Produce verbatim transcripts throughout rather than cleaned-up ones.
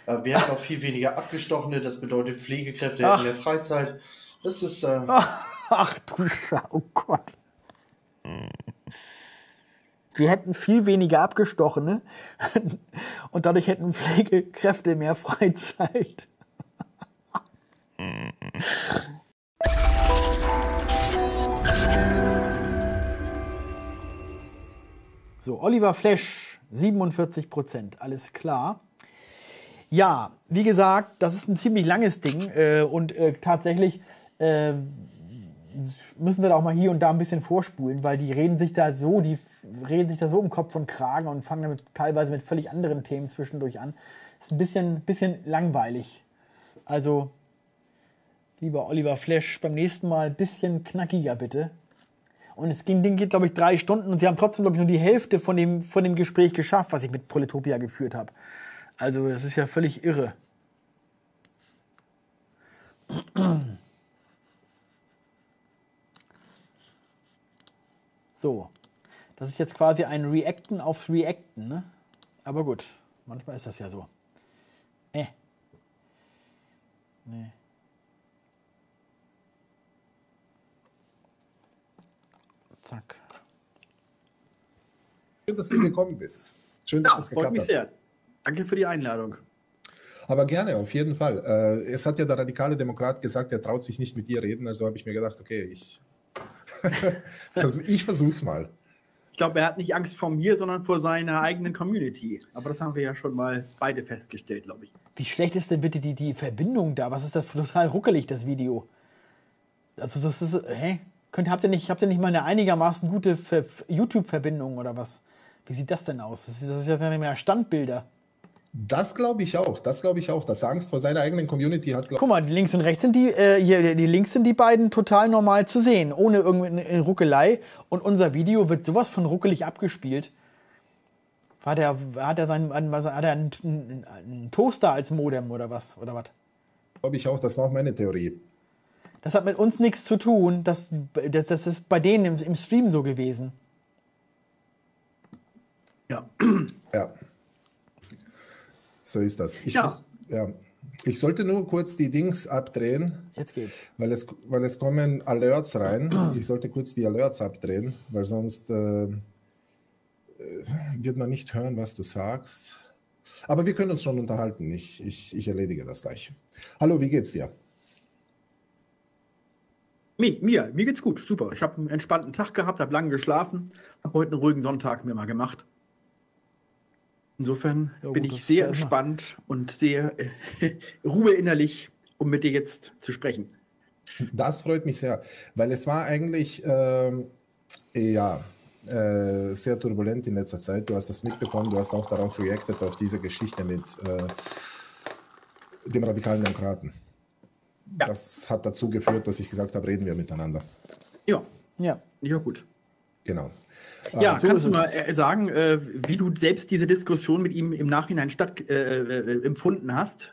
Äh, wir hätten auch viel weniger Abgestochene, das bedeutet Pflegekräfte hätten Ach. mehr Freizeit. Das ist, äh, Ach du Scheiße, oh Gott. Wir hätten viel weniger Abgestochene und dadurch hätten Pflegekräfte mehr Freizeit. So, Oliver Flesch, siebenundvierzig Prozent, alles klar. Ja, wie gesagt, das ist ein ziemlich langes Ding äh, und äh, tatsächlich äh, müssen wir da auch mal hier und da ein bisschen vorspulen, weil die reden sich da so, die reden sich da so um Kopf und Kragen und fangen damit teilweise mit völlig anderen Themen zwischendurch an. Ist ein bisschen, bisschen langweilig. Also, lieber Oliver Flesch, beim nächsten Mal ein bisschen knackiger bitte. Und das Ding geht, glaube ich, drei Stunden und sie haben trotzdem, glaube ich, nur die Hälfte von dem, von dem Gespräch geschafft, was ich mit Proletopia geführt habe. Also, das ist ja völlig irre. So, das ist jetzt quasi ein Reacten aufs Reacten, ne? Aber gut, manchmal ist das ja so. Äh. Nee. Zack. Schön, dass du gekommen bist. Schön, dass Ja, das freut geklappt mich hat. sehr. Danke für die Einladung. Aber gerne, auf jeden Fall. Äh, es hat ja der radikale Demokrat gesagt, er traut sich nicht mit dir reden. Also habe ich mir gedacht, okay, ich, ich versuch's mal. Ich glaube, er hat nicht Angst vor mir, sondern vor seiner eigenen Community. Aber das haben wir ja schon mal beide festgestellt, glaube ich. Wie schlecht ist denn bitte die, die Verbindung da? Was ist das für total ruckelig, das Video? Also das ist, hä? Könnt, habt, ihr nicht, habt ihr nicht mal eine einigermaßen gute Ver- YouTube-Verbindung oder was? Wie sieht das denn aus? Das ist, das ist ja nicht mehr Standbilder. Das glaube ich auch. Das glaube ich auch. Dass er Angst vor seiner eigenen Community hat, glaube Guck mal, die links und rechts sind die, äh, hier, die links sind die beiden total normal zu sehen, ohne irgendeine Ruckelei. Und unser Video wird sowas von ruckelig abgespielt. Hat er, hat er, sein, hat er einen, einen, einen Toaster als Modem oder was? Oder was? glaube ich auch. Das war auch meine Theorie. Das hat mit uns nichts zu tun. Das, das, das ist bei denen im, im Stream so gewesen. Ja. Ja. So ist das. Ich, Ja. muss, ja. Ich sollte nur kurz die Dings abdrehen, Jetzt geht's. weil es, weil es kommen Alerts rein. Ich sollte kurz die Alerts abdrehen, weil sonst äh, wird man nicht hören, was du sagst. Aber wir können uns schon unterhalten. Ich, ich, ich erledige das gleich. Hallo, wie geht's dir? Mir, mir, mir geht's gut, super. Ich habe einen entspannten Tag gehabt, habe lange geschlafen, habe heute einen ruhigen Sonntag mir mal gemacht. Insofern Ja, bin gut, das ich ist sehr ja immer- entspannt und sehr äh, Ruhe innerlich, um mit dir jetzt zu sprechen. Das freut mich sehr, weil es war eigentlich ähm, ja, äh, sehr turbulent in letzter Zeit. Du hast das mitbekommen, du hast auch darauf reacted, auf diese Geschichte mit äh, dem radikalen Demokraten. Ja. Das hat dazu geführt, dass ich gesagt habe, reden wir miteinander. Ja, Ja. ja gut. Genau. Ja, so kannst ist du es. mal äh, sagen, äh, wie du selbst diese Diskussion mit ihm im Nachhinein statt äh, äh, empfunden hast?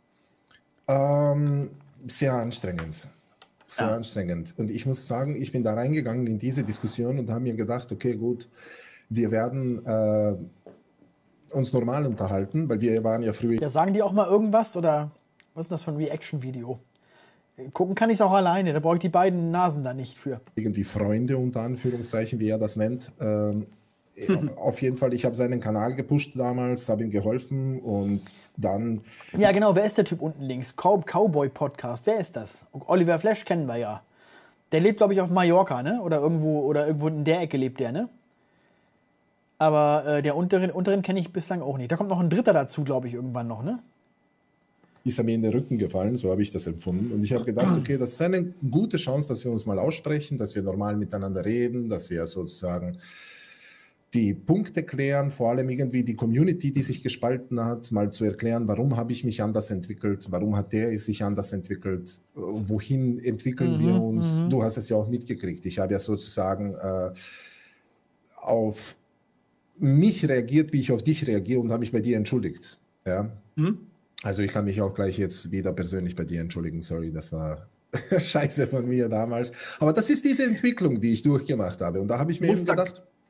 Ähm, sehr anstrengend. Sehr Ja. anstrengend. Und ich muss sagen, ich bin da reingegangen in diese Diskussion und habe mir gedacht, okay, gut, wir werden äh, uns normal unterhalten, weil wir waren ja früher Ja, sagen die auch mal irgendwas oder was ist das für ein Reaction-Video? Gucken kann ich es auch alleine, da brauche ich die beiden Nasen da nicht für. irgendwie Freunde unter Anführungszeichen, wie er das nennt. Ähm, auf jeden Fall, ich habe seinen Kanal gepusht damals, habe ihm geholfen und dann, Ja, genau, wer ist der Typ unten links? Cow Cowboy Podcast, wer ist das? Oliver Flesch kennen wir ja. Der lebt, glaube ich, auf Mallorca, ne? Oder irgendwo, oder irgendwo in der Ecke lebt der, ne? Aber äh, der unteren, unteren kenne ich bislang auch nicht. Da kommt noch ein dritter dazu, glaube ich, irgendwann noch, ne? ist er mir in den Rücken gefallen, so habe ich das empfunden. Und ich habe gedacht, okay, das ist eine gute Chance, dass wir uns mal aussprechen, dass wir normal miteinander reden, dass wir sozusagen die Punkte klären, vor allem irgendwie die Community, die sich gespalten hat, mal zu erklären, warum habe ich mich anders entwickelt, warum hat der sich anders entwickelt, wohin entwickeln Mhm, wir uns. mhm. Du hast es ja auch mitgekriegt. Ich habe ja sozusagen äh, auf mich reagiert, wie ich auf dich reagiere und habe mich bei dir entschuldigt. Ja? Mhm. Also ich kann mich auch gleich jetzt wieder persönlich bei dir entschuldigen. Sorry, das war scheiße von mir damals. Aber das ist diese Entwicklung, die ich durchgemacht habe. Und da habe ich mir eben Muster- gedacht,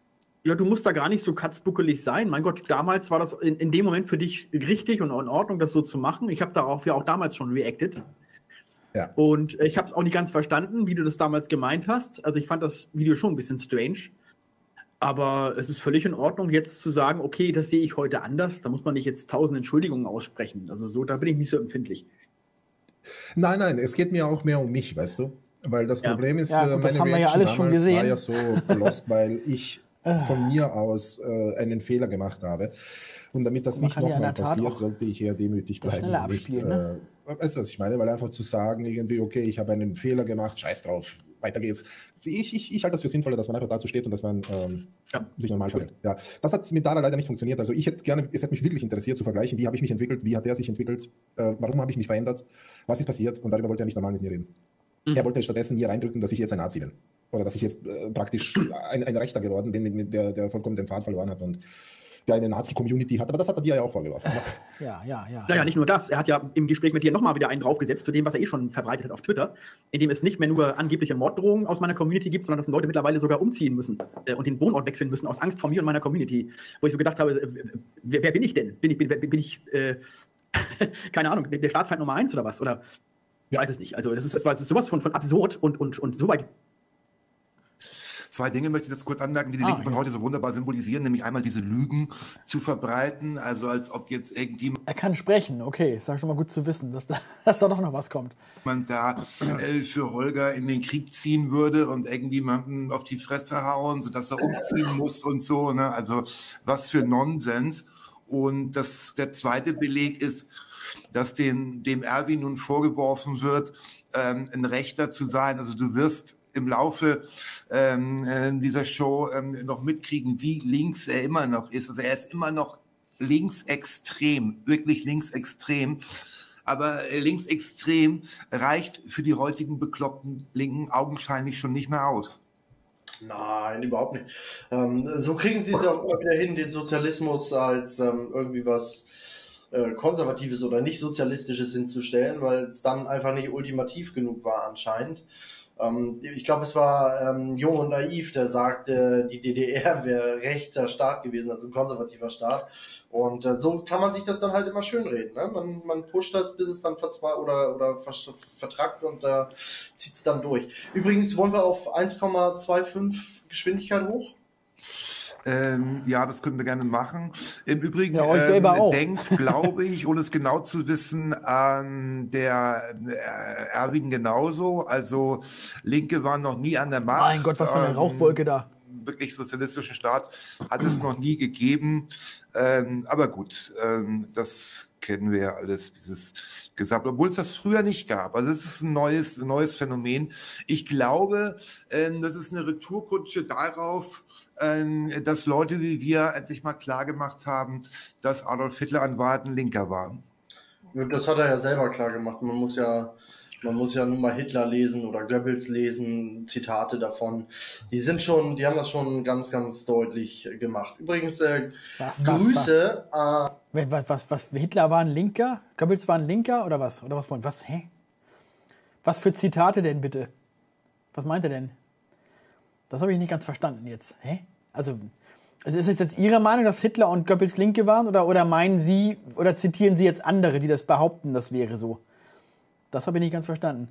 Ja, du musst da gar nicht so katzbuckelig sein. Mein Gott, damals war das in, in dem Moment für dich richtig und in Ordnung, das so zu machen. Ich habe darauf ja auch damals schon reacted. Ja. Und ich habe es auch nicht ganz verstanden, wie du das damals gemeint hast. Also ich fand das Video schon ein bisschen strange. Aber es ist völlig in Ordnung, jetzt zu sagen, okay, das sehe ich heute anders. Da muss man nicht jetzt tausend Entschuldigungen aussprechen. Also so, da bin ich nicht so empfindlich. Nein, nein, es geht mir auch mehr um mich, weißt du? Weil das Ja. Problem ist, Ja, gut, äh, das meine haben wir ja Reaction alles schon damals gesehen. war ja so lost, weil ich von mir aus äh, einen Fehler gemacht habe. Und damit das Man nicht kann ja in nochmal der Tat passiert, auch sollte ich eher demütig das bleiben. schneller und nicht, abspielen, ne? äh, weißt du, was ich meine? Weil einfach zu sagen, irgendwie, okay, ich habe einen Fehler gemacht, scheiß drauf, weiter geht's. Ich, ich, ich halte das für sinnvoller, dass man einfach dazu steht und dass man ähm, Ja. sich normal verhält. Ja, das hat mit Dara leider nicht funktioniert. Also ich hätte gerne, es hätte mich wirklich interessiert zu vergleichen, wie habe ich mich entwickelt, wie hat er sich entwickelt, äh, warum habe ich mich verändert, was ist passiert, und darüber wollte er nicht normal mit mir reden. Mhm. Er wollte stattdessen mir reindrücken, dass ich jetzt ein Nazi bin. Oder dass ich jetzt äh, praktisch ein, ein Rechter geworden bin, mit, der, der vollkommen den Pfad verloren hat und der eine Nazi-Community hat. Aber das hat er dir ja auch vorgeworfen. Ne? Ja, ja, ja. Naja, nicht nur das. Er hat ja im Gespräch mit dir nochmal wieder einen draufgesetzt, zu dem, was er eh schon verbreitet hat auf Twitter, in dem es nicht mehr nur angebliche Morddrohungen aus meiner Community gibt, sondern dass Leute mittlerweile sogar umziehen müssen äh, und den Wohnort wechseln müssen aus Angst vor mir und meiner Community. Wo ich so gedacht habe, äh, wer, wer bin ich denn? Bin ich, bin, bin ich äh, keine Ahnung, der Staatsfeind Nummer eins oder was? Oder ich weiß es nicht. Also das ist, das ist sowas von, von absurd und, und, und so weit. Zwei Dinge möchte ich jetzt kurz anmerken, die die Ah, Linken von ja. heute so wunderbar symbolisieren, nämlich einmal diese Lügen zu verbreiten, also als ob jetzt irgendjemand Er kann sprechen, okay, ist ja schon mal gut zu wissen, dass da, dass da doch noch was kommt. da äh, für Holger in den Krieg ziehen würde und irgendjemanden auf die Fresse hauen, sodass er umziehen muss und so, ne? Also was für Nonsens. Und das, der zweite Beleg ist, dass dem, dem Erwin nun vorgeworfen wird, ähm, ein Rechter zu sein. Also du wirst im Laufe ähm, dieser Show ähm, noch mitkriegen, wie links er immer noch ist. Also er ist immer noch linksextrem, wirklich linksextrem. Aber linksextrem reicht für die heutigen bekloppten Linken augenscheinlich schon nicht mehr aus. Nein, überhaupt nicht. Ähm, so kriegen sie es ja auch immer wieder hin, den Sozialismus als ähm, irgendwie was äh, Konservatives oder nicht Sozialistisches hinzustellen, weil es dann einfach nicht ultimativ genug war anscheinend. Ähm, ich glaube, es war ähm, Jung und Naiv, der sagte, die D D R wäre rechter Staat gewesen, also ein konservativer Staat. Und äh, so kann man sich das dann halt immer schönreden. Ne? Man, man pusht das, bis es dann verzweifelt oder, oder vertrackt und äh, zieht es dann durch. Übrigens wollen wir auf eins Komma fünfundzwanzig Geschwindigkeit hoch. Ähm, ja, das können wir gerne machen. Im Übrigen Ja, euch selber ähm, auch. denkt, glaube ich, ohne es genau zu wissen, an der äh, Erwin genauso. Also Linke waren noch nie an der Macht. Mein Gott, was für eine Ähm, Rauchwolke da. Wirklich sozialistischen Staat hat es noch nie gegeben. Ähm, aber gut, ähm, das kennen wir ja alles, dieses Gesabbel, obwohl es das früher nicht gab. Also das ist ein neues, ein neues Phänomen. Ich glaube, ähm, das ist eine Retourkutsche darauf, ähm, dass Leute wie wir endlich mal klargemacht haben, dass Adolf Hitler an Wahrheit ein Linker war. Das hat er ja selber klar gemacht. Man muss ja, man muss ja nur mal Hitler lesen oder Goebbels lesen, Zitate davon. Die sind schon, die haben das schon ganz, ganz deutlich gemacht. Übrigens, äh, Was, was, Grüße an Was, was, was, Hitler war ein Linker? Goebbels war ein Linker oder was? Oder was von was? Hä? Was für Zitate denn bitte? Was meint er denn? Das habe ich nicht ganz verstanden jetzt. Hä? Also, also ist es jetzt Ihre Meinung, dass Hitler und Goebbels Linke waren? Oder, oder meinen Sie, oder zitieren Sie jetzt andere, die das behaupten, das wäre so? Das habe ich nicht ganz verstanden.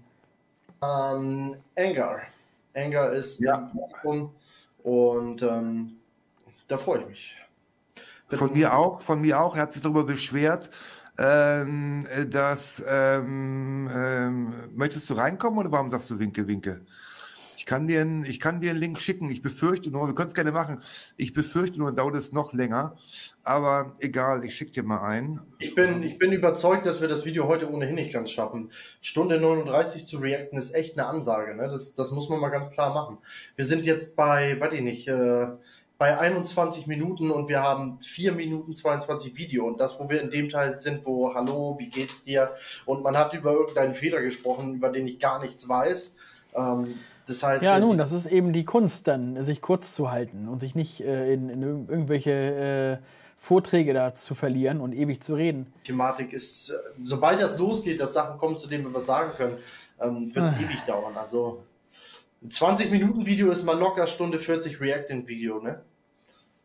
an Anger. Anger ist Ja. im und ähm, da freue ich mich. Von mir auch, von mir auch. Er hat sich darüber beschwert, ähm, dass, ähm, ähm, möchtest du reinkommen oder warum sagst du Winke, Winke? Ich kann dir, einen, ich kann dir einen Link schicken. Ich befürchte nur, wir können es gerne machen. Ich befürchte nur, dauert es noch länger. Aber egal, ich schicke dir mal ein. Ich bin, ich bin überzeugt, dass wir das Video heute ohnehin nicht ganz schaffen. Stunde neununddreißig zu reacten ist echt eine Ansage. Ne? Das, das muss man mal ganz klar machen. Wir sind jetzt bei, weiß ich nicht, äh, bei einundzwanzig Minuten und wir haben vier Minuten zweiundzwanzig Video. Und das, wo wir in dem Teil sind, wo, hallo, wie geht's dir? Und man hat über irgendeinen Fehler gesprochen, über den ich gar nichts weiß. Ähm, das heißt, Ja, äh, nun, die das ist eben die Kunst dann, sich kurz zu halten und sich nicht äh, in, in irg- irgendwelche äh, Vorträge da zu verlieren und ewig zu reden. Thematik ist, äh, sobald das losgeht, dass Sachen kommen, zu denen wir was sagen können, ähm, wird es Ah. ewig dauern. Also ein zwanzig Minuten Video ist mal locker Stunde vierzig Reacting-Video, ne?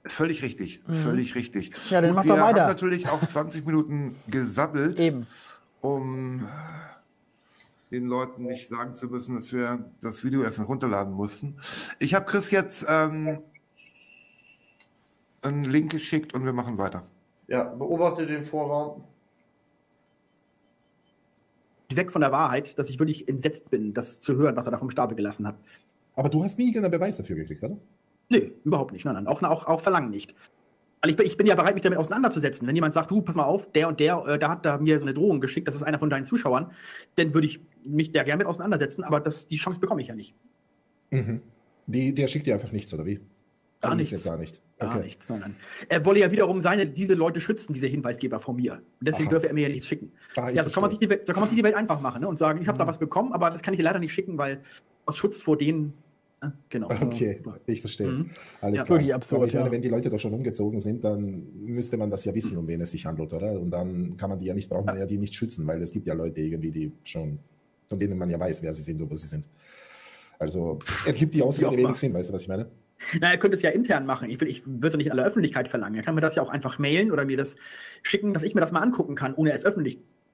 Völlig richtig, mhm. völlig richtig. Ja, dann und mach wir doch weiter. haben natürlich auch zwanzig Minuten gesabbelt, Eben. um den Leuten nicht sagen zu müssen, dass wir das Video erst noch runterladen mussten. Ich habe Chris jetzt ähm, einen Link geschickt und wir machen weiter. Ja, beobachte den Vorraum. Weg von der Wahrheit, dass ich wirklich entsetzt bin, das zu hören, was er da vom Stapel gelassen hat. Aber du hast nie irgendeinen Beweis dafür gekriegt, oder? Nee, überhaupt nicht. Nein, nein. Auch, auch, auch Verlangen nicht. Weil ich bin, ich bin ja bereit, mich damit auseinanderzusetzen. Wenn jemand sagt, du, pass mal auf, der und der, äh, der hat da mir so eine Drohung geschickt, das ist einer von deinen Zuschauern, dann würde ich mich da gerne mit auseinandersetzen, aber das, die Chance bekomme ich ja nicht. Mhm. Die, der schickt dir einfach nichts, oder wie? Gar Also nichts. Jetzt gar nicht. Gar Okay. nichts, nein, nein. Er wolle ja wiederum seine, diese Leute schützen, diese Hinweisgeber von mir. Und deswegen Aha. dürfe er mir ja nichts schicken. Ah, ich Ja, so kann, man sich verstehe. die Welt, so kann man sich die Welt einfach machen, ne? Und sagen, ich habe Mhm. da was bekommen, aber das kann ich dir leider nicht schicken, weil aus Schutz vor denen. äh, Genau. Okay, ich verstehe. Mhm. Alles Ja, klar. wirklich absurd, Aber ich meine, ja. wenn die Leute da schon umgezogen sind, dann müsste man das ja wissen, um wen es sich handelt, oder? Und dann kann man die ja nicht, braucht man ja die nicht schützen, weil es gibt ja Leute irgendwie, die schon, von denen man ja weiß, wer sie sind und wo sie sind. Also, er gibt die Ausrede Wie auch wenig immer. Sinn, weißt du, was ich meine? Na, er könnte es ja intern machen. Ich, will, ich würde es ja nicht in aller Öffentlichkeit verlangen. Er kann mir das ja auch einfach mailen oder mir das schicken, dass ich mir das mal angucken kann, ohne es öffentlich.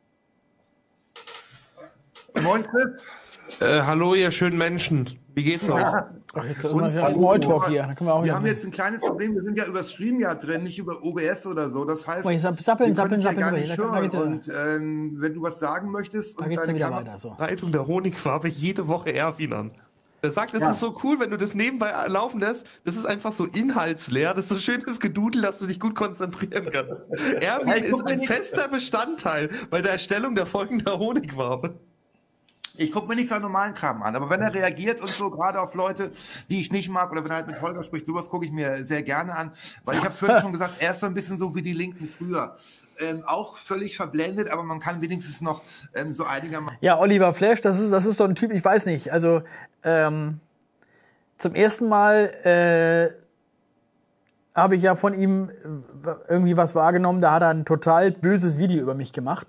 Moin, Chris. Äh, hallo, ihr schönen Menschen. Wie geht's euch? Ach, jetzt können wir Uns- ja also, Smalltalk hier. Da können wir auch Wir wieder- haben jetzt ein kleines Problem, wir sind ja über StreamYard drin, nicht über O B S oder so. Das heißt, Oh, jetzt sappeln, wir sappeln, können dich ja sappeln gar rüber. nicht Da- da hören. geht's ja- Und ähm, wenn du was sagen möchtest Da und geht's dann deine wieder Kamera... weiter. So. Leitung der Honigfarbe jede Woche Erwin an. Er sagt, es ist so cool, wenn du das nebenbei laufen lässt. Das ist einfach so inhaltsleer. Das ist so schönes Gedudel, dass du dich gut konzentrieren kannst. Erwin Ja, ich guck ist mir ein nicht- fester Bestandteil bei der Erstellung der Folgen der Honigfarbe. Ich gucke mir nicht seinen normalen Kram an, aber wenn er reagiert und so, gerade auf Leute, die ich nicht mag, oder wenn er halt mit Holger spricht, sowas gucke ich mir sehr gerne an, weil ich habe vorhin schon gesagt, er ist so ein bisschen so wie die Linken früher. Ähm, auch völlig verblendet, aber man kann wenigstens noch ähm, so einigermaßen... Ja, Oliver Flash, das ist, das ist so ein Typ, ich weiß nicht. Also, ähm, zum ersten Mal äh, habe ich ja von ihm äh, irgendwie was wahrgenommen, da hat er ein total böses Video über mich gemacht.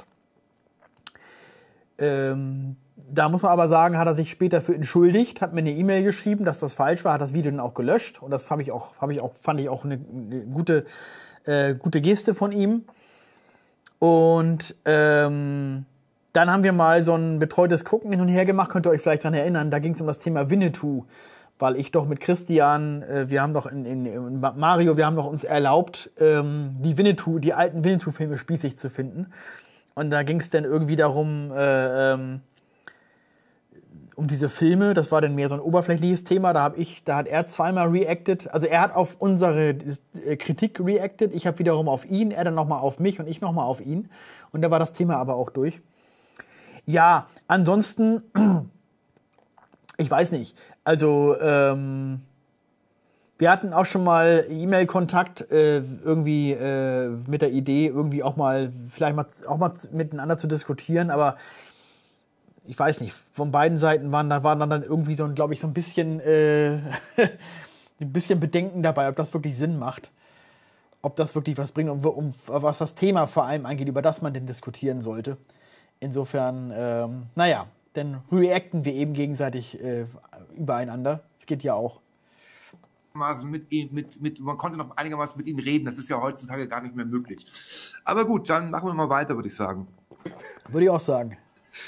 Ähm, da muss man aber sagen, hat er sich später für entschuldigt, hat mir eine E-Mail geschrieben, dass das falsch war, hat das Video dann auch gelöscht. Und das hab ich auch, hab ich auch, fand ich auch eine, eine gute, äh, gute Geste von ihm. Und ähm, dann haben wir mal so ein betreutes Gucken hin und her gemacht, könnt ihr euch vielleicht daran erinnern, da ging es um das Thema Winnetou, weil ich doch mit Christian, äh, wir haben doch in, in, in Mario, wir haben doch uns erlaubt, ähm, die Winnetou, die alten Winnetou-Filme spießig zu finden. Und da ging es dann irgendwie darum, äh, ähm, um diese Filme, das war dann mehr so ein oberflächliches Thema, da habe ich, da hat er zweimal reacted, also er hat auf unsere äh, Kritik reacted, ich habe wiederum auf ihn, er dann nochmal auf mich und ich nochmal auf ihn und da war das Thema aber auch durch. Ja, ansonsten, ich weiß nicht, also ähm, wir hatten auch schon mal E-Mail-Kontakt äh, irgendwie äh, mit der Idee, irgendwie auch mal, vielleicht mal, auch mal miteinander zu diskutieren, aber ich weiß nicht, von beiden Seiten waren da waren dann irgendwie so, glaube ich, so ein bisschen, äh, ein bisschen Bedenken dabei, ob das wirklich Sinn macht, ob das wirklich was bringt und um, was das Thema vor allem angeht, über das man denn diskutieren sollte. Insofern, ähm, naja, dann reacten wir eben gegenseitig äh, übereinander. Das geht ja auch. Mit ihm, mit, mit, man konnte noch einigermaßen mit ihm reden, das ist ja heutzutage gar nicht mehr möglich. Aber gut, dann machen wir mal weiter, würde ich sagen. Würde ich auch sagen.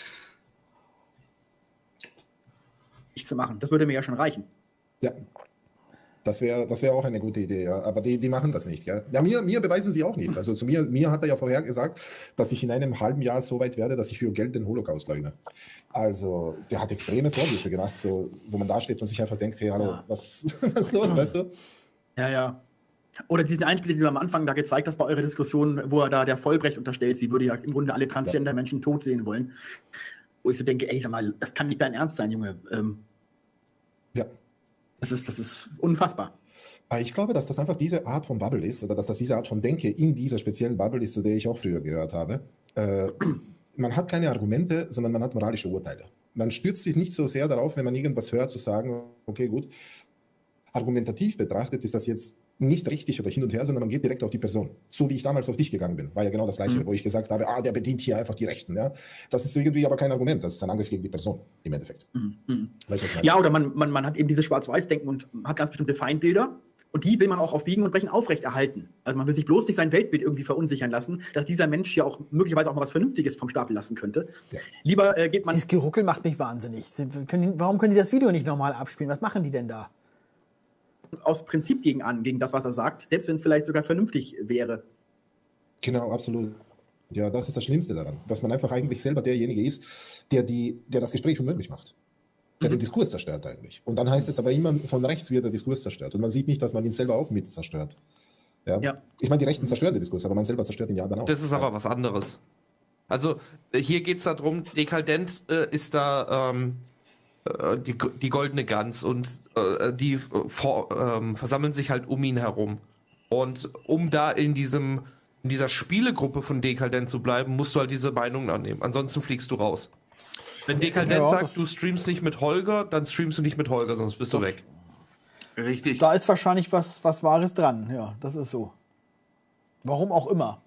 Zu machen. Das würde mir ja schon reichen. Ja, das wäre das wär auch eine gute Idee, ja. Aber die, die machen das nicht. Ja, ja mir, mir beweisen sie auch nichts. Also zu mir, mir hat er ja vorher gesagt, dass ich in einem halben Jahr so weit werde, dass ich für Geld den Holocaust leugne. Also der hat extreme Vorwürfe gemacht, so, wo man da steht und sich einfach denkt, hey, hallo, was, was ist los, weißt du? Ja, ja. Oder diesen Einspieler, den du am Anfang da gezeigt hast bei eurer Diskussion, wo er da der Vollbrecht unterstellt, sie würde ja im Grunde alle Transgender-Menschen tot sehen wollen. Wo ich so denke, ey, sag mal, das kann nicht dein Ernst sein, Junge. Ähm, Ja. Das ist, das ist unfassbar. Ich glaube, dass das einfach diese Art von Bubble ist oder dass das diese Art von Denke in dieser speziellen Bubble ist, zu der ich auch früher gehört habe. Äh, man hat keine Argumente, sondern man hat moralische Urteile. Man stürzt sich nicht so sehr darauf, wenn man irgendwas hört, zu sagen, okay, gut, argumentativ betrachtet ist das jetzt nicht richtig oder hin und her, sondern man geht direkt auf die Person. So wie ich damals auf dich gegangen bin. War ja genau das Gleiche, mhm. wo ich gesagt habe, ah, der bedient hier einfach die Rechten. Ja? Das ist irgendwie aber kein Argument, das ist ein Angriff gegen die Person im Endeffekt. Mhm. Weißt du, was ich meine? Ja, oder man, man, man hat eben dieses Schwarz-Weiß-Denken und hat ganz bestimmte Feindbilder. Und die will man auch auf Biegen und Brechen aufrechterhalten. Also man will sich bloß nicht sein Weltbild irgendwie verunsichern lassen, dass dieser Mensch ja auch möglicherweise auch mal was Vernünftiges vom Stapel lassen könnte. Ja. Lieber äh, geht man... Dieses Geruckel macht mich wahnsinnig. Sie, können, warum können die das Video nicht nochmal abspielen? Was machen die denn da? Aus Prinzip gegen an, gegen das, was er sagt, selbst wenn es vielleicht sogar vernünftig wäre. Genau, absolut. Ja, das ist das Schlimmste daran, dass man einfach eigentlich selber derjenige ist, der, die, der das Gespräch unmöglich macht. Der mhm. den Diskurs zerstört eigentlich. Und dann heißt es aber immer, von rechts wird der Diskurs zerstört. Und man sieht nicht, dass man ihn selber auch mit zerstört. Ja? Ja. Ich meine, die Rechten zerstören den Diskurs, aber man selber zerstört ihn ja dann auch. Das ist aber was anderes. Also hier geht es darum, dekadent äh, ist da ähm, äh, die, die goldene Gans und äh, die äh, vor, äh, versammeln sich halt um ihn herum. Und um da in diesem in dieser Spielegruppe von dekadent zu bleiben, musst du halt diese Meinungen annehmen. Ansonsten fliegst du raus. Wenn dekadent ja, sagt, du streamst nicht mit Holger, dann streamst du nicht mit Holger, sonst bist du weg. Richtig. Da ist wahrscheinlich was, was Wahres dran. Ja, das ist so. Warum auch immer.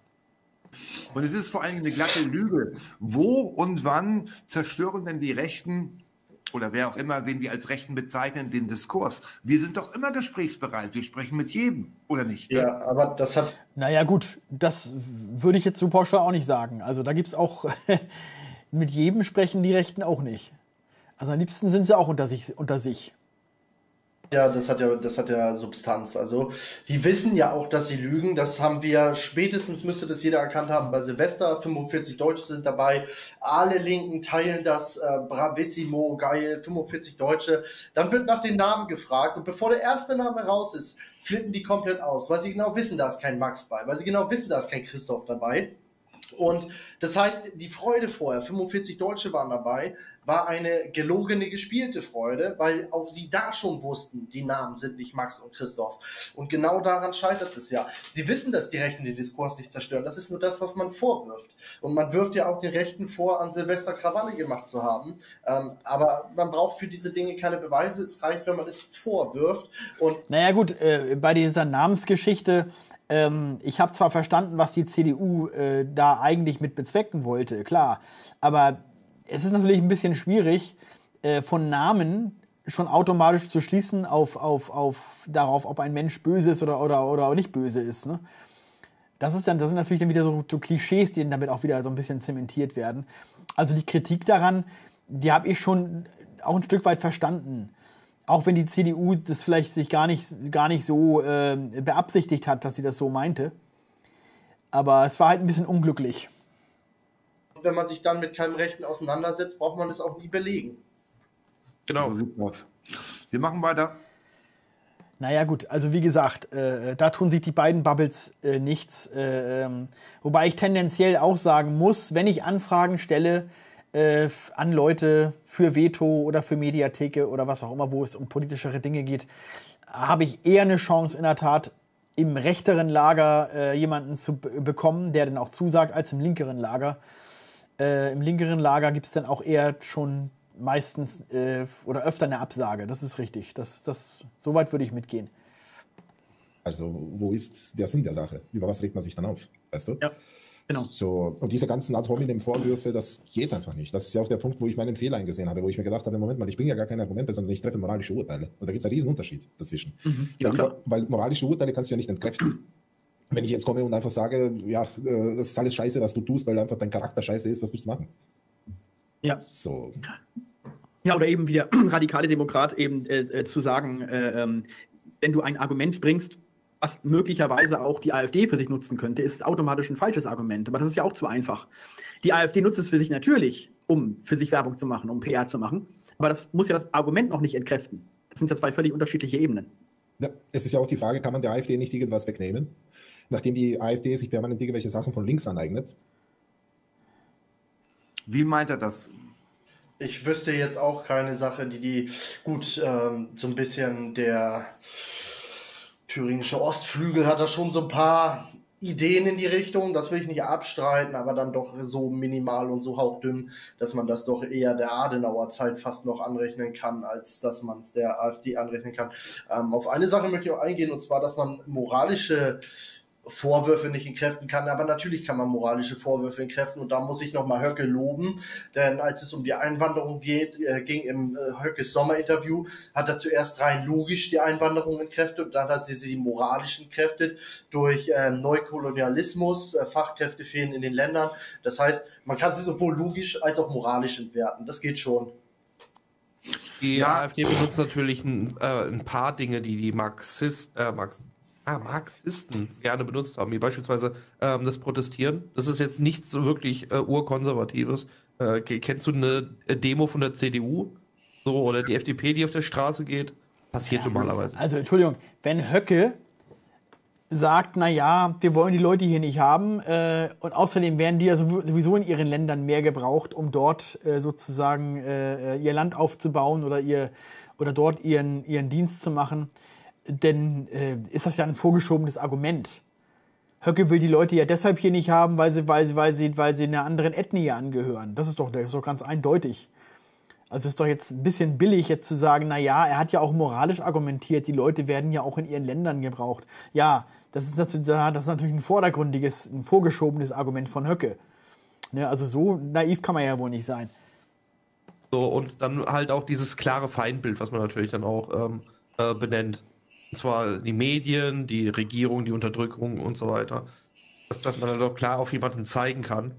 Und es ist vor allem eine glatte Lüge. Wo und wann zerstören denn die Rechten oder wer auch immer, wen wir als Rechten bezeichnen, den Diskurs? Wir sind doch immer gesprächsbereit. Wir sprechen mit jedem, oder nicht? Ja, ne? Aber das hat... Naja gut, das würde ich jetzt so pauschal auch nicht sagen. Also da gibt es auch... Mit jedem sprechen die Rechten auch nicht. Also am liebsten sind sie auch unter sich. Unter sich. Ja, das hat ja, das hat ja Substanz. Also die wissen ja auch, dass sie lügen. Das haben wir spätestens, müsste das jeder erkannt haben, bei Silvester. fünfundvierzig Deutsche sind dabei. Alle Linken teilen das. Äh, bravissimo, geil, fünfundvierzig Deutsche. Dann wird nach den Namen gefragt. Und bevor der erste Name raus ist, flippen die komplett aus. Weil sie genau wissen, da ist kein Max bei. Weil sie genau wissen, da ist kein Christoph dabei. Und das heißt, die Freude vorher, fünfundvierzig Deutsche waren dabei, war eine gelogene, gespielte Freude, weil auch sie da schon wussten, die Namen sind nicht Max und Christoph. Und genau daran scheitert es ja. Sie wissen, dass die Rechten den Diskurs nicht zerstören. Das ist nur das, was man vorwirft. Und man wirft ja auch den Rechten vor, an Silvester Krawalle gemacht zu haben. Ähm, aber man braucht für diese Dinge keine Beweise. Es reicht, wenn man es vorwirft. Und naja gut, äh, bei dieser Namensgeschichte... Ich habe zwar verstanden, was die C D U äh, da eigentlich mit bezwecken wollte, klar, aber es ist natürlich ein bisschen schwierig, äh, von Namen schon automatisch zu schließen auf, auf, auf darauf, ob ein Mensch böse ist oder, oder, oder nicht böse ist. Ne? Das ist dann, das sind natürlich dann wieder so, so Klischees, die damit auch wieder so ein bisschen zementiert werden. Also die Kritik daran, die habe ich schon auch ein Stück weit verstanden. Auch wenn die C D U das vielleicht sich gar nicht, gar nicht so äh, beabsichtigt hat, dass sie das so meinte. Aber es war halt ein bisschen unglücklich. Wenn man sich dann mit keinem Rechten auseinandersetzt, braucht man es auch nie belegen. Genau, so sieht aus. Wir machen weiter. Naja gut, also wie gesagt, äh, da tun sich die beiden Bubbles äh, nichts. Äh, ähm, wobei ich tendenziell auch sagen muss, wenn ich Anfragen stelle, Äh, an Leute für Veto oder für Mediatheke oder was auch immer, wo es um politischere Dinge geht, habe ich eher eine Chance in der Tat im rechteren Lager äh, jemanden zu b- bekommen, der dann auch zusagt, als im linkeren Lager. Äh, Im linkeren Lager gibt es dann auch eher schon meistens äh, oder öfter eine Absage. Das ist richtig. Das, das, so weit würde ich mitgehen. Also wo ist der Sinn der Sache? Über was regt man sich dann auf? Weißt du? Ja. Genau. So, und diese ganzen ad hominem Vorwürfe, das geht einfach nicht. Das ist ja auch der Punkt, wo ich meinen Fehler eingesehen habe, wo ich mir gedacht habe, Moment mal, ich bringe ja gar keine Argumente, sondern ich treffe moralische Urteile. Und da gibt es einen riesen Unterschied dazwischen. Mhm. Ja, weil, klar. weil moralische Urteile kannst du ja nicht entkräften. Wenn ich jetzt komme und einfach sage, ja, das ist alles scheiße, was du tust, weil einfach dein Charakter scheiße ist, was willst du machen? Ja. So. Ja, oder eben wie der radikale Demokrat eben äh, zu sagen, äh, ähm, wenn du ein Argument bringst, was möglicherweise auch die AfD für sich nutzen könnte, ist automatisch ein falsches Argument. Aber das ist ja auch zu einfach. Die AfD nutzt es für sich natürlich, um für sich Werbung zu machen, um P R zu machen. Aber das muss ja das Argument noch nicht entkräften. Das sind ja zwei völlig unterschiedliche Ebenen. Ja, es ist ja auch die Frage, kann man der AfD nicht irgendwas wegnehmen, nachdem die AfD sich permanent irgendwelche Sachen von links aneignet? Wie meint er das? Ich wüsste jetzt auch keine Sache, die die, gut, ähm, so ein bisschen der thüringische Ostflügel hat da schon so ein paar Ideen in die Richtung, das will ich nicht abstreiten, aber dann doch so minimal und so hauchdünn, dass man das doch eher der Adenauer Zeit fast noch anrechnen kann, als dass man es der AfD anrechnen kann. Ähm, auf eine Sache möchte ich auch eingehen, und zwar, dass man moralische Vorwürfe nicht entkräften kann, aber natürlich kann man moralische Vorwürfe entkräften und da muss ich nochmal Höcke loben, denn als es um die Einwanderung geht, äh, ging im äh, Höckes Sommerinterview, hat er zuerst rein logisch die Einwanderung entkräftet und dann hat sie sie moralisch entkräftet durch äh, Neukolonialismus, äh, Fachkräfte fehlen in den Ländern, das heißt, man kann sie sowohl logisch als auch moralisch entwerten, das geht schon. Die Ja. AfD benutzt natürlich ein, äh, ein paar Dinge, die die Marxist, äh, Marx, ah, Marxisten gerne benutzt haben, wie beispielsweise ähm, das Protestieren. Das ist jetzt nichts so wirklich äh, urkonservatives. Äh, kennst du eine Demo von der C D U? So, oder die F D P, die auf der Straße geht? Passiert normalerweise. Also, Entschuldigung, wenn Höcke sagt, naja, wir wollen die Leute hier nicht haben äh, und außerdem werden die ja sowieso in ihren Ländern mehr gebraucht, um dort äh, sozusagen äh, ihr Land aufzubauen oder, ihr, oder dort ihren, ihren Dienst zu machen, denn äh, ist das ja ein vorgeschobenes Argument. Höcke will die Leute ja deshalb hier nicht haben, weil sie, weil sie, weil sie, weil sie einer anderen Ethnie angehören. Das ist doch, das ist doch ganz eindeutig. Also es ist doch jetzt ein bisschen billig, jetzt zu sagen, naja, er hat ja auch moralisch argumentiert, die Leute werden ja auch in ihren Ländern gebraucht. Ja, das ist natürlich, das ist natürlich ein vordergründiges, ein vorgeschobenes Argument von Höcke. Ne, also so naiv kann man ja wohl nicht sein. So, und dann halt auch dieses klare Feindbild, was man natürlich dann auch ähm, äh, benennt. Und zwar die Medien, die Regierung, die Unterdrückung und so weiter. Dass, dass man dann doch klar auf jemanden zeigen kann.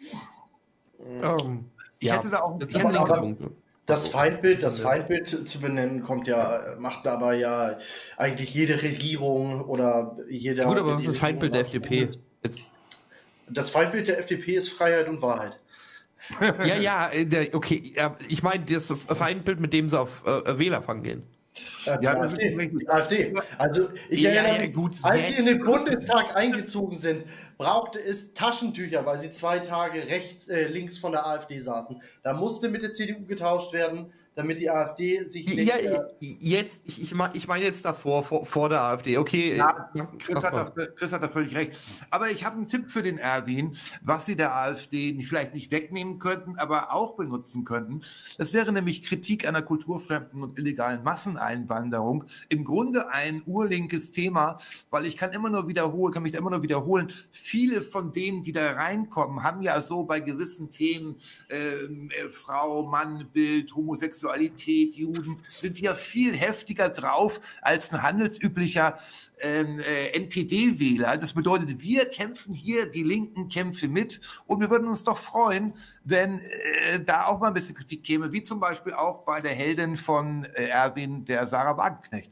Ähm, Ich ja, hätte da auch- das ich sind hätte die aber- Punkte. Das Feindbild, das Feindbild zu benennen, kommt ja, macht aber ja eigentlich jede Regierung oder jeder. Gut, aber der was die ist das Feindbild der F D P? Regierung Jetzt, Das Feindbild der F D P ist Freiheit und Wahrheit. ja, ja, äh, der, okay, ja, ich meine das Feindbild, mit dem sie auf äh, Wählerfang gehen. Äh, die, Ja, das ist AfD, richtig. die AfD. Also ich Ja, erinnere ja, mich, gut, als sie in jetzt. den Bundestag eingezogen sind, brauchte es Taschentücher, weil sie zwei Tage rechts, äh, links von der AfD saßen. Da musste mit der C D U getauscht werden, damit die AfD sich nicht... Ja, äh, jetzt, ich, ich meine ich mein jetzt davor, vor, vor der AfD. Okay, Ja, mach- Chris, mach hat mal. da, Chris hat da völlig recht. Aber ich habe einen Tipp für den Erwin, was sie der AfD nicht, vielleicht nicht wegnehmen könnten, aber auch benutzen könnten. Das wäre nämlich Kritik einer kulturfremden und illegalen Masseneinwanderung. Im Grunde ein urlinkes Thema, weil ich kann immer nur wiederholen, kann mich da immer nur wiederholen. Viele von denen, die da reinkommen, haben ja so bei gewissen Themen ähm, äh, Frau, Mann, Bild, Homosexualität, Juden, sind ja viel heftiger drauf als ein handelsüblicher ähm, äh, N P D-Wähler. Das bedeutet, wir kämpfen hier die linken Kämpfe mit und wir würden uns doch freuen, wenn äh, da auch mal ein bisschen Kritik käme, wie zum Beispiel auch bei der Heldin von äh, Erwin, der Sarah Wagenknecht.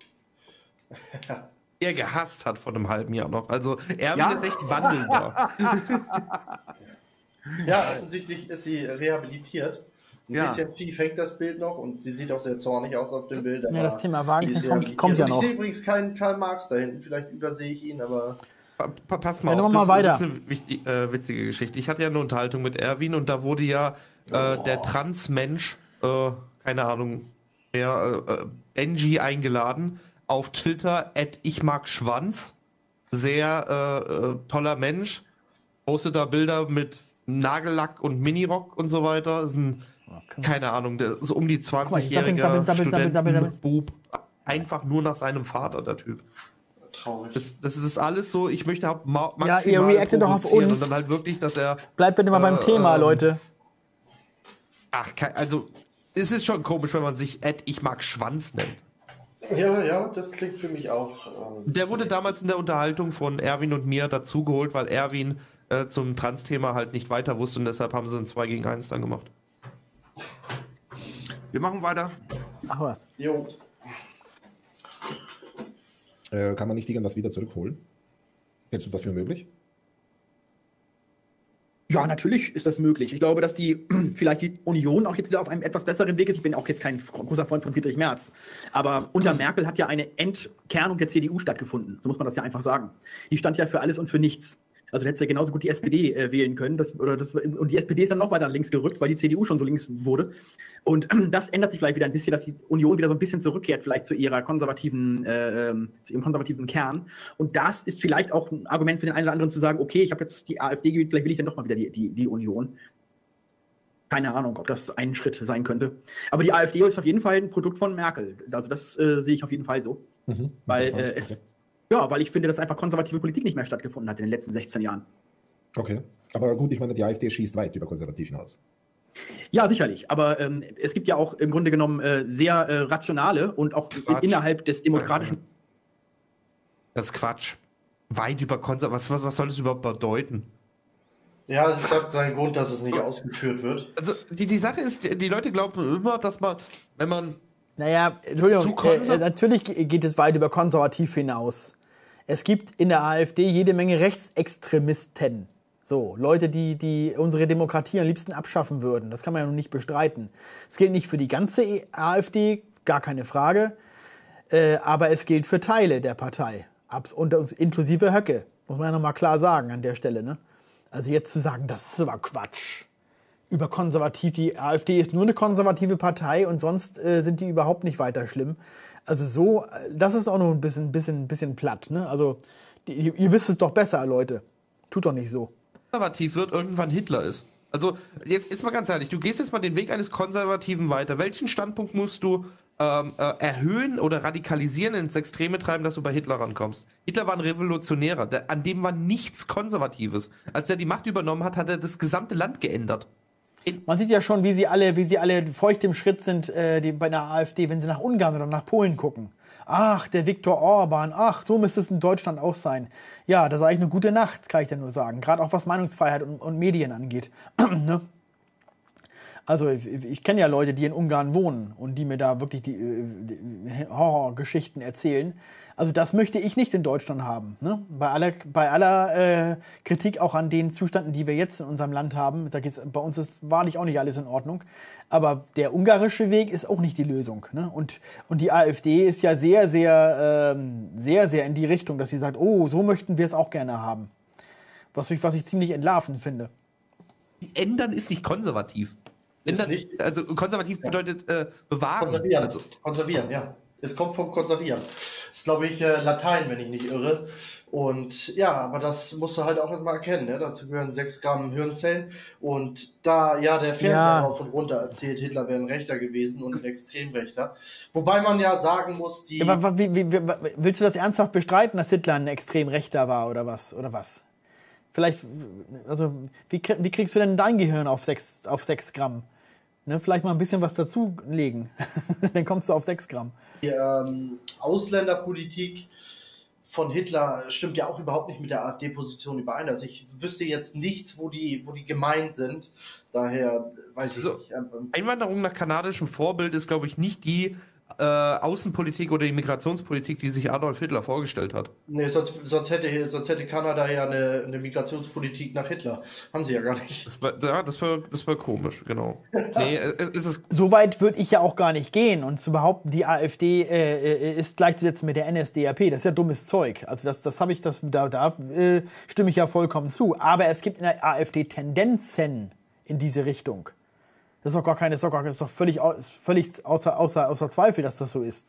Er gehasst hat vor einem halben Jahr noch. Also Erwin Ja. ist echt wandelbar. Ja, offensichtlich ist sie rehabilitiert. Ein Ja. bisschen schief hängt das Bild noch und sie sieht auch sehr zornig aus auf dem Bild. Ja, aber das Thema Wagenknecht sie ist kommt- rehabilitiert. kommt ja Und noch. Ich sehe übrigens keinen Karl Marx da hinten. Vielleicht übersehe ich ihn, aber... Pa pa pass mal Ja, auf, noch mal das, weiter. das ist eine wichtig, äh, witzige Geschichte. Ich hatte ja eine Unterhaltung mit Erwin und da wurde ja äh, der Transmensch, äh, keine Ahnung, der äh, Benji eingeladen auf Twitter, at ich mag Schwanz. Sehr äh, äh, toller Mensch. Postet da Bilder mit Nagellack und Minirock und so weiter. Ist ein, keine Ahnung, der ist um die mal, sabbeln, zwanzigjähriger sabbeln, sabbeln, sabbeln, sabbeln, sabbeln. Bub. Einfach nur nach seinem Vater, der Typ. Traurig. Das, das ist alles so, ich möchte halt ma Ja, maximal ihr reactet doch auf provozieren uns. und dann halt wirklich, dass er, Bleibt bitte mal beim Äh, Thema, ähm, Leute. ach, kei- also, es ist schon komisch, wenn man sich Ed, ich mag Schwanz nennt. Ja, ja, das klingt für mich auch... Ähm, Der wurde damals in der Unterhaltung von Erwin und mir dazugeholt, weil Erwin äh, zum Trans-Thema halt nicht weiter wusste und deshalb haben sie ein zwei gegen eins dann gemacht. Wir machen weiter. Ach was. Jo. Äh, kann man nicht irgendwas wieder zurückholen? Hältst du das für möglich? Ja, natürlich ist das möglich. Ich glaube, dass die vielleicht die Union auch jetzt wieder auf einem etwas besseren Weg ist. Ich bin auch jetzt kein großer Freund von Friedrich Merz. Aber unter Merkel hat ja eine Entkernung der C D U stattgefunden. So muss man das ja einfach sagen. Die stand ja für alles und für nichts. Also du hättest ja genauso gut die S P D äh, wählen können. Das, oder das, und die S P D ist dann noch weiter links gerückt, weil die C D U schon so links wurde. Und das ändert sich vielleicht wieder ein bisschen, dass die Union wieder so ein bisschen zurückkehrt, vielleicht zu ihrer konservativen, äh, ähm, zu ihrem konservativen Kern. Und das ist vielleicht auch ein Argument für den einen oder anderen zu sagen, okay, ich habe jetzt die AfD gewählt, vielleicht will ich dann doch mal wieder die, die, die Union. Keine Ahnung, ob das ein Schritt sein könnte. Aber die AfD ist auf jeden Fall ein Produkt von Merkel. Also das äh, sehe ich auf jeden Fall so. Mhm. Weil Interessant. äh, es Okay. Ja, weil ich finde, dass einfach konservative Politik nicht mehr stattgefunden hat in den letzten sechzehn Jahren. Okay. Aber gut, ich meine, die AfD schießt weit über konservativ hinaus. Ja, sicherlich. Aber ähm, es gibt ja auch im Grunde genommen äh, sehr äh, rationale und auch Quatsch. innerhalb des demokratischen. Das ist Quatsch. Weit über konservativ. Was, was, was soll das überhaupt bedeuten? Ja, das hat seinen Grund, dass es nicht ausgeführt wird. Also die, die Sache ist, die Leute glauben immer, dass man, wenn man Naja, Zu Entschuldigung, konser- äh, natürlich geht es weit über konservativ hinaus. Es gibt in der AfD jede Menge Rechtsextremisten. So, Leute, die, die unsere Demokratie am liebsten abschaffen würden. Das kann man ja nun nicht bestreiten. Es gilt nicht für die ganze AfD, gar keine Frage. Äh, aber es gilt für Teile der Partei. Ab, und, inklusive Höcke. Muss man ja nochmal klar sagen an der Stelle. Ne? Also jetzt zu sagen, das ist aber Quatsch. Über konservativ, die AfD ist nur eine konservative Partei und sonst äh, sind die überhaupt nicht weiter schlimm. Also so, das ist auch noch ein bisschen, bisschen, bisschen platt. Ne? Also die, ihr, ihr wisst es doch besser, Leute. Tut doch nicht so. konservativ wird, irgendwann Hitler ist. Also jetzt, jetzt mal ganz ehrlich, du gehst jetzt mal den Weg eines Konservativen weiter. Welchen Standpunkt musst du ähm, äh, erhöhen oder radikalisieren, ins Extreme treiben, dass du bei Hitler rankommst? Hitler war ein Revolutionärer, der, an dem war nichts Konservatives. Als er die Macht übernommen hat, hat er das gesamte Land geändert. Man sieht ja schon, wie sie alle, wie sie alle feucht im Schritt sind äh, die, bei der AfD, wenn sie nach Ungarn oder nach Polen gucken. Ach, der Viktor Orban, ach, so müsste es in Deutschland auch sein. Ja, da sage ich eine gute Nacht, kann ich dir nur sagen. Gerade auch was Meinungsfreiheit und, und Medien angeht. Ne? Also ich, ich kenne ja Leute, die in Ungarn wohnen und die mir da wirklich die, die Horrorgeschichten erzählen. Also das möchte ich nicht in Deutschland haben. Ne? Bei aller, bei aller äh, Kritik auch an den Zuständen, die wir jetzt in unserem Land haben, da geht's, bei uns ist wahrlich auch nicht alles in Ordnung. Aber der ungarische Weg ist auch nicht die Lösung. Ne? Und, und die AfD ist ja sehr, sehr, ähm, sehr, sehr in die Richtung, dass sie sagt, oh, so möchten wir es auch gerne haben. Was ich, was ich ziemlich entlarvend finde. Ändern ist nicht konservativ. Ändern, nicht- also konservativ bedeutet äh, bewahren. Konservieren. Also, Konservieren, ja. Es kommt vom Konservieren. Das ist, glaube ich, äh, Latein, wenn ich nicht irre. Und ja, aber das musst du halt auch erstmal erkennen. Ne? Dazu gehören sechs Gramm Hirnzellen. Und da, ja, der Fernseher Ja. rauf und runter erzählt, Hitler wäre ein Rechter gewesen und ein Extremrechter. Wobei man ja sagen muss, die... Ja, wa- wa- wie, wie, wie, willst du das ernsthaft bestreiten, dass Hitler ein Extremrechter war oder was? Oder was? Vielleicht, also, wie, krie- wie kriegst du denn dein Gehirn auf sechs, auf sechs Gramm? Ne, vielleicht mal ein bisschen was dazulegen. Dann kommst du auf sechs Gramm. Die ähm, Ausländerpolitik von Hitler stimmt ja auch überhaupt nicht mit der AfD-Position überein. Also ich wüsste jetzt nichts, wo die, wo die gemeint sind. Daher weiß ich Also, nicht. Ähm, Einwanderung nach kanadischem Vorbild ist, glaube ich, nicht die äh, Außenpolitik oder die Migrationspolitik, die sich Adolf Hitler vorgestellt hat. Nee, sonst, sonst, hätte, sonst hätte Kanada ja eine, eine Migrationspolitik nach Hitler. Haben sie ja gar nicht. Das war, ja, das war, das war komisch, genau. Nee, es ist es. So weit würde ich ja auch gar nicht gehen und zu behaupten, die AfD äh, äh, ist gleichzusetzen mit der N S D A P. Das ist ja dummes Zeug. Also das, das habe ich, das, da, da äh, stimme ich ja vollkommen zu. Aber es gibt in der AfD Tendenzen in diese Richtung. Das ist doch gar keine, das ist doch, gar, das ist doch völlig, au- völlig außer, außer, außer Zweifel, dass das so ist.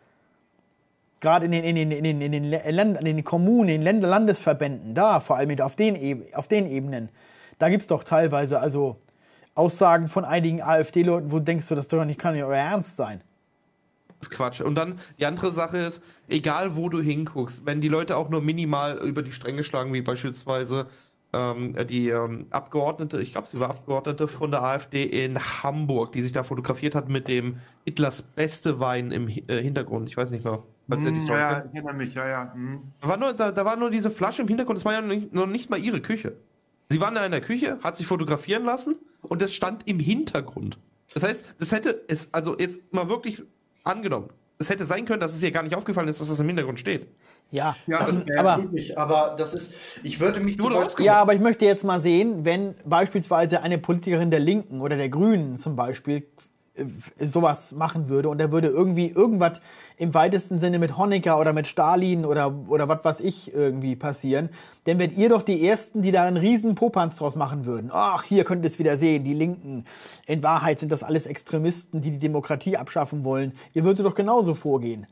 Gerade in den, in den, in den, in den, Ländern, in den Kommunen, in den Länder, Landesverbänden, da vor allem auf den, Eb- auf den Ebenen, da gibt es doch teilweise also Aussagen von einigen AfD-Leuten, wo denkst du, das doch nicht, kann ja euer Ernst sein. Das ist Quatsch. Und dann die andere Sache ist, egal wo du hinguckst, wenn die Leute auch nur minimal über die Stränge schlagen, wie beispielsweise ähm, die ähm, Abgeordnete, ich glaube, sie war Abgeordnete von der AfD in Hamburg, die sich da fotografiert hat mit dem Hitlers beste Wein im Hi- äh, Hintergrund. Ich weiß nicht mehr. falls ihr die Hm, Story ja, kennt. ich erinnere mich, ja, ja. Hm. Da war, nur, da, da war nur diese Flasche im Hintergrund, das war ja noch nicht, noch nicht mal ihre Küche. Sie waren da in der Küche, hat sich fotografieren lassen und das stand im Hintergrund. Das heißt, das hätte es, also jetzt mal wirklich angenommen, es hätte sein können, dass es ihr gar nicht aufgefallen ist, dass das im Hintergrund steht. Ja, Ja, das, und, äh, aber, Wirklich, aber das ist, ich würde mich Wurde zum Beispiel- ausgemacht. ja, aber ich möchte jetzt mal sehen, wenn beispielsweise eine Politikerin der Linken oder der Grünen zum Beispiel äh, sowas machen würde und er würde irgendwie irgendwas im weitesten Sinne mit Honecker oder mit Stalin oder, oder was weiß ich irgendwie passieren, dann wärt ihr doch die Ersten, die da einen riesen Popanz draus machen würden. Ach, hier könnt ihr es wieder sehen, die Linken. In Wahrheit sind das alles Extremisten, die die Demokratie abschaffen wollen. Ihr würdet doch genauso vorgehen.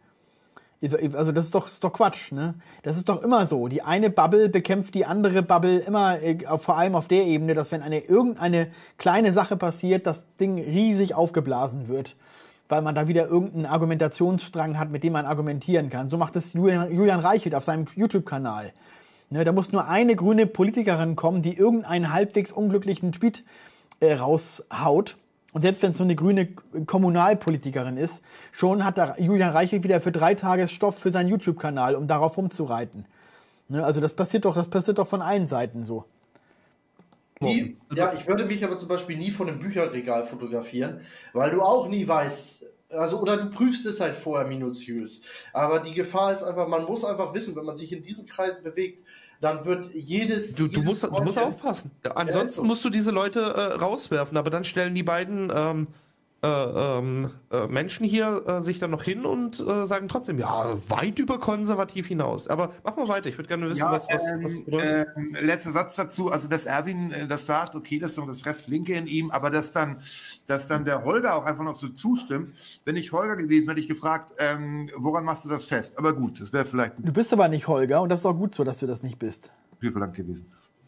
Also das ist doch, ist doch Quatsch, ne? Das ist doch immer so. Die eine Bubble bekämpft die andere Bubble immer, äh, vor allem auf der Ebene, dass wenn eine irgendeine kleine Sache passiert, das Ding riesig aufgeblasen wird. weil man da wieder irgendeinen Argumentationsstrang hat, mit dem man argumentieren kann. So macht es Julian, Julian Reichelt auf seinem YouTube-Kanal. Ne, da muss nur eine grüne Politikerin kommen, die irgendeinen halbwegs unglücklichen Tweet äh, raushaut. Und selbst wenn es nur eine grüne Kommunalpolitikerin ist, schon hat da Julian Reichelt wieder für drei Tage Stoff für seinen YouTube-Kanal, um darauf rumzureiten. Ne, also das passiert doch, das passiert doch von allen Seiten so. Nie, ja, ich würde mich aber zum Beispiel nie von einem Bücherregal fotografieren, weil du auch nie weißt, also oder du prüfst es halt vorher minutiös. Aber die Gefahr ist einfach, man muss einfach wissen, wenn man sich in diesen Kreisen bewegt, dann wird jedes... Du, du, jedes musst, du musst aufpassen. Ansonsten Ja, musst du diese Leute äh, rauswerfen, aber dann stellen die beiden ähm, äh, ähm, äh, Menschen hier äh, sich dann noch hin und äh, sagen trotzdem, ja, weit über konservativ hinaus. Aber mach mal weiter, ich würde gerne wissen, Ja, was... was, ähm, was bedeutet. ähm, letzter Satz dazu, also dass Erwin äh, das sagt, okay, das ist noch das Rest Linke in ihm, aber dass dann, dass dann der Holger auch einfach noch so zustimmt. Wenn ich Holger gewesen, hätte ich gefragt, ähm, woran machst du das fest? Aber gut, das wäre vielleicht Du bist aber nicht Holger und das ist auch gut so, dass du das nicht bist. viel verlangt gewesen.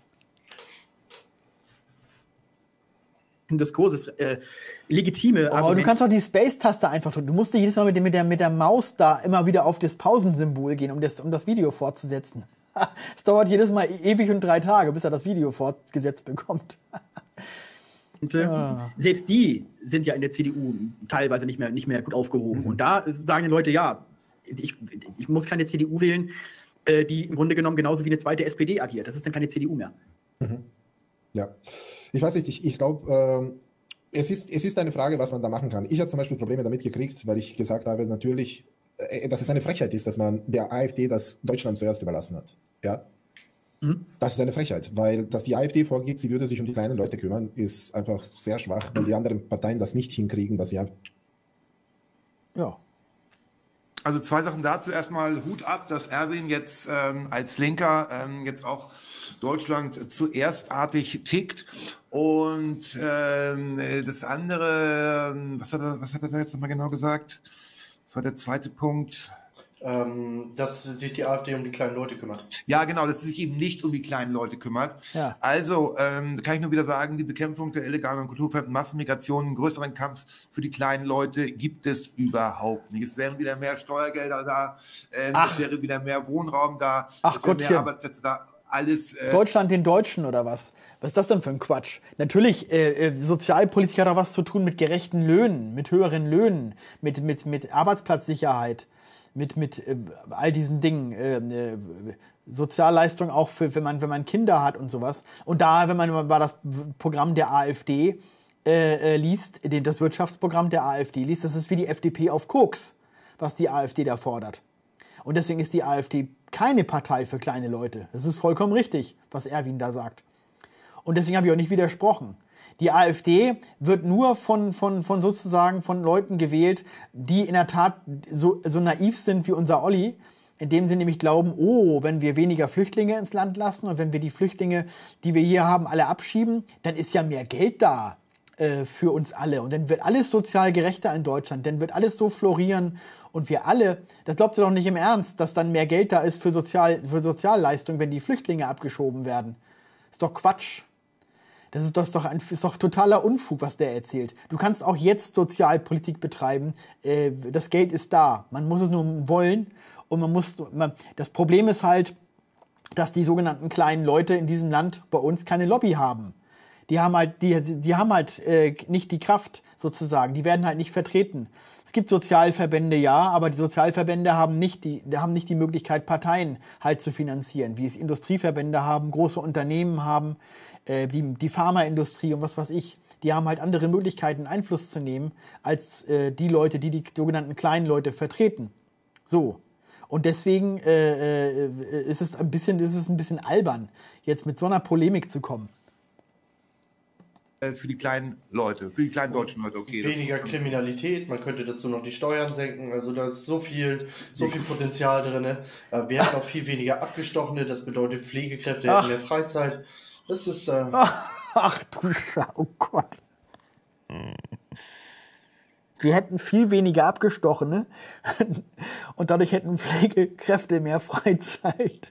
Diskurses äh, legitime Aber du kannst doch die Space-Taste einfach drücken. Du musst nicht jedes Mal mit, der- mit, der, mit der Maus da immer wieder auf das Pausensymbol gehen, um das, um das Video fortzusetzen. Es dauert jedes Mal ewig und drei Tage, bis er das Video fortgesetzt bekommt. Und, äh, Ja. Selbst die sind ja in der C D U teilweise nicht mehr, nicht mehr gut aufgehoben. Und da sagen die Leute, ja, ich, ich muss keine C D U wählen, äh, die im Grunde genommen genauso wie eine zweite S P D agiert. Das ist dann keine C D U mehr. Ja, ich weiß nicht, ich, ich glaube, ähm, es, ist, es ist eine Frage, was man da machen kann. Ich habe zum Beispiel Probleme damit gekriegt, weil ich gesagt habe, natürlich, äh, dass es eine Frechheit ist, dass man der AfD das Deutschland zuerst überlassen hat. Ja, Mhm. das ist eine Frechheit, weil dass die AfD vorgibt, sie würde sich um die kleinen Leute kümmern, ist einfach sehr schwach, weil die anderen Parteien das nicht hinkriegen, dass sie einfach Ja. Also zwei Sachen dazu. Erstmal Hut ab, dass Erwin jetzt ähm, als Linker ähm, jetzt auch Deutschland zuerstartig tickt. Und ähm, das andere, ähm, was hat er, was hat er da jetzt nochmal genau gesagt? Das war der zweite Punkt. Ähm, dass sich die AfD um die kleinen Leute kümmert. Ja, genau, dass sie sich eben nicht um die kleinen Leute kümmert. Ja. Also ähm, kann ich nur wieder sagen, die Bekämpfung der illegalen und kulturfremden Massenmigration, einen größeren Kampf für die kleinen Leute gibt es überhaupt nicht. Es wären wieder mehr Steuergelder da, ähm, Ach. es wäre wieder mehr Wohnraum da, Ach es wären mehr Gottchen. Arbeitsplätze da, alles. Äh, Deutschland den Deutschen oder was? Was ist das denn für ein Quatsch? Natürlich, äh, äh, Sozialpolitik hat auch was zu tun mit gerechten Löhnen, mit höheren Löhnen, mit, mit, mit Arbeitsplatzsicherheit, mit, mit äh, all diesen Dingen. Äh, äh, Sozialleistung auch für, wenn man, wenn man Kinder hat und sowas. Und da, wenn man mal das Programm der AfD äh, äh, liest, den, das Wirtschaftsprogramm der AfD liest, das ist wie die F D P auf Koks, was die AfD da fordert. Und deswegen ist die AfD keine Partei für kleine Leute. Das ist vollkommen richtig, was Erwin da sagt. Und deswegen habe ich auch nicht widersprochen. Die AfD wird nur von, von, von sozusagen von Leuten gewählt, die in der Tat so, so naiv sind wie unser Olli, indem sie nämlich glauben, oh, wenn wir weniger Flüchtlinge ins Land lassen und wenn wir die Flüchtlinge, die wir hier haben, alle abschieben, dann ist ja mehr Geld da äh, für uns alle. Und dann wird alles sozial gerechter in Deutschland, dann wird alles so florieren. Und wir alle, das glaubt ihr doch nicht im Ernst, dass dann mehr Geld da ist für, Sozial, für Sozialleistungen, wenn die Flüchtlinge abgeschoben werden. Ist doch Quatsch. Das ist, das ist, doch ein, ist doch totaler Unfug, was der erzählt. Du kannst auch jetzt Sozialpolitik betreiben. Äh, das Geld ist da. Man muss es nur wollen. Und man muss. Man, das Problem ist halt, dass die sogenannten kleinen Leute in diesem Land bei uns keine Lobby haben. Die haben halt, die, die haben halt äh, nicht die Kraft sozusagen. Die werden halt nicht vertreten. Es gibt Sozialverbände, ja, aber die Sozialverbände haben nicht die, haben nicht die Möglichkeit, Parteien halt zu finanzieren, wie es Industrieverbände haben, große Unternehmen haben. Die, die Pharmaindustrie und was weiß ich, die haben halt andere Möglichkeiten, Einfluss zu nehmen, als äh, die Leute, die die sogenannten kleinen Leute vertreten. So. Und deswegen äh, äh, ist, es ein bisschen, ist es ein bisschen albern, jetzt mit so einer Polemik zu kommen. für die kleinen Leute, für die kleinen deutschen Leute, okay. das- Weniger Kriminalität, man könnte dazu noch die Steuern senken, also da ist so viel, so viel Potenzial drin. Äh, Wir hätten auch viel weniger Abgestochene, das bedeutet Pflegekräfte Ach. hätten mehr Freizeit. Das ist, äh, Ach du Scheiße, oh Gott. Wir hätten viel weniger Abgestochene und dadurch hätten Pflegekräfte mehr Freizeit.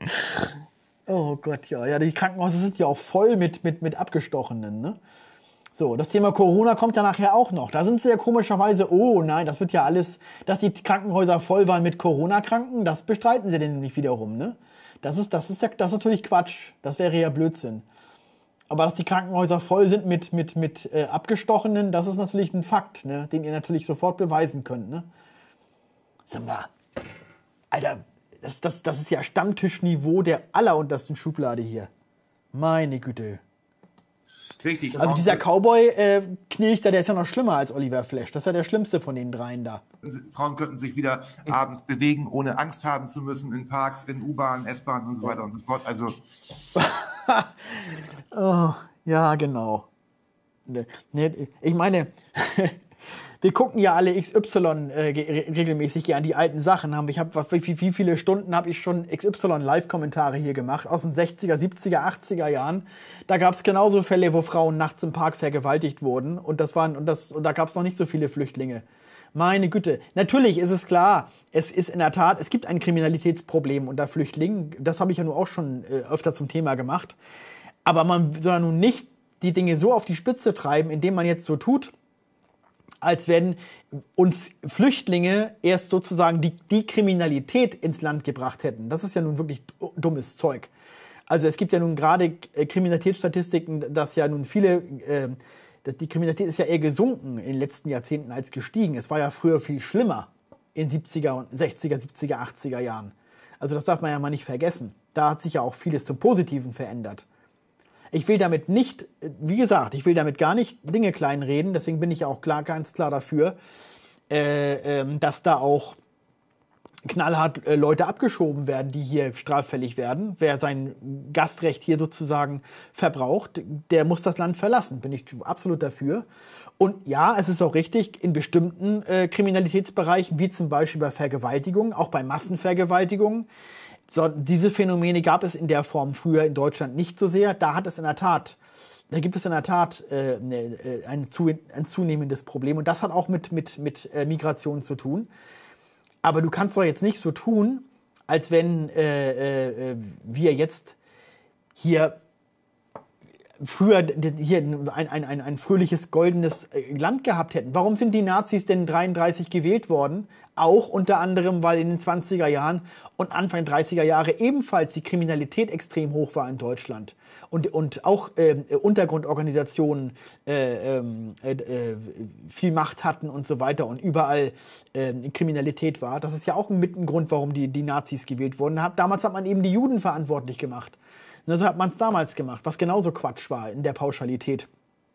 Oh Gott, ja. Ja, die Krankenhäuser sind ja auch voll mit, mit, mit Abgestochenen, ne? So, das Thema Corona kommt ja nachher auch noch. Da sind sie ja komischerweise, oh nein, das wird ja alles, dass die Krankenhäuser voll waren mit Corona-Kranken, das bestreiten sie denn nicht wiederum, ne? Das ist, das ist ja, das ist natürlich Quatsch. Das wäre ja Blödsinn. Aber dass die Krankenhäuser voll sind mit, mit, mit äh, Abgestochenen, das ist natürlich ein Fakt, ne? Den ihr natürlich sofort beweisen könnt, ne? Sag mal, Alter, das, das, das ist ja Stammtischniveau der alleruntersten Schublade hier. Meine Güte. Richtig. Also dieser Cowboy-Knilchter, äh, der ist ja noch schlimmer als Oliver Flash. Das ist ja der schlimmste von den dreien da. Frauen könnten sich wieder abends bewegen, ohne Angst haben zu müssen, in Parks, in U-Bahn, S-Bahn und so weiter und so fort. Also oh, ja, genau. Ne, ich meine, wir gucken ja alle X Y äh, regelmäßig gern die alten Sachen. Haben. Ich habe wie, wie viele Stunden habe ich schon X Y Live-Kommentare hier gemacht aus den sechziger, siebziger, achtziger Jahren. Da gab es genauso Fälle, wo Frauen nachts im Park vergewaltigt wurden und das waren und das und da gab es noch nicht so viele Flüchtlinge. Meine Güte. Natürlich ist es klar, es ist in der Tat, es gibt ein Kriminalitätsproblem unter Flüchtlingen. Das habe ich ja nun auch schon äh, öfter zum Thema gemacht. Aber man soll ja nun nicht die Dinge so auf die Spitze treiben, indem man jetzt so tut, als wenn uns Flüchtlinge erst sozusagen die, die Kriminalität ins Land gebracht hätten. Das ist ja nun wirklich dummes Zeug. Also es gibt ja nun gerade Kriminalitätsstatistiken, dass ja nun viele, äh, die Kriminalität ist ja eher gesunken in den letzten Jahrzehnten als gestiegen. Es war ja früher viel schlimmer in siebziger, und sechziger, siebziger, achtziger Jahren. Also das darf man ja mal nicht vergessen. Da hat sich ja auch vieles zum Positiven verändert. Ich will damit nicht, wie gesagt, ich will damit gar nicht Dinge kleinreden, deswegen bin ich ja auch klar, ganz klar dafür, äh, äh, dass da auch knallhart äh, Leute abgeschoben werden, die hier straffällig werden. Wer sein Gastrecht hier sozusagen verbraucht, der muss das Land verlassen, bin ich absolut dafür. Und ja, es ist auch richtig, in bestimmten äh, Kriminalitätsbereichen, wie zum Beispiel bei Vergewaltigungen, auch bei Massenvergewaltigungen, so, diese Phänomene gab es in der Form früher in Deutschland nicht so sehr. Da hat es in der Tat, da gibt es in der Tat äh, ein, zu, ein zunehmendes Problem. Und das hat auch mit, mit, mit äh, Migration zu tun. Aber du kannst doch jetzt nicht so tun, als wenn äh, äh, wir jetzt hier früher hier ein, ein, ein, ein fröhliches, goldenes Land gehabt hätten. Warum sind die Nazis denn dreiunddreißig gewählt worden? Auch unter anderem, weil in den zwanziger Jahren und Anfang der dreißiger Jahre ebenfalls die Kriminalität extrem hoch war in Deutschland. Und, und auch äh, Untergrundorganisationen äh, äh, viel Macht hatten und so weiter und überall äh, Kriminalität war. Das ist ja auch mit ein Grund, warum die, die Nazis gewählt wurden. Damals hat man eben die Juden verantwortlich gemacht. Und so hat man es damals gemacht, was genauso Quatsch war in der Pauschalität.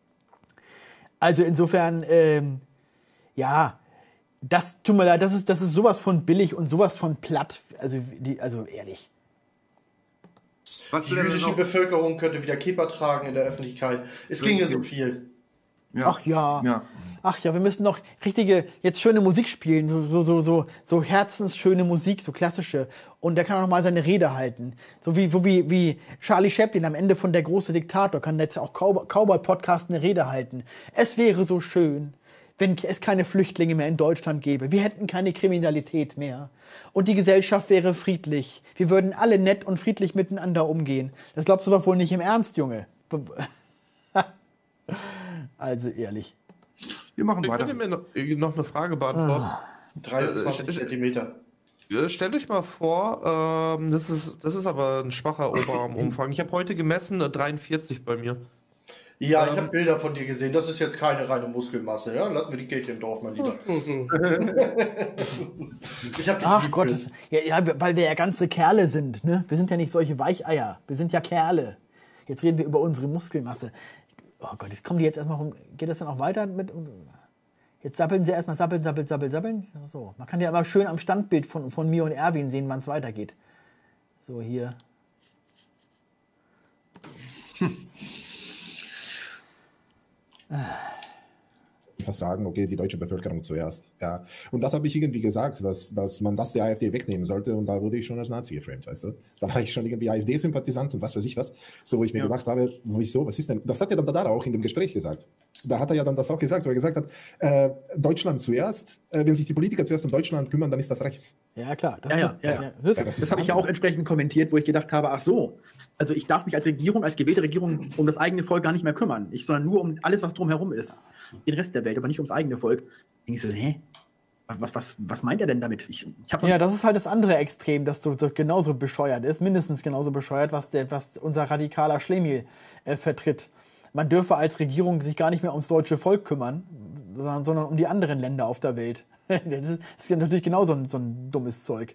Also insofern, ähm, ja, das tut mir leid, das ist, das ist sowas von billig und sowas von platt. Also, die, also ehrlich. Was Die jüdische Bevölkerung könnte wieder Kippa tragen in der Öffentlichkeit. Es ginge so viel. Ja. Ach ja. ja. Ach ja, wir müssen noch richtige, jetzt schöne Musik spielen, so, so, so, so herzensschöne Musik, so klassische. Und der kann auch noch mal seine Rede halten. So wie, so wie, wie Charlie Chaplin am Ende von Der große Diktator kann jetzt auch Cowboy-Podcast eine Rede halten. Es wäre so schön, wenn es keine Flüchtlinge mehr in Deutschland gäbe. Wir hätten keine Kriminalität mehr. Und die Gesellschaft wäre friedlich. Wir würden alle nett und friedlich miteinander umgehen. Das glaubst du doch wohl nicht im Ernst, Junge. Also ehrlich. Wir machen Ich weiter. könnte mir noch, noch eine Frage beantworten. dreiundzwanzig Äh, Zentimeter. Äh, Stellt euch mal vor, ähm, das, ist, das ist aber ein schwacher Oberarmumfang. Ich habe heute gemessen, äh, dreiundvierzig bei mir. Ja, ich Ähm, habe Bilder von dir gesehen. Das ist jetzt keine reine Muskelmasse. Ja? Lassen wir die Kirche im Dorf, mein Lieber. Ich hab dich Ach lieb. Gottes, ja, ja, weil wir ja ganze Kerle sind, ne? Wir sind ja nicht solche Weicheier. Wir sind ja Kerle. Jetzt reden wir über unsere Muskelmasse. Oh Gott, jetzt kommen die jetzt erstmal rum. Geht das dann auch weiter mit? Jetzt sappeln sie erstmal, sappeln, sappeln, sappeln, sappeln. So. Man kann ja aber schön am Standbild von, von mir und Erwin sehen, wann es weitergeht. So, hier. Einfach sagen, okay, die deutsche Bevölkerung zuerst. Ja. Und das habe ich irgendwie gesagt, dass, dass man das der AfD wegnehmen sollte. Und da wurde ich schon als Nazi geframed, weißt du? Da war ich schon irgendwie AfD-Sympathisant und was weiß ich was. So, wo ich mir Ja. gedacht habe, wieso, was ist denn? Das hat ja dann Dadara auch in dem Gespräch gesagt. da hat er ja dann das auch gesagt, weil er gesagt hat, äh, Deutschland zuerst, äh, wenn sich die Politiker zuerst um Deutschland kümmern, dann ist das rechts. Ja, klar. Das Ja, ja, ist, ja, ja, ja. das, Ja, das Das habe ich ja auch entsprechend kommentiert, wo ich gedacht habe, ach so, also ich darf mich als Regierung, als gewählte Regierung um das eigene Volk gar nicht mehr kümmern, ich, sondern nur um alles, was drumherum ist, den Rest der Welt, aber nicht ums eigene Volk. Da denke ich so, hä? Was, was, was meint er denn damit? Ich, ich hab ja, das ist halt das andere Extrem, das so, so genauso bescheuert ist, mindestens genauso bescheuert, was, der, was unser radikaler Schlemiel äh, vertritt. Man dürfe als Regierung sich gar nicht mehr ums deutsche Volk kümmern, sondern, sondern um die anderen Länder auf der Welt. Das ist, das ist natürlich genauso ein, so ein dummes Zeug.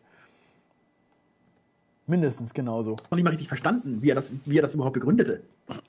Mindestens genauso. noch nicht mal richtig verstanden, wie er das, wie er das überhaupt begründete.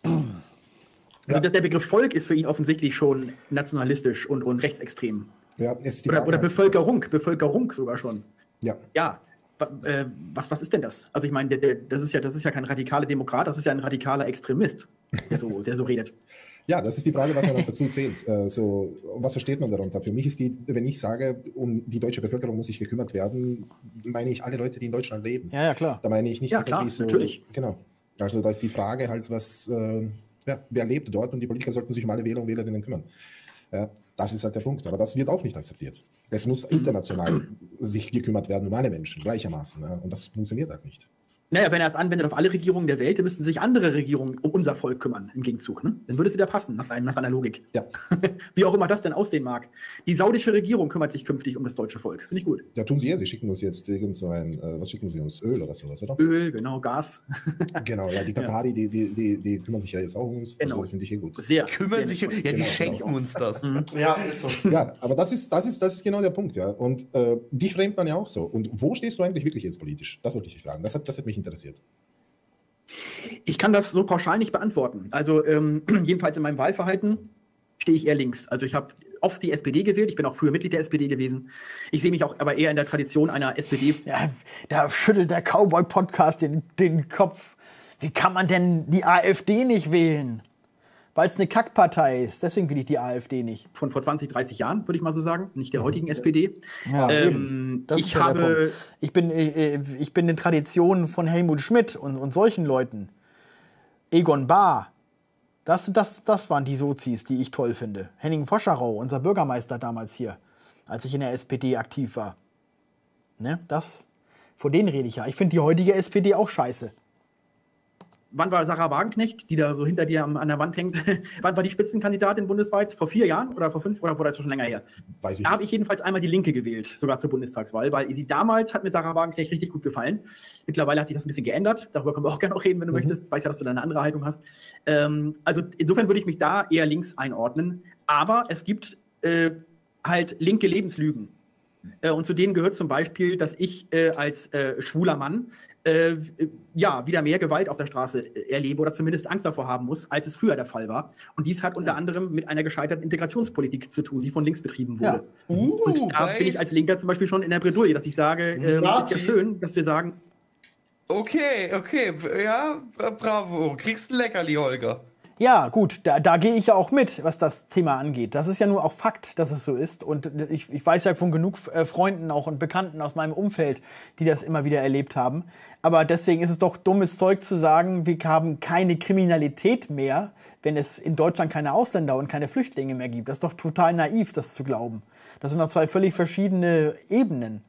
Also der, der Begriff Volk ist für ihn offensichtlich schon nationalistisch und, und rechtsextrem. Ja, ist die Oder, Frage oder halt. Bevölkerung, Bevölkerung sogar schon. Ja. Ja, wa- äh, was, was ist denn das? Also ich meine, der, der, das, ist ja, das ist ja kein radikaler Demokrat, das ist ja ein radikaler Extremist, der so, der so redet. Ja, das ist die Frage, was man noch dazu zählt. Äh, so, was versteht man darunter? Für mich ist die, wenn ich sage, um die deutsche Bevölkerung muss sich gekümmert werden, meine ich alle Leute, die in Deutschland leben. Ja, ja, klar. Da meine ich nicht Ja, klar, irgendwie so. natürlich. Genau. Also da ist die Frage halt, was, äh, ja, wer lebt dort und die Politiker sollten sich um alle Wähler und Wählerinnen kümmern. Ja, das ist halt der Punkt. Aber das wird auch nicht akzeptiert. Es muss international sich gekümmert werden um alle Menschen gleichermaßen. Ja, und das funktioniert halt nicht. Naja, wenn er es anwendet auf alle Regierungen der Welt, dann müssten sich andere Regierungen um unser Volk kümmern im Gegenzug. Ne? Dann würde es wieder passen, nach, seinem, nach seiner Logik. Ja. Wie auch immer das denn aussehen mag. Die saudische Regierung kümmert sich künftig um das deutsche Volk. Finde ich gut. Ja, tun sie ja. Sie schicken uns jetzt irgend so ein, äh, was schicken sie uns? Öl oder sowas, oder? Öl, genau, Gas. Genau, ja, die Katari, die, die, die, die kümmern sich ja jetzt auch um uns. Genau. Also finde ich eh gut. Sehr. Kümmern sehr sich, gut. ja, die Genau, schenken genau. uns das. Ja, ist so. Ja, aber das ist, das ist, das ist genau der Punkt, ja. Und äh, die framet man ja auch so. Und wo stehst du eigentlich wirklich jetzt politisch? Das wollte ich dich fragen. Das hat, das hat mich interessiert. Ich kann das so pauschal nicht beantworten. Also ähm, jedenfalls in meinem Wahlverhalten stehe ich eher links. Also ich habe oft die S P D gewählt. Ich bin auch früher Mitglied der S P D gewesen. Ich sehe mich auch aber eher in der Tradition einer S P D. Ja, da schüttelt der Cowboy-Podcast den, den Kopf. Wie kann man denn die AfD nicht wählen? Weil es eine Kackpartei ist. Deswegen will ich die AfD nicht. Von vor zwanzig, dreißig Jahren, würde ich mal so sagen. Nicht der heutigen S P D. Ja, ähm, eben. Das ist ich ja der habe. Punkt. Ich bin, äh, ich bin in Traditionen von Helmut Schmidt und, und solchen Leuten. Egon Bahr. Das, das, das waren die Sozis, die ich toll finde. Henning Voscherau, unser Bürgermeister damals hier, als ich in der S P D aktiv war. Ne? Das, von denen rede ich ja. Ich finde die heutige S P D auch scheiße. Wann war Sarah Wagenknecht, die da so hinter dir am, an der Wand hängt? Wann war die Spitzenkandidatin bundesweit? Vor vier Jahren oder vor fünf oder war das schon länger her? Weiß ich Da habe nicht. ich jedenfalls einmal die Linke gewählt, sogar zur Bundestagswahl, weil sie damals hat mir Sarah Wagenknecht richtig gut gefallen. Mittlerweile hat sich das ein bisschen geändert. Darüber können wir auch gerne noch reden, wenn du Mhm. möchtest. Ich weiß ja, dass du da eine andere Haltung hast. Ähm, also insofern würde ich mich da eher links einordnen. Aber es gibt äh, halt linke Lebenslügen. Äh, und zu denen gehört zum Beispiel, dass ich äh, als äh, schwuler Mann äh, ja, wieder mehr Gewalt auf der Straße äh, erlebe oder zumindest Angst davor haben muss, als es früher der Fall war. Und dies hat unter anderem mit einer gescheiterten Integrationspolitik zu tun, die von links betrieben wurde. Ja. Uh, Und da bin ich als Linker zum Beispiel schon in der Bredouille, dass ich sage, äh, ist Nazi. ja schön, dass wir sagen, Okay, okay, ja, bravo. Kriegst ein Leckerli, Holger. Ja, gut, da, da gehe ich ja auch mit, was das Thema angeht. Das ist ja nur auch Fakt, dass es so ist. Und ich, ich weiß ja von genug äh, Freunden auch und Bekannten aus meinem Umfeld, die das immer wieder erlebt haben. Aber deswegen ist es doch dummes Zeug zu sagen, wir haben keine Kriminalität mehr, wenn es in Deutschland keine Ausländer und keine Flüchtlinge mehr gibt. Das ist doch total naiv, das zu glauben. Das sind doch zwei völlig verschiedene Ebenen.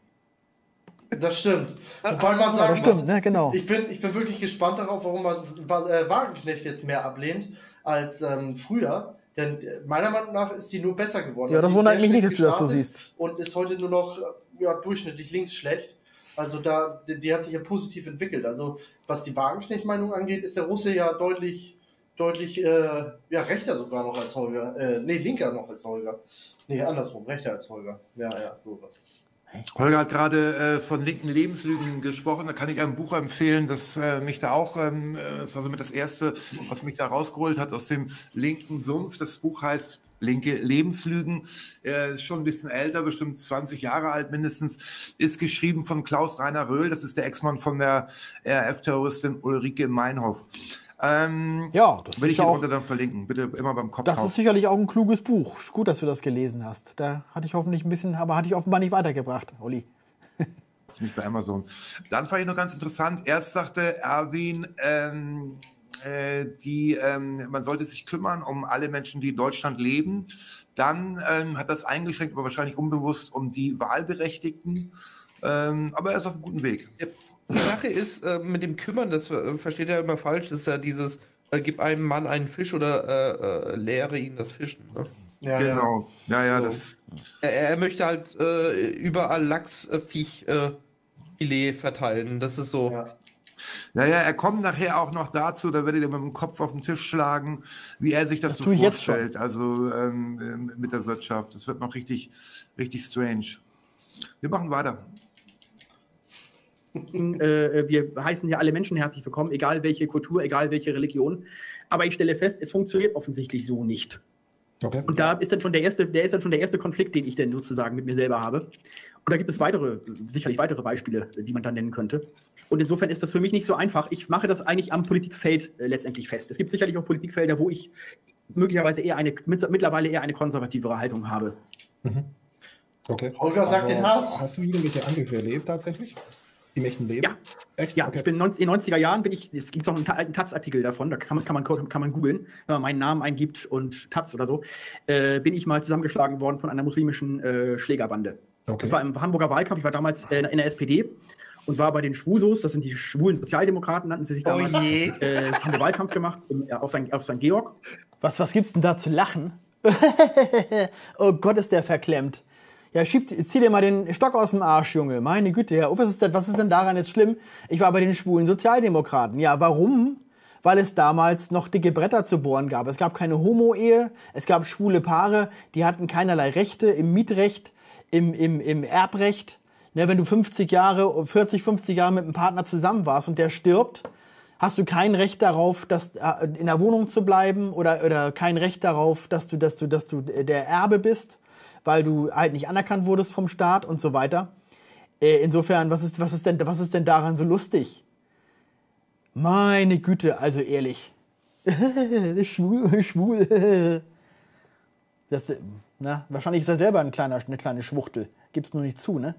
Das stimmt. Wobei man Ja, sagen das stimmt, muss, ne, genau. ich, bin, ich bin wirklich gespannt darauf, warum man äh, Wagenknecht jetzt mehr ablehnt als ähm, früher. Denn äh, meiner Meinung nach ist die nur besser geworden. Ja, das Die ist wundert sehr mich nicht, schlecht dass du das so gestartet siehst. Und ist heute nur noch äh, ja, durchschnittlich links schlecht. Also da, die, die hat sich ja positiv entwickelt. Also was die Wagenknecht-Meinung angeht, ist der Russe ja deutlich, deutlich äh, ja, rechter sogar noch als Holger. Äh, nee, linker noch als Holger. Nee, andersrum, rechter als Holger. Ja, ja, sowas. Holger hat gerade äh, von linken Lebenslügen gesprochen. Da kann ich ein Buch empfehlen, das äh, mich da auch, ähm, das war somit das erste, was mich da rausgeholt hat aus dem linken Sumpf. Das Buch heißt Linke Lebenslügen, äh, schon ein bisschen älter, bestimmt zwanzig Jahre alt mindestens, ist geschrieben von Klaus-Rainer Röhl. Das ist der Ex-Mann von der R A F-Terroristin Ulrike Meinhof. Ähm, Ja, das will ist ich ja hier auch, drunter dann verlinken. Bitte immer beim Kopf das ist kaufen. sicherlich auch ein kluges Buch. Gut, dass du das gelesen hast. Da hatte ich hoffentlich ein bisschen, aber hatte ich offenbar nicht weitergebracht, Olli. Nicht bei Amazon. Dann fand ich noch ganz interessant. Erst sagte Erwin, ähm, äh, äh, die, ähm, man sollte sich kümmern um alle Menschen, die in Deutschland leben. Dann ähm, hat das eingeschränkt, aber wahrscheinlich unbewusst um die Wahlberechtigten. Ähm, aber er ist auf einem guten Weg. Die Sache ist, äh, mit dem Kümmern, das äh, versteht er immer falsch, das ist ja dieses, äh, gib einem Mann einen Fisch oder äh, äh, lehre ihn das Fischen. Ne? Ja, Genau. Ja, ja, So. das. Er, er möchte halt äh, überall Lachsfisch äh, Filet verteilen. Das ist so. Ja. Naja, er kommt nachher auch noch dazu, da werdet ihr mit dem Kopf auf den Tisch schlagen, wie er sich das, Das so tue ich jetzt vorstellt, also ähm, mit der Wirtschaft. Das wird noch richtig, richtig strange. Wir machen weiter. Äh, wir heißen hier alle Menschen herzlich willkommen, egal welche Kultur, egal welche Religion. Aber ich stelle fest, es funktioniert offensichtlich so nicht. Okay. Und da ist dann schon der erste, der ist dann schon der erste Konflikt, den ich denn sozusagen mit mir selber habe. Und da gibt es weitere, sicherlich weitere Beispiele, die man dann nennen könnte. Und insofern ist das für mich nicht so einfach. Ich mache das eigentlich am Politikfeld äh, letztendlich fest. Es gibt sicherlich auch Politikfelder, wo ich möglicherweise eher eine, mit, mittlerweile eher eine konservativere Haltung habe. Mhm. Okay. Holger sagt Aber den Hass. Hast du irgendwelche Angriffe erlebt tatsächlich? Im echten Leben? Ja. Echt? Ja, Okay. ich bin in den neunziger Jahren, bin ich, es gibt auch einen Ta- einen Taz-Artikel davon, da kann man, kann man, kann man googeln, wenn man meinen Namen eingibt und Taz oder so, äh, bin ich mal zusammengeschlagen worden von einer muslimischen äh, Schlägerbande. Okay. Das war im Hamburger Wahlkampf, ich war damals äh, in der S P D und war bei den Schwusos, das sind die schwulen Sozialdemokraten, nannten sie sich damals, Oh je. äh, haben wir Wahlkampf gemacht in, auf Sankt auf Sankt Georg. Was, was gibt's denn da zu lachen? Oh Gott, ist der verklemmt. Ja, schieb, zieh dir mal den Stock aus dem Arsch, Junge. Meine Güte, ja. Was ist denn, was ist denn daran jetzt schlimm? Ich war bei den schwulen Sozialdemokraten. Ja, warum? Weil es damals noch dicke Bretter zu bohren gab. Es gab keine Homo-Ehe, es gab schwule Paare, die hatten keinerlei Rechte im Mietrecht, im, im, im Erbrecht. Ne, wenn du fünfzig Jahre, vierzig, fünfzig Jahre mit einem Partner zusammen warst und der stirbt, hast du kein Recht darauf, dass, äh, in der Wohnung zu bleiben oder, oder kein Recht darauf, dass du, dass du, dass du der Erbe bist, weil du halt nicht anerkannt wurdest vom Staat und so weiter. Äh, insofern, was ist, was ist denn, was ist denn daran so lustig? Meine Güte, also ehrlich. schwul, schwul. Das, na, wahrscheinlich ist er selber ein kleiner, eine kleine Schwuchtel. Gibt's nur nicht zu, ne?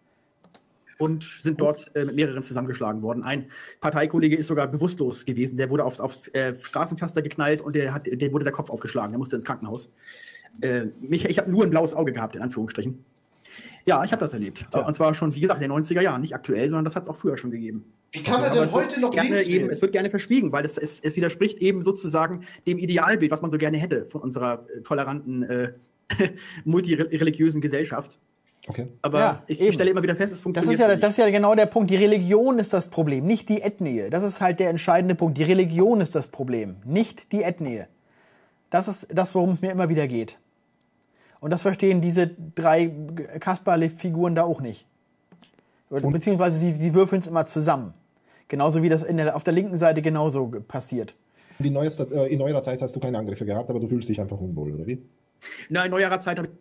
Und sind dort äh, mit mehreren zusammengeschlagen worden. Ein Parteikollege ist sogar bewusstlos gewesen. Der wurde aufs, aufs äh, Straßenpflaster geknallt und der hat, dem wurde der Kopf aufgeschlagen. Der musste ins Krankenhaus. Äh, mich, ich habe nur ein blaues Auge gehabt, in Anführungsstrichen. Ja, ich habe das erlebt. Ja. Und zwar schon, wie gesagt, in den neunziger Jahren. Nicht aktuell, sondern das hat es auch früher schon gegeben. Wie kann er Aber denn es wird heute noch gerne links eben, wählen? Es wird gerne verschwiegen, weil es, es, es widerspricht eben sozusagen dem Idealbild, was man so gerne hätte von unserer äh, toleranten, äh, multireligiösen Gesellschaft. Okay. Aber Ja, ich, eben. ich stelle immer wieder fest, es Das funktioniert ist, ja, nicht. das ist ja genau der Punkt. Die Religion ist das Problem, nicht die Ethnie. Das ist halt der entscheidende Punkt. Die Religion ist das Problem, nicht die Ethnie. Das ist das, worum es mir immer wieder geht. Und das verstehen diese drei Kasperle-Figuren da auch nicht. Beziehungsweise sie, sie würfeln es immer zusammen. Genauso wie das in der, auf der linken Seite genauso passiert. In, neuester, äh, in neuerer Zeit hast du keine Angriffe gehabt, aber du fühlst dich einfach unwohl, oder wie? Na, in neuerer Zeit habe ich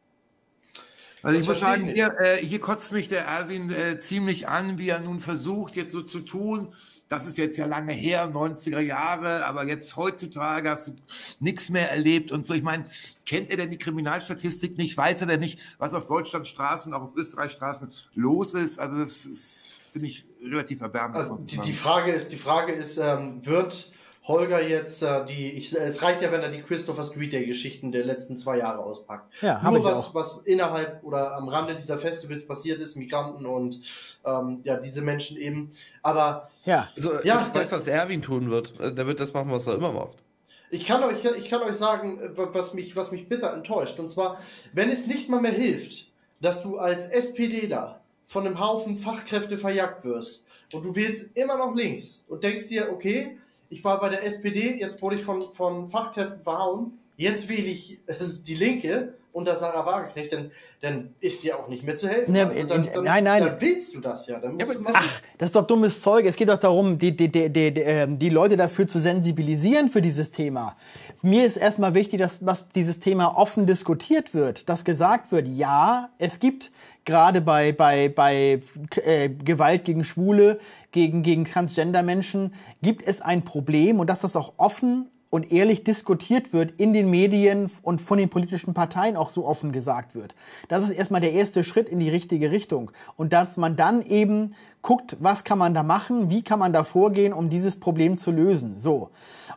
Also ich Das muss verstehe sagen, ich hier, äh, hier kotzt mich der Erwin äh, ziemlich an, wie er nun versucht, jetzt so zu tun. Das ist jetzt ja lange her, neunziger Jahre, aber jetzt heutzutage hast du nichts mehr erlebt und so. Ich meine, kennt er denn die Kriminalstatistik nicht? Weiß er denn nicht, was auf Deutschlands Straßen, auch auf Österreichs Straßen los ist? Also das ist, finde ich, relativ erbärmlich. Also die, die Frage ist, die Frage ist, ähm, wird Holger jetzt äh, die, ich, es reicht ja, wenn er die Christopher Street Day Geschichten der letzten zwei Jahre auspackt. Ja, hab Nur ich was, auch. was innerhalb oder am Rande dieser Festivals passiert ist, Migranten und ähm, ja, diese Menschen eben. Aber Ja, Also, Ja, ich weiß, das- was Erwin tun wird. Äh, Der wird das machen, was er immer macht. Ich kann euch, ich kann euch sagen, was mich, was mich bitter enttäuscht. Und zwar, wenn es nicht mal mehr hilft, dass du als SPDler von einem Haufen Fachkräfte verjagt wirst und du wählst immer noch links und denkst dir, okay, ich war bei der S P D, jetzt wurde ich von, von Fachkräften verhauen, jetzt wähle ich äh, die Linke unter Sarah Wagenknecht, dann, dann ist dir auch nicht mehr zu helfen. Ne, Also dann, dann, nein, nein. Dann willst du das ja. Dann musst Ja, du aber- machen. das ist doch dummes Zeug. Es geht doch darum, die, die, die, die, die, ähm, die Leute dafür zu sensibilisieren für dieses Thema. Mir ist erstmal wichtig, dass was dieses Thema offen diskutiert wird, dass gesagt wird, ja, es gibt gerade bei, bei, bei äh, Gewalt gegen Schwule, gegen, gegen Transgender-Menschen, gibt es ein Problem und dass das auch offen und ehrlich diskutiert wird in den Medien und von den politischen Parteien auch so offen gesagt wird. Das ist erstmal der erste Schritt in die richtige Richtung. Und dass man dann eben guckt, was kann man da machen, wie kann man da vorgehen, um dieses Problem zu lösen. So.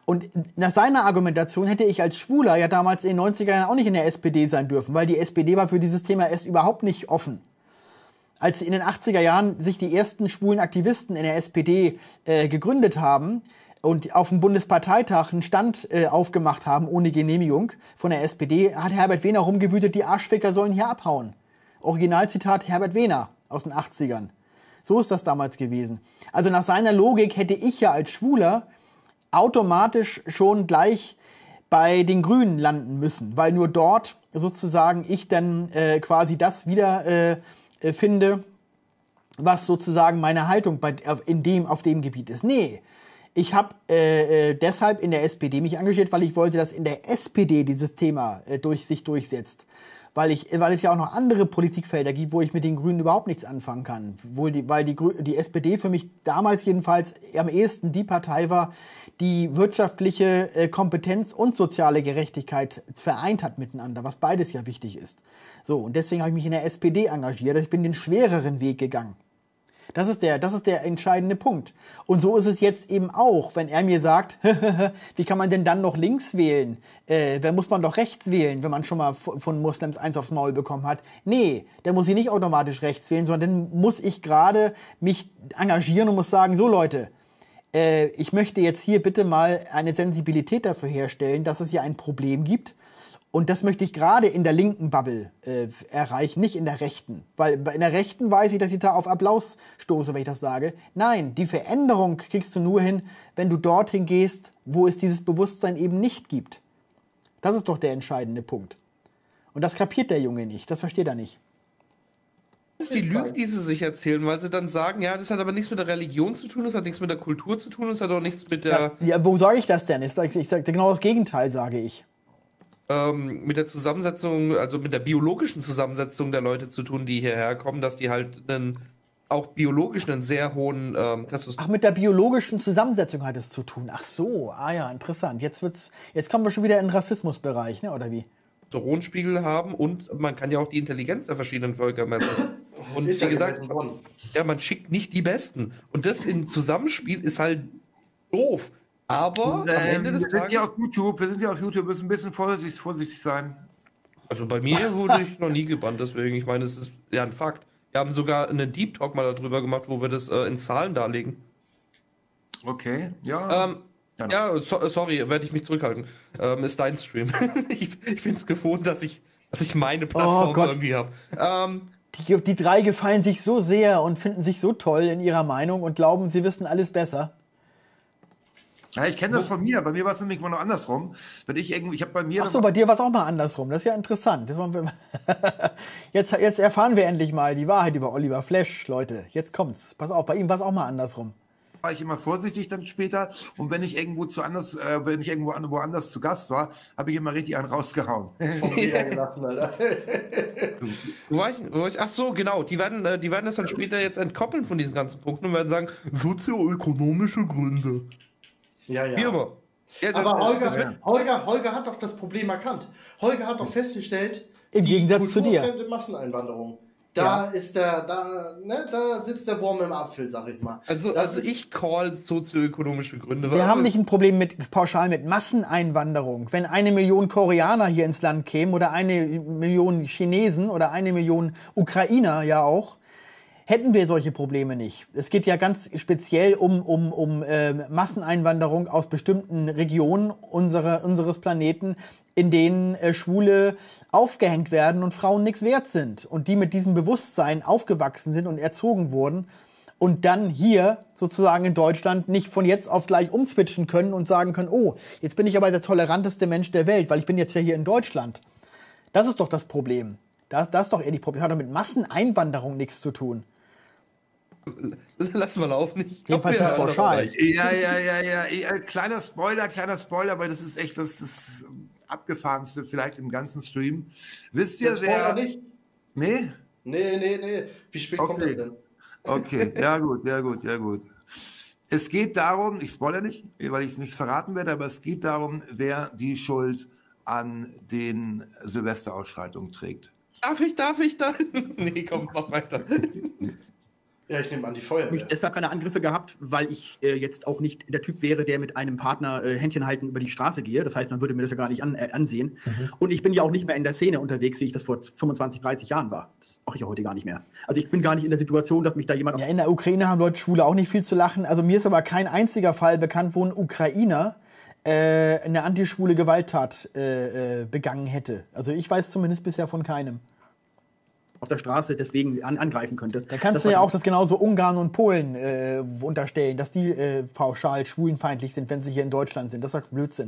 Und nach seiner Argumentation hätte ich als Schwuler ja damals in den neunziger Jahren auch nicht in der S P D sein dürfen, weil die S P D war für dieses Thema erst überhaupt nicht offen. Als in den achtziger Jahren sich die ersten schwulen Aktivisten in der S P D äh, gegründet haben und auf dem Bundesparteitag einen Stand äh, aufgemacht haben, ohne Genehmigung von der S P D, hat Herbert Wehner rumgewütet, die Arschficker sollen hier abhauen. Originalzitat Herbert Wehner aus den achtzigern. So ist das damals gewesen. Also nach seiner Logik hätte ich ja als Schwuler automatisch schon gleich bei den Grünen landen müssen, weil nur dort sozusagen ich dann äh, quasi das wieder äh, äh, finde, was sozusagen meine Haltung bei, in dem, auf dem Gebiet ist. Nee, ich habe äh, äh, deshalb in der S P D mich engagiert, weil ich wollte, dass in der S P D dieses Thema äh, durch, sich durchsetzt. Weil, ich, weil es ja auch noch andere Politikfelder gibt, wo ich mit den Grünen überhaupt nichts anfangen kann. Wohl die, weil die, die S P D für mich damals jedenfalls am ehesten die Partei war, die wirtschaftliche äh, Kompetenz und soziale Gerechtigkeit vereint hat miteinander, was beides ja wichtig ist. So, und deswegen habe ich mich in der S P D engagiert. Ich bin den schwereren Weg gegangen. Das ist der, das ist der entscheidende Punkt. Und so ist es jetzt eben auch, wenn er mir sagt, wie kann man denn dann noch links wählen? Äh, wer muss man doch rechts wählen, wenn man schon mal von Moslems eins aufs Maul bekommen hat? Nee, der muss ich nicht automatisch rechts wählen, sondern dann muss ich gerade mich engagieren und muss sagen, so Leute, äh, ich möchte jetzt hier bitte mal eine Sensibilität dafür herstellen, dass es hier ein Problem gibt. Und das möchte ich gerade in der linken Bubble äh, erreichen, nicht in der rechten. Weil in der rechten weiß ich, dass ich da auf Applaus stoße, wenn ich das sage. Nein, die Veränderung kriegst du nur hin, wenn du dorthin gehst, wo es dieses Bewusstsein eben nicht gibt. Das ist doch der entscheidende Punkt. Und das kapiert der Junge nicht, das versteht er nicht. Das ist die Lüge, die sie sich erzählen, weil sie dann sagen, ja, das hat aber nichts mit der Religion zu tun, das hat nichts mit der Kultur zu tun, das hat auch nichts mit der... Das, ja, wo sage ich das denn? Ich sage ich sag, genau das Gegenteil, sage ich. Ähm, mit der Zusammensetzung, also mit der biologischen Zusammensetzung der Leute zu tun, die hierher kommen, dass die halt einen, auch biologisch einen sehr hohen ähm, Testosteron... Ach, mit der biologischen Zusammensetzung hat es zu tun. Ach so, ah ja, interessant. Jetzt wird's, jetzt kommen wir schon wieder in den Rassismusbereich, ne, oder wie? Testosteronspiegel haben und man kann ja auch die Intelligenz der verschiedenen Völker messen. Und Ist wie ja gesagt, gemessen worden. ja, man schickt nicht die Besten. Und das im Zusammenspiel ist halt doof. Aber am Ende des wir sind Tages... ja auf YouTube, wir sind ja auf YouTube, müssen ein bisschen vorsichtig, vorsichtig sein. Also bei mir wurde ich noch nie gebannt, deswegen, ich meine, es ist ja ein Fakt. Wir haben sogar einen Deep Talk mal darüber gemacht, wo wir das äh, in Zahlen darlegen. Okay, ja. Ähm, ja, so, sorry, werde ich mich zurückhalten. Ähm, ist dein Stream. ich ich bin es gewohnt, dass ich, dass ich meine Plattform Oh Gott. irgendwie habe. Ähm, Die, die drei gefallen sich so sehr und finden sich so toll in ihrer Meinung und glauben, sie wissen alles besser. Ja, ich kenne das von mir. Bei mir war es nämlich mal noch andersrum. Wenn ich irgendwie, ich habe bei mir. Ach so, bei dir war es auch mal andersrum. Das ist ja interessant. Das wollen wir jetzt, jetzt erfahren wir endlich mal die Wahrheit über Oliver Flesch, Leute. Jetzt kommt's. Pass auf, bei ihm war es auch mal andersrum. War ich immer vorsichtig dann später. Und wenn ich irgendwo zu anders, äh, wenn ich irgendwo an, woanders zu Gast war, habe ich immer richtig einen rausgehauen. Vom Leder gelassen, Alter. wo war ich, wo war ich? Ach so, genau. Die werden, äh, die werden das dann später jetzt entkoppeln von diesen ganzen Punkten und werden sagen, sozioökonomische Gründe. Ja, ja. Wie immer. Ja, das- Aber Holger, das- Holger, Holger hat doch das Problem erkannt. Holger hat doch festgestellt, Im die Gegensatz zu dir. kulturfremde Masseneinwanderung. Da ist der, da, ne, da sitzt der Wurm im Apfel, sag ich mal. Also, Das also ist- ich call sozioökonomische Gründe. Wir haben nicht ein Problem mit pauschal mit Masseneinwanderung. Wenn eine Million Koreaner hier ins Land kämen oder eine Million Chinesen oder eine Million Ukrainer ja auch, hätten wir solche Probleme nicht. Es geht ja ganz speziell um, um, um äh, Masseneinwanderung aus bestimmten Regionen unserer, unseres Planeten, in denen äh, Schwule aufgehängt werden und Frauen nichts wert sind. Und die mit diesem Bewusstsein aufgewachsen sind und erzogen wurden und dann hier sozusagen in Deutschland nicht von jetzt auf gleich umswitchen können und sagen können, oh, jetzt bin ich aber der toleranteste Mensch der Welt, weil ich bin jetzt ja hier in Deutschland. Das ist doch das Problem. Das, das ist doch eher die Problem. Das hat doch mit Masseneinwanderung nichts zu tun. Lass mal laufen. Ich glaub, Jedenfalls wir nicht hören das pauschal. gleich. Ja, ja, ja, ja, ja. Kleiner Spoiler, kleiner Spoiler, weil das ist echt das, das abgefahrenste vielleicht im ganzen Stream. Wisst ihr, Das Spoiler wer... nicht? Nee? Nee, nee, nee. Wie spät kommt Okay. das denn? Okay, ja gut, ja gut, ja gut. Es geht darum, ich spoilere nicht, weil ich es nicht verraten werde, aber es geht darum, wer die Schuld an den Silvesterausschreitungen trägt. Darf ich, darf ich da? Nee, komm, mach weiter. Ja, ich nehme an, die Ich Feuerwehr. deshalb keine Angriffe gehabt, weil ich äh, jetzt auch nicht der Typ wäre, der mit einem Partner äh, Händchen halten über die Straße gehe. Das heißt, man würde mir das ja gar nicht an, äh, ansehen. Mhm. Und ich bin ja auch nicht mehr in der Szene unterwegs, wie ich das vor fünfundzwanzig, dreißig Jahren war. Das mache ich ja heute gar nicht mehr. Also ich bin gar nicht in der Situation, dass mich da jemand... Ja, in der Ukraine haben Leute Schwule auch nicht viel zu lachen. Also mir ist aber kein einziger Fall bekannt, wo ein Ukrainer äh, eine antischwule Gewalttat äh, äh, begangen hätte. Also ich weiß zumindest bisher von keinem. auf der Straße deswegen an, angreifen könnte. Da kannst Das du war ja die- auch das genauso Ungarn und Polen äh, unterstellen, dass die äh, pauschal schwulenfeindlich sind, wenn sie hier in Deutschland sind. Das ist doch Blödsinn.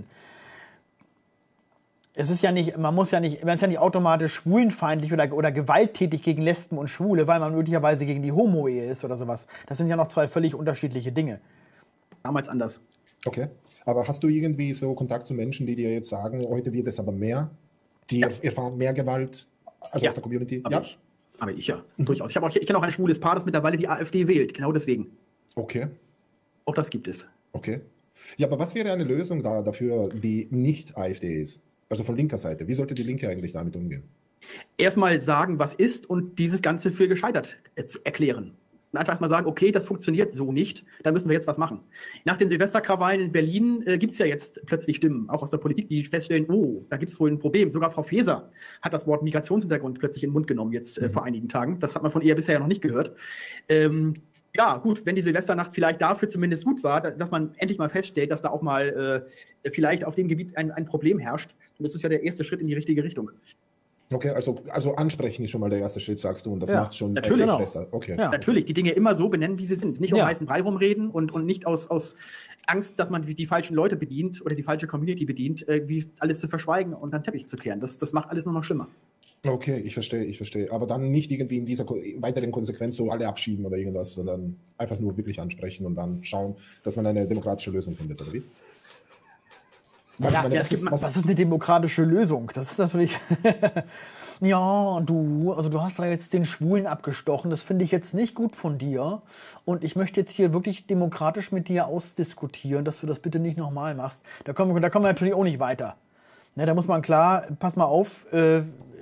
Es ist ja nicht, man muss ja nicht, man ist ja nicht automatisch schwulenfeindlich oder, oder gewalttätig gegen Lesben und Schwule, weil man möglicherweise gegen die Homo-Ehe ist oder sowas. Das sind ja noch zwei völlig unterschiedliche Dinge. damals anders. Okay. Aber hast du irgendwie so Kontakt zu Menschen, die dir jetzt sagen, heute wird es aber mehr? Die Ja. erfahren mehr Gewalt, also Ja. aus der Community? Aber ich. Aber ich ja, durchaus. Ich, hab auch, ich kenne auch ein schwules Paar, das mittlerweile die AfD wählt. Genau deswegen. Okay. Auch das gibt es. Okay. Ja, aber was wäre eine Lösung da dafür, die nicht AfD ist? Also von linker Seite. Wie sollte die Linke eigentlich damit umgehen? Erstmal sagen, was ist und dieses Ganze für gescheitert äh, zu erklären. Und einfach mal sagen, okay, das funktioniert so nicht, dann müssen wir jetzt was machen. Nach den Silvesterkrawallen in Berlin äh, gibt es ja jetzt plötzlich Stimmen, auch aus der Politik, die feststellen, oh, da gibt es wohl ein Problem. Sogar Frau Faeser hat das Wort Migrationshintergrund plötzlich in den Mund genommen, jetzt äh, vor einigen Tagen. Das hat man von ihr bisher noch nicht gehört. Ähm, ja, gut, wenn die Silvesternacht vielleicht dafür zumindest gut war, da- dass man endlich mal feststellt, dass da auch mal äh, vielleicht auf dem Gebiet ein, ein Problem herrscht, dann ist das ja der erste Schritt in die richtige Richtung. Okay, also, also ansprechen ist schon mal der erste Schritt, sagst du, und das Ja, macht schon natürlich. etwas Genau. besser. Okay. Ja. Natürlich, die Dinge immer so benennen, wie sie sind. Nicht um Ja. heißen Brei rumreden und, und nicht aus, aus Angst, dass man die, die falschen Leute bedient oder die falsche Community bedient, äh, wie alles zu verschweigen und dann Teppich zu kehren. Das, das macht alles nur noch schlimmer. Okay, ich verstehe, ich verstehe. Aber dann nicht irgendwie in dieser ko- weiteren Konsequenz so alle abschieben oder irgendwas, sondern einfach nur wirklich ansprechen und dann schauen, dass man eine demokratische Lösung findet, oder wie? Weil ich Ja, meine, ja, was es gibt ist- ma- was- Das ist eine demokratische Lösung. Das ist natürlich. Ja, du, also du hast da jetzt den Schwulen abgestochen. Das finde ich jetzt nicht gut von dir. Und ich möchte jetzt hier wirklich demokratisch mit dir ausdiskutieren, dass du das bitte nicht nochmal machst. Da kommen, wir- da kommen wir natürlich auch nicht weiter. Ne, da muss man klar, pass mal auf, äh,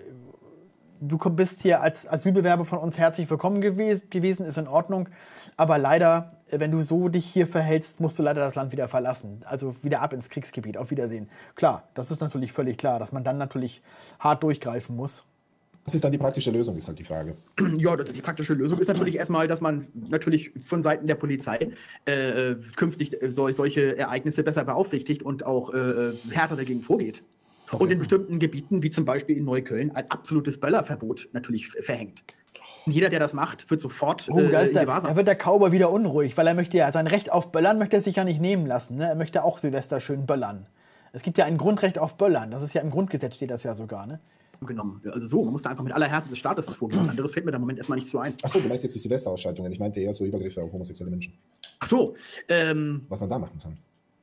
du komm- bist hier als Asylbewerber von uns herzlich willkommen gewe gewesen, ist in Ordnung. Aber leider, äh, wenn du so dich hier verhältst, musst du leider das Land wieder verlassen. Also wieder ab ins Kriegsgebiet. Auf Wiedersehen. Klar, das ist natürlich völlig klar, dass man dann natürlich hart durchgreifen muss. was ist dann die praktische Lösung, ist halt die Frage. Ja, die praktische Lösung ist natürlich erstmal, dass man natürlich von Seiten der Polizei äh, künftig äh, sol solche Ereignisse besser beaufsichtigt und auch äh, härter dagegen vorgeht. Und in bestimmten Gebieten, wie zum Beispiel in Neukölln, ein absolutes Böllerverbot natürlich f- verhängt. Und jeder, der das macht, wird sofort Oh, da, äh, ist in der, Gewahrsam. da wird der Cowboy wieder unruhig, weil er möchte ja sein Recht auf Böllern möchte er sich ja nicht nehmen lassen. Ne? Er möchte auch Silvester schön böllern. Es gibt ja ein Grundrecht auf Böllern. Das ist ja im Grundgesetz, steht das ja sogar. Ne? genommen. Also so, man muss da einfach mit aller Härte des Staates vorgehen. Was anderes fällt mir da im Moment erstmal nicht so ein. Achso, du meinst jetzt die Silvesterausschreitungen. Ich meinte eher so Übergriffe auf homosexuelle Menschen. Ach so, ähm, Was man da machen kann.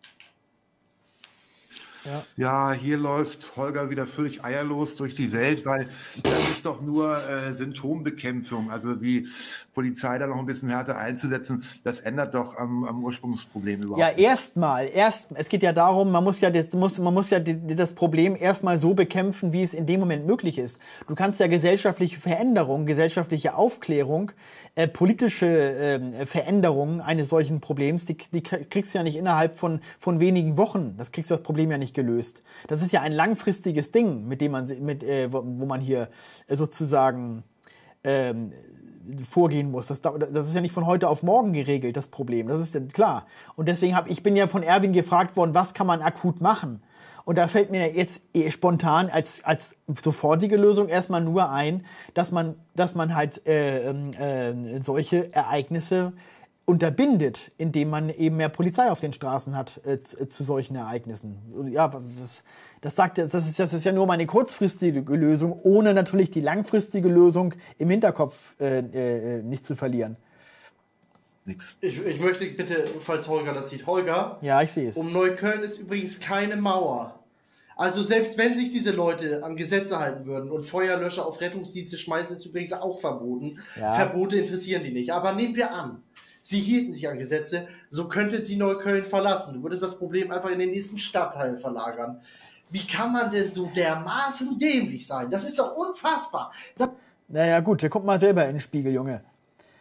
Ja, hier läuft Holger wieder völlig eierlos durch die Welt, weil das ist doch nur äh, Symptombekämpfung. Also die Polizei da noch ein bisschen härter einzusetzen, das ändert doch am, am Ursprungsproblem überhaupt Ja, nicht. erstmal, erst, es geht ja darum, man muss ja, das, muss, man muss ja die, das Problem erstmal so bekämpfen, wie es in dem Moment möglich ist. Du kannst ja gesellschaftliche Veränderung, gesellschaftliche Aufklärung, äh, politische äh, Veränderungen eines solchen Problems, die, die kriegst du ja nicht innerhalb von, von wenigen Wochen. Das kriegst du das Problem ja nicht gelöst. Das ist ja ein langfristiges Ding, mit dem man, mit, äh, wo, wo man hier äh, sozusagen ähm, vorgehen muss. Das, das ist ja nicht von heute auf morgen geregelt, das Problem. Das ist ja klar. Und deswegen habe ich bin ja von Erwin gefragt worden, was kann man akut machen? Und da fällt mir jetzt spontan als, als sofortige Lösung erstmal nur ein, dass man, dass man halt äh, äh, solche Ereignisse unterbindet, indem man eben mehr Polizei auf den Straßen hat äh, zu, zu solchen Ereignissen. Ja, das, das sagt das ist, das ist ja nur mal eine kurzfristige Lösung, ohne natürlich die langfristige Lösung im Hinterkopf äh, äh, nicht zu verlieren. Nix. Ich, ich möchte bitte, falls Holger das sieht, Holger, Ja, ich sehe es. um Neukölln ist übrigens keine Mauer. Also selbst wenn sich diese Leute an Gesetze halten würden und Feuerlöscher auf Rettungsdienste schmeißen, ist übrigens auch verboten. Ja. Verbote interessieren die nicht. Aber nehmen wir an, sie hielten sich an Gesetze, so könnten sie Neukölln verlassen. Du würdest das Problem einfach in den nächsten Stadtteil verlagern. Wie kann man denn so dermaßen dämlich sein? Das ist doch unfassbar. Das Naja, gut, guck mal selber in den Spiegel, Junge.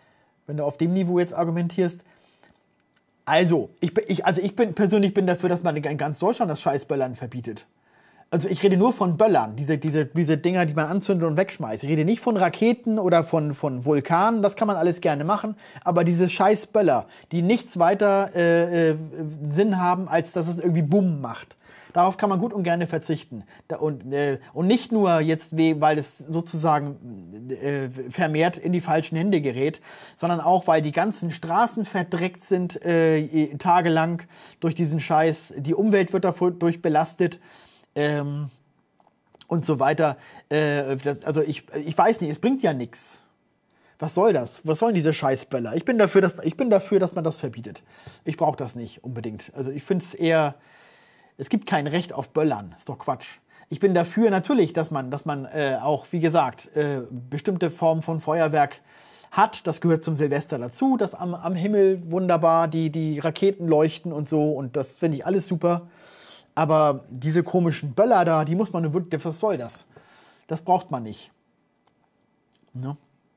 wenn du auf dem Niveau jetzt argumentierst. Also, ich, bin- ich, also ich bin persönlich bin dafür, dass man in ganz Deutschland das Scheißböllern verbietet. Also ich rede nur von Böllern, diese, diese, diese Dinger, die man anzündet und wegschmeißt. Ich rede nicht von Raketen oder von, von Vulkanen, das kann man alles gerne machen. Aber diese scheiß Böller, die nichts weiter äh, äh, Sinn haben, als dass es irgendwie Bumm macht. Darauf kann man gut und gerne verzichten. Da, und, äh, und nicht nur jetzt, we- weil es sozusagen äh, vermehrt in die falschen Hände gerät, sondern auch, weil die ganzen Straßen verdreckt sind äh, tagelang durch diesen Scheiß. Die Umwelt wird dadurch belastet. Ähm, und so weiter. Äh, das, also ich, ich weiß nicht, es bringt ja nichts. Was soll das? Was sollen diese Scheißböller? Ich bin dafür, dass, ich bin dafür, dass man das verbietet. Ich brauche das nicht unbedingt. Also ich finde es eher, es gibt kein Recht auf Böllern. Ist doch Quatsch. Ich bin dafür natürlich, dass man, dass man äh, auch, wie gesagt, äh, bestimmte Formen von Feuerwerk hat. Das gehört zum Silvester dazu, dass am, am Himmel wunderbar die, die Raketen leuchten und so. Und das finde ich alles super. Aber diese komischen Böller da, die muss man nur wirklich, was soll das? Das braucht man nicht. Ne?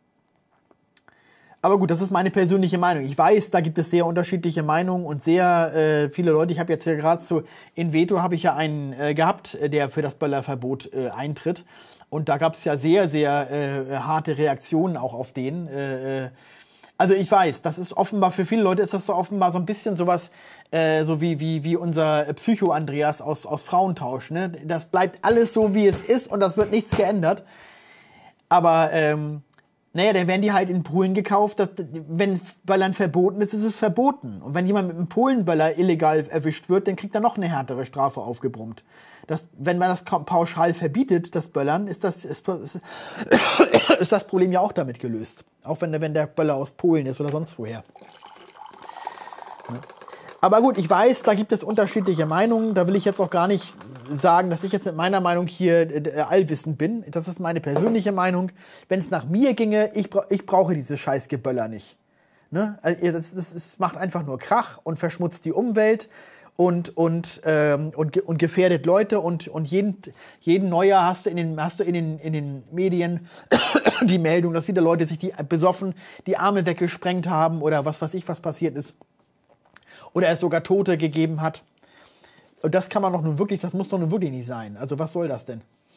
Aber gut, das ist meine persönliche Meinung. Ich weiß, da gibt es sehr unterschiedliche Meinungen und sehr äh, viele Leute. Ich habe jetzt ja gerade so, in Veto habe ich ja einen äh, gehabt, der für das Böllerverbot äh, eintritt. Und da gab es ja sehr, sehr äh, harte Reaktionen auch auf den. Äh, also ich weiß, das ist offenbar, für viele Leute ist das so offenbar so ein bisschen sowas, äh, so wie, wie, wie unser Psycho-Andreas aus, aus Frauentausch. Ne? Das bleibt alles so, wie es ist und das wird nichts geändert. Aber ähm, naja, dann werden die halt in Polen gekauft. Dass, wenn Böllern verboten ist, ist es verboten. Und wenn jemand mit einem Polenböller illegal erwischt wird, dann kriegt er noch eine härtere Strafe aufgebrummt. Das, wenn man das pauschal verbietet, das Böllern, ist das, ist, ist das Problem ja auch damit gelöst. Auch wenn der, wenn der Böller aus Polen ist oder sonst woher. Ja. Aber gut, ich weiß, da gibt es unterschiedliche Meinungen. Da will ich jetzt auch gar nicht sagen, dass ich jetzt mit meiner Meinung hier äh, allwissend bin. Das ist meine persönliche Meinung. Wenn es nach mir ginge, ich, bra ich brauche diese scheiß Geböller nicht. Ne? Also, das, das, das macht einfach nur Krach und verschmutzt die Umwelt und, und, ähm, und, und gefährdet Leute. Und, und jeden, jeden Neujahr hast du in den, hast du in den, in den Medien die Meldung, dass wieder Leute sich die besoffen die Arme weggesprengt haben oder was weiß ich, was passiert ist. Oder es sogar Tote gegeben hat. Und das kann man doch nun wirklich, das muss doch nun wirklich nicht sein. Also was soll das denn?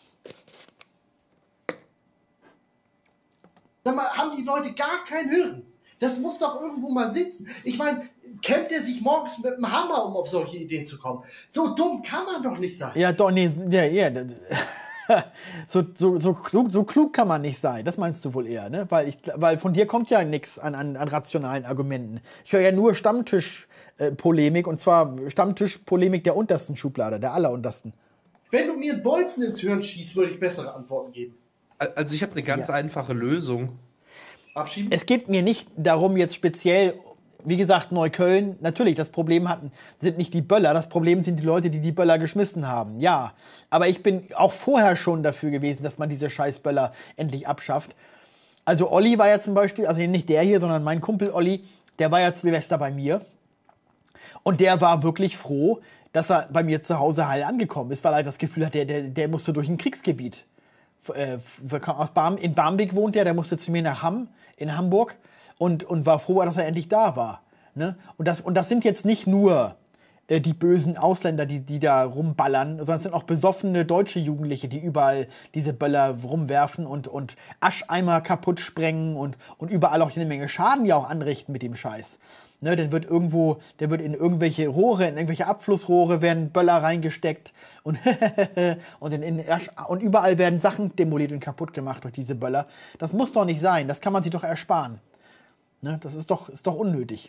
Sag mal, haben die Leute gar kein Hirn? Das muss doch irgendwo mal sitzen. Ich meine, kämmt er sich morgens mit dem Hammer, um auf solche Ideen zu kommen? So dumm kann man doch nicht sein. Ja, doch, nee, ja, ja. So, so, so, klug, so klug kann man nicht sein. Das meinst du wohl eher, ne? Weil, ich, weil von dir kommt ja nichts an, an, an rationalen Argumenten. Ich höre ja nur Stammtisch. Polemik, und zwar Stammtischpolemik der untersten Schublade, der alleruntersten. Wenn du mir einen Bolzen ins Hirn schießt, würde ich bessere Antworten geben. Also ich habe eine ganz Ja. einfache Lösung. Abschieben? Es geht mir nicht darum, jetzt speziell, wie gesagt, Neukölln, natürlich, das Problem hatten, sind nicht die Böller, das Problem sind die Leute, die die Böller geschmissen haben, ja. Aber ich bin auch vorher schon dafür gewesen, dass man diese scheiß Böller endlich abschafft. Also Olli war ja zum Beispiel, also nicht der hier, sondern mein Kumpel Olli, der war ja zu Silvester bei mir. Und der war wirklich froh, dass er bei mir zu Hause heil angekommen ist, weil er das Gefühl hat, der, der, der musste durch ein Kriegsgebiet. Äh, aus Barm, in Barmbek wohnt er, der musste zu mir nach Hamm, in Hamburg, und, und war froh, dass er endlich da war. Ne? Und, das, und das sind jetzt nicht nur äh, die bösen Ausländer, die, die da rumballern, sondern es sind auch besoffene deutsche Jugendliche, die überall diese Böller rumwerfen und, und Ascheimer kaputt sprengen und, und überall auch eine Menge Schaden ja auch anrichten mit dem Scheiß. Ne, dann wird irgendwo, der wird in irgendwelche Rohre, in irgendwelche Abflussrohre werden Böller reingesteckt und, und, in, in, und überall werden Sachen demoliert und kaputt gemacht durch diese Böller. Das muss doch nicht sein, das kann man sich doch ersparen. Ne, das ist doch, ist doch unnötig.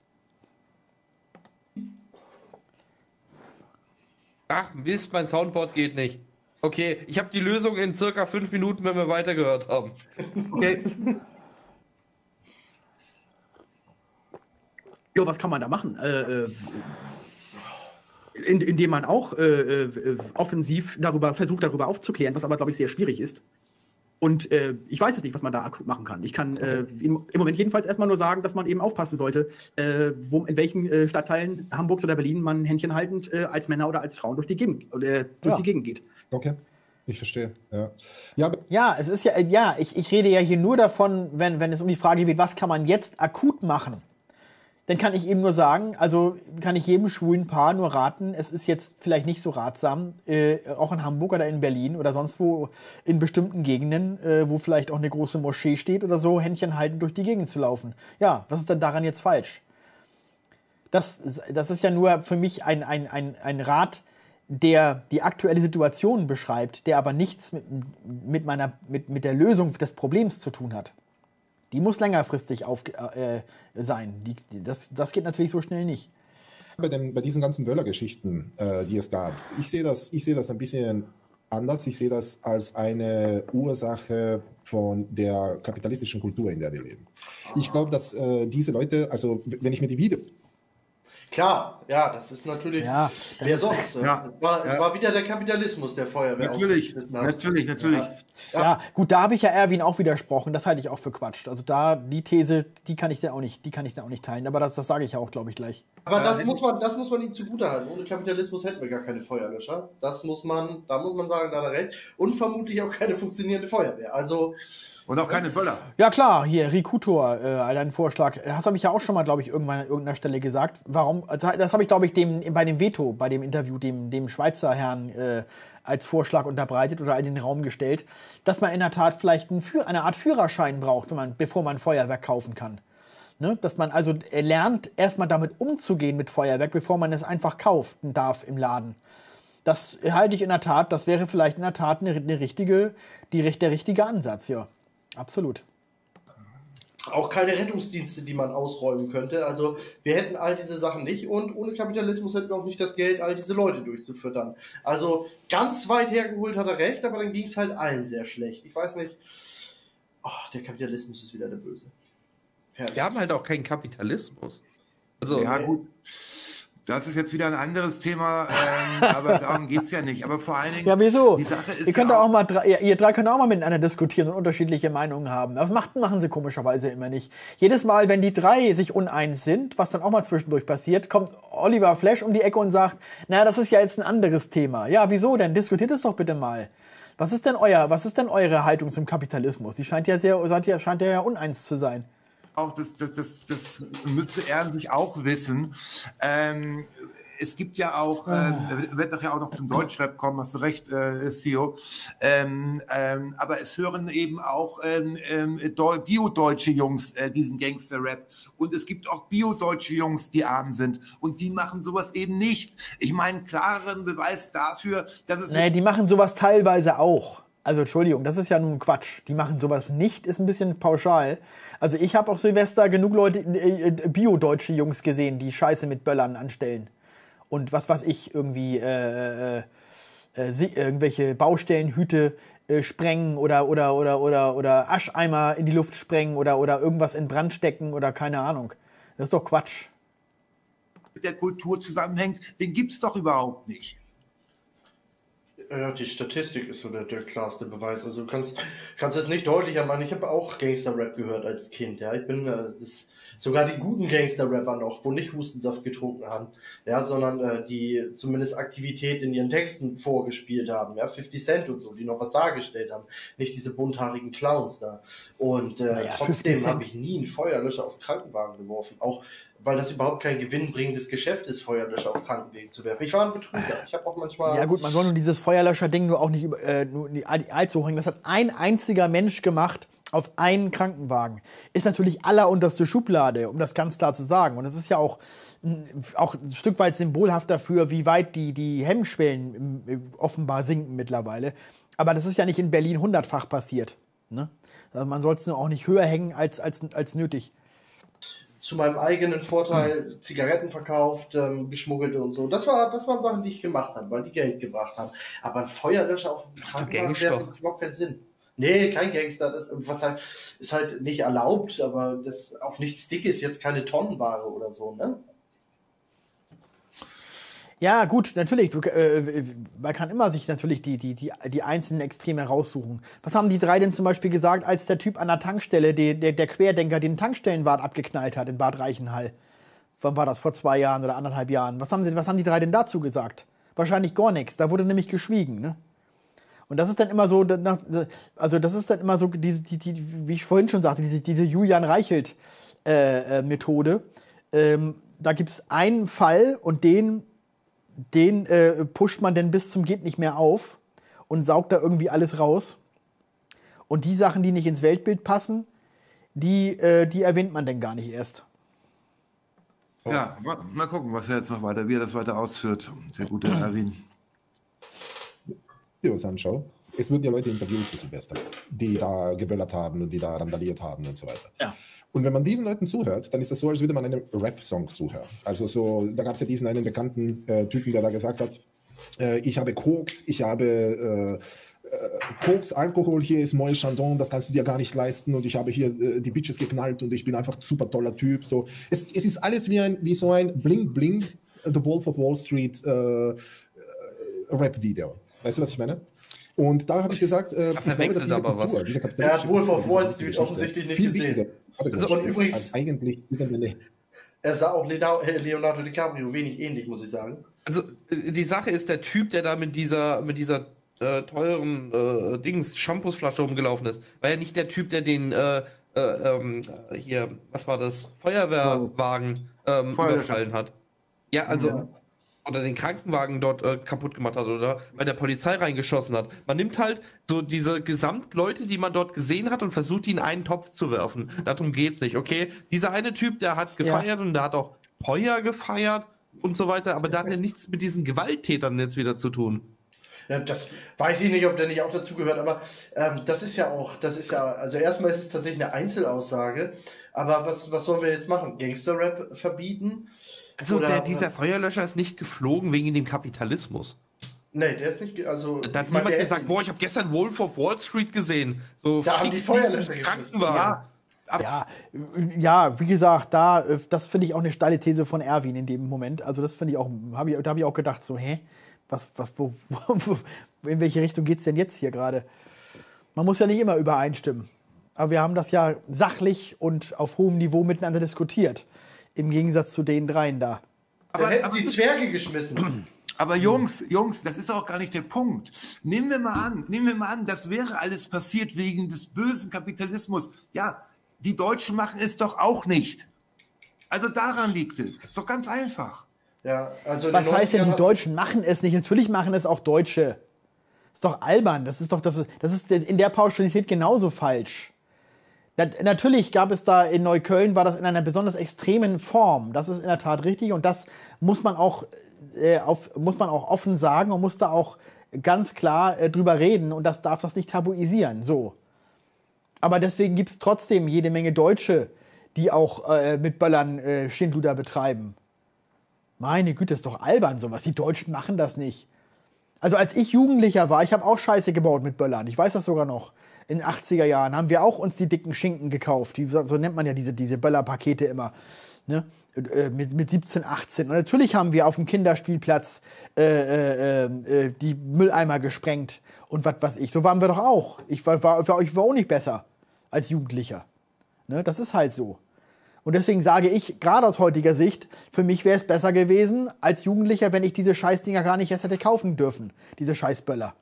Ach Mist, mein Soundboard geht nicht. Okay, ich habe die Lösung in circa fünf Minuten, wenn wir weitergehört haben. Okay. Ja, was kann man da machen? Äh, äh, in, indem man auch äh, äh, offensiv darüber versucht, darüber aufzuklären, was aber, glaube ich, sehr schwierig ist. Und äh, ich weiß es nicht, was man da akut machen kann. Ich kann äh, im, im Moment jedenfalls erstmal nur sagen, dass man eben aufpassen sollte, äh, wo, in welchen äh, Stadtteilen Hamburgs oder Berlin man händchenhaltend äh, als Männer oder als Frauen durch die Gegend, äh, durch Ja. die Gegend geht. Okay. Ich verstehe, ja. Ja, aber Ja, es ist ja, ja, ich, ich rede ja hier nur davon, wenn, wenn es um die Frage geht, was kann man jetzt akut machen? Dann kann ich eben nur sagen, also kann ich jedem schwulen Paar nur raten, es ist jetzt vielleicht nicht so ratsam, äh, auch in Hamburg oder in Berlin oder sonst wo in bestimmten Gegenden, äh, wo vielleicht auch eine große Moschee steht oder so, Händchen halten durch die Gegend zu laufen. Ja, was ist denn daran jetzt falsch? Das, das ist ja nur für mich ein, ein, ein, ein Rat, der die aktuelle Situation beschreibt, der aber nichts mit, mit, meiner, mit, mit der Lösung des Problems zu tun hat. Die muss längerfristig auf, äh, sein. Die, das, das geht natürlich so schnell nicht. bei, den, bei diesen ganzen Böller-Geschichten, äh, die es gab, ich sehe das, ich sehe das ein bisschen anders. Ich sehe das als eine Ursache von der kapitalistischen Kultur, in der wir leben. Ich glaube, dass äh, diese Leute, also wenn ich mir die Videos... Klar, ja, das ist natürlich, Ja, wer das sonst? ja, es, war, ja. es war wieder der Kapitalismus, der Feuerwehr Natürlich, ausgeschmissen hat. natürlich, natürlich. Ja. Ja, gut, da habe ich ja Erwin auch widersprochen. Das halte ich auch für Quatsch. Also da, die These, die kann ich da auch nicht, die kann ich da auch nicht teilen. Aber das, das sage ich ja auch, glaube ich, gleich. Aber Ja, das wenn- muss man, das muss man ihm zugutehalten. Ohne Kapitalismus hätten wir gar keine Feuerlöscher. Das muss man, da muss man sagen, da hat er recht. Und vermutlich auch keine funktionierende Feuerwehr. Also, Und auch keine Böller. Ja klar, hier, Rikutor, äh, dein Vorschlag. Das habe ich ja auch schon mal, glaube ich, irgendwann an irgendeiner Stelle gesagt. Warum? Also, das habe ich, glaube ich, dem, bei dem Veto, bei dem Interview, dem, dem Schweizer Herrn äh, als Vorschlag unterbreitet oder in den Raum gestellt, dass man in der Tat vielleicht einen, Führ- eine Art Führerschein braucht, wenn man, bevor man Feuerwerk kaufen kann. Ne? Dass man also lernt, erstmal damit umzugehen mit Feuerwerk, bevor man es einfach kaufen darf im Laden. Das halte ich in der Tat, das wäre vielleicht in der Tat eine, eine richtige, die, der richtige Ansatz, ja. Absolut. auch keine Rettungsdienste, die man ausräumen könnte. Also, wir hätten all diese Sachen nicht und ohne Kapitalismus hätten wir auch nicht das Geld, all diese Leute durchzufüttern. Also, ganz weit hergeholt hat er recht, aber dann ging es halt allen sehr schlecht. Ich weiß nicht. Oh, der Kapitalismus ist wieder der Böse. Herrlich. Wir haben halt auch keinen Kapitalismus. Also, Ja, gut. Das ist jetzt wieder ein anderes Thema, ähm, aber darum geht es ja nicht. Aber vor allen Dingen, Ja, wieso? die Sache ist Ihr könnt ja ja auch mal, drei- ihr, ihr drei könnt auch mal miteinander diskutieren und unterschiedliche Meinungen haben. Das macht, machen sie komischerweise immer nicht. Jedes Mal, wenn die drei sich uneins sind, was dann auch mal zwischendurch passiert, kommt Oliver Flash um die Ecke und sagt, na, das ist ja jetzt ein anderes Thema. Ja, wieso denn? Diskutiert es doch bitte mal. Was ist denn euer, was ist denn eure Haltung zum Kapitalismus? Die scheint ja sehr, scheint ja, scheint ja uneins zu sein. auch, das, das, das, das müsste er sich auch wissen. Ähm, es gibt ja auch, ähm, er wird nachher auch noch zum Deutschrap kommen, hast du recht, äh, C E O. Ähm, ähm, aber es hören eben auch ähm, ähm, Deu- bio-deutsche Jungs äh, diesen Gangster-Rap. Und es gibt auch bio-deutsche Jungs, die arm sind. Und die machen sowas eben nicht. Ich meine, klareren Beweis dafür, dass es Nee, die machen sowas teilweise auch. Also Entschuldigung, das ist ja nun Quatsch. Die machen sowas nicht, ist ein bisschen pauschal. Also ich habe auch Silvester genug Leute, äh, äh, bio-deutsche Jungs gesehen, die Scheiße mit Böllern anstellen. Und was weiß ich, irgendwie äh, äh, äh, sie- irgendwelche Baustellenhüte äh, sprengen oder, oder, oder, oder, oder Ascheimer in die Luft sprengen oder, oder irgendwas in Brand stecken oder keine Ahnung. Das ist doch Quatsch. mit der Kultur zusammenhängt, den gibt es doch überhaupt nicht. Ja, die Statistik ist so der, der klarste Beweis. Also du kannst, kannst es nicht deutlicher machen. Ich habe auch Gangster-Rap gehört als Kind. Ja, ich bin äh, das, sogar die guten Gangster-Rapper noch, wo nicht Hustensaft getrunken haben, ja, sondern äh, die zumindest Aktivität in ihren Texten vorgespielt haben. Ja, fifty Cent und so, die noch was dargestellt haben. Nicht diese bunthaarigen Clowns da. Und äh, Naja, fifty trotzdem Cent. habe ich nie einen Feuerlöscher auf Krankenwagen geworfen. Auch weil das überhaupt kein gewinnbringendes Geschäft ist, Feuerlöscher auf Krankenwegen zu werfen. Ich war ein Betrüger. Ich habe auch manchmal... Ja gut, man soll nur dieses Feuerlöscher-Ding nur auch nicht über, äh, nur nicht all- allzu hochhängen. Das hat ein einziger Mensch gemacht auf einen Krankenwagen. Ist natürlich allerunterste Schublade, um das ganz klar zu sagen. Und das ist ja auch, mh, auch ein Stück weit symbolhaft dafür, wie weit die, die Hemmschwellen äh, offenbar sinken mittlerweile. Aber das ist ja nicht in Berlin hundertfach passiert. Ne? Also man soll es nur auch nicht höher hängen als, als, als nötig. Zu meinem eigenen Vorteil Zigaretten verkauft, ähm, geschmuggelt und so. Das war, das waren Sachen, die ich gemacht habe, weil die Geld gebracht haben. Aber ein Feuerlöscher auf dem Krankenwagen Gangster. wäre überhaupt keinen Sinn. Nee, kein Gangster. Das was halt, ist halt nicht erlaubt, aber das auch nichts Dickes, jetzt keine Tonnenware oder so, ne? Ja, gut, natürlich. Du, äh, man kann immer sich natürlich die, die, die, die einzelnen Extreme raussuchen. Was haben die drei denn zum Beispiel gesagt, als der Typ an der Tankstelle, die, der, der Querdenker, den Tankstellenwart abgeknallt hat in Bad Reichenhall? Wann war das? Vor zwei Jahren oder anderthalb Jahren? Was haben, sie, was haben die drei denn dazu gesagt? Wahrscheinlich gar nichts. Da wurde nämlich geschwiegen, ne? Und das ist dann immer so, also das ist dann immer so, diese, die, die, wie ich vorhin schon sagte, diese, diese Julian Reichelt-Methode. Äh, ähm, da gibt es einen Fall und den, den äh, pusht man dann bis zum geht nicht mehr auf und saugt da irgendwie alles raus. Und die Sachen, die nicht ins Weltbild passen, die, äh, die erwähnt man dann gar nicht erst. Ja, mal, mal gucken, was er jetzt noch weiter, wie er das weiter ausführt. Der gute Erwin. Ja, was anschaue. Es wurden ja Leute interviewt zu Silvester, die da geböllert haben und die da randaliert haben und so weiter. Ja. Und wenn man diesen Leuten zuhört, dann ist das so, als würde man einem Rap-Song zuhören. Also so, da gab es ja diesen einen bekannten äh, Typen, der da gesagt hat, äh, ich habe Koks, ich habe äh, äh, Koks, Alkohol, hier ist Moët Chandon, das kannst du dir gar nicht leisten und ich habe hier äh, die Bitches geknallt und ich bin einfach ein super toller Typ. So. Es, es ist alles wie, ein, wie so ein Bling-Bling, The Wolf of Wall Street äh, äh, Rap-Video. Weißt du, was ich meine? Und da habe ich gesagt, äh, ich glaube, dass diese aber Kultur, was. diese Er hat Wolf of Wall Street Geschichte offensichtlich nicht viel gesehen. wichtiger Also, und übrigens- als eigentlich irgendeine Er sah auch Leonardo DiCaprio wenig ähnlich, muss ich sagen. Also äh, die Sache ist, der Typ, der da mit dieser, mit dieser äh, teuren äh, Dings, Shampoosflasche rumgelaufen ist, war ja nicht der Typ, der den äh, äh, ähm, hier, was war das, Feuerwehrwagen ähm, Feuerwehr. überfallen hat. Ja, also Ja. oder den Krankenwagen dort äh, kaputt gemacht hat oder bei der Polizei reingeschossen hat. Man nimmt halt so diese Gesamtleute, die man dort gesehen hat und versucht, die in einen Topf zu werfen. Darum geht's nicht, okay? Dieser eine Typ, der hat gefeiert und der hat auch Feuer gefeiert und so weiter, aber da hat er nichts mit diesen Gewalttätern jetzt wieder zu tun. Ja, das weiß ich nicht, ob der nicht auch dazu gehört, aber ähm, das ist ja auch, das ist ja, also erstmal ist es tatsächlich eine Einzelaussage, aber was, was sollen wir jetzt machen? Gangster-Rap verbieten? Also Oder- der, dieser Feuerlöscher ist nicht geflogen wegen dem Kapitalismus. Nee, der ist nicht, ge- also... Da hat ich meine, niemand der gesagt, hätte- boah, ich habe gestern Wolf of Wall Street gesehen. So, Da haben die fick Feuerlöscher diesen geschmissen. Krankenwagen. Ja, Ja, äh, ja, wie gesagt, da, äh, das finde ich auch eine steile These von Erwin in dem Moment. Also das finde ich auch, hab ich, da habe ich auch gedacht, so, hä? Was, was, wo, wo, in welche Richtung geht es denn jetzt hier gerade? Man muss ja nicht immer übereinstimmen. Aber wir haben das ja sachlich und auf hohem Niveau miteinander diskutiert. Im Gegensatz zu den dreien da. Dann aber, hätten aber, sie Zwerge geschmissen. aber Jungs, Jungs, das ist doch gar nicht der Punkt. Nehmen wir mal an, nehmen wir mal an, das wäre alles passiert wegen des bösen Kapitalismus. Ja, die Deutschen machen es doch auch nicht. Also daran liegt es. Das ist doch ganz einfach. Ja, also in Was den heißt denn, die neunzigern Deutschen machen es nicht? Natürlich machen es auch Deutsche. Ist doch albern. Das ist doch das, das ist in der Pauschalität genauso falsch. Na, natürlich gab es da in Neukölln, war das in einer besonders extremen Form. Das ist in der Tat richtig und das muss man auch, äh, auf, muss man auch offen sagen und muss da auch ganz klar äh, drüber reden und das darf das nicht tabuisieren. So. Aber deswegen gibt es trotzdem jede Menge Deutsche, die auch äh, mit Böllern äh, Schindluder betreiben. Meine Güte, ist doch albern sowas. Die Deutschen machen das nicht. Also als ich Jugendlicher war, ich habe auch Scheiße gebaut mit Böllern. Ich weiß das sogar noch. In den achtziger Jahren haben wir auch uns die dicken Schinken gekauft. Die, so nennt man ja diese, diese Böllerpakete immer. Ne? Äh, mit, mit siebzehn, achtzehn. Und natürlich haben wir auf dem Kinderspielplatz äh, äh, äh, die Mülleimer gesprengt. Und was weiß ich. So waren wir doch auch. Ich war, war, war, ich war auch nicht besser als Jugendlicher. Ne? Das ist halt so. Und deswegen sage ich, gerade aus heutiger Sicht, für mich wäre es besser gewesen als Jugendlicher, wenn ich diese Scheißdinger gar nicht erst hätte kaufen dürfen. Diese Scheißböller.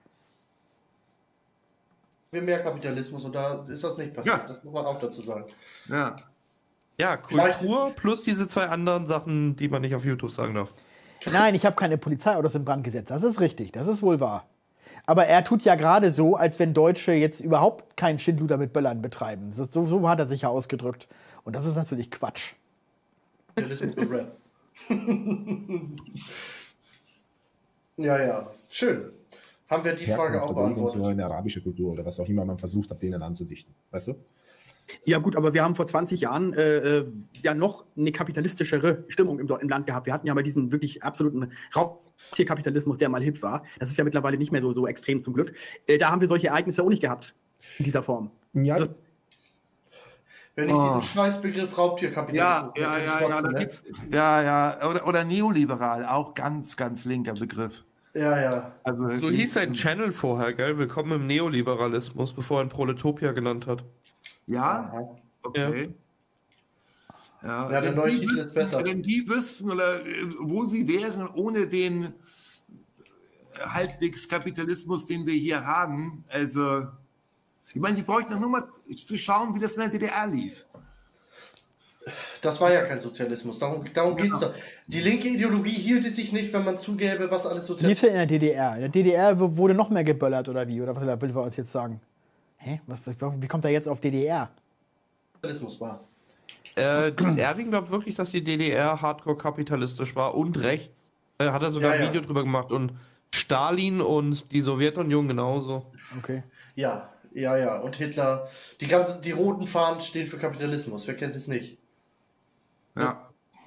wir mehr Kapitalismus und da ist das nicht passiert. Ja. Das muss man auch dazu sagen. Ja. Ja, Kultur plus diese zwei anderen Sachen, die man nicht auf YouTube sagen darf. Nein, ich habe keine Polizeiautos in Brand gesetzt. Das ist richtig, das ist wohl wahr. Aber er tut ja gerade so, als wenn Deutsche jetzt überhaupt keinen Schindluder mit Böllern betreiben. Das ist, so, so hat er sich ja ausgedrückt. Und das ist natürlich Quatsch. Kapitalismus und Rap. Ja, ja. Schön. Haben wir die Frage auch Herkunft oder irgend beantwortet? so eine arabische Kultur oder was auch immer man versucht hat, denen anzudichten. Weißt du? Ja gut, aber wir haben vor zwanzig Jahren äh, äh, ja noch eine kapitalistischere Stimmung im, im Land gehabt. Wir hatten ja mal diesen wirklich absoluten Raubtierkapitalismus, der mal hip war. Das ist ja mittlerweile nicht mehr so, so extrem zum Glück. Äh, da haben wir solche Ereignisse auch nicht gehabt in dieser Form. Ja, Das- Wenn ich Oh. diesen Scheißbegriff Raubtierkapitalismus... Ja, ja, ja, ja, da ne? gibt's, ja, ja, oder, oder neoliberal, auch ganz, ganz linker Begriff. Ja, ja. Also, So hieß sein Channel vorher, gell? Willkommen im Neoliberalismus, bevor er ihn Proletopia genannt hat. Ja, Aha. okay. Ja, Ja, der wenn neue die Titel ist wüssten- besser. Wenn die wüssten, oder äh, wo sie wären ohne den halbwegs Kapitalismus, den wir hier haben, also, ich meine, Sie bräuchten nur mal zu schauen, wie das in der D D R lief. Das war ja kein Sozialismus, darum, darum geht es doch. Die linke Ideologie hielt es sich nicht, wenn man zugäbe, was alles Wie lief Sozialismus denn in der D D R? In der D D R w- wurde noch mehr geböllert, oder wie? Oder was will wir uns jetzt sagen? Hä? Was, wie kommt er jetzt auf D D R? war. Äh, Erwin glaubt wirklich, dass die D D R hardcore kapitalistisch war und rechts. Äh, hat er sogar Ja, ein ja. Video drüber gemacht. Und Stalin und die Sowjetunion genauso. Okay. Ja, ja, ja. Und Hitler, die ganzen, die roten Fahnen stehen für Kapitalismus. Wer kennt es nicht? Ja.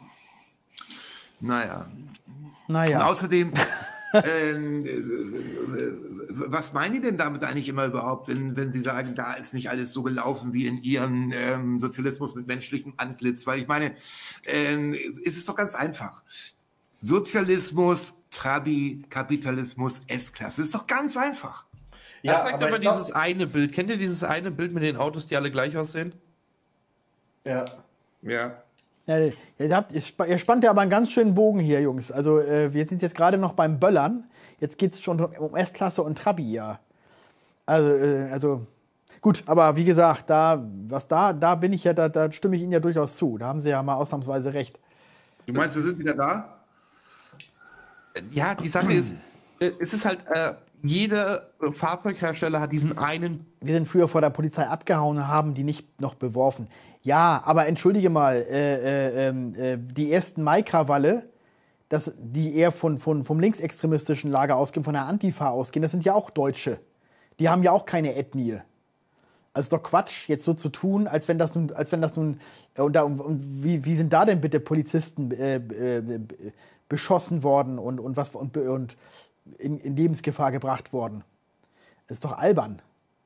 Naja. Und Naja. außerdem, ähm, äh, was meinen die denn damit eigentlich immer überhaupt, wenn, wenn sie sagen, da ist nicht alles so gelaufen wie in ihrem ähm, Sozialismus mit menschlichem Antlitz? Weil ich meine, ähm, es ist doch ganz einfach. Sozialismus, Trabi, Kapitalismus, S-Klasse. Das ist doch ganz einfach. Ja, Ja, zeigt aber aber ich glaub- dieses eine Bild. Kennt ihr dieses eine Bild mit den Autos, die alle gleich aussehen? Ja. Ja. Ja, ihr, habt, ihr spa- ihr spannt ja aber einen ganz schönen Bogen hier, Jungs. Also äh, wir sind jetzt gerade noch beim Böllern. Jetzt geht es schon um S-Klasse und Trabi, ja. Also, äh, also gut, aber wie gesagt, da, was da, da bin ich ja, da, da stimme ich Ihnen ja durchaus zu. Da haben Sie ja mal ausnahmsweise recht. Du meinst, wir sind wieder da? Ja, die Sache ist, äh, es ist halt, äh, jeder Fahrzeughersteller hat diesen einen. Wir sind früher vor der Polizei abgehauen und haben die nicht noch beworfen. Ja, aber entschuldige mal, äh, äh, äh, die ersten Mai-Krawalle, das, die eher von, von, vom linksextremistischen Lager ausgehen, von der Antifa ausgehen, das sind ja auch Deutsche. Die haben ja auch keine Ethnie. Also ist doch Quatsch, jetzt so zu tun, als wenn das nun, als wenn das nun, äh, und, da, und, und wie, wie sind da denn bitte Polizisten äh, äh, beschossen worden und, und, was, und, und in, in Lebensgefahr gebracht worden? Das ist doch albern.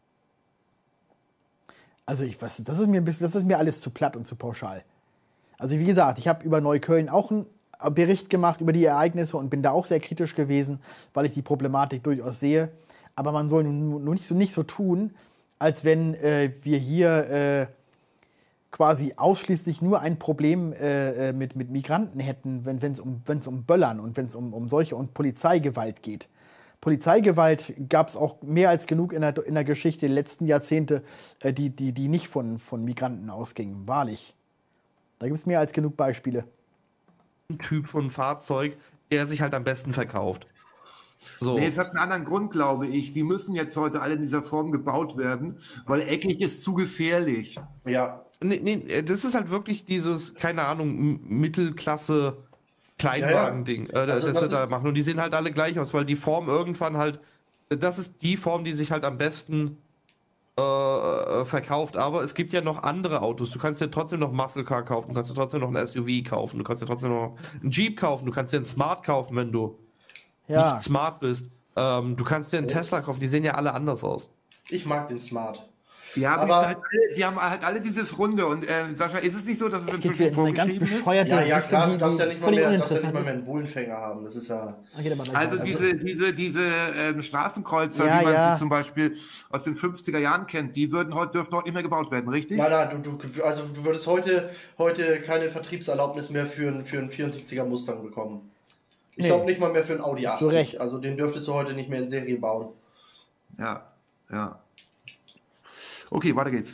Also ich weiß, das ist mir ein bisschen, das ist mir alles zu platt und zu pauschal. Also wie gesagt, ich habe über Neukölln auch einen Bericht gemacht über die Ereignisse und bin da auch sehr kritisch gewesen, weil ich die Problematik durchaus sehe. Aber man soll nun nun nicht so, nicht so tun, als wenn äh, wir hier äh, quasi ausschließlich nur ein Problem äh, mit, mit Migranten hätten, wenn es um, wenn's um Böllern und wenn es um, um solche und Polizeigewalt geht. Polizeigewalt gab es auch mehr als genug in der, in der Geschichte der letzten Jahrzehnte, äh, die, die, die nicht von, von Migranten ausgingen, wahrlich. Da gibt es mehr als genug Beispiele. Typ von Fahrzeug, der sich halt am besten verkauft. So. Nee, es hat einen anderen Grund, glaube ich. Die müssen jetzt heute alle in dieser Form gebaut werden, weil eckig ist zu gefährlich. Ja. Nee, nee, das ist halt wirklich dieses, keine Ahnung, M- Mittelklasse Kleinwagen-Ding, äh, Also das was sie da ist- machen. Und die sehen halt alle gleich aus, weil die Form irgendwann halt, das ist die Form, die sich halt am besten äh, äh, verkauft. Aber es gibt ja noch andere Autos. Du kannst dir trotzdem noch Muscle Car kaufen, du kannst dir trotzdem noch ein S U V kaufen, du kannst dir trotzdem noch einen Jeep kaufen, du kannst dir einen Smart kaufen, wenn du Ja, nicht smart bist. Ähm, du kannst dir einen Tesla kaufen, die sehen ja alle anders aus. Ich mag den Smart. Ja, aber, Aber- die, halt alle, die haben halt alle dieses Runde. Und äh, Sascha, ist es nicht so, dass es es geht hier inzwischen in so eine ganz vorgeschrieben ist? bescheuerte Ja, ja, Richtung, klar, die, du darfst ja die nicht mal völlig mehr, darfst ja nicht uninteressant mal ist. mehr einen Bullenfänger haben. Das ist ja. Ah, geht aber gleich Also weiter. diese, diese, diese ähm, Straßenkreuzer, Ja, wie man ja. sie zum Beispiel aus den fünfziger Jahren kennt, die würden heute, dürften heute nicht mehr gebaut werden, richtig? Nein, nein, du, du, also du würdest heute, heute keine Vertriebserlaubnis mehr für einen, für einen vierundsiebziger Mustang bekommen. Ich Nee. glaube nicht mal mehr für einen Audi achtzig. Zu Recht. Also den dürftest du heute nicht mehr in Serie bauen. Ja, ja. Okay, weiter geht's.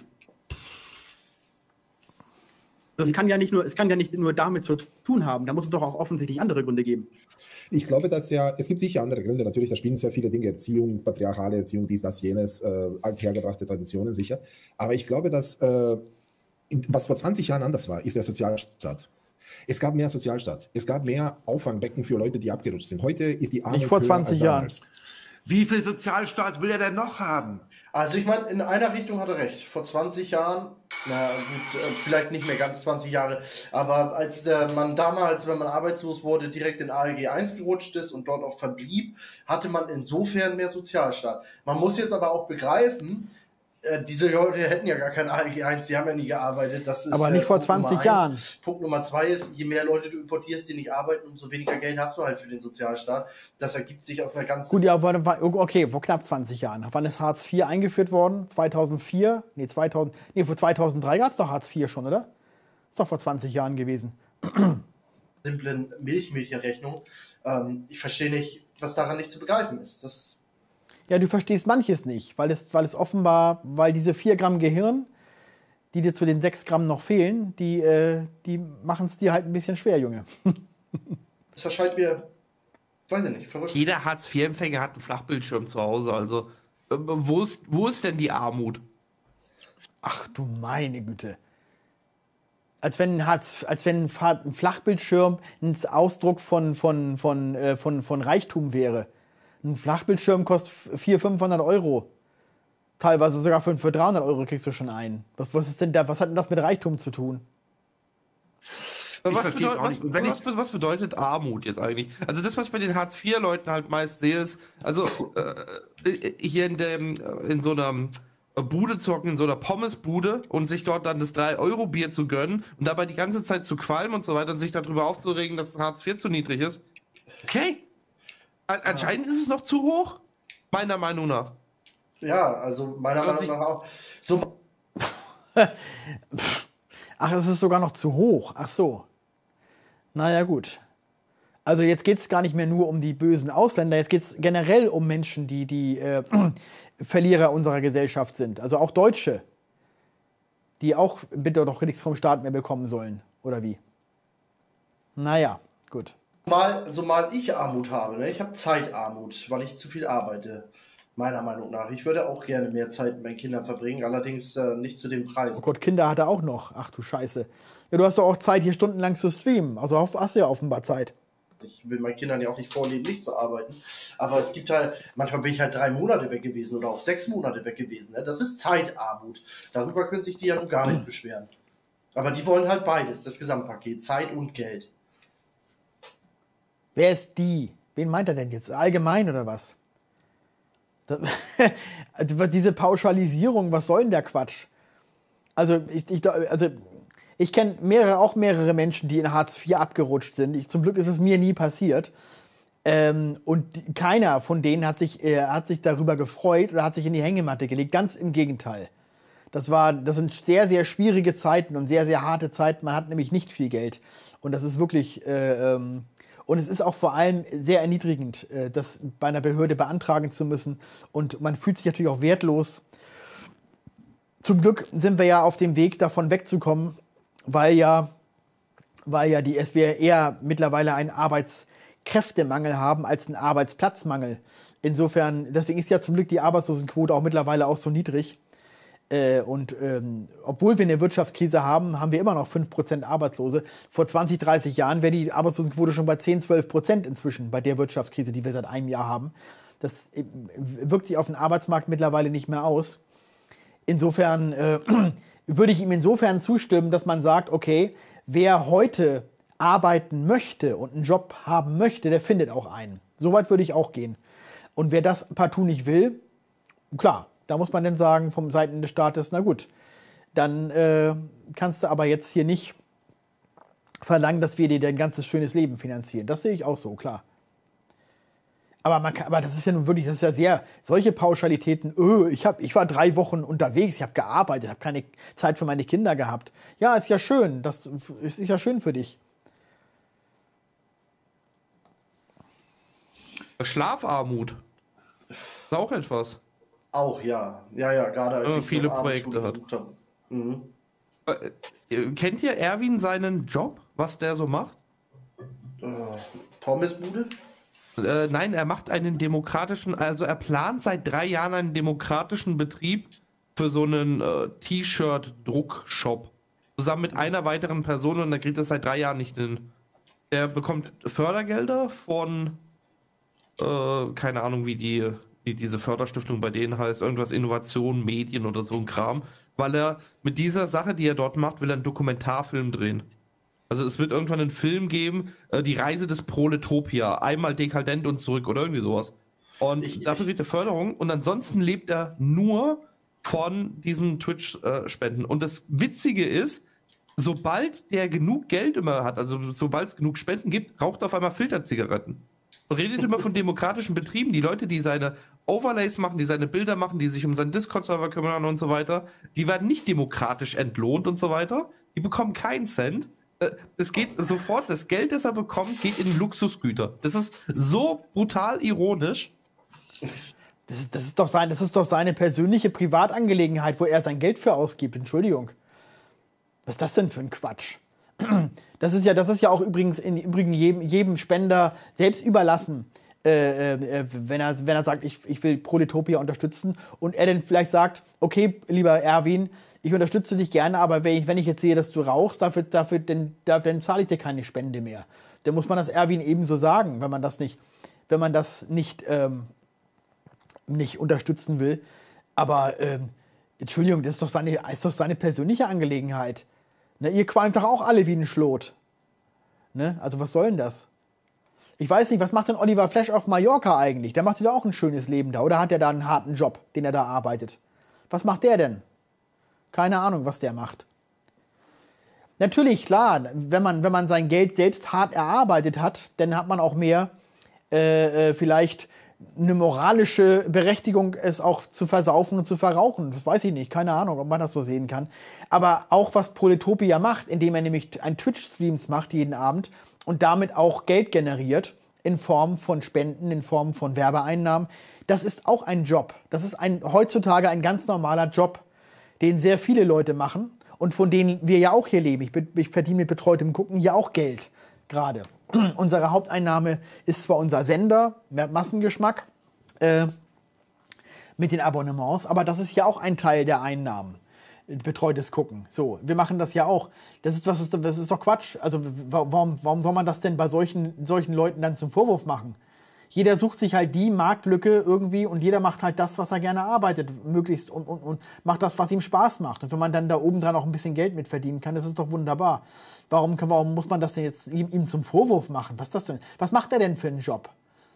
Das kann ja nicht nur, es kann ja nicht nur damit zu tun haben. Da muss es doch auch offensichtlich andere Gründe geben. Ich glaube, dass ja, es gibt sicher andere Gründe, natürlich, da spielen sehr viele Dinge, Erziehung, patriarchale Erziehung, dies, das, jenes, äh, althergebrachte Traditionen sicher. Aber ich glaube, dass, äh, in, was vor zwanzig Jahren anders war, ist der Sozialstaat. Es gab mehr Sozialstaat. Es gab mehr Auffangbecken für Leute, die abgerutscht sind. Heute ist die Armut Nicht vor höher zwanzig als Jahren. damals. Wie viel Sozialstaat will er denn noch haben? Also ich meine, in einer Richtung hat er recht. Vor zwanzig Jahren, na gut, äh, vielleicht nicht mehr ganz zwanzig Jahre, aber als äh, man damals, wenn man arbeitslos wurde, direkt in A L G eins gerutscht ist und dort auch verblieb, hatte man insofern mehr Sozialstaat. Man muss jetzt aber auch begreifen, äh, diese Leute hätten ja gar kein A L G eins, die haben ja nie gearbeitet. Das ist, Aber nicht äh, vor Punkt Nummer zwanzig eins. Jahren. Punkt Nummer zwei ist, je mehr Leute du importierst, die nicht arbeiten, umso weniger Geld hast du halt für den Sozialstaat. Das ergibt sich aus einer ganz... Gut, ja, war- war- okay, vor knapp zwanzig Jahren. Wann ist Hartz vier eingeführt worden? zweitausendvier? Nee, zweitausend, nee vor zweitausenddrei gab es doch Hartz vier schon, oder? Ist doch vor zwanzig Jahren gewesen. simplen Milchmädchenrechnung. Ähm, ich verstehe nicht, was daran nicht zu begreifen ist. Das Ja, du verstehst manches nicht, weil es, weil es offenbar, weil diese vier Gramm Gehirn, die dir zu den sechs Gramm noch fehlen, die, äh, die machen es dir halt ein bisschen schwer, Junge. das erscheint mir, weiß ich nicht, verrückt. Jeder Hartz vier Empfänger hat einen Flachbildschirm zu Hause, also äh, wo ist, wo ist denn die Armut? Ach du meine Güte. Als wenn ein, Hartz, als wenn ein Fa- ein Flachbildschirm ein Ausdruck von, von, von, äh, von, von Reichtum wäre. Ein Flachbildschirm kostet vierhundert, fünfhundert Euro. Teilweise sogar für, für dreihundert Euro kriegst du schon einen. Was, was, ist denn da, was hat denn das mit Reichtum zu tun? Was, versteh's bedeutet, auch was, nicht. Und wenn ich- was, was bedeutet Armut jetzt eigentlich? Also das, was ich bei den Hartz vier Leuten halt meist sehe, ist, also äh, hier in, dem, in so einer Bude zu hocken, in so einer Pommesbude und sich dort dann das drei Euro Bier zu gönnen und dabei die ganze Zeit zu qualmen und so weiter und sich darüber aufzuregen, dass Hartz vier zu niedrig ist. Okay. A- Anscheinend ist es noch zu hoch, meiner Meinung nach. Ja, also meiner Wenn man Meinung sich- nach auch. So, Ach, es ist sogar noch zu hoch. Ach so. Naja, gut. Also jetzt geht es gar nicht mehr nur um die bösen Ausländer, jetzt geht es generell um Menschen, die die äh, Verlierer unserer Gesellschaft sind. Also auch Deutsche, die auch bitte doch nichts vom Staat mehr bekommen sollen. Oder wie? Naja, gut. mal, so mal ich Armut habe, ne? Ich habe Zeitarmut, weil ich zu viel arbeite. Meiner Meinung nach. Ich würde auch gerne mehr Zeit mit meinen Kindern verbringen, allerdings äh, nicht zu dem Preis. Oh Gott, Kinder hat er auch noch. Ach du Scheiße. Ja, du hast doch auch Zeit, hier stundenlang zu streamen. Also auf- hast du ja offenbar Zeit. Ich will meinen Kindern ja auch nicht vorleben, nicht zu arbeiten. Aber es gibt halt, manchmal bin ich halt drei Monate weg gewesen oder auch sechs Monate weg gewesen. Ne? Das ist Zeitarmut. Darüber können sich die ja nun gar nicht beschweren. Aber die wollen halt beides, das Gesamtpaket, Zeit und Geld. Wer ist die? Wen meint er denn jetzt? Allgemein oder was? Das, also diese Pauschalisierung, was soll denn der Quatsch? Also ich, ich, also ich kenne mehrere, auch mehrere Menschen, die in Hartz vier abgerutscht sind. Ich, zum Glück ist es mir nie passiert. Ähm, und die, keiner von denen hat sich, äh, hat sich darüber gefreut oder hat sich in die Hängematte gelegt. Ganz im Gegenteil. Das, war, das sind sehr, sehr schwierige Zeiten und sehr, sehr harte Zeiten. Man hat nämlich nicht viel Geld. Und das ist wirklich... Äh, ähm, Und es ist auch vor allem sehr erniedrigend, äh, das bei einer Behörde beantragen zu müssen. Und man fühlt sich natürlich auch wertlos. Zum Glück sind wir ja auf dem Weg, davon wegzukommen, weil ja, weil ja die, es wir eher mittlerweile einen Arbeitskräftemangel haben als einen Arbeitsplatzmangel. Insofern, deswegen ist ja zum Glück die Arbeitslosenquote auch mittlerweile auch so niedrig. Äh, und ähm, obwohl wir eine Wirtschaftskrise haben, haben wir immer noch fünf Prozent Arbeitslose. Vor zwanzig, dreißig Jahren wäre die Arbeitslosenquote schon bei zehn, zwölf Prozent inzwischen, bei der Wirtschaftskrise, die wir seit einem Jahr haben. Das äh, wirkt sich auf den Arbeitsmarkt mittlerweile nicht mehr aus. Insofern äh, würde ich ihm insofern zustimmen, dass man sagt, okay, wer heute arbeiten möchte und einen Job haben möchte, der findet auch einen. Soweit würde ich auch gehen. Und wer das partout nicht will, klar, da muss man dann sagen, vom Seiten des Staates, na gut, dann äh, kannst du aber jetzt hier nicht verlangen, dass wir dir dein ganzes schönes Leben finanzieren. Das sehe ich auch so, klar. Aber, man kann, aber das ist ja nun wirklich, das ist ja sehr, solche Pauschalitäten, öh, ich, hab, ich war drei Wochen unterwegs, ich habe gearbeitet, habe keine Zeit für meine Kinder gehabt. Ja, ist ja schön, das ist ja schön für dich. Schlafarmut. Ist auch etwas. Auch, ja. Ja, ja, gerade als Äh, ich viele noch Abendschule Projekte hat. besucht habe. Mhm. Äh, Kennt ihr Erwin seinen Job, was der so macht? Äh, Pommesbude? Äh, nein, er macht einen demokratischen, also er plant seit drei Jahren einen demokratischen Betrieb für so einen äh, T-Shirt-Druckshop. Zusammen mit einer weiteren Person und er kriegt das seit drei Jahren nicht hin. Er bekommt Fördergelder von, äh, keine Ahnung, wie die, wie diese Förderstiftung bei denen heißt, irgendwas Innovation, Medien oder so ein Kram, weil er mit dieser Sache, die er dort macht, will er einen Dokumentarfilm drehen. Also es wird irgendwann einen Film geben, äh, die Reise des Proletopia, einmal dekadent und zurück oder irgendwie sowas. Und Ich- dafür kriegt er Förderung und ansonsten lebt er nur von diesen Twitch-Spenden. Und das Witzige ist, sobald der genug Geld immer hat, also sobald es genug Spenden gibt, raucht er auf einmal Filterzigaretten. Und redet immer von demokratischen Betrieben. Die Leute, die seine Overlays machen, die seine Bilder machen, die sich um seinen Discord-Server kümmern und so weiter, die werden nicht demokratisch entlohnt und so weiter. Die bekommen keinen Cent. es geht sofort, das Geld, das er bekommt, geht in Luxusgüter. Das ist so brutal ironisch. Das ist, das ist doch sein, das ist doch seine persönliche Privatangelegenheit, wo er sein Geld für ausgibt. Entschuldigung. Was ist das denn für ein Quatsch? Das ist ja, das ist ja auch übrigens in Übrigen jedem, jedem Spender selbst überlassen, äh, äh, wenn, er, wenn er sagt, ich, ich will Proletopia unterstützen und er dann vielleicht sagt, okay, lieber Erwin, ich unterstütze dich gerne, aber wenn ich, wenn ich jetzt sehe, dass du rauchst, dafür, dafür, dann, dann zahle ich dir keine Spende mehr. Dann muss man das Erwin ebenso sagen, wenn man das nicht, wenn man das nicht, ähm, nicht unterstützen will. Aber ähm, Entschuldigung, das ist doch seine, ist doch seine persönliche Angelegenheit. Ne, ihr qualmt doch auch alle wie ein Schlot. Ne? Also was soll denn das? Ich weiß nicht, was macht denn Oliver Flash auf Mallorca eigentlich? Der macht sich doch auch ein schönes Leben da. Oder hat er da einen harten Job, den er da arbeitet? Was macht der denn? Keine Ahnung, was der macht. Natürlich, klar, wenn man, wenn man sein Geld selbst hart erarbeitet hat, dann hat man auch mehr äh, äh, vielleicht eine moralische Berechtigung, es auch zu versaufen und zu verrauchen. Das weiß ich nicht, keine Ahnung, ob man das so sehen kann. Aber auch was Proletopia macht, indem er nämlich ein Twitch-Streams macht jeden Abend und damit auch Geld generiert in Form von Spenden, in Form von Werbeeinnahmen, das ist auch ein Job. Das ist ein, heutzutage ein ganz normaler Job, den sehr viele Leute machen und von denen wir ja auch hier leben. Ich, ich verdiene mit betreutem Gucken ja auch Geld gerade. Unsere Haupteinnahme ist zwar unser Sender, Massengeschmack, äh, mit den Abonnements, aber das ist ja auch ein Teil der Einnahmen, betreutes Gucken. So, wir machen das ja auch. Das ist, was ist, das ist doch Quatsch. Also warum, warum soll man das denn bei solchen, solchen Leuten dann zum Vorwurf machen? Jeder sucht sich halt die Marktlücke irgendwie und jeder macht halt das, was er gerne arbeitet, möglichst und, und, und macht das, was ihm Spaß macht. Und wenn man dann da oben dran auch ein bisschen Geld mit verdienen kann, das ist doch wunderbar. Warum, warum muss man das denn jetzt ihm, ihm zum Vorwurf machen? Was ist das denn? Was macht er denn für einen Job?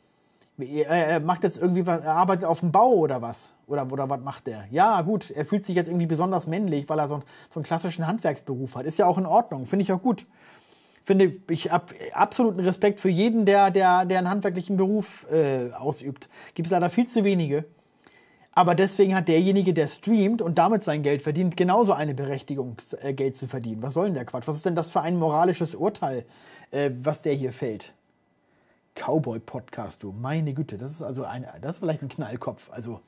Er, er macht jetzt irgendwie was, er arbeitet auf dem Bau oder was? Oder, oder was macht er? Ja, gut, er fühlt sich jetzt irgendwie besonders männlich, weil er so, so einen klassischen Handwerksberuf hat. Ist ja auch in Ordnung, finde ich auch gut. Finde ich habe absoluten Respekt für jeden, der, der, der einen handwerklichen Beruf äh, ausübt. Gibt es leider viel zu wenige. Aber deswegen hat derjenige, der streamt und damit sein Geld verdient, genauso eine Berechtigung, äh, Geld zu verdienen. Was soll denn der Quatsch? Was ist denn das für ein moralisches Urteil, äh, was der hier fällt? Cowboy-Podcast, du, meine Güte, das ist also ein, das ist vielleicht ein Knallkopf. Also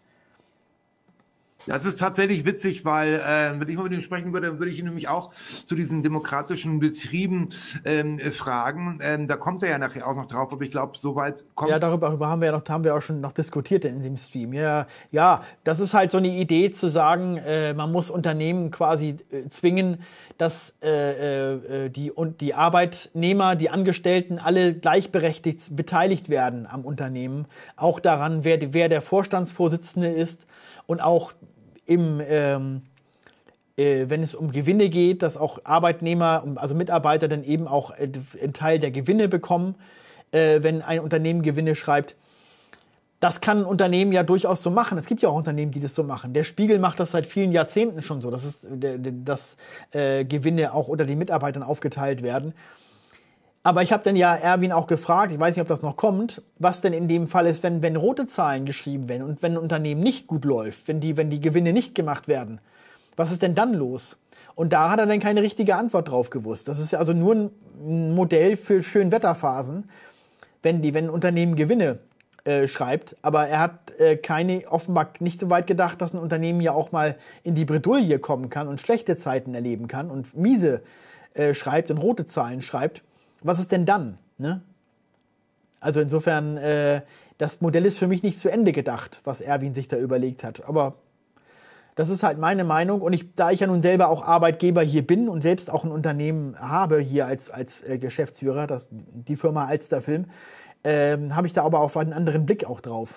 Das ist tatsächlich witzig, weil äh, wenn ich mal mit ihm sprechen würde, dann würde ich ihn nämlich auch zu diesen demokratischen Betrieben ähm, fragen. Ähm, da kommt er ja nachher auch noch drauf, aber ich glaube, soweit kommt... Ja, darüber, darüber haben wir ja noch, haben wir auch schon noch diskutiert in dem Stream. Ja, ja, das ist halt so eine Idee zu sagen, äh, man muss Unternehmen quasi äh, zwingen, dass äh, äh, die, und die Arbeitnehmer, die Angestellten alle gleichberechtigt beteiligt werden am Unternehmen. Auch daran, wer, wer der Vorstandsvorsitzende ist und auch im, ähm, äh, wenn es um Gewinne geht, dass auch Arbeitnehmer, also Mitarbeiter dann eben auch äh, einen Teil der Gewinne bekommen, äh, wenn ein Unternehmen Gewinne schreibt. Das kann ein Unternehmen ja durchaus so machen. Es gibt ja auch Unternehmen, die das so machen. Der Spiegel macht das seit vielen Jahrzehnten schon so, dass, es, dass äh, Gewinne auch unter den Mitarbeitern aufgeteilt werden. Aber ich habe dann ja Erwin auch gefragt, ich weiß nicht, ob das noch kommt, was denn in dem Fall ist, wenn, wenn rote Zahlen geschrieben werden und wenn ein Unternehmen nicht gut läuft, wenn die, wenn die Gewinne nicht gemacht werden. Was ist denn dann los? Und da hat er dann keine richtige Antwort drauf gewusst. Das ist ja also nur ein Modell für Schönwetterphasen, wenn, die, wenn ein Unternehmen Gewinne äh, schreibt. Aber er hat äh, keine, offenbar nicht so weit gedacht, dass ein Unternehmen ja auch mal in die Bredouille kommen kann und schlechte Zeiten erleben kann und miese äh, schreibt und rote Zahlen schreibt. Was ist denn dann? Ne? Also insofern, äh, das Modell ist für mich nicht zu Ende gedacht, was Erwin sich da überlegt hat. Aber das ist halt meine Meinung. Und ich, da ich ja nun selber auch Arbeitgeber hier bin und selbst auch ein Unternehmen habe hier als, als äh, Geschäftsführer, das, die Firma Alsterfilm, äh, habe ich da aber auch einen anderen Blick auch drauf.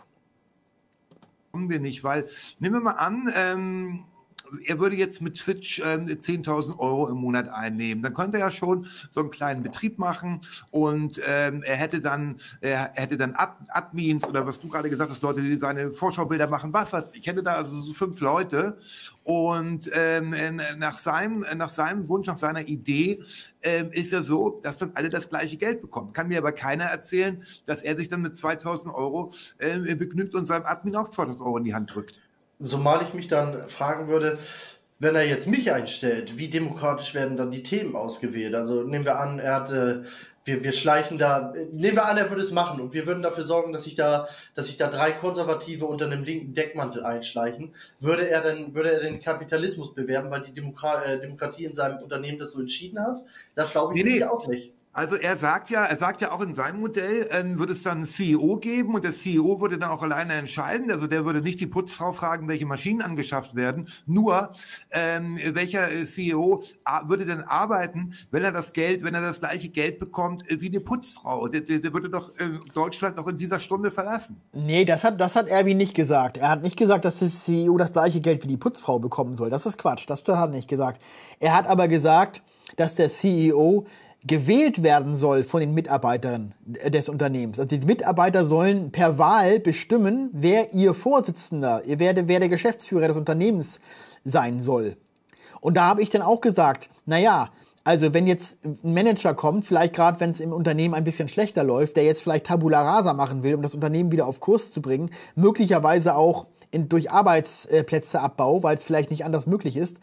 Kommen wir nicht, weil, nehmen wir mal an, ähm er würde jetzt mit Twitch ähm, zehntausend Euro im Monat einnehmen. Dann könnte er ja schon so einen kleinen Betrieb machen und ähm, er hätte dann, er hätte dann Ad Admins oder was du gerade gesagt hast, Leute, die seine Vorschaubilder machen, was weiß ich. Ich hätte da also so fünf Leute und ähm, nach, seinem, nach seinem Wunsch, nach seiner Idee ähm, ist ja so, dass dann alle das gleiche Geld bekommen. Kann mir aber keiner erzählen, dass er sich dann mit zweitausend Euro äh, begnügt und seinem Admin auch zweitausend Euro in die Hand drückt. Zumal ich mich dann fragen würde, wenn er jetzt mich einstellt, wie demokratisch werden dann die Themen ausgewählt? Also nehmen wir an, er hat, äh, wir, wir schleichen da, nehmen wir an, er würde es machen und wir würden dafür sorgen, dass sich da, dass sich da drei Konservative unter einem linken Deckmantel einschleichen. Würde er denn, würde er den Kapitalismus bewerben, weil die Demokra äh, Demokratie in seinem Unternehmen das so entschieden hat? Das glaube ich Nee, nee. auch nicht. Also er sagt ja, er sagt ja auch in seinem Modell, ähm, würde es dann einen C E O geben und der C E O würde dann auch alleine entscheiden. Also der würde nicht die Putzfrau fragen, welche Maschinen angeschafft werden. Nur ähm, welcher C E O würde denn arbeiten, wenn er das Geld, wenn er das gleiche Geld bekommt äh, wie die Putzfrau? Der, der, der würde doch äh, Deutschland noch in dieser Stunde verlassen. Nee, das hat, das hat Erwin nicht gesagt. Er hat nicht gesagt, dass der C E O das gleiche Geld wie die Putzfrau bekommen soll. Das ist Quatsch. Das hat er nicht gesagt. Er hat aber gesagt, dass der C E O gewählt werden soll von den Mitarbeitern des Unternehmens. Also die Mitarbeiter sollen per Wahl bestimmen, wer ihr Vorsitzender, wer, wer der Geschäftsführer des Unternehmens sein soll. Und da habe ich dann auch gesagt, naja, also wenn jetzt ein Manager kommt, vielleicht gerade wenn es im Unternehmen ein bisschen schlechter läuft, der jetzt vielleicht Tabula Rasa machen will, um das Unternehmen wieder auf Kurs zu bringen, möglicherweise auch in, durch Arbeitsplätzeabbau, weil es vielleicht nicht anders möglich ist,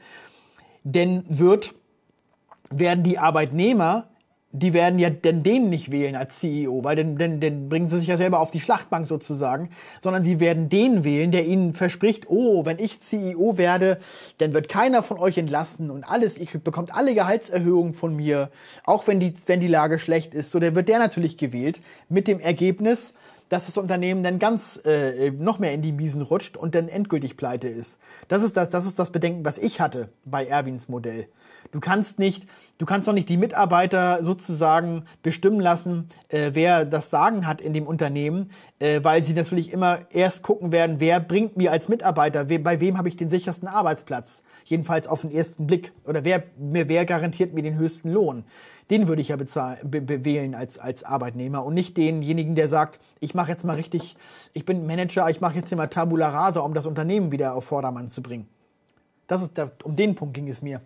denn wird, werden die Arbeitnehmer, die werden ja denn den nicht wählen als C E O, weil dann, dann, dann bringen sie sich ja selber auf die Schlachtbank sozusagen, sondern sie werden den wählen, der ihnen verspricht, oh, wenn ich C E O werde, dann wird keiner von euch entlassen und alles, ihr bekommt alle Gehaltserhöhungen von mir, auch wenn die, wenn die Lage schlecht ist. So, dann wird der natürlich gewählt mit dem Ergebnis, dass das Unternehmen dann ganz äh, noch mehr in die Miesen rutscht und dann endgültig pleite ist. Das ist das, das ist das Bedenken, was ich hatte bei Erwins Modell. Du kannst nicht, du kannst doch nicht die Mitarbeiter sozusagen bestimmen lassen, äh, wer das Sagen hat in dem Unternehmen, äh, weil sie natürlich immer erst gucken werden, wer bringt mir als Mitarbeiter, we, bei wem habe ich den sichersten Arbeitsplatz, jedenfalls auf den ersten Blick, oder wer, mir, wer garantiert mir den höchsten Lohn. Den würde ich ja bezahlen, be, be, wählen als, als Arbeitnehmer und nicht denjenigen, der sagt, ich mache jetzt mal richtig, ich bin Manager, ich mache jetzt hier mal Tabula Rasa, um das Unternehmen wieder auf Vordermann zu bringen. Das ist der, um den Punkt ging es mir.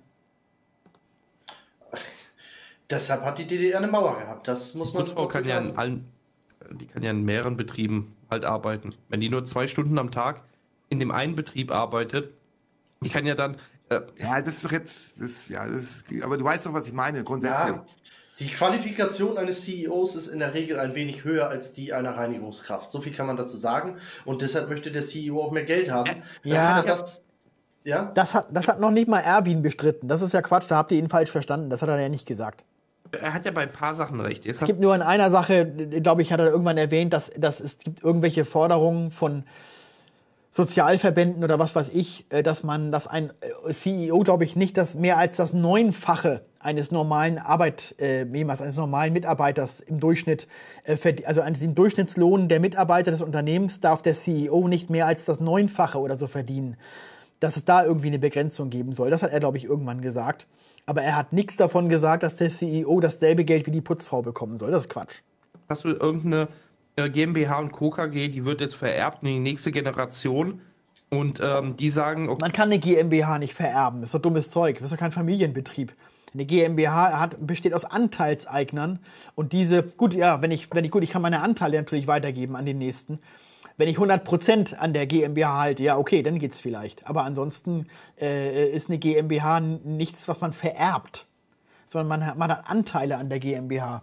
Deshalb hat die D D R eine Mauer gehabt. Das muss man. Die Putzfrau kann ja in allen, die kann ja in mehreren Betrieben halt arbeiten. Wenn die nur zwei Stunden am Tag in dem einen Betrieb arbeitet, die kann ja dann. Äh, ja, das ist doch jetzt, das, ja, das ist, aber du weißt doch, was ich meine, grundsätzlich. Ja, die Qualifikation eines C E Os ist in der Regel ein wenig höher als die einer Reinigungskraft. So viel kann man dazu sagen. Und deshalb möchte der C E O auch mehr Geld haben. Äh, ja, das, ja das, ja? Das, hat, das hat noch nicht mal Erwin bestritten. Das ist ja Quatsch, da habt ihr ihn falsch verstanden. Das hat er ja nicht gesagt. Er hat ja bei ein paar Sachen recht. Jetzt es gibt nur in einer Sache, glaube ich, hat er irgendwann erwähnt, dass, dass es gibt irgendwelche Forderungen von Sozialverbänden oder was weiß ich, dass man, dass ein C E O, glaube ich, nicht das mehr als das Neunfache eines normalen Arbeitnehmers, eines normalen Mitarbeiters im Durchschnitt, also den Durchschnittslohn der Mitarbeiter des Unternehmens darf der C E O nicht mehr als das Neunfache oder so verdienen. Dass es da irgendwie eine Begrenzung geben soll. Das hat er, glaube ich, irgendwann gesagt. Aber er hat nichts davon gesagt, dass der C E O dasselbe Geld wie die Putzfrau bekommen soll. Das ist Quatsch. Hast du irgendeine GmbH und Co. K G, die wird jetzt vererbt in die nächste Generation und ähm, die sagen... Okay, man kann eine GmbH nicht vererben. Das ist doch dummes Zeug. Das ist doch kein Familienbetrieb. Eine GmbH hat, besteht aus Anteilseignern und diese... Gut, ja, wenn ich, wenn ich, gut, ich kann meine Anteile natürlich weitergeben an den Nächsten. Wenn ich hundert Prozent an der GmbH halte, ja, okay, dann geht's vielleicht. Aber ansonsten äh, ist eine GmbH nichts, was man vererbt, sondern man hat, man hat Anteile an der GmbH.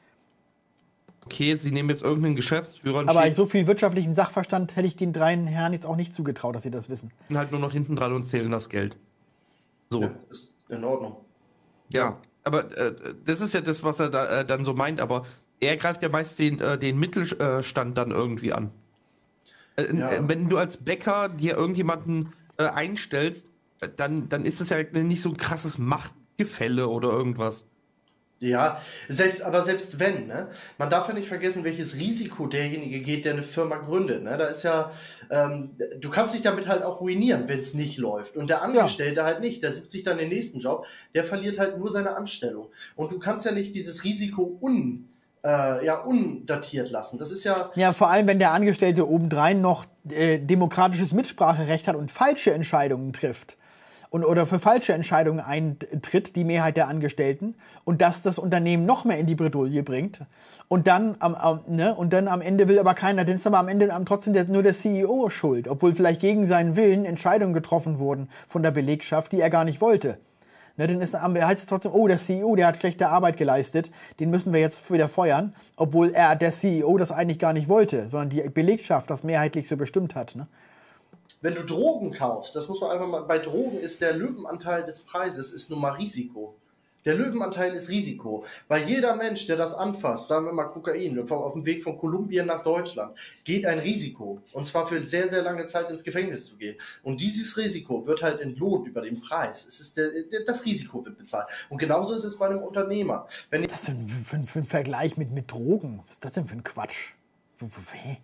Okay, sie nehmen jetzt irgendeinen Geschäftsführer. Aber so viel wirtschaftlichen Sachverstand hätte ich den dreien Herren jetzt auch nicht zugetraut, dass sie das wissen. Und halt nur noch hinten dran und zählen das Geld. So. Ja, ist in Ordnung. Ja, aber äh, das ist ja das, was er da, äh, dann so meint. Aber er greift ja meist den, äh, den Mittelstand dann irgendwie an. Ja. Wenn du als Bäcker dir irgendjemanden äh, einstellst, dann, dann ist es ja nicht so ein krasses Machtgefälle oder irgendwas. Ja, selbst, aber selbst wenn, ne? Man darf ja nicht vergessen, welches Risiko derjenige geht, der eine Firma gründet. Ne? Da ist ja, ähm, du kannst dich damit halt auch ruinieren, wenn es nicht läuft. Und der Angestellte ja. halt nicht, der sucht sich dann den nächsten Job, der verliert halt nur seine Anstellung. Und du kannst ja nicht dieses Risiko un Äh, ja, undatiert lassen. Das ist ja... Ja, vor allem, wenn der Angestellte obendrein noch äh, demokratisches Mitspracherecht hat und falsche Entscheidungen trifft. und, oder für falsche Entscheidungen eintritt, die Mehrheit der Angestellten, und das das Unternehmen noch mehr in die Bredouille bringt. Und dann am, am, ne, und dann am Ende will aber keiner, dann ist aber am Ende trotzdem der, nur der C E O schuld, obwohl vielleicht gegen seinen Willen Entscheidungen getroffen wurden von der Belegschaft, die er gar nicht wollte. Ne, dann ist, heißt es trotzdem, oh, der C E O, der hat schlechte Arbeit geleistet, den müssen wir jetzt wieder feuern, obwohl er, der C E O, das eigentlich gar nicht wollte, sondern die Belegschaft das mehrheitlich so bestimmt hat. Ne? Wenn du Drogen kaufst, das muss man einfach mal, bei Drogen ist der Löwenanteil des Preises ist nun mal Risiko. Der Löwenanteil ist Risiko, weil jeder Mensch, der das anfasst, sagen wir mal Kokain, auf dem Weg von Kolumbien nach Deutschland, geht ein Risiko. Und zwar für sehr, sehr lange Zeit ins Gefängnis zu gehen. Und dieses Risiko wird halt entlohnt über den Preis. Es ist der, das Risiko wird bezahlt. Und genauso ist es bei einem Unternehmer. Wenn Was ist das für ein, für, für ein Vergleich mit, mit Drogen? Was ist das denn für ein Quatsch? Hä?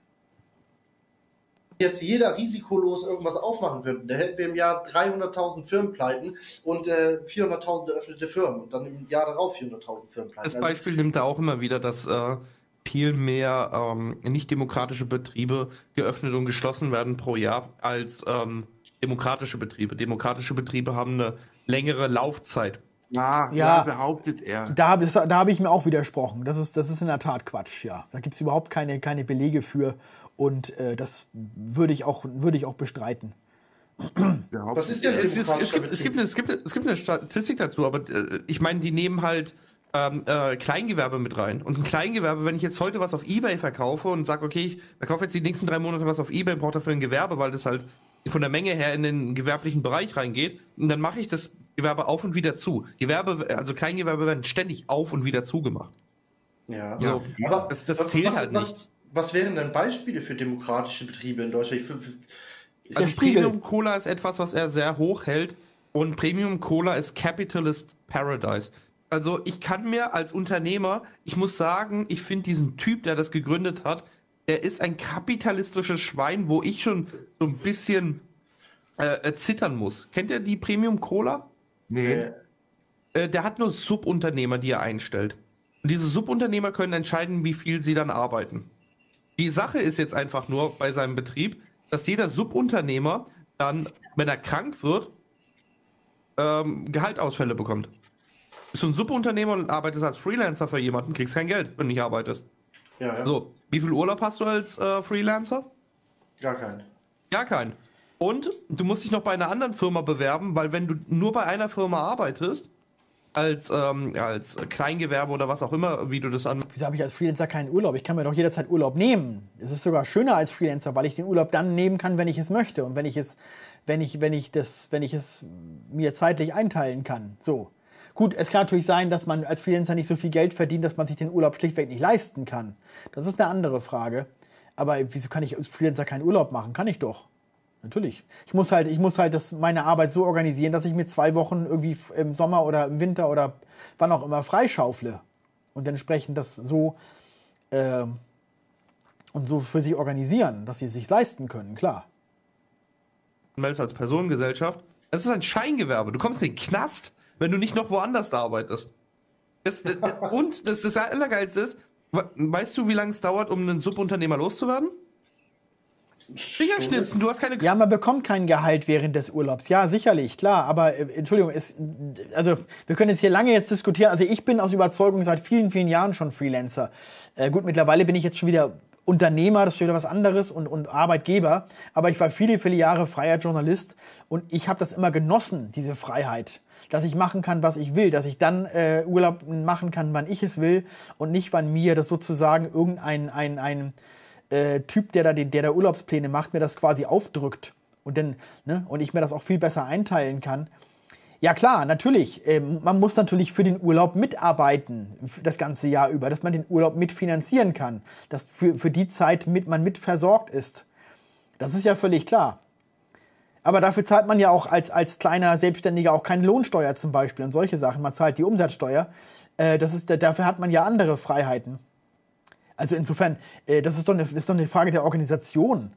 jetzt jeder risikolos irgendwas aufmachen könnte, da hätten wir im Jahr dreihunderttausend Firmenpleiten und äh, vierhunderttausend eröffnete Firmen und dann im Jahr darauf vierhunderttausend Firmenpleiten. Das Beispiel nimmt er auch immer wieder, dass äh, viel mehr ähm, nicht-demokratische Betriebe geöffnet und geschlossen werden pro Jahr als ähm, demokratische Betriebe. Demokratische Betriebe haben eine längere Laufzeit. Ja, Ja. ja, behauptet er. Da habe da hab ich mir auch widersprochen. Das ist, das ist in der Tat Quatsch, ja. Da gibt es überhaupt keine, keine Belege für. Und äh, das würde ich, auch, würde ich auch bestreiten. Was ist denn Es, ist, es, gibt, es, gibt eine, es, gibt, es gibt eine Statistik dazu, aber äh, ich meine, die nehmen halt ähm, äh, Kleingewerbe mit rein. Und ein Kleingewerbe, wenn ich jetzt heute was auf eBay verkaufe und sage, okay, ich verkaufe jetzt die nächsten drei Monate was auf eBay, brauche dafür ein Gewerbe, weil das halt von der Menge her in den gewerblichen Bereich reingeht, und dann mache ich das Gewerbe auf und wieder zu. Gewerbe, also Kleingewerbe werden ständig auf und wieder zugemacht. Ja, So, aber das, das was, zählt was, halt was, nicht. Was wären denn Beispiele für demokratische Betriebe in Deutschland? Ich, ich, Also Der Spiegel. Premium Cola ist etwas, was er sehr hoch hält, und Premium Cola ist Capitalist Paradise. Also ich kann mir als Unternehmer, ich muss sagen, ich finde diesen Typ, der das gegründet hat, der ist ein kapitalistisches Schwein, wo ich schon so ein bisschen äh, zittern muss. Kennt ihr die Premium Cola? Nee. Äh, der hat nur Subunternehmer, die er einstellt. Und diese Subunternehmer können entscheiden, wie viel sie dann arbeiten. Die Sache ist jetzt einfach nur bei seinem Betrieb, dass jeder Subunternehmer dann, wenn er krank wird, ähm, Gehaltausfälle bekommt. Bist du ein Subunternehmer und arbeitest als Freelancer für jemanden, kriegst kein Geld, wenn du nicht arbeitest. ja, ja, So, wie viel Urlaub hast du als äh, Freelancer? gar keinen. Gar keinen. Und du musst dich noch bei einer anderen Firma bewerben, weil wenn du nur bei einer Firma arbeitest, als, ähm, als Kleingewerbe oder was auch immer, wie du das an... Wieso habe ich als Freelancer keinen Urlaub? Ich kann mir doch jederzeit Urlaub nehmen. Es ist sogar schöner als Freelancer, weil ich den Urlaub dann nehmen kann, wenn ich es möchte und wenn ich es, wenn ich, wenn ich das, wenn ich es mir zeitlich einteilen kann. So. Gut, es kann natürlich sein, dass man als Freelancer nicht so viel Geld verdient, dass man sich den Urlaub schlichtweg nicht leisten kann. Das ist eine andere Frage. Aber wieso kann ich als Freelancer keinen Urlaub machen? Kann ich doch. Natürlich. Ich muss halt, ich muss halt das, meine Arbeit so organisieren, dass ich mir zwei Wochen irgendwie im Sommer oder im Winter oder wann auch immer freischaufle. Und entsprechend das so äh, und so für sie organisieren, dass sie es sich leisten können, klar. meldest als Personengesellschaft, das ist ein Scheingewerbe. Du kommst in den Knast, wenn du nicht noch woanders arbeitest. Das, äh, und das, das Allergeilste ist, weißt du, wie lange es dauert, um einen Subunternehmer loszuwerden? Fingerschnipsen, du hast keine... Ja, man bekommt kein Gehalt während des Urlaubs. Ja, sicherlich, klar. Aber äh, Entschuldigung, es, also wir können jetzt hier lange jetzt diskutieren. Also ich bin aus Überzeugung seit vielen, vielen Jahren schon Freelancer. Äh, gut, mittlerweile bin ich jetzt schon wieder Unternehmer, das ist wieder was anderes, und, und Arbeitgeber. Aber ich war viele, viele Jahre freier Journalist und ich habe das immer genossen, diese Freiheit. Dass ich machen kann, was ich will, dass ich dann äh, Urlaub machen kann, wann ich es will und nicht, wann mir das sozusagen irgendein ein, ein, äh, Typ, der da, den, der da Urlaubspläne macht, mir das quasi aufdrückt und, dann, ne, und ich mir das auch viel besser einteilen kann. Ja klar, natürlich, äh, man muss natürlich für den Urlaub mitarbeiten, das ganze Jahr über, dass man den Urlaub mitfinanzieren kann, dass für, für die Zeit mit, man mit versorgt ist. Das ist ja völlig klar. Aber dafür zahlt man ja auch als, als kleiner Selbstständiger auch keine Lohnsteuer zum Beispiel und solche Sachen. Man zahlt die Umsatzsteuer. Äh, das ist, dafür hat man ja andere Freiheiten. Also insofern, äh, das, ist doch eine, das ist doch eine Frage der Organisation.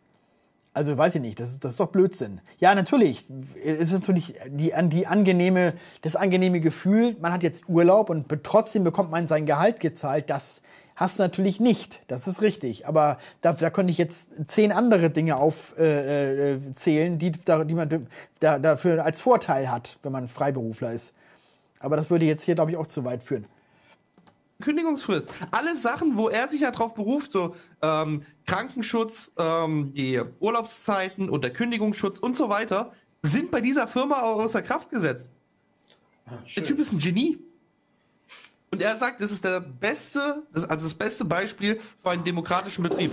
Also weiß ich nicht, das ist, das ist doch Blödsinn. Ja, natürlich, es ist natürlich die, die angenehme, das angenehme Gefühl, man hat jetzt Urlaub und trotzdem bekommt man sein Gehalt gezahlt. Das hast du natürlich nicht. Das ist richtig. Aber da, da könnte ich jetzt zehn andere Dinge aufzählen, äh, zählen, die, da, die man da, dafür als Vorteil hat, wenn man Freiberufler ist. Aber das würde jetzt hier, glaube ich, auch zu weit führen. Kündigungsfrist. Alle Sachen, wo er sich ja drauf beruft, so ähm, Krankenschutz, ähm, die Urlaubszeiten und der Kündigungsschutz und so weiter, sind bei dieser Firma außer Kraft gesetzt. Ah, der Typ ist ein Genie. Und er sagt, das ist der beste, das, also das beste Beispiel für einen demokratischen Betrieb.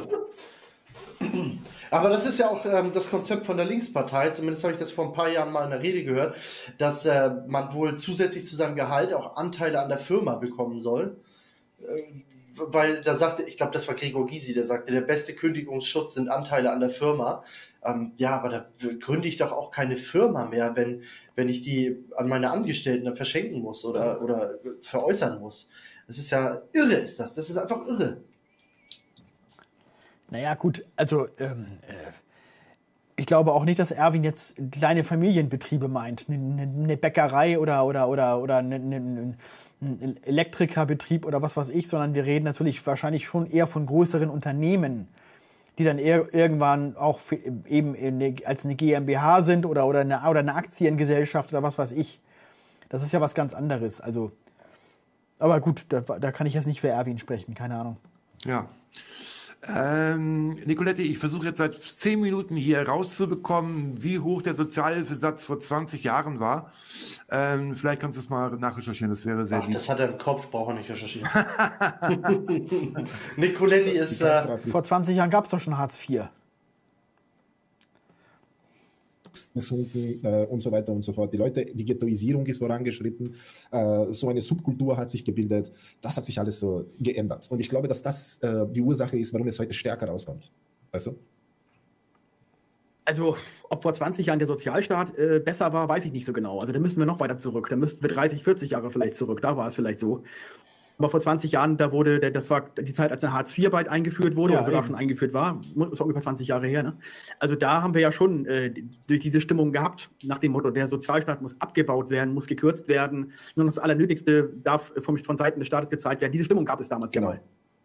Aber das ist ja auch ähm, das Konzept von der Linkspartei, zumindest habe ich das vor ein paar Jahren mal in der Rede gehört, dass äh, man wohl zusätzlich zu seinem Gehalt auch Anteile an der Firma bekommen soll. Äh, weil da sagte, ich glaube, das war Gregor Gysi, der sagte, der beste Kündigungsschutz sind Anteile an der Firma. Ähm, ja, aber da gründe ich doch auch keine Firma mehr, wenn, wenn ich die an meine Angestellten dann verschenken muss oder, oder veräußern muss. Das ist ja irre, ist das. Das ist einfach irre. Naja, gut, also ähm, äh, ich glaube auch nicht, dass Erwin jetzt kleine Familienbetriebe meint. Eine, eine Bäckerei oder, oder, oder, oder eine, eine, ein Elektrikerbetrieb oder was weiß ich, sondern wir reden natürlich wahrscheinlich schon eher von größeren Unternehmen, die dann eher irgendwann auch für, eben eine, als eine GmbH sind oder, oder, eine, oder eine Aktiengesellschaft oder was weiß ich. Das ist ja was ganz anderes. Also, aber gut, da, da kann ich jetzt nicht für Erwin sprechen, keine Ahnung. Ja. Ähm, Nicolette, ich versuche jetzt seit zehn Minuten hier rauszubekommen, wie hoch der Sozialhilfesatz vor zwanzig Jahren war. Ähm, vielleicht kannst du es mal nachrecherchieren, das wäre sehr Ach, lieb. das hat er im Kopf, braucht er nicht recherchieren. Nicoletti ist... Äh, Vor zwanzig Jahren gab es doch schon Hartz vier. Gesunken äh, und so weiter und so fort. Die Leute, die Ghettoisierung ist vorangeschritten, äh, so eine Subkultur hat sich gebildet, das hat sich alles so geändert. Und ich glaube, dass das äh, die Ursache ist, warum es heute stärker rauskommt. Weißt du? Also, ob vor zwanzig Jahren der Sozialstaat äh, besser war, weiß ich nicht so genau. Also, da müssen wir noch weiter zurück. Da müssten wir dreißig, vierzig Jahre vielleicht zurück. Da war es vielleicht so. Aber vor zwanzig Jahren, da wurde, der, das war die Zeit, als der Hartz vier bald eingeführt wurde, Ja, oder sogar eben. schon eingeführt war. Das war ungefähr zwanzig Jahre her. Ne? Also da haben wir ja schon äh, durch diese Stimmung gehabt, nach dem Motto, der Sozialstaat muss abgebaut werden, muss gekürzt werden. Nur das Allernötigste darf vom, von Seiten des Staates gezahlt werden. Diese Stimmung gab es damals Genau. ja mal.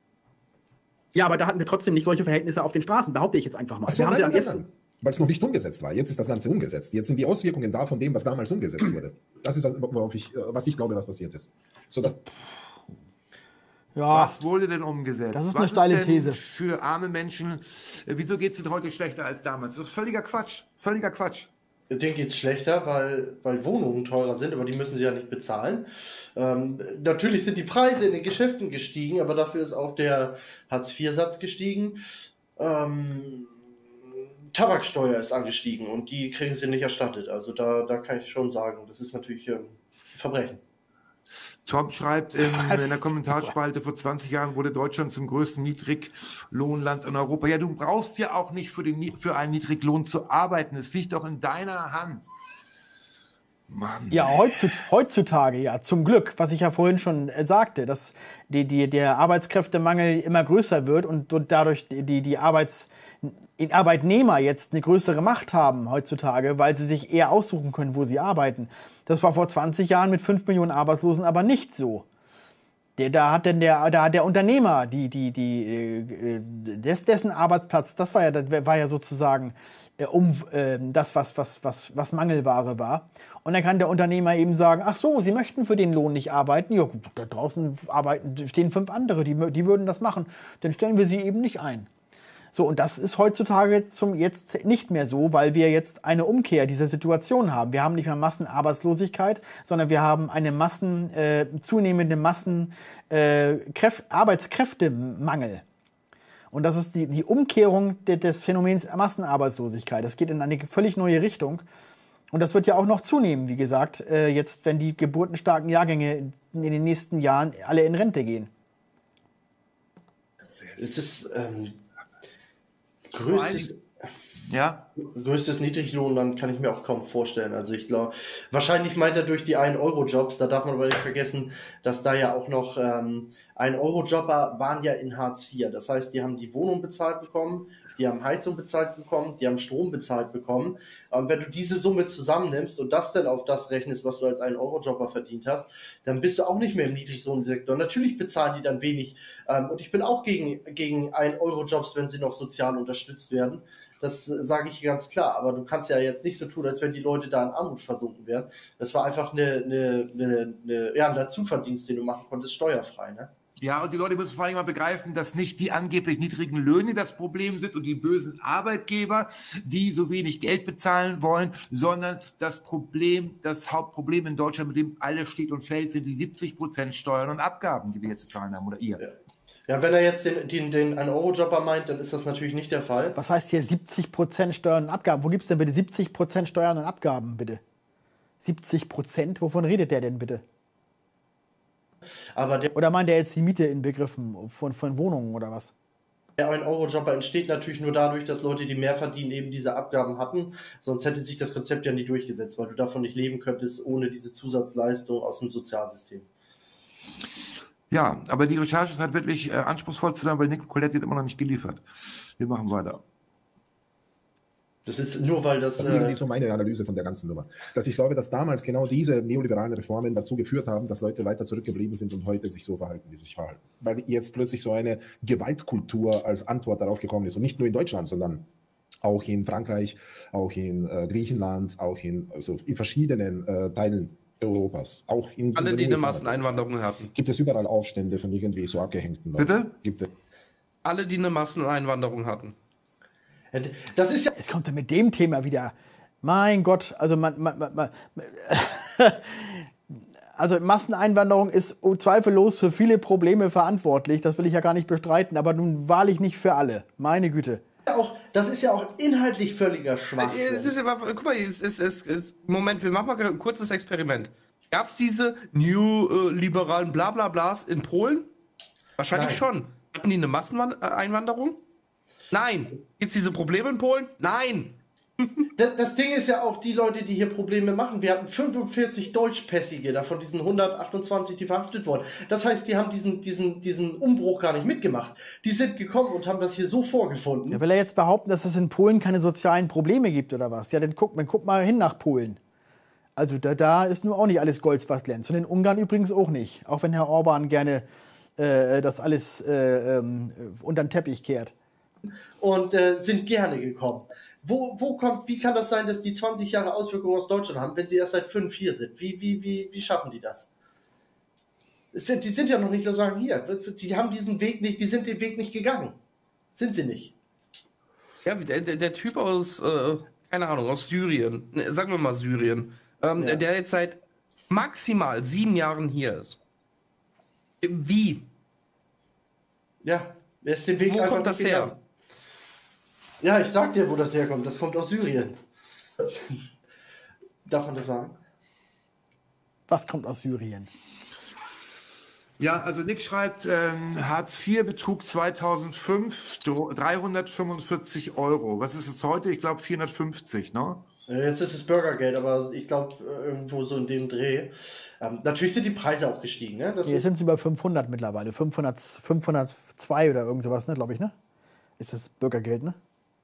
Ja, aber da hatten wir trotzdem nicht solche Verhältnisse auf den Straßen, behaupte ich jetzt einfach mal. Ach so, wir haben nein, sie am nein, ersten- nein, weil es noch nicht umgesetzt war. Jetzt ist das Ganze umgesetzt. Jetzt sind die Auswirkungen da von dem, was damals umgesetzt wurde. Das ist das, worauf ich, äh, was ich glaube, was passiert ist. So, dass Ja, Was wurde denn umgesetzt? Das ist Was eine steile denn These. Für arme Menschen, äh, wieso geht es ihnen heute schlechter als damals? Das ist völliger Quatsch. Völliger Quatsch. Denen geht es schlechter, weil, weil Wohnungen teurer sind, aber die müssen sie ja nicht bezahlen. Ähm, natürlich sind die Preise in den Geschäften gestiegen, aber dafür ist auch der Hartz vier Satz gestiegen. Ähm, Tabaksteuer ist angestiegen und die kriegen sie nicht erstattet. Also da, da kann ich schon sagen, das ist natürlich ähm, Verbrechen. Tom schreibt in, Was? in der Kommentarspalte, vor zwanzig Jahren wurde Deutschland zum größten Niedriglohnland in Europa. Ja, du brauchst ja auch nicht für, den, für einen Niedriglohn zu arbeiten. Es liegt doch in deiner Hand. Mann. Ja, heutzutage, heutzutage, ja, zum Glück, was ich ja vorhin schon äh, sagte, dass die, die, der Arbeitskräftemangel immer größer wird und, und dadurch die, die Arbeits, die Arbeitnehmer jetzt eine größere Macht haben heutzutage, weil sie sich eher aussuchen können, wo sie arbeiten. Das war vor zwanzig Jahren mit fünf Millionen Arbeitslosen aber nicht so. Der, da hat denn der, da hat der Unternehmer, die, die, die, äh, des, dessen Arbeitsplatz, das war ja, das war ja sozusagen äh, um äh, das, was, was, was, was Mangelware war. Und dann kann der Unternehmer eben sagen, ach so, Sie möchten für den Lohn nicht arbeiten. Ja gut, da draußen arbeiten, stehen fünf andere, die, die würden das machen. Dann stellen wir sie eben nicht ein. So, und das ist heutzutage zum jetzt nicht mehr so, weil wir jetzt eine Umkehr dieser Situation haben. Wir haben nicht mehr Massenarbeitslosigkeit, sondern wir haben eine Massen, äh, zunehmende Massen äh, Kräf- Arbeitskräftemangel. Und das ist die, die Umkehrung de, des Phänomens Massenarbeitslosigkeit. Das geht in eine völlig neue Richtung. Und das wird ja auch noch zunehmen, wie gesagt, äh, jetzt, wenn die geburtenstarken Jahrgänge in den nächsten Jahren alle in Rente gehen. Es ist ähm, Vor allen größtes. Dingen, Ja, Größtes Niedriglohnland kann ich mir auch kaum vorstellen. Also ich glaube, wahrscheinlich meint er durch die ein-Euro-Jobs, da darf man aber nicht vergessen, dass da ja auch noch ähm, ein-Euro-Jobber waren ja in Hartz vier. Das heißt, die haben die Wohnung bezahlt bekommen, die haben Heizung bezahlt bekommen, die haben Strom bezahlt bekommen. Und wenn du diese Summe zusammennimmst und das dann auf das rechnest, was du als ein-Euro-Jobber verdient hast, dann bist du auch nicht mehr im Niedriglohnsektor. Natürlich bezahlen die dann wenig. Ähm, und ich bin auch gegen, gegen ein-Euro-Jobs, wenn sie noch sozial unterstützt werden. Das äh, sage ich ganz klar. Aber du kannst ja jetzt nicht so tun, als wenn die Leute da in Armut versunken wären. Das war einfach eine, eine, eine, eine, ja, ein Dazuverdienst, den du machen konntest, steuerfrei, ne? Ja, und die Leute müssen vor allem mal begreifen, dass nicht die angeblich niedrigen Löhne das Problem sind und die bösen Arbeitgeber, die so wenig Geld bezahlen wollen, sondern das Problem, das Hauptproblem in Deutschland, mit dem alles steht und fällt, sind die siebzig Prozent Steuern und Abgaben, die wir jetzt zu zahlen haben, oder ihr. Ja. Ja, wenn er jetzt den, den, den ein-Euro-Jobber meint, dann ist das natürlich nicht der Fall. Was heißt hier siebzig Prozent Steuern und Abgaben? Wo gibt es denn bitte siebzig Prozent Steuern und Abgaben, bitte? siebzig Prozent? Wovon redet der denn bitte? Aber der, Oder meint er jetzt die Miete in Begriffen von, von Wohnungen oder was? der ein-Euro-Jobber entsteht natürlich nur dadurch, dass Leute, die mehr verdienen, eben diese Abgaben hatten. Sonst hätte sich das Konzept ja nicht durchgesetzt, weil du davon nicht leben könntest ohne diese Zusatzleistung aus dem Sozialsystem. Ja, aber die Recherche ist halt wirklich äh, anspruchsvoll zu sein, weil Nick Colette wird immer noch nicht geliefert. Wir machen weiter. Das ist nur, weil das... Das ist irgendwie Äh, so meine Analyse von der ganzen Nummer. Dass ich glaube, dass damals genau diese neoliberalen Reformen dazu geführt haben, dass Leute weiter zurückgeblieben sind und heute sich so verhalten, wie sie sich verhalten. Weil jetzt plötzlich so eine Gewaltkultur als Antwort darauf gekommen ist. Und nicht nur in Deutschland, sondern auch in Frankreich, auch in äh, Griechenland, auch in, also in verschiedenen äh, Teilen Europas. Auch in Alle, in die den eine U S A. Masseneinwanderung hatten. Gibt es überall Aufstände von irgendwie so abgehängten Leuten. Bitte? Gibt es. Alle, die eine Masseneinwanderung hatten. das ist ja... Jetzt kommt er mit dem Thema wieder. Mein Gott, also man, man, man, man also Masseneinwanderung ist zweifellos für viele Probleme verantwortlich. Das will ich ja gar nicht bestreiten, aber nun wahrlich nicht für alle. Meine Güte. Auch, das ist ja auch inhaltlich völliger Es Schwachsinn. ist aber, guck mal, es ist, es ist, Moment, wir machen mal ein kurzes Experiment. Gab es diese new äh, liberalen Blablablas in Polen? Wahrscheinlich Nein. schon. Hatten die eine Masseneinwanderung? Nein. Gibt es diese Probleme in Polen? Nein. Das, das Ding ist ja auch die Leute, die hier Probleme machen. Wir hatten fünfundvierzig Deutschpässige, davon diesen hundertachtundzwanzig, die verhaftet wurden. Das heißt, die haben diesen, diesen, diesen Umbruch gar nicht mitgemacht. Die sind gekommen und haben das hier so vorgefunden. Ja, will er jetzt behaupten, dass es in Polen keine sozialen Probleme gibt oder was? Ja, dann guck, dann guck mal hin nach Polen. Also da, da ist nur auch nicht alles Gold, was glänzt. Und in Ungarn übrigens auch nicht. Auch wenn Herr Orban gerne äh, das alles äh, ähm, unter den Teppich kehrt. Und äh, sind gerne gekommen. Wo, wo kommt, wie kann das sein, dass die zwanzig Jahre Auswirkungen aus Deutschland haben, wenn sie erst seit fünf hier sind? Wie, wie, wie, wie schaffen die das? Es sind, die sind ja noch nicht nur sagen, hier, die haben diesen Weg nicht, die sind den Weg nicht gegangen. Sind sie nicht. Ja, der, der, der Typ aus, äh, keine Ahnung, aus Syrien, ne, sagen wir mal Syrien, ähm, Ja. der jetzt seit maximal sieben Jahren hier ist. Wie? Ja, er ist den Weg Wo einfach kommt das nicht her? gegangen. Ja, ich sag dir, wo das herkommt. Das kommt aus Syrien. Darf man das sagen? Was kommt aus Syrien? Ja, also Nick schreibt, ähm, Hartz vier Betrug zweitausendfünf dreihundertfünfundvierzig Euro. Was ist es heute? Ich glaube vierhundertfünfzig, ne? Äh, Jetzt ist es Bürgergeld, aber ich glaube, irgendwo so in dem Dreh. Ähm, natürlich sind die Preise auch gestiegen. Ne? Das Jetzt ist, sind sie bei fünfhundert mittlerweile. fünfhundert, fünfhundertzwei oder irgend sowas, ne, glaube ich, ne? Ist das Bürgergeld, ne?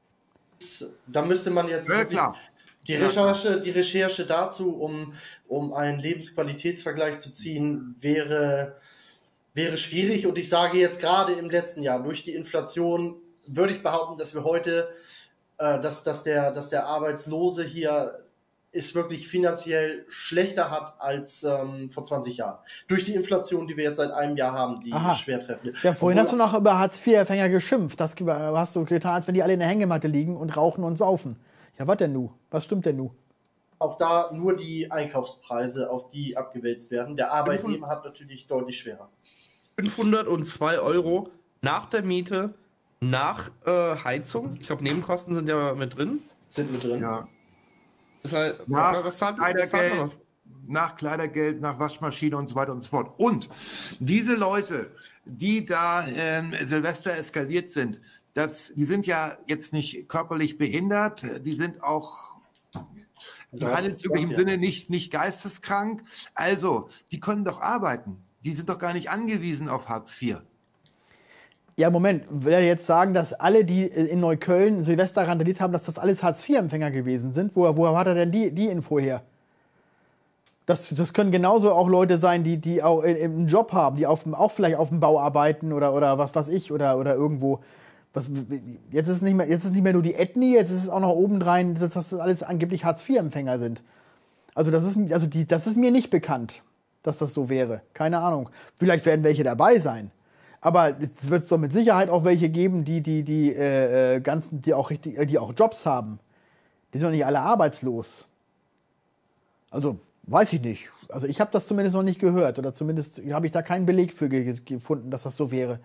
da müsste man jetzt Ja, wirklich klar. die Ja, Recherche, die Recherche dazu, um, um einen Lebensqualitätsvergleich zu ziehen, wäre, wäre schwierig. Und ich sage jetzt gerade im letzten Jahr, durch die Inflation, würde ich behaupten, dass wir heute, äh, dass, dass, der, dass der Arbeitslose hier es wirklich finanziell schlechter hat als ähm, vor zwanzig Jahren. Durch die Inflation, die wir jetzt seit einem Jahr haben, die Aha. schwer treffen. Ja, vorhin Obwohl- hast du noch über Hartz vier Empfänger geschimpft. Das hast du getan, als wenn die alle in der Hängematte liegen und rauchen und saufen. Ja, was denn nu? Was stimmt denn nu? auch da nur die Einkaufspreise, auf die abgewälzt werden. Der Arbeitnehmer hat natürlich deutlich schwerer. fünfhundertzwei Euro nach der Miete, nach äh, Heizung. Ich glaube, Nebenkosten sind ja mit drin. Sind mit drin. Ja. Das heißt, Nach was zahlt- was zahlt man Kleidergeld, noch? nach Kleidergeld, nach Waschmaschine und so weiter und so fort. Und diese Leute, die da ähm, Silvester eskaliert sind, dass die sind ja jetzt nicht körperlich behindert, die sind auch im handelsüblichen ja. Sinne nicht, nicht geisteskrank. Also, die können doch arbeiten. Die sind doch gar nicht angewiesen auf Hartz vier. Ja, Moment, will er jetzt sagen, dass alle, die in Neukölln Silvester randaliert haben, dass das alles Hartz vier Empfänger gewesen sind? Woher, woher hat er denn die, die Info her? Das, das können genauso auch Leute sein, die, die auch einen Job haben, die auf, auch vielleicht auf dem Bau arbeiten oder, oder was weiß ich, oder, oder irgendwo. Was, jetzt, ist es nicht mehr, jetzt ist es nicht mehr nur die Ethnie, jetzt ist es auch noch obendrein, dass das alles angeblich Hartz vier Empfänger sind. Also, das ist, also die, das ist mir nicht bekannt, dass das so wäre. Keine Ahnung. Vielleicht werden welche dabei sein. Aber es wird doch mit Sicherheit auch welche geben, die, die, die, äh, ganzen, die, auch richtig, die auch Jobs haben. Die sind doch nicht alle arbeitslos. Also, weiß ich nicht. Also ich habe das zumindest noch nicht gehört. Oder zumindest habe ich da keinen Beleg für ge gefunden, dass das so wäre.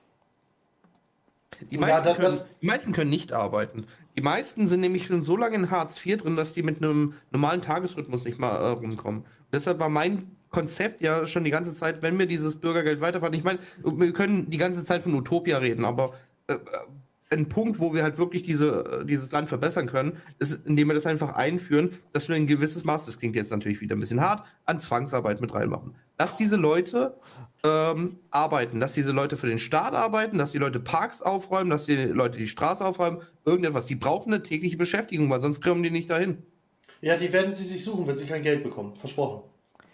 Die meisten, Ja, das, können, die meisten können nicht arbeiten. Die meisten sind nämlich schon so lange in Hartz vier drin, dass die mit einem normalen Tagesrhythmus nicht mal äh, rumkommen. Und deshalb war mein Konzept ja schon die ganze Zeit, wenn wir dieses Bürgergeld weiterfahren. Ich meine, wir können die ganze Zeit von Utopia reden, aber äh, ein Punkt, wo wir halt wirklich diese, dieses Land verbessern können, ist, indem wir das einfach einführen, dass wir ein gewisses Maß, das klingt jetzt natürlich wieder ein bisschen hart, an Zwangsarbeit mit reinmachen. Dass diese Leute ähm, arbeiten, dass diese Leute für den Staat arbeiten, dass die Leute Parks aufräumen, dass die Leute die Straße aufräumen, irgendetwas. Die brauchen eine tägliche Beschäftigung, weil sonst kommen die nicht dahin. Ja, die werden sie sich suchen, wenn sie kein Geld bekommen. Versprochen.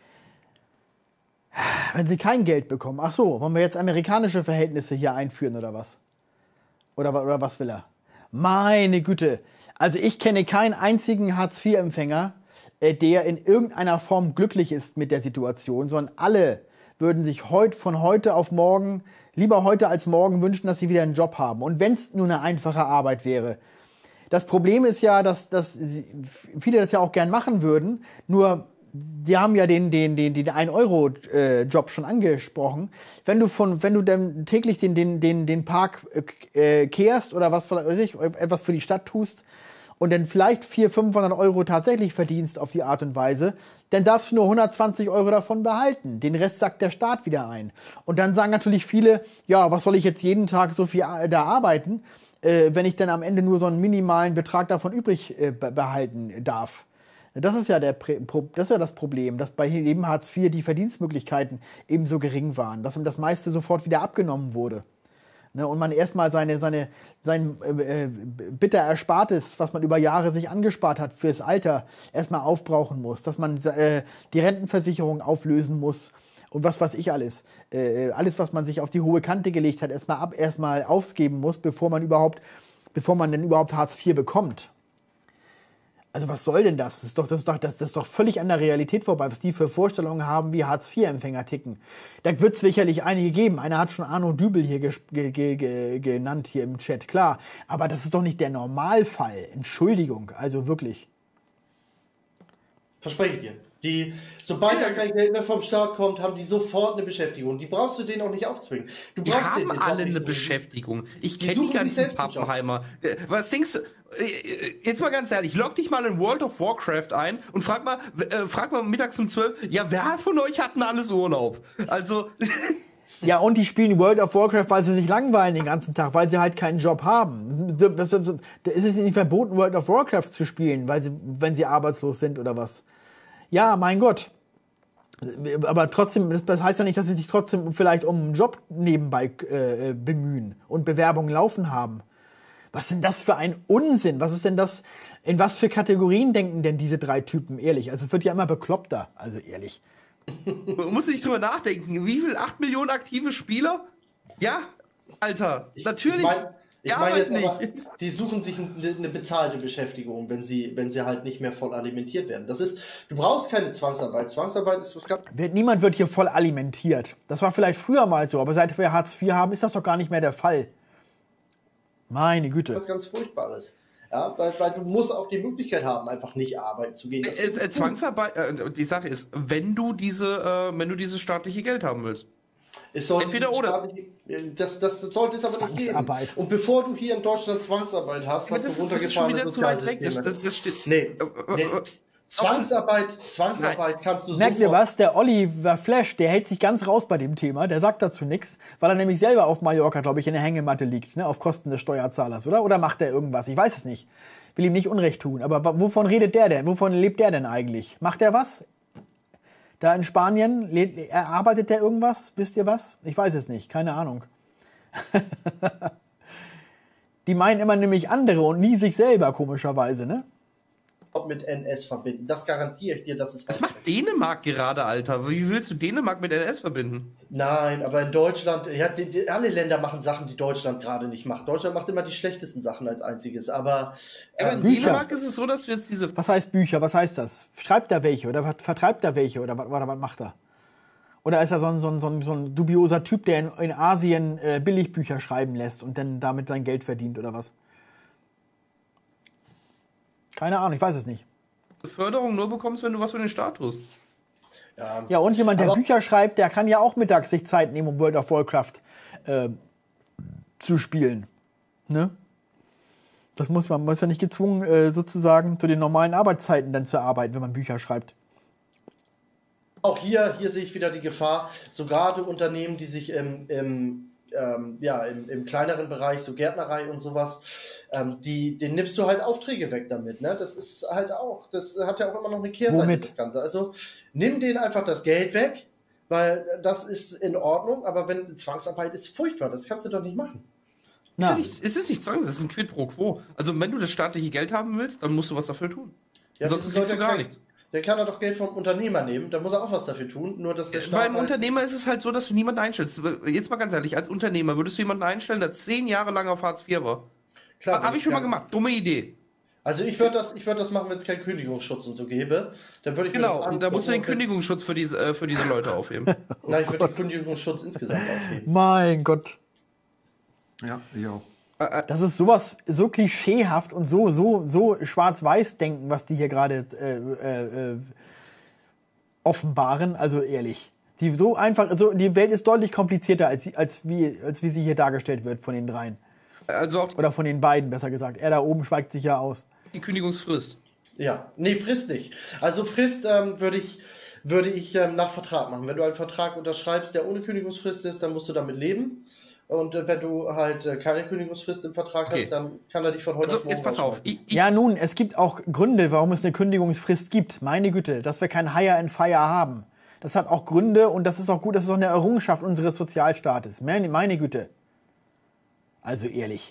Wenn sie kein Geld bekommen. Ach so, wollen wir jetzt amerikanische Verhältnisse hier einführen oder was? Oder, oder was will er? Meine Güte. Also ich kenne keinen einzigen Hartz vier Empfänger, äh, der in irgendeiner Form glücklich ist mit der Situation, sondern alle würden sich heut, von heute auf morgen, lieber heute als morgen wünschen, dass sie wieder einen Job haben. Und wenn es nur eine einfache Arbeit wäre. Das Problem ist ja, dass, dass sie, viele das ja auch gern machen würden, nur die haben ja den, den, den, den ein Euro Job schon angesprochen. Wenn du von, wenn du dann täglich den, den, den, den Park äh, kehrst oder was weiß ich, etwas für die Stadt tust und dann vielleicht vierhundert, fünfhundert Euro tatsächlich verdienst auf die Art und Weise, dann darfst du nur hundertzwanzig Euro davon behalten. Den Rest sackt der Staat wieder ein. Und dann sagen natürlich viele, ja, was soll ich jetzt jeden Tag so viel da arbeiten, äh, wenn ich dann am Ende nur so einen minimalen Betrag davon übrig äh, behalten darf. Das ist ja, der, das ist ja das Problem, dass bei eben Hartz vier die Verdienstmöglichkeiten eben so gering waren, dass ihm das meiste sofort wieder abgenommen wurde. Ne, und man erstmal seine, seine, sein äh, bitter Erspartes, was man über Jahre sich angespart hat fürs Alter, erstmal aufbrauchen muss, dass man äh, die Rentenversicherung auflösen muss und was weiß ich alles. Äh, alles, was man sich auf die hohe Kante gelegt hat, erstmal ab, erstmal ausgeben muss, bevor man überhaupt, bevor man denn überhaupt Hartz vier bekommt. Also was soll denn das? Das ist doch, das ist doch, das, das ist doch völlig an der Realität vorbei, was die für Vorstellungen haben, wie Hartz vier Empfänger ticken. Da wird es sicherlich einige geben. Einer hat schon Arno Dübel hier ge ge ge genannt, hier im Chat, klar. Aber das ist doch nicht der Normalfall. Entschuldigung, also wirklich. Verspreche ich dir. Die, sobald da kein Geld mehr vom Staat kommt, haben die sofort eine Beschäftigung. Die brauchst du denen auch nicht aufzwingen. Du Die brauchst haben denen alle nicht eine zwingen. Beschäftigung. Ich Die kenne die suchen sich ganzen selbst einen Job. Pappenheimer. Äh, Was denkst du? äh, Jetzt mal ganz ehrlich, log dich mal in World of Warcraft ein und frag mal, äh, frag mal mittags um zwölf, ja, wer von euch hat denn alles Urlaub? Also, Ja, und die spielen World of Warcraft, weil sie sich langweilen den ganzen Tag, weil sie halt keinen Job haben. Das, das, das, da ist es nicht verboten, World of Warcraft zu spielen, weil sie, wenn sie arbeitslos sind oder was. Ja, mein Gott. Aber trotzdem, das heißt ja nicht, dass sie sich trotzdem vielleicht um einen Job nebenbei äh, bemühen und Bewerbungen laufen haben. Was ist denn das für ein Unsinn? Was ist denn das? In was für Kategorien denken denn diese drei Typen, ehrlich? Also es wird ja immer bekloppter, also ehrlich. man muss nicht drüber nachdenken. Wie viel? acht Millionen aktive Spieler? Ja, Alter, natürlich. Ich mein, ich Ja, meine aber jetzt nicht. aber, die suchen sich eine, eine bezahlte Beschäftigung, wenn sie, wenn sie halt nicht mehr voll alimentiert werden. Das ist, du brauchst keine Zwangsarbeit. Zwangsarbeit ist was ganz, Wird, niemand wird hier voll alimentiert. Das war vielleicht früher mal so, aber seit wir Hartz vier haben, ist das doch gar nicht mehr der Fall. Meine Güte. was ganz Furchtbares. Ja, weil, weil du musst auch die Möglichkeit haben, einfach nicht arbeiten zu gehen. Das Äh, äh, Zwangsarbeit, äh, die Sache ist, wenn du diese, äh, wenn du dieses staatliche Geld haben willst. Es sollte Entweder diese oder. staatliche- Das, das sollte es aber nicht geben. Zwangsarbeit. Und bevor du hier in Deutschland Zwangsarbeit hast, Aber hast das, du ist- das ist schon runtergefahrene wieder zu weit weg. Das, Sozialsysteme. das, das steht. Nee, Äh, äh, nee. äh, Zwangsarbeit, Zwangsarbeit Nein. kannst du Merkt ihr sofort- was? Der Oliver Flash, der hält sich ganz raus bei dem Thema. Der sagt dazu nichts, weil er nämlich selber auf Mallorca, glaube ich, in der Hängematte liegt, ne? Auf Kosten des Steuerzahlers, oder? Oder macht er irgendwas? Ich weiß es nicht. Will ihm nicht Unrecht tun. Aber wa- wovon redet der denn? Wovon lebt der denn eigentlich? Macht er was? Da in Spanien, le- erarbeitet der irgendwas? Wisst ihr was? Ich weiß es nicht. Keine Ahnung. Die meinen immer nämlich andere und nie sich selber, komischerweise, ne? mit N S verbinden. Das garantiere ich dir, dass es Was macht Dänemark gerade, Alter? Wie willst du Dänemark mit N S verbinden? Nein, aber in Deutschland, ja, die, die, alle Länder machen Sachen, die Deutschland gerade nicht macht. Deutschland macht immer die schlechtesten Sachen als einziges, aber, Aber in ähm, Bücher. Dänemark ist es so, dass du jetzt diese. Was heißt Bücher? Was heißt das? Schreibt er welche oder ver- vertreibt er welche oder was, oder was macht er? Oder ist er so ein, so ein, so ein, so ein dubioser Typ, der in, in Asien äh, Billigbücher schreiben lässt und dann damit sein Geld verdient oder was? Keine Ahnung, ich weiß es nicht. Förderung nur bekommst, wenn du was für den Staat tust. ja, Ja, und jemand, der Aber- Bücher schreibt, der kann ja auch mittags sich Zeit nehmen, um World of Warcraft äh, zu spielen. Ne? Das muss man, man ist ja nicht gezwungen, äh, sozusagen zu den normalen Arbeitszeiten dann zu arbeiten, wenn man Bücher schreibt. auch hier, hier sehe ich wieder die Gefahr, so gerade Unternehmen, die sich im, im, ähm, ja, im, im kleineren Bereich, so Gärtnerei und sowas, ähm, die, den nimmst du halt Aufträge weg damit. Ne? Das ist halt auch, das hat ja auch immer noch eine Kehrseite, Womit? das Ganze. Also nimm denen einfach das Geld weg, weil das ist in Ordnung, aber wenn Zwangsarbeit ist furchtbar, das kannst du doch nicht machen. Na, Es ist nicht, es ist nicht Zwang, es ist ein Quid pro quo. Also, wenn du das staatliche Geld haben willst, dann musst du was dafür tun. Ja, Ansonsten wieso kriegst soll du der gar kein- nichts. Der kann er doch Geld vom Unternehmer nehmen, da muss er auch was dafür tun, nur dass der Staat Beim halt- Unternehmer ist es halt so, dass du niemanden einstellst. Jetzt mal ganz ehrlich, als Unternehmer würdest du jemanden einstellen, der zehn Jahre lang auf Hartz vier war? Klar, Habe ich schon mal ja. gemacht. Dumme Idee. Also ich würde das, ich würd das machen, wenn es keinen Kündigungsschutz und so gäbe. Dann würde ich mir Genau, das und da musst du den angucken und- Kündigungsschutz für diese, äh, für diese Leute aufheben. Nein, ich würde den Kündigungsschutz insgesamt aufheben. mein Gott. Ja, ich auch. Das ist sowas, so klischeehaft und so, so, so schwarz-weiß-denken, was die hier gerade äh, äh, äh, offenbaren. Also ehrlich. Die so einfach, also die Welt ist deutlich komplizierter, als, sie- als, wie, als wie sie hier dargestellt wird von den dreien. Also auch Oder von den beiden, besser gesagt. Er da oben schweigt sich ja aus. die Kündigungsfrist. Ja, nee, Frist nicht. Also Frist ähm, würde ich, würde ich ähm, nach Vertrag machen. Wenn du einen Vertrag unterschreibst, der ohne Kündigungsfrist ist, dann musst du damit leben. Und äh, wenn du halt äh, keine Kündigungsfrist im Vertrag Okay. hast, dann kann er dich von heute Also auf morgen jetzt pass auf. rausschmeißen. Ich, ich, Ja, nun, es gibt auch Gründe, warum es eine Kündigungsfrist gibt. Meine Güte, dass wir kein Hire and Fire haben. Das hat auch Gründe und das ist auch gut, das ist auch eine Errungenschaft unseres Sozialstaates. Meine, meine Güte. Also ehrlich.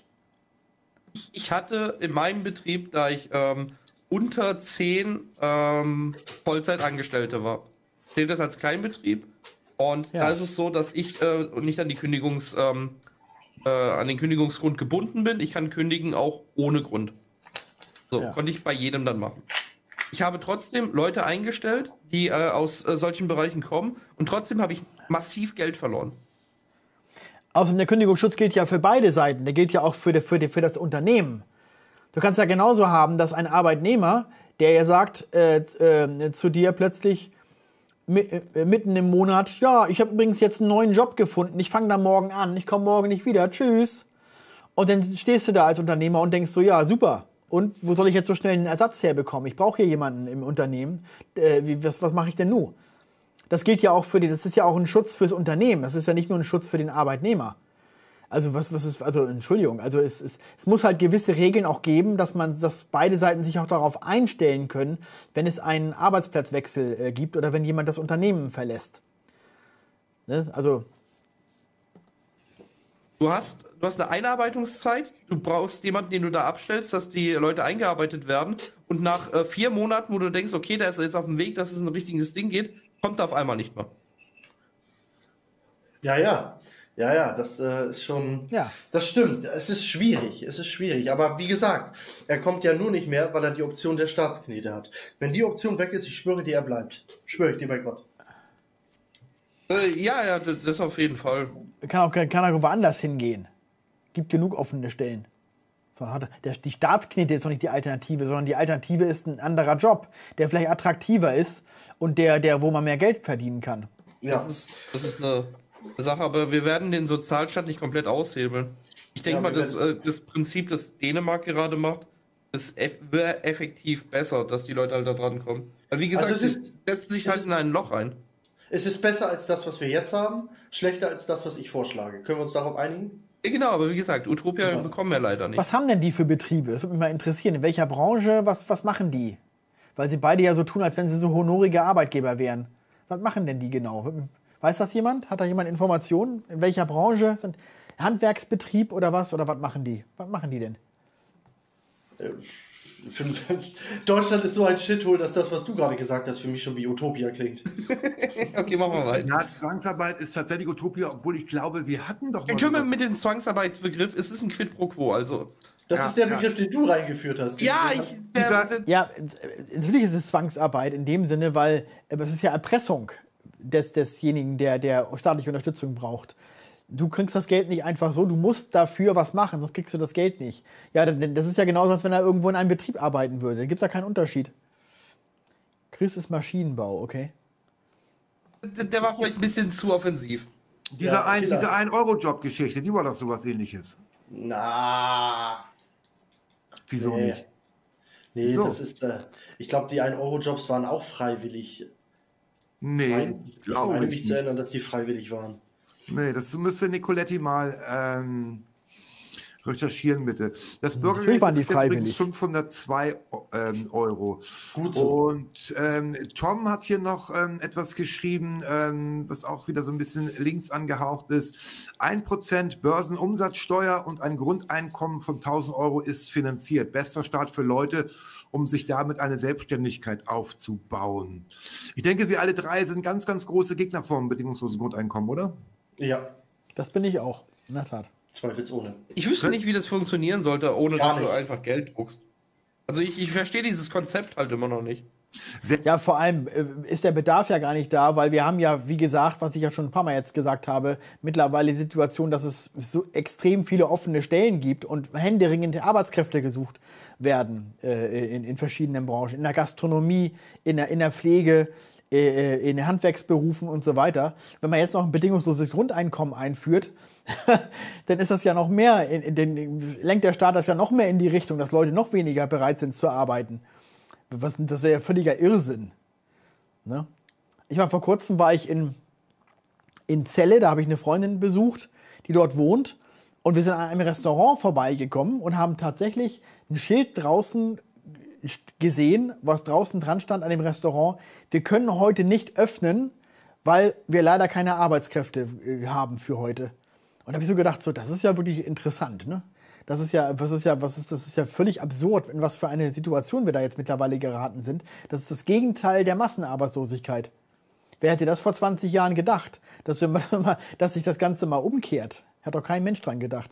ich hatte in meinem Betrieb, da ich ähm, unter zehn ähm, Vollzeitangestellte war, zählt das als Kleinbetrieb. Und Ja. da ist es so, dass ich äh, nicht an die Kündigungs, ähm, äh, an den Kündigungsgrund gebunden bin. Ich kann kündigen auch ohne Grund. So, Ja. konnte ich bei jedem dann machen. Ich habe trotzdem Leute eingestellt, die äh, aus äh, solchen Bereichen kommen, und trotzdem habe ich massiv Geld verloren. Außerdem, der Kündigungsschutz gilt ja für beide Seiten. Der gilt ja auch für, die, für, die, für das Unternehmen. Du kannst ja genauso haben, dass ein Arbeitnehmer, der ja sagt äh, äh, zu dir plötzlich mi äh, mitten im Monat, ja, ich habe übrigens jetzt einen neuen Job gefunden, ich fange da morgen an, ich komme morgen nicht wieder, tschüss. Und dann stehst du da als Unternehmer und denkst so, ja, super. Und wo soll ich jetzt so schnell einen Ersatz herbekommen? Ich brauche hier jemanden im Unternehmen. Äh, wie, was was mache ich denn nun? Das gilt ja auch für die, das ist ja auch ein Schutz fürs Unternehmen. Das ist ja nicht nur ein Schutz für den Arbeitnehmer. Also was, was ist, also Entschuldigung, also es, es, es muss halt gewisse Regeln auch geben, dass man, dass beide Seiten sich auch darauf einstellen können, wenn es einen Arbeitsplatzwechsel äh, gibt oder wenn jemand das Unternehmen verlässt. Ne? Also Du hast, du hast eine Einarbeitungszeit, du brauchst jemanden, den du da abstellst, dass die Leute eingearbeitet werden, und nach äh, vier Monaten, wo du denkst, okay, der ist jetzt auf dem Weg, dass es ein richtiges Ding geht, kommt er auf einmal nicht mehr. Ja, ja. Ja, ja, das äh, ist schon. Ja. Das stimmt. Es ist schwierig. Es ist schwierig. Aber wie gesagt, er kommt ja nur nicht mehr, weil er die Option der Staatsknete hat. Wenn die Option weg ist, ich schwöre dir, er bleibt. Schwöre ich dir bei Gott. Äh, ja, ja, das das auf jeden Fall. kann auch, kann auch woanders hingehen. Gibt genug offene Stellen. So, hat er- der, die Staatsknete ist doch nicht die Alternative, sondern die Alternative ist ein anderer Job, der vielleicht attraktiver ist und der, der wo man mehr Geld verdienen kann. Ja. Das ist, das ist eine Sache, aber wir werden den Sozialstaat nicht komplett aushebeln. Ich denke Ja, mal, wir das, äh, das Prinzip, das Dänemark gerade macht, es eff wäre effektiv besser, dass die Leute halt da dran kommen. Weil wie gesagt, Also es sie ist- setzen sich es halt ist- in ein Loch ein. Es ist besser als das, was wir jetzt haben, schlechter als das, was ich vorschlage. Können wir uns darauf einigen? Ja, genau, aber wie gesagt, Utopia Super. bekommen wir leider nicht. Was haben denn die für Betriebe? Das würde mich mal interessieren. In welcher Branche, was, was machen die? Weil sie beide ja so tun, als wenn sie so honorige Arbeitgeber wären. Was machen denn die genau? Weiß das jemand? Hat da jemand Informationen? In welcher Branche? Sind Handwerksbetrieb oder was? Oder was machen die? Was machen die denn? Für, Deutschland ist so ein Shithole, dass das, was du gerade gesagt hast, für mich schon wie Utopia klingt. Okay, machen wir weiter. Ja, Zwangsarbeit ist tatsächlich Utopia, obwohl ich glaube, wir hatten doch mal. Dann können wir sowas. mit dem Zwangsarbeitbegriff, es ist ein Quid pro quo, also. Das Ja, ist der ja. Begriff, den du reingeführt hast. Ja, Den- ich. Der, der, Ja, äh, natürlich ist es Zwangsarbeit in dem Sinne, weil äh, es ist ja Erpressung des, desjenigen, der, der staatliche Unterstützung braucht. Du kriegst das Geld nicht einfach so, du musst dafür was machen, sonst kriegst du das Geld nicht. Ja, denn das ist ja genauso, als wenn er irgendwo in einem Betrieb arbeiten würde. Da gibt es ja keinen Unterschied. Chris ist Maschinenbau, okay. der war vielleicht ein bisschen zu offensiv. Diese Ja, ein, vielleicht. diese ein Euro Job Geschichte, die war doch sowas ähnliches. Na. Wieso Nee. nicht? Nee, So. das ist. Äh, ich glaube, die ein Euro Jobs waren auch freiwillig. Nee, Nein, ich glaube meine ich mich nicht. zu erinnern, dass die freiwillig waren. Nee, das müsste Nicoletti mal ähm, recherchieren, bitte. Das Natürlich Bürgergeld waren die ist jetzt übrigens freiwillig. fünfhundertzwei ähm, Euro. Gut so. Und ähm, Tom hat hier noch ähm, etwas geschrieben, ähm, was auch wieder so ein bisschen links angehaucht ist. Ein Prozent Börsenumsatzsteuer und ein Grundeinkommen von tausend Euro ist finanziert. Bester Start für Leute, um sich damit eine Selbstständigkeit aufzubauen. Ich denke, wir alle drei sind ganz, ganz große Gegner vom bedingungslosen Grundeinkommen, oder? Ja, Das bin ich auch, in der Tat. zweifelsohne. Ich wüsste nicht, wie das funktionieren sollte, ohne Gar dass du nicht. einfach Geld druckst. Also ich, ich verstehe dieses Konzept halt immer noch nicht. Ja, vor allem äh, ist der Bedarf ja gar nicht da, weil wir haben ja, wie gesagt, was ich ja schon ein paar Mal jetzt gesagt habe, mittlerweile die Situation, dass es so extrem viele offene Stellen gibt und händeringend Arbeitskräfte gesucht werden äh, in, in verschiedenen Branchen, in der Gastronomie, in der, in der Pflege, äh, in Handwerksberufen und so weiter. Wenn man jetzt noch ein bedingungsloses Grundeinkommen einführt, dann ist das ja noch mehr, in, in den, lenkt der Staat das ja noch mehr in die Richtung, dass Leute noch weniger bereit sind zu arbeiten. Was, das wäre ja völliger Irrsinn. Ne? Ich war vor kurzem war ich in, in Celle, da habe ich eine Freundin besucht, die dort wohnt. Und wir sind an einem Restaurant vorbeigekommen und haben tatsächlich ein Schild draußen gesehen, was draußen dran stand an dem Restaurant. Wir können heute nicht öffnen, weil wir leider keine Arbeitskräfte äh, haben für heute. Und da habe ich so gedacht, so, das ist ja wirklich interessant, ne? Das ist ja, was ist ja, was ist, das ist ja völlig absurd, in was für eine Situation wir da jetzt mittlerweile geraten sind. Das ist das Gegenteil der Massenarbeitslosigkeit. Wer hätte das vor zwanzig Jahren gedacht, dass, wir mal, dass sich das Ganze mal umkehrt? Hat doch kein Mensch dran gedacht.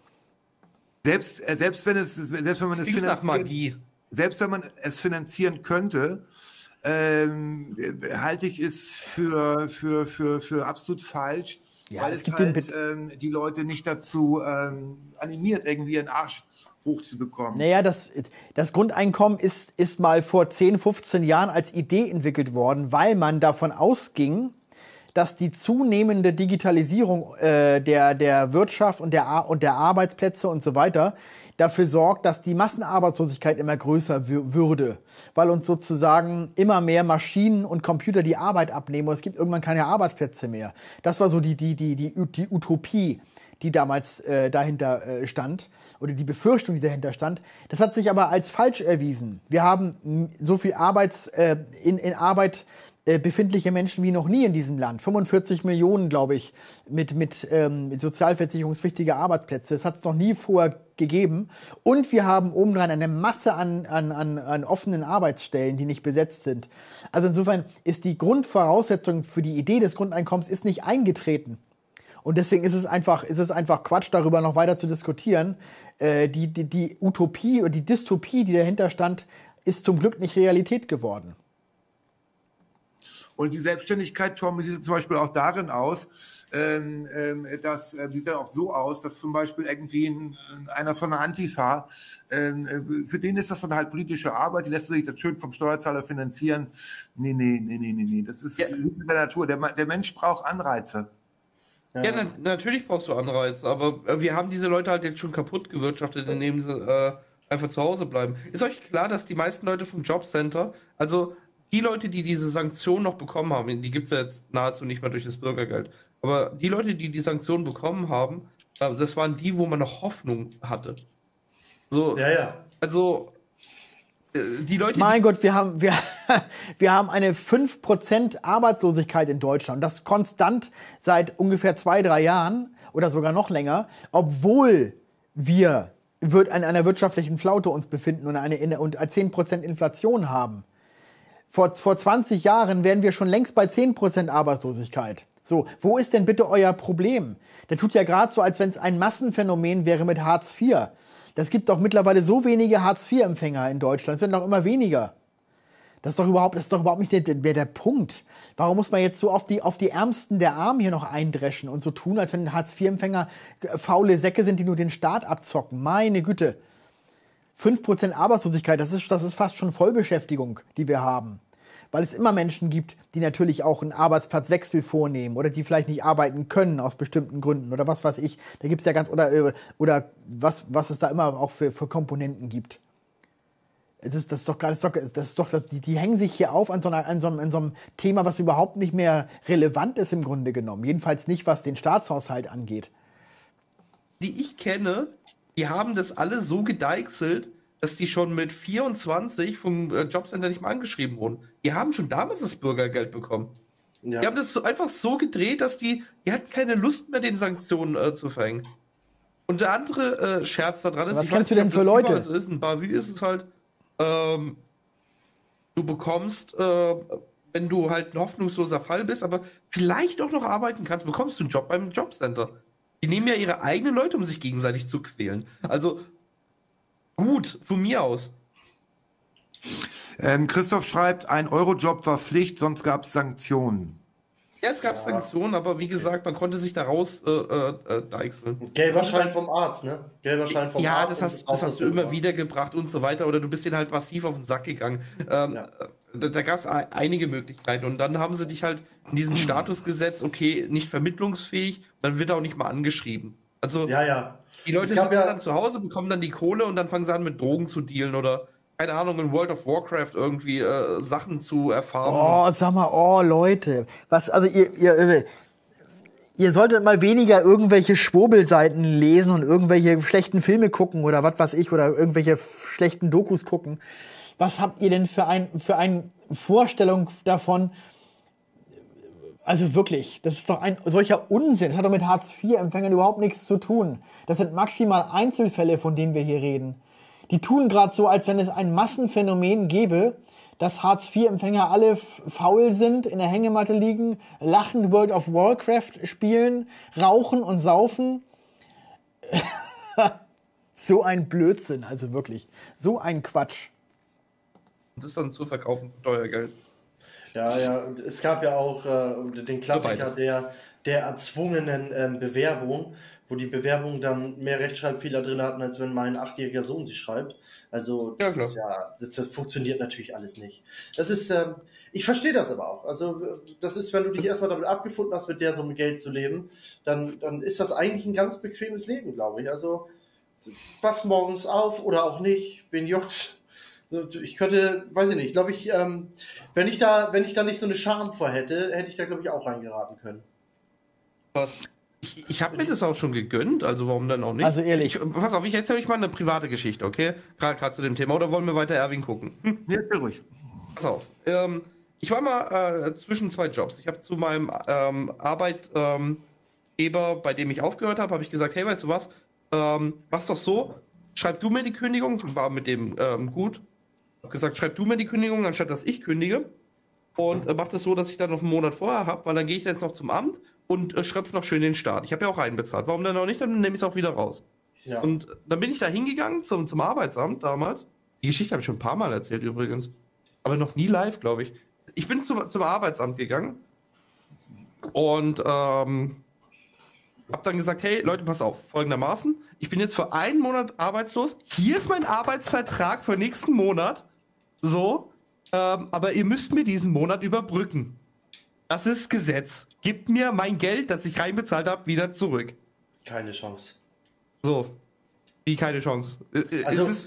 Selbst, äh, selbst wenn es, selbst wenn man es Klingt nach finanziert- Magie. selbst wenn man es finanzieren könnte, ähm, äh, halte ich es für, für, für, für absolut falsch, Ja, weil es es, gibt den halt Bet- ähm, die Leute nicht dazu ähm, animiert, irgendwie ihren Arsch hochzubekommen. Naja, das, das Grundeinkommen ist, ist mal vor zehn, fünfzehn Jahren als Idee entwickelt worden, weil man davon ausging, dass die zunehmende Digitalisierung äh, der, der Wirtschaft und der, Ar- und der Arbeitsplätze und so weiter dafür sorgt, dass die Massenarbeitslosigkeit immer größer wür- würde, weil uns sozusagen immer mehr Maschinen und Computer die Arbeit abnehmen und es gibt irgendwann keine Arbeitsplätze mehr. Das war so die, die, die, die, die Utopie, die damals äh, dahinter äh, stand oder die Befürchtung, die dahinter stand. Das hat sich aber als falsch erwiesen. Wir haben m, so viel Arbeits, äh, in, in Arbeit äh, befindliche Menschen wie noch nie in diesem Land. fünfundvierzig Millionen, glaube ich, mit, mit, ähm, mit sozialversicherungspflichtiger Arbeitsplätze. Das hat es noch nie vorher gegeben. Und wir haben obendrein eine Masse an, an, an, an offenen Arbeitsstellen, die nicht besetzt sind. Also insofern ist die Grundvoraussetzung für die Idee des Grundeinkommens ist nicht eingetreten. Und deswegen ist es einfach, ist es einfach Quatsch, darüber noch weiter zu diskutieren. Äh, die, die, die Utopie oder die Dystopie, die dahinter stand, ist zum Glück nicht Realität geworden. Und die Selbstständigkeit, Tom, die sieht zum Beispiel auch darin aus, ähm, ähm, dass äh, die sieht auch so aus, dass zum Beispiel irgendwie ein, einer von der Antifa, ähm, äh, für den ist das dann halt politische Arbeit, die lässt sich dann schön vom Steuerzahler finanzieren. Nee, nee, nee, nee, nee, nee. Das ist Ja. in der Natur. Der, der Mensch braucht Anreize. Ja, na, natürlich brauchst du Anreize, aber äh, wir haben diese Leute halt jetzt schon kaputt gewirtschaftet, indem sie äh, einfach zu Hause bleiben. Ist euch klar, dass die meisten Leute vom Jobcenter, also die Leute, die diese Sanktionen noch bekommen haben, die gibt es ja jetzt nahezu nicht mehr durch das Bürgergeld, aber die Leute, die die Sanktionen bekommen haben, das waren die, wo man noch Hoffnung hatte. So, Ja, ja. also die Leute, Mein Gott, wir haben, wir, wir haben eine fünf Prozent Arbeitslosigkeit in Deutschland. Das konstant seit ungefähr zwei, drei Jahren oder sogar noch länger, obwohl wir wird an einer wirtschaftlichen Flaute uns befinden und eine und zehn Prozent Inflation haben. Vor, vor zwanzig Jahren wären wir schon längst bei zehn Prozent Arbeitslosigkeit. So, wo ist denn bitte euer Problem? Der tut ja gerade so, als wenn es ein Massenphänomen wäre mit Hartz vier. Das gibt doch mittlerweile so wenige Hartz vier Empfänger in Deutschland. Es sind doch immer weniger. Das ist doch überhaupt, das ist doch überhaupt nicht der, der, der Punkt. Warum muss man jetzt so auf die, auf die Ärmsten der Armen hier noch eindreschen und so tun, als wenn Hartz vier Empfänger faule Säcke sind, die nur den Staat abzocken? Meine Güte. fünf Prozent Arbeitslosigkeit, das ist, das ist fast schon Vollbeschäftigung, die wir haben. Weil es immer Menschen gibt, die natürlich auch einen Arbeitsplatzwechsel vornehmen oder die vielleicht nicht arbeiten können aus bestimmten Gründen oder was weiß ich. Da gibt es ja ganz, oder, oder was, was es da immer auch für, für Komponenten gibt. Es ist, das ist doch, das ist doch, das ist doch das, die, die hängen sich hier auf an so, einer, an, so einem, an so einem Thema, was überhaupt nicht mehr relevant ist im Grunde genommen. Jedenfalls nicht, was den Staatshaushalt angeht. Die ich kenne, die haben das alle so gedeichselt, dass die schon mit vierundzwanzig vom äh, Jobcenter nicht mal angeschrieben wurden. Die haben schon damals das Bürgergeld bekommen. Ja. Die haben das so, einfach so gedreht, dass die, die hatten keine Lust mehr, den Sanktionen äh, zu verhängen. Und der andere äh, Scherz daran ist, was ich kennst weiß du denn nicht, für ob das Leute? überall so ist. In Bavü ist es halt, ähm, du bekommst, äh, wenn du halt ein hoffnungsloser Fall bist, aber vielleicht auch noch arbeiten kannst, bekommst du einen Job beim Jobcenter. Die nehmen ja ihre eigenen Leute, um sich gegenseitig zu quälen. Also gut, von mir aus. Ähm, Christoph schreibt, ein Euro-Job war Pflicht, sonst gab es Sanktionen. Ja, es gab ja Sanktionen, aber wie gesagt, man konnte sich daraus äh, äh, deichseln. Gelber Schein vom Arzt, ne? Gelber Schein vom ja, Arzt. das hast, das hast du immer wieder gebracht und so weiter. Oder du bist denen halt massiv auf den Sack gegangen. Ähm, ja. Da, da gab es einige Möglichkeiten. Und dann haben sie dich halt in diesen Status gesetzt, okay, nicht vermittlungsfähig, dann wird er auch nicht mal angeschrieben. Also ja, ja. Die Leute sitzen ja dann zu Hause, bekommen dann die Kohle und dann fangen sie an mit Drogen zu dealen oder, keine Ahnung, in World of Warcraft irgendwie äh, Sachen zu erfahren. Oh, sag mal, oh Leute, was, also ihr, ihr, ihr solltet mal weniger irgendwelche Schwurbelseiten lesen und irgendwelche schlechten Filme gucken oder was weiß ich oder irgendwelche schlechten Dokus gucken. Was habt ihr denn für ein, für eine Vorstellung davon? Also wirklich, das ist doch ein solcher Unsinn. Das hat doch mit Hartz vier Empfängern überhaupt nichts zu tun. Das sind maximal Einzelfälle, von denen wir hier reden. Die tun gerade so, als wenn es ein Massenphänomen gäbe, dass Hartz vier Empfänger alle faul sind, in der Hängematte liegen, lachen, World of Warcraft spielen, rauchen und saufen. So ein Blödsinn, also wirklich. So ein Quatsch. Und das dann zu verkaufen für teuer Geld. Ja, ja, es gab ja auch äh, den Klassiker der, der erzwungenen ähm, Bewerbung, wo die Bewerbungen dann mehr Rechtschreibfehler drin hatten, als wenn mein achtjähriger Sohn sie schreibt. Also das ja, ist ja, das, das funktioniert natürlich alles nicht. Das ist, ähm, ich verstehe das aber auch. Also das ist, wenn du dich erstmal damit abgefunden hast, mit der Summe Geld zu leben, dann, dann ist das eigentlich ein ganz bequemes Leben, glaube ich. Also wachst morgens auf oder auch nicht, wen juckt. Ich könnte, weiß ich nicht, glaube ich, ähm, wenn ich da, wenn ich da nicht so eine Scham vor hätte, hätte ich da, glaube ich, auch reingeraten können. Was? Ich, ich habe mir das auch schon gegönnt, also warum dann auch nicht? Also ehrlich. Ich, pass auf, ich erzähle euch mal eine private Geschichte, okay? Gerade zu dem Thema. Oder wollen wir weiter Erwin gucken? Hm? Ja, ruhig. Pass auf. Ähm, ich war mal äh, zwischen zwei Jobs. Ich habe zu meinem ähm, Arbeitgeber, ähm, bei dem ich aufgehört habe, habe ich gesagt, hey, weißt du was? Ähm, mach's doch so, schreib du mir die Kündigung. War mit dem ähm, gut. Ich habe gesagt, schreib du mir die Kündigung, anstatt dass ich kündige. Und äh, mach das so, dass ich dann noch einen Monat vorher habe, weil dann gehe ich jetzt noch zum Amt und äh, schröpfe noch schön den Start. Ich habe ja auch einbezahlt. Warum dann auch nicht? Dann nehme ich es auch wieder raus. Ja. Und dann bin ich da hingegangen zum, zum Arbeitsamt damals. Die Geschichte habe ich schon ein paar Mal erzählt übrigens. Aber noch nie live, glaube ich. Ich bin zum, zum Arbeitsamt gegangen und ähm, habe dann gesagt, hey Leute, pass auf, folgendermaßen. Ich bin jetzt für einen Monat arbeitslos. Hier ist mein Arbeitsvertrag für nächsten Monat. So. Ähm, aber ihr müsst mir diesen Monat überbrücken. Das ist Gesetz. Gebt mir mein Geld, das ich reinbezahlt habe, wieder zurück. Keine Chance. So. Wie keine Chance? Also, ist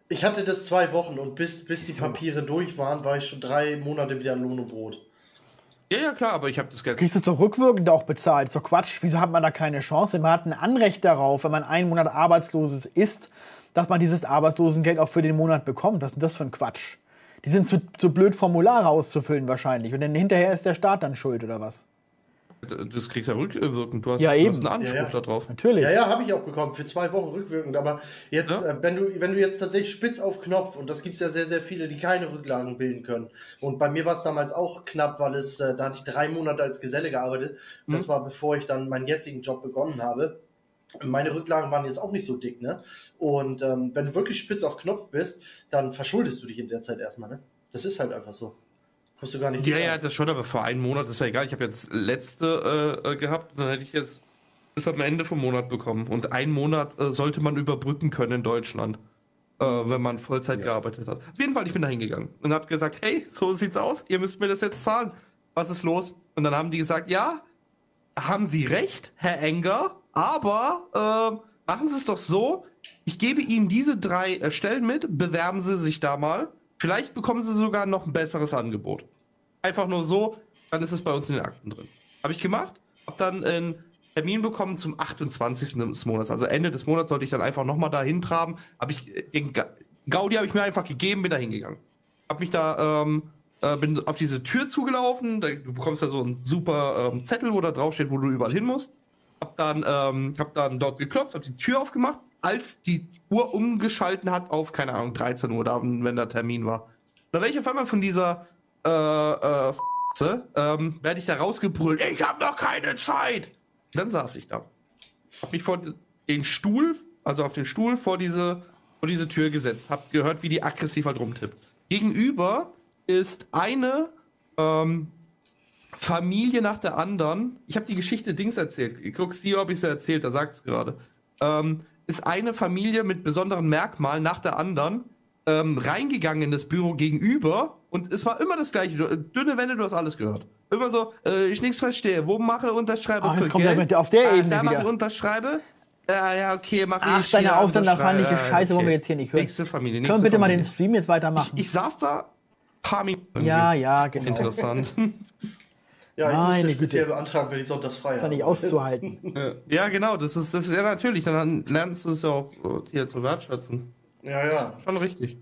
Ich hatte das zwei Wochen und bis, bis die Papiere durch waren, war ich schon drei Monate wieder in Lohn und Brot. Ja, ja, klar, aber ich habe das Geld. Kriegst du es doch rückwirkend auch bezahlt? Ist doch Quatsch. Wieso hat man da keine Chance? Man hat ein Anrecht darauf, wenn man einen Monat arbeitslos ist, dass man dieses Arbeitslosengeld auch für den Monat bekommt. Was ist denn das für ein Quatsch? Die sind zu, zu blöd, Formulare auszufüllen wahrscheinlich. Und dann hinterher ist der Staat dann schuld, oder was? Das kriegst du ja rückwirkend. Du hast, Ja, du eben. hast einen Anspruch Ja, ja. da drauf. Natürlich. Ja, ja, habe ich auch bekommen, für zwei Wochen rückwirkend. Aber jetzt, Ja. äh, wenn du, wenn du jetzt tatsächlich spitz auf Knopf, und das gibt es ja sehr, sehr viele, die keine Rücklagen bilden können. Und bei mir war es damals auch knapp, weil es, äh, da hatte ich drei Monate als Geselle gearbeitet. Mhm. Das war, bevor ich dann meinen jetzigen Job begonnen habe. Meine Rücklagen waren jetzt auch nicht so dick, ne? Und ähm, wenn du wirklich spitz auf Knopf bist, dann verschuldest du dich in der Zeit erstmal, ne? Das ist halt einfach so. Kommst du gar nicht Ja, dran. ja, das schon, aber für einen Monat ist ja egal. Ich habe jetzt letzte äh, gehabt, dann hätte ich jetzt bis am Ende vom Monat bekommen. Und einen Monat äh, sollte man überbrücken können in Deutschland, äh, wenn man Vollzeit Ja. gearbeitet hat. Auf jeden Fall, ich bin da hingegangen und habe gesagt, hey, so sieht's aus, ihr müsst mir das jetzt zahlen. Was ist los? Und dann haben die gesagt, ja, haben Sie recht, Herr Enger, aber äh, machen Sie es doch so, ich gebe Ihnen diese drei äh, Stellen mit, bewerben Sie sich da mal. Vielleicht bekommen Sie sogar noch ein besseres Angebot. Einfach nur so, dann ist es bei uns in den Akten drin. Habe ich gemacht, habe dann einen Termin bekommen zum achtundzwanzigsten des Monats. Also Ende des Monats sollte ich dann einfach nochmal dahin traben. Habe ich den Ga- Gaudi habe ich mir einfach gegeben, bin da hingegangen. Habe mich da, ähm, äh, bin auf diese Tür zugelaufen. Da, du bekommst da so einen super ähm, Zettel, wo da drauf steht, wo du überall hin musst. Hab dann, ähm, hab dann dort geklopft, hab die Tür aufgemacht, als die Uhr umgeschalten hat auf, keine Ahnung, dreizehn Uhr, da, wenn der Termin war. Dann werde ich auf einmal von dieser äh, äh, F***e, ähm, werde ich da rausgebrüllt, ich habe noch keine Zeit. Dann saß ich da. Hab mich vor den Stuhl, also auf den Stuhl vor diese, vor diese Tür gesetzt. Hab gehört, wie die aggressiv halt rumtippt. Gegenüber ist eine ähm, Familie nach der anderen. Ich habe die Geschichte Dings erzählt. Ich guck sie, ob ich sie erzählt, da sagt es gerade. Ähm, ist eine Familie mit besonderen Merkmalen nach der anderen ähm, reingegangen in das Büro gegenüber und es war immer das Gleiche. Du, dünne Wände, du hast alles gehört. Immer so, äh, ich nichts verstehe. Wo mache unterschreibe Ach, für jetzt kommt er Geld? mit auf der Ah, Ebene da mache wieder. ich unterschreibe. Ja, ja, okay, mache Ach, ich. deine hier ausländerfeindliche unterschreibe. Scheiße Ah, wollen wir jetzt hier nicht hören. Nächste Familie, Können wir nächste bitte mal Familie. den Stream jetzt weitermachen? Ich saß da paar Minuten. Ja, ja, genau. Interessant. Ja, ich Meine musste speziell Güte. beantragen, wenn ich sonntags frei Ist ja nicht habe. auszuhalten. Ja, genau, das ist, das ist ja natürlich. Dann lernst du es ja auch äh, hier zu wertschätzen. Ja, ja. Schon richtig.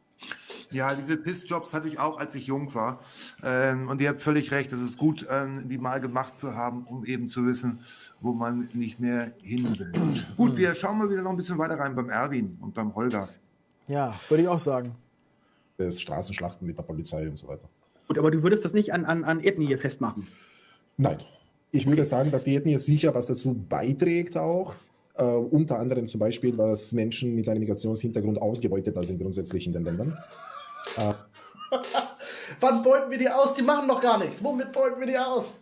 Ja, diese Pissjobs hatte ich auch, als ich jung war. Ähm, und ihr habt völlig recht, es ist gut, ähm, die mal gemacht zu haben, um eben zu wissen, wo man nicht mehr hin will. Gut, wir schauen mal wieder noch ein bisschen weiter rein beim Erwin und beim Holger. Ja, würde ich auch sagen. Das Straßenschlachten mit der Polizei und so weiter. Gut, aber du würdest das nicht an, an, an Ethnie festmachen. Nein. Ich würde sagen, dass die Ethnie sicher was dazu beiträgt auch. Äh, unter anderem zum Beispiel, dass Menschen mit einem Migrationshintergrund ausgebeuteter sind grundsätzlich in den Ländern. Äh, Wann beuten wir die aus? Die machen doch gar nichts. Womit beuten wir die aus?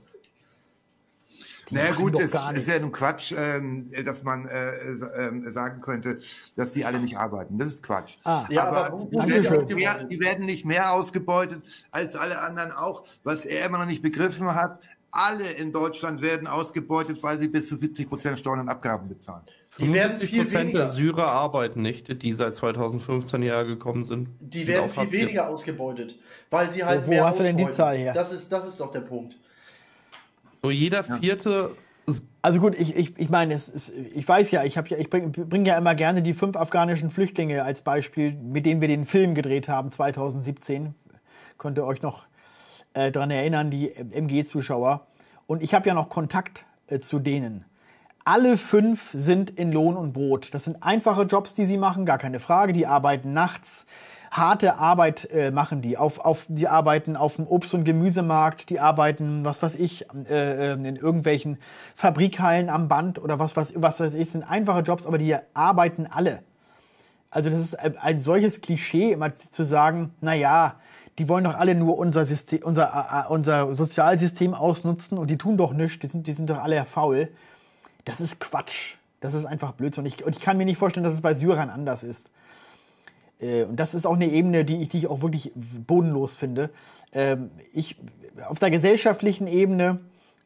Naja machen gut, doch es gar ist ja nichts. ein Quatsch, ähm, dass man äh, sa- ähm, sagen könnte, dass die alle nicht arbeiten. Das ist Quatsch. Ah, Ja, aber aber wo- die, wo werden sind auch die mehr, denn? die werden nicht mehr ausgebeutet als alle anderen auch. Was er immer noch nicht begriffen hat, alle in Deutschland werden ausgebeutet, weil sie bis zu siebzig Prozent Steuern und Abgaben bezahlen. Die werden viel Prozent der weniger. Syrer arbeiten nicht, die seit zweitausendfünfzehn hierher gekommen sind. Die Sind werden auf viel Hartz IV. weniger ausgebeutet, weil sie halt Wo- wo mehr hast du denn die ausbeuten. Zahl her? Das ist, das ist doch der Punkt. Nur jeder vierte. Also gut, ich, ich, ich meine, es, es, ich weiß ja, ich, hab ja, ich bringe bring ja immer gerne die fünf afghanischen Flüchtlinge als Beispiel, mit denen wir den Film gedreht haben, zweitausendsiebzehn. Könnt ihr euch noch äh, daran erinnern, die M G-Zuschauer. Und ich habe ja noch Kontakt äh, zu denen. Alle fünf sind in Lohn und Brot. Das sind einfache Jobs, die sie machen, gar keine Frage. Die arbeiten nachts. Harte Arbeit äh, machen die. Auf, auf, die arbeiten auf dem Obst- und Gemüsemarkt, die arbeiten, was weiß ich, äh, in irgendwelchen Fabrikhallen am Band oder was, was, was weiß ich. Das sind einfache Jobs, aber die arbeiten alle. Also das ist ein solches Klischee, immer zu sagen, naja, die wollen doch alle nur unser, System, unser, äh, unser Sozialsystem ausnutzen und die tun doch nichts, die sind, die sind doch alle faul. Das ist Quatsch. Das ist einfach Blödsinn. Und ich, und ich kann mir nicht vorstellen, dass es bei Syrern anders ist. Äh, und das ist auch eine Ebene, die ich, die ich auch wirklich bodenlos finde. Ähm, ich, auf der gesellschaftlichen Ebene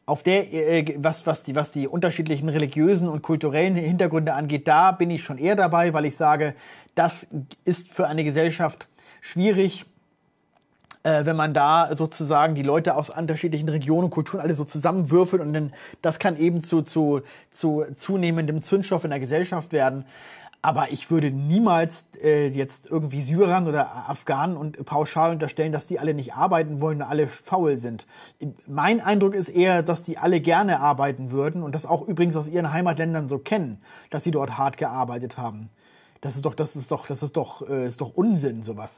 auf der, äh, was, was, die, was die unterschiedlichen religiösen und kulturellen Hintergründe angeht, da bin ich schon eher dabei, weil ich sage, das ist für eine Gesellschaft schwierig, äh, wenn man da sozusagen die Leute aus unterschiedlichen Regionen und Kulturen alle so zusammenwürfelt und dann, das kann eben zu, zu, zu zunehmendem Zündstoff in der Gesellschaft werden. Aber ich würde niemals äh, jetzt irgendwie Syrern oder Afghanen und pauschal unterstellen, dass die alle nicht arbeiten wollen und alle faul sind. Mein Eindruck ist eher, dass die alle gerne arbeiten würden und das auch übrigens aus ihren Heimatländern so kennen, dass sie dort hart gearbeitet haben. Das ist doch, das ist doch, das ist doch, äh, ist doch Unsinn, sowas.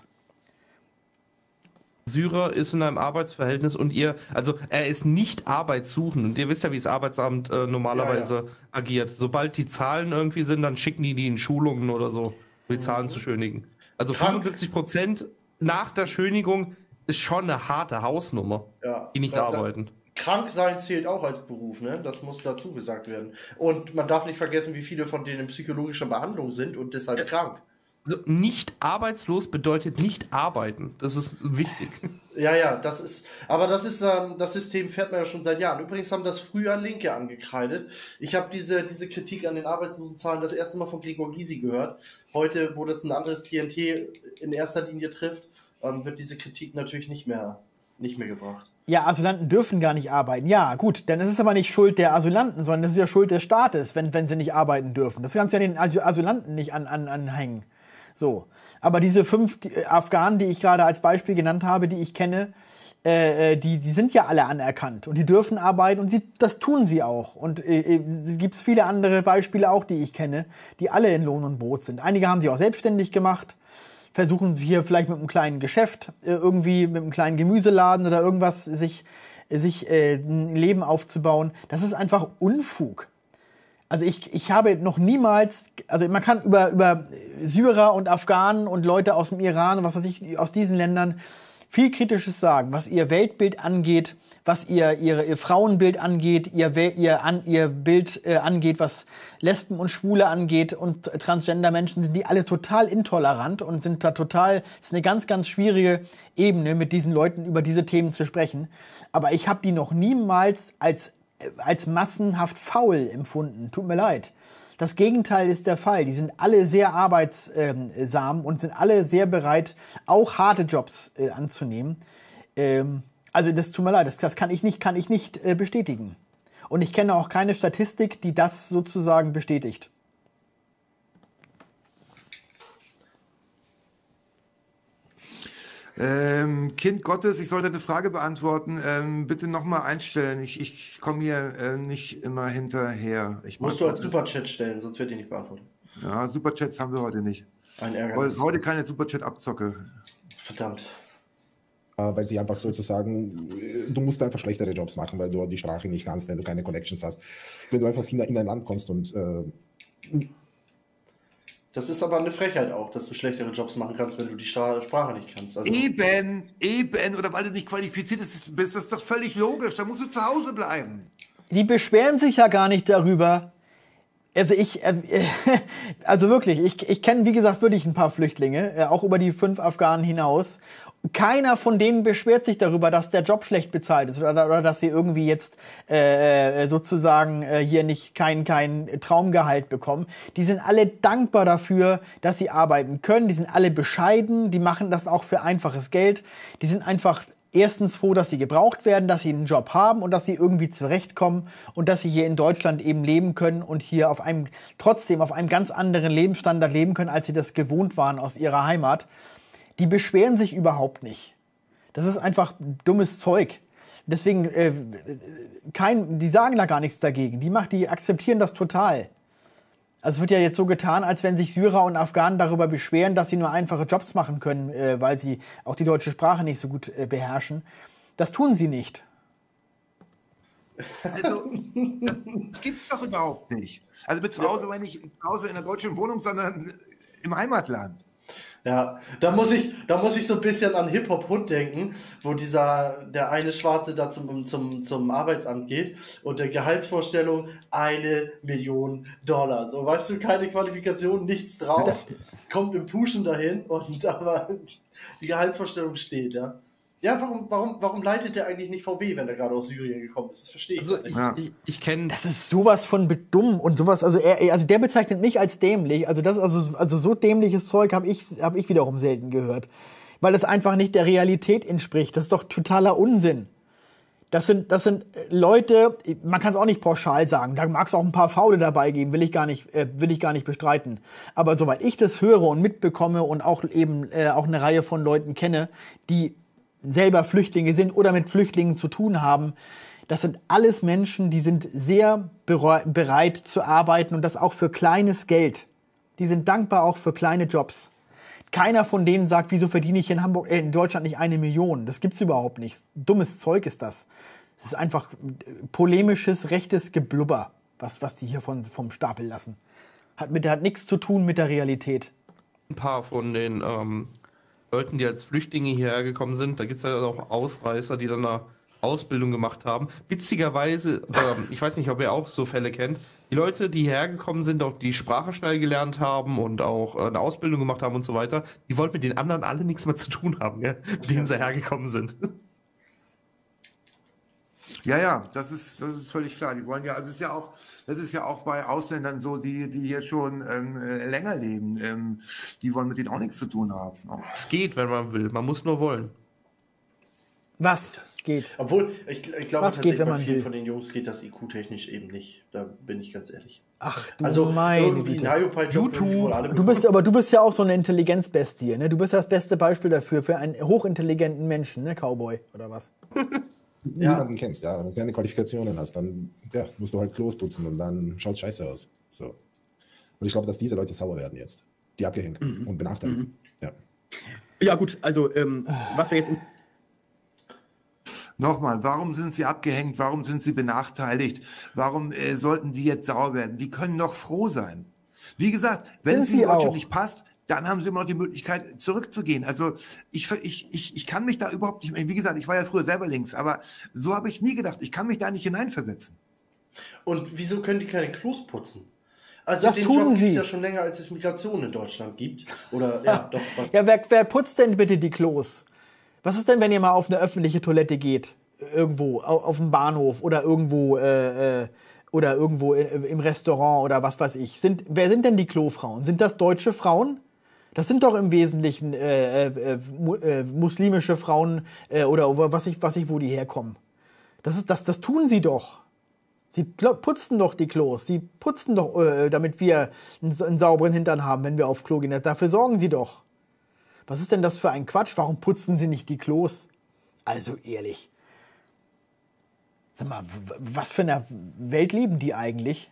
Syrer ist in einem Arbeitsverhältnis und ihr, also er ist nicht arbeitssuchend und ihr wisst ja, wie das Arbeitsamt äh, normalerweise ja, ja. agiert. Sobald die Zahlen irgendwie sind, dann schicken die die in Schulungen oder so, um die Zahlen mhm. zu schönigen. Also Krank. fünfundsiebzig Prozent nach der Schönigung ist schon eine harte Hausnummer, ja, die nicht ja, arbeiten. Krank sein zählt auch als Beruf, ne? Das muss dazu gesagt werden. Und man darf nicht vergessen, wie viele von denen in psychologischer Behandlung sind und deshalb ja. krank. Also nicht arbeitslos bedeutet nicht arbeiten. Das ist wichtig. Ja, ja, das ist, aber das ist, ähm, das System fährt man ja schon seit Jahren. Übrigens haben das früher Linke angekreidet. Ich habe diese, diese Kritik an den Arbeitslosenzahlen das erste Mal von Gregor Gysi gehört. Heute, wo das ein anderes Klientel in erster Linie trifft, ähm, wird diese Kritik natürlich nicht mehr, nicht mehr gebracht. Ja, Asylanten dürfen gar nicht arbeiten. Ja, gut, dann ist es aber nicht Schuld der Asylanten, sondern das ist ja Schuld des Staates, wenn, wenn sie nicht arbeiten dürfen. Das kannst du ja den Asylanten nicht an, an, anhängen. So, aber diese fünf die, Afghanen, die ich gerade als Beispiel genannt habe, die ich kenne, äh, die, die sind ja alle anerkannt und die dürfen arbeiten und sie, das tun sie auch. Und äh, es gibt viele andere Beispiele auch, die ich kenne, die alle in Lohn und Brot sind. Einige haben sich auch selbstständig gemacht, versuchen hier vielleicht mit einem kleinen Geschäft, äh, irgendwie mit einem kleinen Gemüseladen oder irgendwas sich, sich äh, ein Leben aufzubauen. Das ist einfach Unfug. Also ich, ich habe noch niemals, also man kann über, über Syrer und Afghanen und Leute aus dem Iran und was weiß ich, aus diesen Ländern viel Kritisches sagen, was ihr Weltbild angeht, was ihr, ihr, ihr Frauenbild angeht, ihr, ihr, an, ihr Bild äh, angeht, was Lesben und Schwule angeht und Transgender-Menschen, sind die alle total intolerant und sind da total, ist eine ganz, ganz schwierige Ebene, mit diesen Leuten über diese Themen zu sprechen. Aber ich habe die noch niemals als als massenhaft faul empfunden. Tut mir leid. Das Gegenteil ist der Fall. Die sind alle sehr arbeitsam und sind alle sehr bereit, auch harte Jobs äh, anzunehmen. Ähm, also das tut mir leid, das, das kann ich nicht, kann ich nicht äh, bestätigen. Und ich kenne auch keine Statistik, die das sozusagen bestätigt. Ähm, Kind Gottes, ich sollte eine Frage beantworten. Ähm, bitte nochmal einstellen. Ich, ich komme hier äh, nicht immer hinterher. Ich Musst du als Superchat stellen, sonst wird die nicht beantwortet. Ja, Superchats haben wir heute nicht. Ein Ärgernis. Heute keine Superchat-Abzocke. Verdammt. Äh, weil sie einfach sozusagen, du musst einfach schlechtere Jobs machen, weil du die Sprache nicht kannst, wenn du keine Connections hast. Wenn du einfach in, in ein Land kommst und äh, das ist aber eine Frechheit auch, dass du schlechtere Jobs machen kannst, wenn du die Sprache nicht kannst. Also eben, eben, oder weil du nicht qualifiziert bist, das ist doch völlig logisch. Da musst du zu Hause bleiben. Die beschweren sich ja gar nicht darüber. Also ich, äh, also wirklich, ich, ich kenne, wie gesagt, wirklich ein paar Flüchtlinge, äh, auch über die fünf Afghanen hinaus. Keiner von denen beschwert sich darüber, dass der Job schlecht bezahlt ist oder, oder dass sie irgendwie jetzt äh, sozusagen äh, hier nicht kein, kein Traumgehalt bekommen. Die sind alle dankbar dafür, dass sie arbeiten können. Die sind alle bescheiden. Die machen das auch für einfaches Geld. Die sind einfach erstens froh, dass sie gebraucht werden, dass sie einen Job haben und dass sie irgendwie zurechtkommen und dass sie hier in Deutschland eben leben können und hier auf einem, trotzdem auf einem ganz anderen Lebensstandard leben können, als sie das gewohnt waren aus ihrer Heimat. Die beschweren sich überhaupt nicht. Das ist einfach dummes Zeug. Deswegen, äh, kein, die sagen da gar nichts dagegen. Die, macht, die akzeptieren das total. Also es wird ja jetzt so getan, als wenn sich Syrer und Afghanen darüber beschweren, dass sie nur einfache Jobs machen können, äh, weil sie auch die deutsche Sprache nicht so gut äh, beherrschen. Das tun sie nicht. Also, das gibt's doch überhaupt nicht. Also mit zu Hause, wenn ich zu Hause in der deutschen Wohnung, sondern im Heimatland. Ja, da muss ich, da muss ich so ein bisschen an Hip-Hop-Hund denken, wo dieser, der eine Schwarze da zum, zum, zum Arbeitsamt geht und der Gehaltsvorstellung eine Million Dollar. So, weißt du, keine Qualifikation, nichts drauf, kommt im Pushen dahin und aber die Gehaltsvorstellung steht, ja. Ja, warum, warum, warum leitet der eigentlich nicht V W, wenn er gerade aus Syrien gekommen ist? Das verstehe ich Also nicht. ich, Ja. ich, ich kenne Das ist sowas von dumm und sowas, also er, also der bezeichnet mich als dämlich. Also das, also, also so dämliches Zeug habe ich, hab ich wiederum selten gehört. Weil es einfach nicht der Realität entspricht. Das ist doch totaler Unsinn. Das sind, das sind Leute, man kann es auch nicht pauschal sagen, da mag es auch ein paar Faule dabei geben, will ich gar nicht, äh, will ich gar nicht bestreiten. Aber soweit ich das höre und mitbekomme und auch eben äh, auch eine Reihe von Leuten kenne, die selber Flüchtlinge sind oder mit Flüchtlingen zu tun haben, das sind alles Menschen, die sind sehr bereit zu arbeiten und das auch für kleines Geld. Die sind dankbar auch für kleine Jobs. Keiner von denen sagt, wieso verdiene ich in Hamburg, äh, in Deutschland nicht eine Million? Das gibt's überhaupt nicht. Dummes Zeug ist das. Das ist einfach polemisches, rechtes Geblubber, was, was die hier von, vom Stapel lassen. Hat, mit, hat nichts zu tun mit der Realität. ein paar von den ähm, Leuten, die als Flüchtlinge hierher gekommen sind. Da gibt es ja auch Ausreißer, die dann eine Ausbildung gemacht haben. Witzigerweise, ähm, ich weiß nicht, ob ihr auch so Fälle kennt, die Leute, die hierher gekommen sind, auch die Sprache schnell gelernt haben und auch äh, eine Ausbildung gemacht haben und so weiter, die wollten mit den anderen alle nichts mehr zu tun haben, gell? Mit denen sie hergekommen sind. Ja, ja, das ist, das ist völlig klar. Die wollen ja, also es ist ja auch, das ist ja auch bei Ausländern so, die, die hier schon ähm, äh, länger leben. Ähm, die wollen mit denen auch nichts zu tun haben. Ne? Es geht, wenn man will. Man muss nur wollen. Was geht? Obwohl, ich, ich glaube Was tatsächlich, geht, wenn bei man vielen will? von den Jungs geht das I Q-technisch eben nicht. Da bin ich ganz ehrlich. Ach du Also meine irgendwie Güte. ein Hyopai-Job würden die wohl alle Du bist, aber du bist ja auch so eine Intelligenzbestie, ne? Du bist das beste Beispiel dafür, für einen hochintelligenten Menschen, ne, Cowboy, oder was? Niemanden kennst, ja, wenn du keine Qualifikationen hast, dann ja, musst du halt Klos putzen und dann schaut scheiße aus. So. Und ich glaube, dass diese Leute sauer werden jetzt. Die abgehängt Mhm. und benachteiligt. Mhm. Ja. Ja, gut, also, ähm, was wir jetzt in Nochmal, warum sind sie abgehängt? Warum sind sie benachteiligt? Warum äh, sollten die jetzt sauer werden? Die können doch froh sein. Wie gesagt, wenn Sind es ihnen sie Deutschland auch. nicht passt, dann haben sie immer noch die Möglichkeit, zurückzugehen. Also ich, ich, ich, ich kann mich da überhaupt nicht, wie gesagt, ich war ja früher selber links, aber so habe ich nie gedacht. Ich kann mich da nicht hineinversetzen. Und wieso können die keine Klos putzen? Also Das den tun Job gibt es sie. ja schon länger, als es Migration in Deutschland gibt. Oder ja, doch. Was. Ja, wer, wer putzt denn bitte die Klos? Was ist denn, wenn ihr mal auf eine öffentliche Toilette geht? Irgendwo, au- auf dem Bahnhof oder irgendwo, äh, äh, oder irgendwo i- im Restaurant oder was weiß ich. Sind, wer sind denn die Klofrauen? Sind das deutsche Frauen? Das sind doch im Wesentlichen äh, äh, mu- äh, muslimische Frauen äh, oder wo- was ich, was ich, wo die herkommen. Das, ist, das, das tun sie doch. Sie klo- putzen doch die Klos. Sie putzen doch, äh, damit wir einen, sa- einen sauberen Hintern haben, wenn wir auf Klo gehen. Dafür sorgen sie doch. Was ist denn das für ein Quatsch? Warum putzen sie nicht die Klos? Also ehrlich. Sag mal, w- was für eine Welt leben die eigentlich?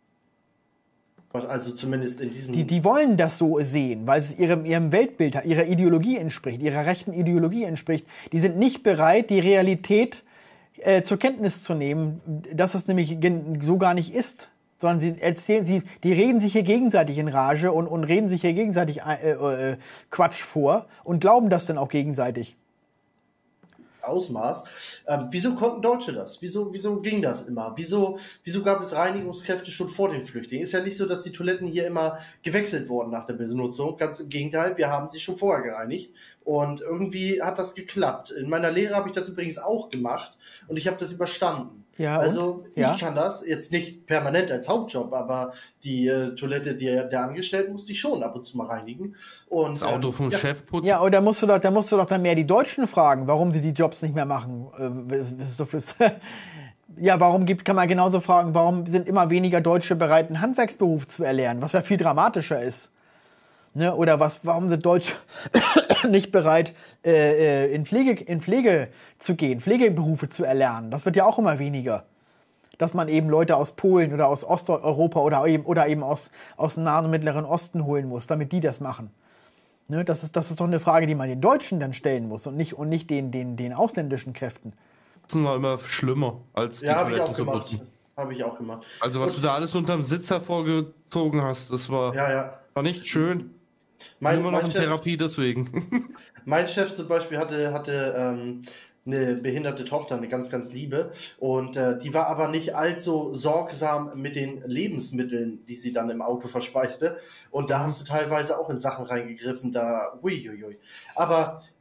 Also zumindest in diesem. Die, die wollen das so sehen, weil es ihrem, ihrem Weltbild, ihrer Ideologie entspricht, ihrer rechten Ideologie entspricht. Die sind nicht bereit, die Realität äh, zur Kenntnis zu nehmen, dass es nämlich gen- so gar nicht ist. Sondern sie erzählen, sie, die reden sich hier gegenseitig in Rage und, und reden sich hier gegenseitig äh, äh, Quatsch vor und glauben das dann auch gegenseitig. Ausmaß. Ähm, wieso konnten Deutsche das? Wieso, wieso ging das immer? Wieso, wieso gab es Reinigungskräfte schon vor den Flüchtlingen? Ist ja nicht so, dass die Toiletten hier immer gewechselt wurden nach der Benutzung. Ganz im Gegenteil, wir haben sie schon vorher gereinigt. Und irgendwie hat das geklappt. In meiner Lehre habe ich das übrigens auch gemacht und ich habe das überstanden. Ja, also und? ich Ja. kann das jetzt nicht permanent als Hauptjob, aber die äh, Toilette der, der Angestellten musste ich schon ab und zu mal reinigen. Und, Das Auto vom ja, Chef putzen. Ja, und da musst du doch, da musst du doch dann mehr die Deutschen fragen, warum sie die Jobs nicht mehr machen. Äh, das ist so fürs ja, warum gibt, kann man genauso fragen, warum sind immer weniger Deutsche bereit, einen Handwerksberuf zu erlernen, was ja viel dramatischer ist. Ne? Oder was, warum sind Deutsche nicht bereit, äh, äh, in, Pflege, in Pflege zu gehen, Pflegeberufe zu erlernen? Das wird ja auch immer weniger. Dass man eben Leute aus Polen oder aus Osteuropa oder eben, oder eben aus, aus dem Nahen und Mittleren Osten holen muss, damit die das machen. Ne? Das ist, das ist doch eine Frage, die man den Deutschen dann stellen muss und nicht, und nicht den, den, den ausländischen Kräften. Das war immer schlimmer als die ja, habe ich Toiletten auch zu gemacht. putzen. Habe ich auch gemacht. Also was Und- du da alles unterm Sitz hervorgezogen hast, das war, Ja, ja. war nicht schön. Mein, Immer noch mein in Chef, Therapie deswegen. Mein Chef zum Beispiel hatte, hatte ähm, eine behinderte Tochter, eine ganz, ganz liebe. Und äh, die war aber nicht allzu sorgsam mit den Lebensmitteln, die sie dann im Auto verspeiste. Und da hast du teilweise auch in Sachen reingegriffen, da uiuiui. Aber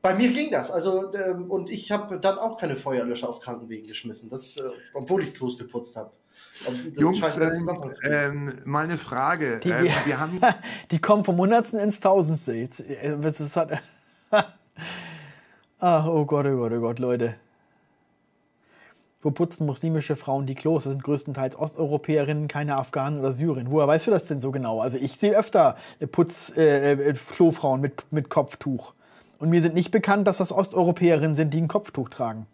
Bei mir ging das. Also, ähm, und ich habe dann auch keine Feuerlöscher auf Krankenwegen geschmissen, das, äh, obwohl ich Klos geputzt habe. Jungs, ähm, ähm, mal eine Frage. Die, ähm, wir haben die kommen vom Hundertsten ins Tausendste. Jetzt, äh, was ist das? Ach, oh Gott, oh Gott, oh Gott, Leute. Wo putzen muslimische Frauen die Klos? Das sind größtenteils Osteuropäerinnen, keine Afghanen oder Syrien. Woher weißt du das denn so genau? Also ich sehe öfter Putz, äh, Klofrauen mit, mit Kopftuch. Und mir sind nicht bekannt, dass das Osteuropäerinnen sind, die ein Kopftuch tragen.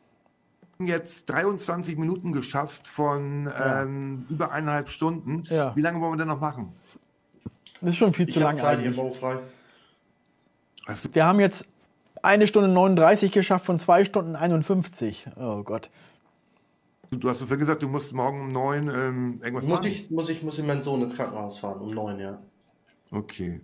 jetzt dreiundzwanzig Minuten geschafft von Ja. ähm, über eineinhalb Stunden. Ja. Wie lange wollen wir denn noch machen? Das ist schon viel Ich zu habe lang Zeit hier eigentlich. baufrei. Hast du Wir haben jetzt eine Stunde neununddreißig geschafft von zwei Stunden einundfünfzig. Oh Gott. Du hast so viel gesagt, du musst morgen um neun ähm, irgendwas Muss machen. ich, muss ich, muss ich meinen Sohn ins Krankenhaus fahren, um neun, ja. Okay.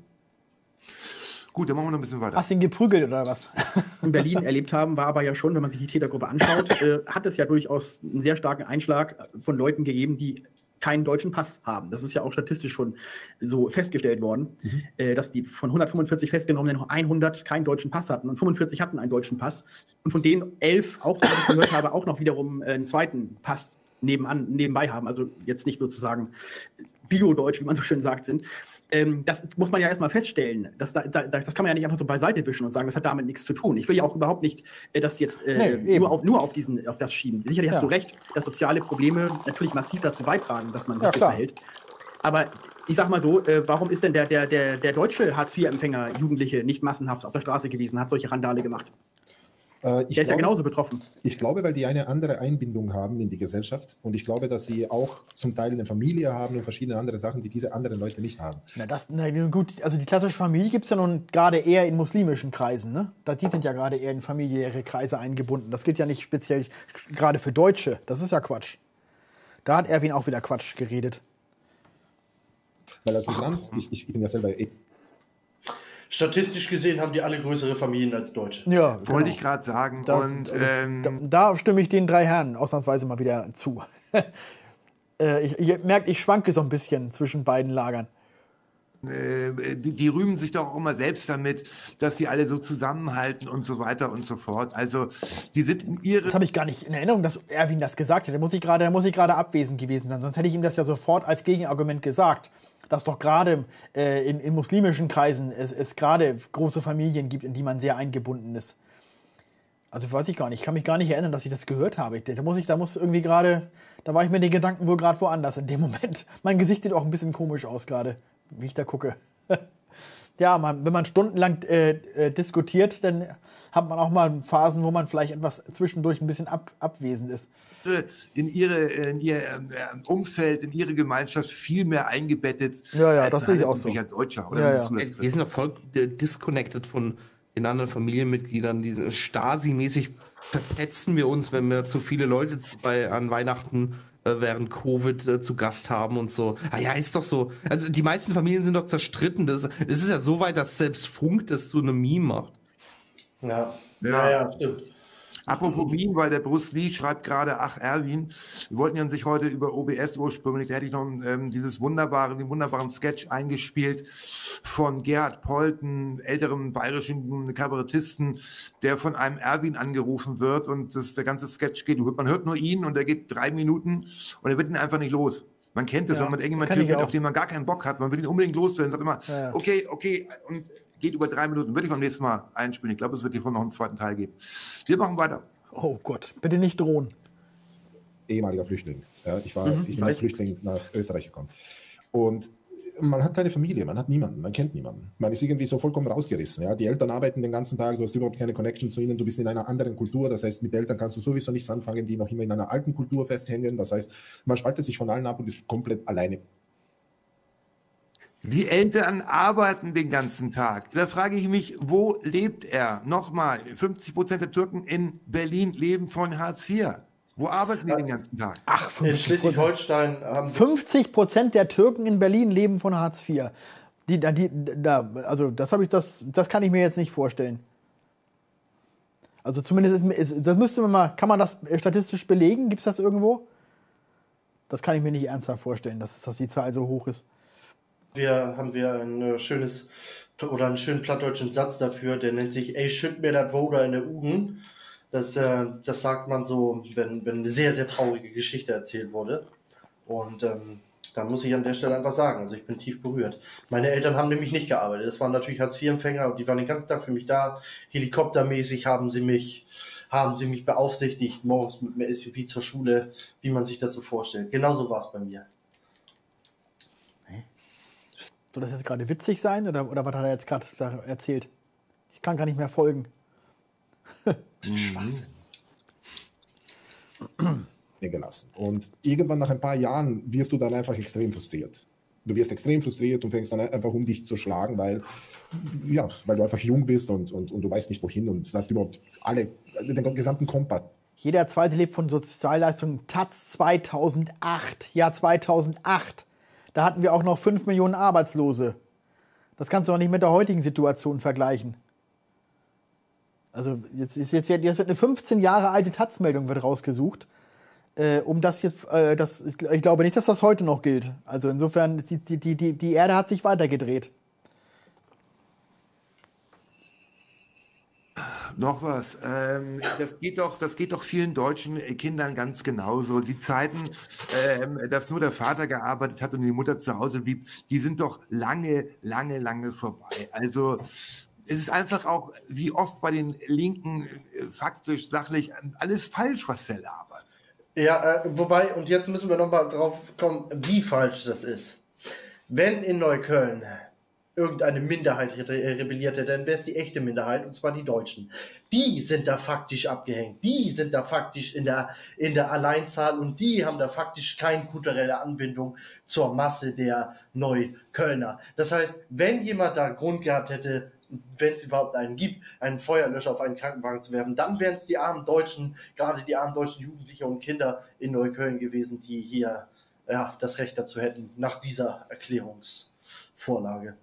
Gut, dann machen wir noch ein bisschen weiter. Hast du ihn geprügelt oder was? in Berlin erlebt haben, war aber ja schon, wenn man sich die Tätergruppe anschaut, äh, hat es ja durchaus einen sehr starken Einschlag von Leuten gegeben, die keinen deutschen Pass haben. Das ist ja auch statistisch schon so festgestellt worden, mhm. äh, dass die von hundertfünfundvierzig Festgenommenen noch hundert keinen deutschen Pass hatten und fünfundvierzig hatten einen deutschen Pass. Und von denen elf, auch so, wie ich gehört habe, auch noch wiederum äh, einen zweiten Pass nebenan, nebenbei haben. Also jetzt nicht sozusagen Bio-Deutsch, wie man so schön sagt, sind. Ähm, das muss man ja erstmal feststellen. Das, da, da, das kann man ja nicht einfach so beiseite wischen und sagen, das hat damit nichts zu tun. Ich will ja auch überhaupt nicht äh, das jetzt äh, nee, nur, auf, nur auf, diesen, auf das schieben. Sicherlich ja. hast du recht, dass soziale Probleme natürlich massiv dazu beitragen, dass man sich ja, so klar. verhält. Aber ich sag mal so, äh, warum ist denn der, der, der, der deutsche Hartz vier Empfänger Jugendliche nicht massenhaft auf der Straße gewesen, hat solche Randale gemacht? Äh, ich der ist ja glaube, genauso betroffen. Ich glaube, weil die eine andere Einbindung haben in die Gesellschaft und ich glaube, dass sie auch zum Teil eine Familie haben und verschiedene andere Sachen, die diese anderen Leute nicht haben. Na, das, na gut, also die klassische Familie gibt es ja nun gerade eher in muslimischen Kreisen. Ne? Da- Die sind ja gerade eher in familiäre Kreise eingebunden. Das gilt ja nicht speziell gerade für Deutsche. Das ist ja Quatsch. Da hat Erwin auch wieder Quatsch geredet. Weil als Migrant, ich, ich bin ja selber eh Statistisch gesehen haben die alle größere Familien als Deutsche. Ja, Wollte genau. ich gerade sagen. Da, und also, ähm, da, da stimme ich den drei Herren ausnahmsweise mal wieder zu. äh, ich, ihr merkt, ich schwanke so ein bisschen zwischen beiden Lagern. äh, die, die rühmen sich doch auch immer selbst damit, dass sie alle so zusammenhalten und so weiter und so fort. Also die sind in ihre... Das habe ich gar nicht in Erinnerung, dass Erwin das gesagt hat. Da muss ich gerade, da muss ich gerade abwesend gewesen sein. Sonst hätte ich ihm das ja sofort als Gegenargument gesagt. Dass doch gerade äh, in, in muslimischen Kreisen es, es gerade große Familien gibt, in die man sehr eingebunden ist. Also weiß ich gar nicht. Ich kann mich gar nicht erinnern, dass ich das gehört habe. Da muss ich, da muss irgendwie gerade, da war ich mit den Gedanken wohl gerade woanders in dem Moment. Mein Gesicht sieht auch ein bisschen komisch aus gerade, wie ich da gucke. Ja, man, wenn man stundenlang äh, äh, diskutiert, dann hat man auch mal Phasen, wo man vielleicht etwas zwischendurch ein bisschen ab, abwesend ist. in ihre in ihr äh, Umfeld, in ihre Gemeinschaft viel mehr eingebettet Ja, ja, als das ein sehe ich auch so. einheitlicher Deutscher. Oder Ja, wie ja. siehst du das, Chris? Die sind doch voll äh, disconnected von den anderen Familienmitgliedern. Diese Stasi-mäßig verpetzen wir uns, wenn wir zu viele Leute bei, an Weihnachten äh, während Covid äh, zu Gast haben und so. Ah ja, ist doch so. Also die meisten Familien sind doch zerstritten. Das, das ist ja so weit, dass selbst Funk das zu einem Meme macht. Ja, Ja. ja, ja, stimmt. Apropos Meme, weil der Bruce Lee schreibt gerade, ach Erwin, wir wollten ja sich heute über O B S ursprünglich, da hätte ich noch ähm, dieses wunderbare, den wunderbaren Sketch eingespielt von Gerhard Polten, älterem bayerischen Kabarettisten, der von einem Erwin angerufen wird und das, der ganze Sketch geht, man hört nur ihn und er geht drei Minuten und er wird ihn einfach nicht los. Man kennt es, Ja, wenn man irgendjemand kenn ich telefoniert, auch. auf den man gar keinen Bock hat, man will ihn unbedingt loswerden, sagt immer, Ja, ja. okay, okay, und geht über drei Minuten, würde ich beim nächsten Mal einspielen. Ich glaube, es wird hiervon noch einen zweiten Teil geben. Wir machen weiter. Oh Gott, bitte nicht drohen. ehemaliger Flüchtling. Ja, ich war, Mhm, ich ich bin als weiß. Flüchtling nach Österreich gekommen. Und man hat keine Familie, man hat niemanden, man kennt niemanden. Man ist irgendwie so vollkommen rausgerissen. Ja? Die Eltern arbeiten den ganzen Tag, du hast überhaupt keine Connection zu ihnen, du bist in einer anderen Kultur. Das heißt, mit Eltern kannst du sowieso nichts anfangen, die noch immer in einer alten Kultur festhängen. Das heißt, man spaltet sich von allen ab und ist komplett alleine. Die Eltern arbeiten den ganzen Tag. Da frage ich mich, wo lebt er? Nochmal, fünfzig Prozent der Türken in Berlin leben von Hartz vier. Wo arbeiten die den ganzen Tag? Ach, In fünfzig Prozent. Schleswig-Holstein haben die fünfzig Prozent der Türken in Berlin leben von Hartz vier. Die, da- die, da, also das habe ich, das, das kann ich mir jetzt nicht vorstellen. Also zumindest ist, mir- ist, das müsste man mal, kann man das statistisch belegen? Gibt es das irgendwo? Das kann ich mir nicht ernsthaft vorstellen, dass, dass die Zahl so hoch ist. wir, haben wir ein äh, schönes oder einen schönen plattdeutschen Satz dafür, der nennt sich ey, schütt mir das Woder in der Ugen. Das, äh, das sagt man so, wenn, wenn eine sehr, sehr traurige Geschichte erzählt wurde. Und ähm, da muss ich an der Stelle einfach sagen, also ich bin tief berührt. Meine Eltern haben nämlich nicht gearbeitet. Das waren natürlich Hartz-vier-Empfänger und die waren den ganzen Tag für mich da. Helikoptermäßig haben sie mich, haben sie mich beaufsichtigt, morgens mit mir S U V zur Schule, wie man sich das so vorstellt. Genauso war es bei mir. Soll das jetzt gerade witzig sein oder, oder was hat er jetzt gerade erzählt? Ich kann gar nicht mehr folgen. Schwachsinn. Gelassen. Und irgendwann nach ein paar Jahren wirst du dann einfach extrem frustriert. Du wirst extrem frustriert und fängst dann einfach um dich zu schlagen, weil, ja, weil du einfach jung bist und, und, und du weißt nicht wohin und hast überhaupt alle, den gesamten Kompass. Jeder Zweite lebt von Sozialleistungen. Taz zweitausendacht. Jahr zweitausendacht. Da hatten wir auch noch fünf Millionen Arbeitslose. Das kannst du auch nicht mit der heutigen Situation vergleichen. Also jetzt, jetzt, jetzt wird eine fünfzehn Jahre alte Taz-Meldung wird rausgesucht. Äh, um das jetzt, äh, das, ich glaube nicht, dass das heute noch gilt. Also insofern, die, die, die, die Erde hat sich weitergedreht. Noch was. Ähm, das geht doch, das geht doch vielen deutschen Kindern ganz genauso. Die Zeiten, ähm, dass nur der Vater gearbeitet hat und die Mutter zu Hause blieb, die sind doch lange, lange, lange vorbei. Also es ist einfach auch, wie oft bei den Linken, äh, faktisch, sachlich, alles falsch, was der labert. Ja, äh, wobei, und jetzt müssen wir nochmal drauf kommen, wie falsch das ist. Wenn in Neukölln irgendeine Minderheit re rebellierte, dann wäre es die echte Minderheit, und zwar die Deutschen. Die sind da faktisch abgehängt. Die sind da faktisch in der, in der Alleinzahl und die haben da faktisch keine kulturelle Anbindung zur Masse der Neuköllner. Das heißt, wenn jemand da Grund gehabt hätte, wenn es überhaupt einen gibt, einen Feuerlöscher auf einen Krankenwagen zu werfen, dann wären es die armen Deutschen, gerade die armen deutschen Jugendlichen und Kinder in Neukölln gewesen, die hier ja, das Recht dazu hätten, nach dieser Erklärungsvorlage.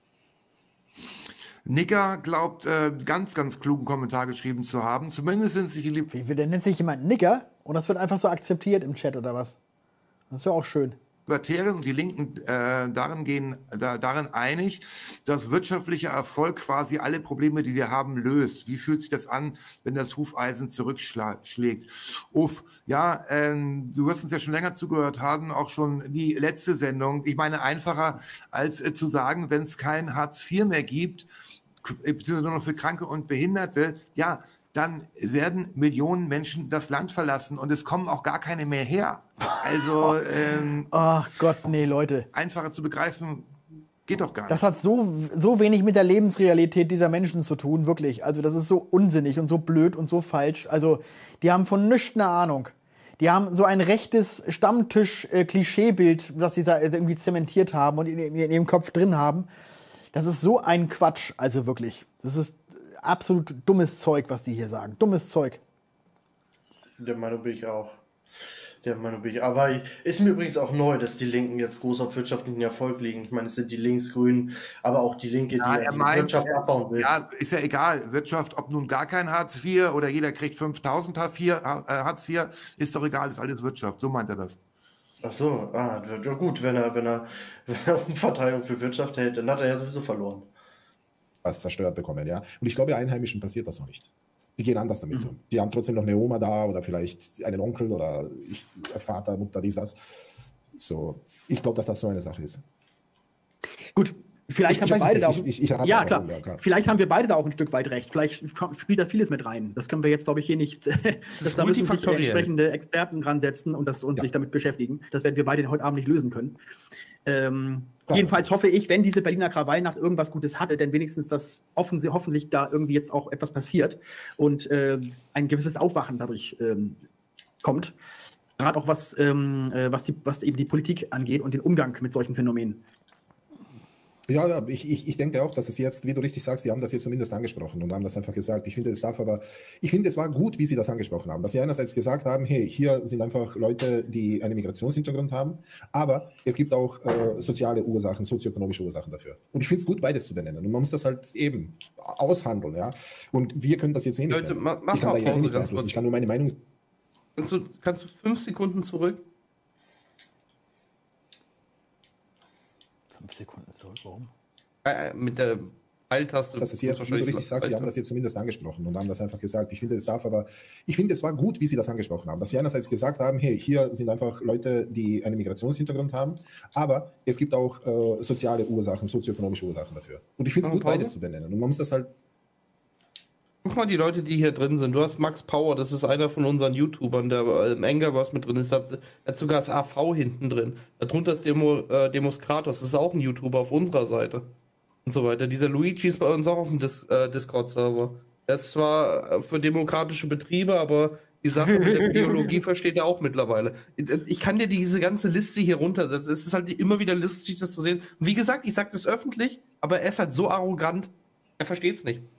Nicker glaubt, äh, ganz, ganz klugen Kommentar geschrieben zu haben. Zumindest sind sich die Lieb... Wie, der nennt sich jemand Nicker und das wird einfach so akzeptiert im Chat oder was? Das ist ja auch schön. Libertären und die Linken äh, darin gehen da, darin einig, dass wirtschaftlicher Erfolg quasi alle Probleme, die wir haben, löst. Wie fühlt sich das an, wenn das Hufeisen zurückschlägt? Uff, ja, ähm, du wirst uns ja schon länger zugehört haben, auch schon die letzte Sendung. Ich meine, einfacher als äh, zu sagen, wenn es kein Hartz vier mehr gibt, beziehungsweise nur noch für Kranke und Behinderte, ja, dann werden Millionen Menschen das Land verlassen und es kommen auch gar keine mehr her. Also, ähm, ach Gott, nee, Leute. Einfacher zu begreifen, geht doch gar nicht. Das hat so, so wenig mit der Lebensrealität dieser Menschen zu tun, wirklich. Also das ist so unsinnig und so blöd und so falsch. Also die haben von nichts eine Ahnung. Die haben so ein rechtes Stammtisch-Klischeebild, was sie da irgendwie zementiert haben und in, in ihrem Kopf drin haben. Das ist so ein Quatsch, also wirklich. Das ist absolut dummes Zeug, was die hier sagen. Dummes Zeug. Der Meinung bin ich auch. Der Meinung bin ich. Aber ich, ist mir übrigens auch neu, dass die Linken jetzt groß auf wirtschaftlichen Erfolg liegen. Ich meine, es sind die Linksgrünen, aber auch die Linke, Ja, die er die meint, Wirtschaft abbauen will. Ja, ist ja egal. Wirtschaft, ob nun gar kein Hartz vier oder jeder kriegt fünftausend Hartz vier, ist doch egal, ist alles Wirtschaft. So meint er das. Ach so, ah, ja gut, wenn er, wenn er, wenn er Umverteilung für Wirtschaft hält, dann hat er ja sowieso verloren. Was zerstört bekommen, ja. Und ich glaube, Einheimischen passiert das noch nicht. Die gehen anders damit um. Die haben trotzdem noch eine Oma da oder vielleicht einen Onkel oder ich, Vater, Mutter, dies, das. So, ich glaube, dass das so eine Sache ist. Gut, vielleicht Ich- haben ich wir weiß beide es da nicht. auch, Ich- ich- ich rate ja, auch, klar. ja, klar. Vielleicht haben wir beide da auch ein Stück weit recht. Vielleicht kommt- spielt da vieles mit rein. Das können wir jetzt, glaube ich, hier nicht. Das, da müssen sich multifaktoriell. entsprechende Experten dran setzen und, das, und Ja. sich damit beschäftigen. Das werden wir beide heute Abend nicht lösen können. Ähm, Ja. Jedenfalls hoffe ich, wenn diese Berliner Krawallnacht irgendwas Gutes hatte, denn wenigstens, dass offen, hoffentlich da irgendwie jetzt auch etwas passiert und äh, ein gewisses Aufwachen dadurch ähm, kommt. Gerade auch was, ähm, äh, was, die, was eben die Politik angeht und den Umgang mit solchen Phänomenen. Ja, ja, ich, ich, ich denke auch, dass es jetzt, wie du richtig sagst, die haben das jetzt zumindest angesprochen und haben das einfach gesagt. Ich finde, es darf aber, ich finde, es war gut, wie sie das angesprochen haben, dass sie einerseits gesagt haben, hey, hier sind einfach Leute, die einen Migrationshintergrund haben, aber es gibt auch äh, soziale Ursachen, sozioökonomische Ursachen dafür. Und ich finde es gut, beides zu benennen. Und man muss das halt eben aushandeln, ja. Und wir können das jetzt eh nicht Leute, beeinflussen. ma- mach Ich kann mal da jetzt eh Pause nicht ganz beeinflussen. kurz. Ich kann nur meine Meinung. Kannst du, kannst du fünf Sekunden zurück? Fünf Sekunden zurück, warum? Äh, mit der Pfeiltaste. Das ist jetzt, wie du richtig sagst, die haben das jetzt zumindest angesprochen und haben das einfach gesagt. Ich finde, es darf aber, ich finde, es war gut, wie sie das angesprochen haben, dass sie einerseits gesagt haben, hey, hier sind einfach Leute, die einen Migrationshintergrund haben, aber es gibt auch äh, soziale Ursachen, sozioökonomische Ursachen dafür. Und ich finde es gut, beides zu benennen. Und man muss das halt. Guck mal, die Leute, die hier drin sind. Du hast Max Power, das ist einer von unseren YouTubern, der äh, im Engerverse mit drin ist. Da hat sogar das A V hinten drin. Darunter ist Demo, äh, Demoskratos, das ist auch ein YouTuber auf unserer Seite. Und so weiter. Dieser Luigi ist bei uns auch auf dem Dis äh, Discord-Server. Er ist zwar für demokratische Betriebe, aber die Sache mit der Biologie versteht er auch mittlerweile. Ich kann dir diese ganze Liste hier runtersetzen. Es ist halt immer wieder lustig, das zu sehen. Und wie gesagt, ich sage das öffentlich, aber er ist halt so arrogant, er versteht es nicht.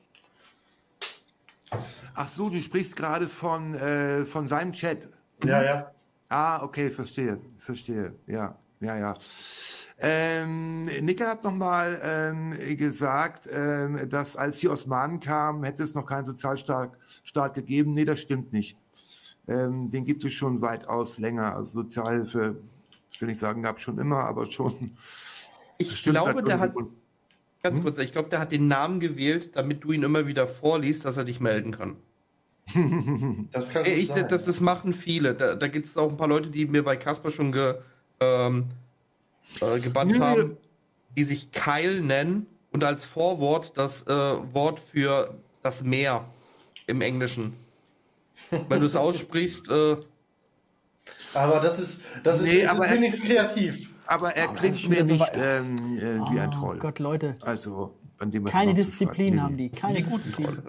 Ach so, du sprichst gerade von, äh, von seinem Chat. Ja, ja. Ah, okay, verstehe, verstehe. Ja, ja, ja. Ähm, Nicke hat nochmal ähm, gesagt, ähm, dass als die Osmanen kamen, hätte es noch keinen Sozialstaat Staat gegeben. Nee, das stimmt nicht. Ähm, den gibt es schon weitaus länger. Also Sozialhilfe, ich will nicht sagen, gab es schon immer, aber schon. Ich glaube, der hat, ganz kurz, ich glaube, der hat den Namen gewählt, damit du ihn immer wieder vorliest, dass er dich melden kann. Das kann ich, sein. das, das machen viele. Da, da gibt es auch ein paar Leute, die mir bei Kasper schon ge, ähm, äh, gebannt Nee. haben, die sich Kyle nennen und als Vorwort das äh, Wort für das Meer im Englischen. Wenn du es aussprichst, äh, Aber das ist, das ist, Nee, es aber ist er- wenigstens kreativ. Aber er das klingt ist mir wieder so nicht weit- ähm, äh, wie ein Oh Troll. Gott, Leute. Also, an dem was Keine er noch so Disziplin schreibt. haben die. Keine Disziplin.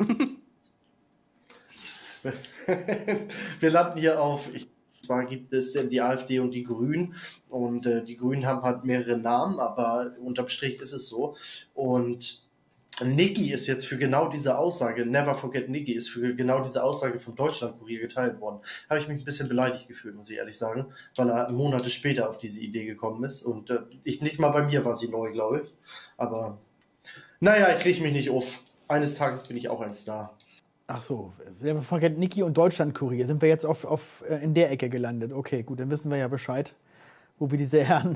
Wir landen hier auf, ich, zwar gibt es äh, die AfD und die Grünen und äh, die Grünen haben halt mehrere Namen, aber unterm Strich ist es so. Und Niki ist jetzt für genau diese Aussage, Never Forget Niki, ist für genau diese Aussage vom Deutschlandkurier geteilt worden. Habe ich mich ein bisschen beleidigt gefühlt, muss ich ehrlich sagen, weil er Monate später auf diese Idee gekommen ist. Und äh, ich nicht mal bei mir war sie neu, glaube ich. Aber naja, ich rieche mich nicht auf. Eines Tages bin ich auch ein Star. Ach so, Never Forget Niki und Deutschlandkurier. Sind wir jetzt auf, auf, äh, in der Ecke gelandet? Okay, gut, dann wissen wir ja Bescheid, wo wir diese Herren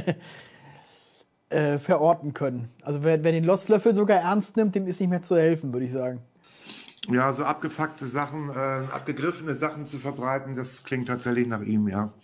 äh, verorten können. Also wer, wer den Losslöffel sogar ernst nimmt, dem ist nicht mehr zu helfen, würde ich sagen. Ja, so abgefuckte Sachen, äh, abgegriffene Sachen zu verbreiten, das klingt tatsächlich nach ihm, ja.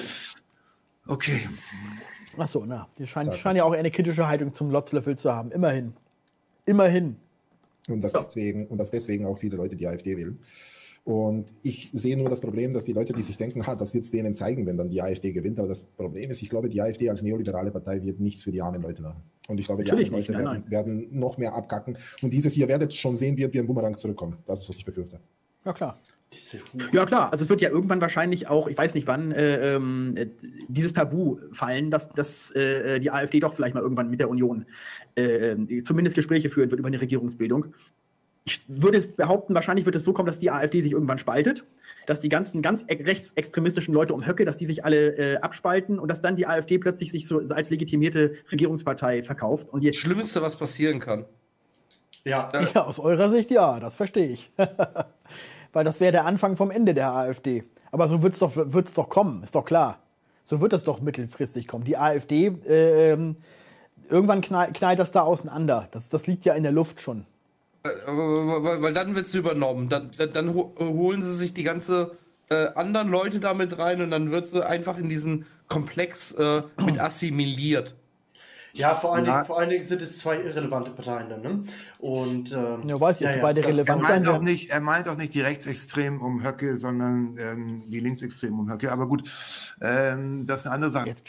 Okay. Ach so, na, die scheinen, scheinen ja auch eine kritische Haltung zum Losslöffel zu haben. Immerhin. Immerhin. Und dass, deswegen, und dass deswegen auch viele Leute die AfD wählen. Und ich sehe nur das Problem, dass die Leute, die sich denken, ha, das wird es denen zeigen, wenn dann die AfD gewinnt. Aber das Problem ist, ich glaube, die AfD als neoliberale Partei wird nichts für die armen Leute machen. Und ich glaube, die armen Natürlich Leute nicht, nein, werden, werden noch mehr abkacken. Und dieses hier werdet schon sehen, wird wie ein Bumerang zurückkommen. Das ist, was ich befürchte. Ja, klar. Diese Ja klar, also es wird ja irgendwann wahrscheinlich auch, ich weiß nicht wann, äh, ähm, äh, dieses Tabu fallen, dass, dass äh, die AfD doch vielleicht mal irgendwann mit der Union äh, zumindest Gespräche führen wird über eine Regierungsbildung. Ich würde behaupten, wahrscheinlich wird es so kommen, dass die AfD sich irgendwann spaltet, dass die ganzen ganz e- rechtsextremistischen Leute um Höcke, dass die sich alle äh, abspalten und dass dann die AfD plötzlich sich so als legitimierte Regierungspartei verkauft. Und das jetzt Schlimmste, was passieren kann. Ja, Ja, aus eurer Sicht ja, das verstehe ich. Weil das wäre der Anfang vom Ende der AfD. Aber so wird es doch, wird's doch kommen, ist doch klar. So wird es doch mittelfristig kommen. Die AfD, äh, ähm, irgendwann knall, knallt das da auseinander. Das, das liegt ja in der Luft schon. Äh, weil, weil dann wird es übernommen. Dann, dann, dann ho- holen sie sich die ganze äh, anderen Leute damit rein und dann wird sie einfach in diesen Komplex äh, mit assimiliert. ja vor, allen Ja. Dingen, vor allen Dingen sind es zwei irrelevante Parteien. dann, Ne? Und, ähm, Ja, weiß ich, ob die beide das- Er relevant meint, sein auch werden. nicht, er meint auch nicht die Rechtsextremen um Höcke, sondern ähm, die Linksextremen um Höcke. Aber gut, ähm, das ist eine andere Sache. Jetzt.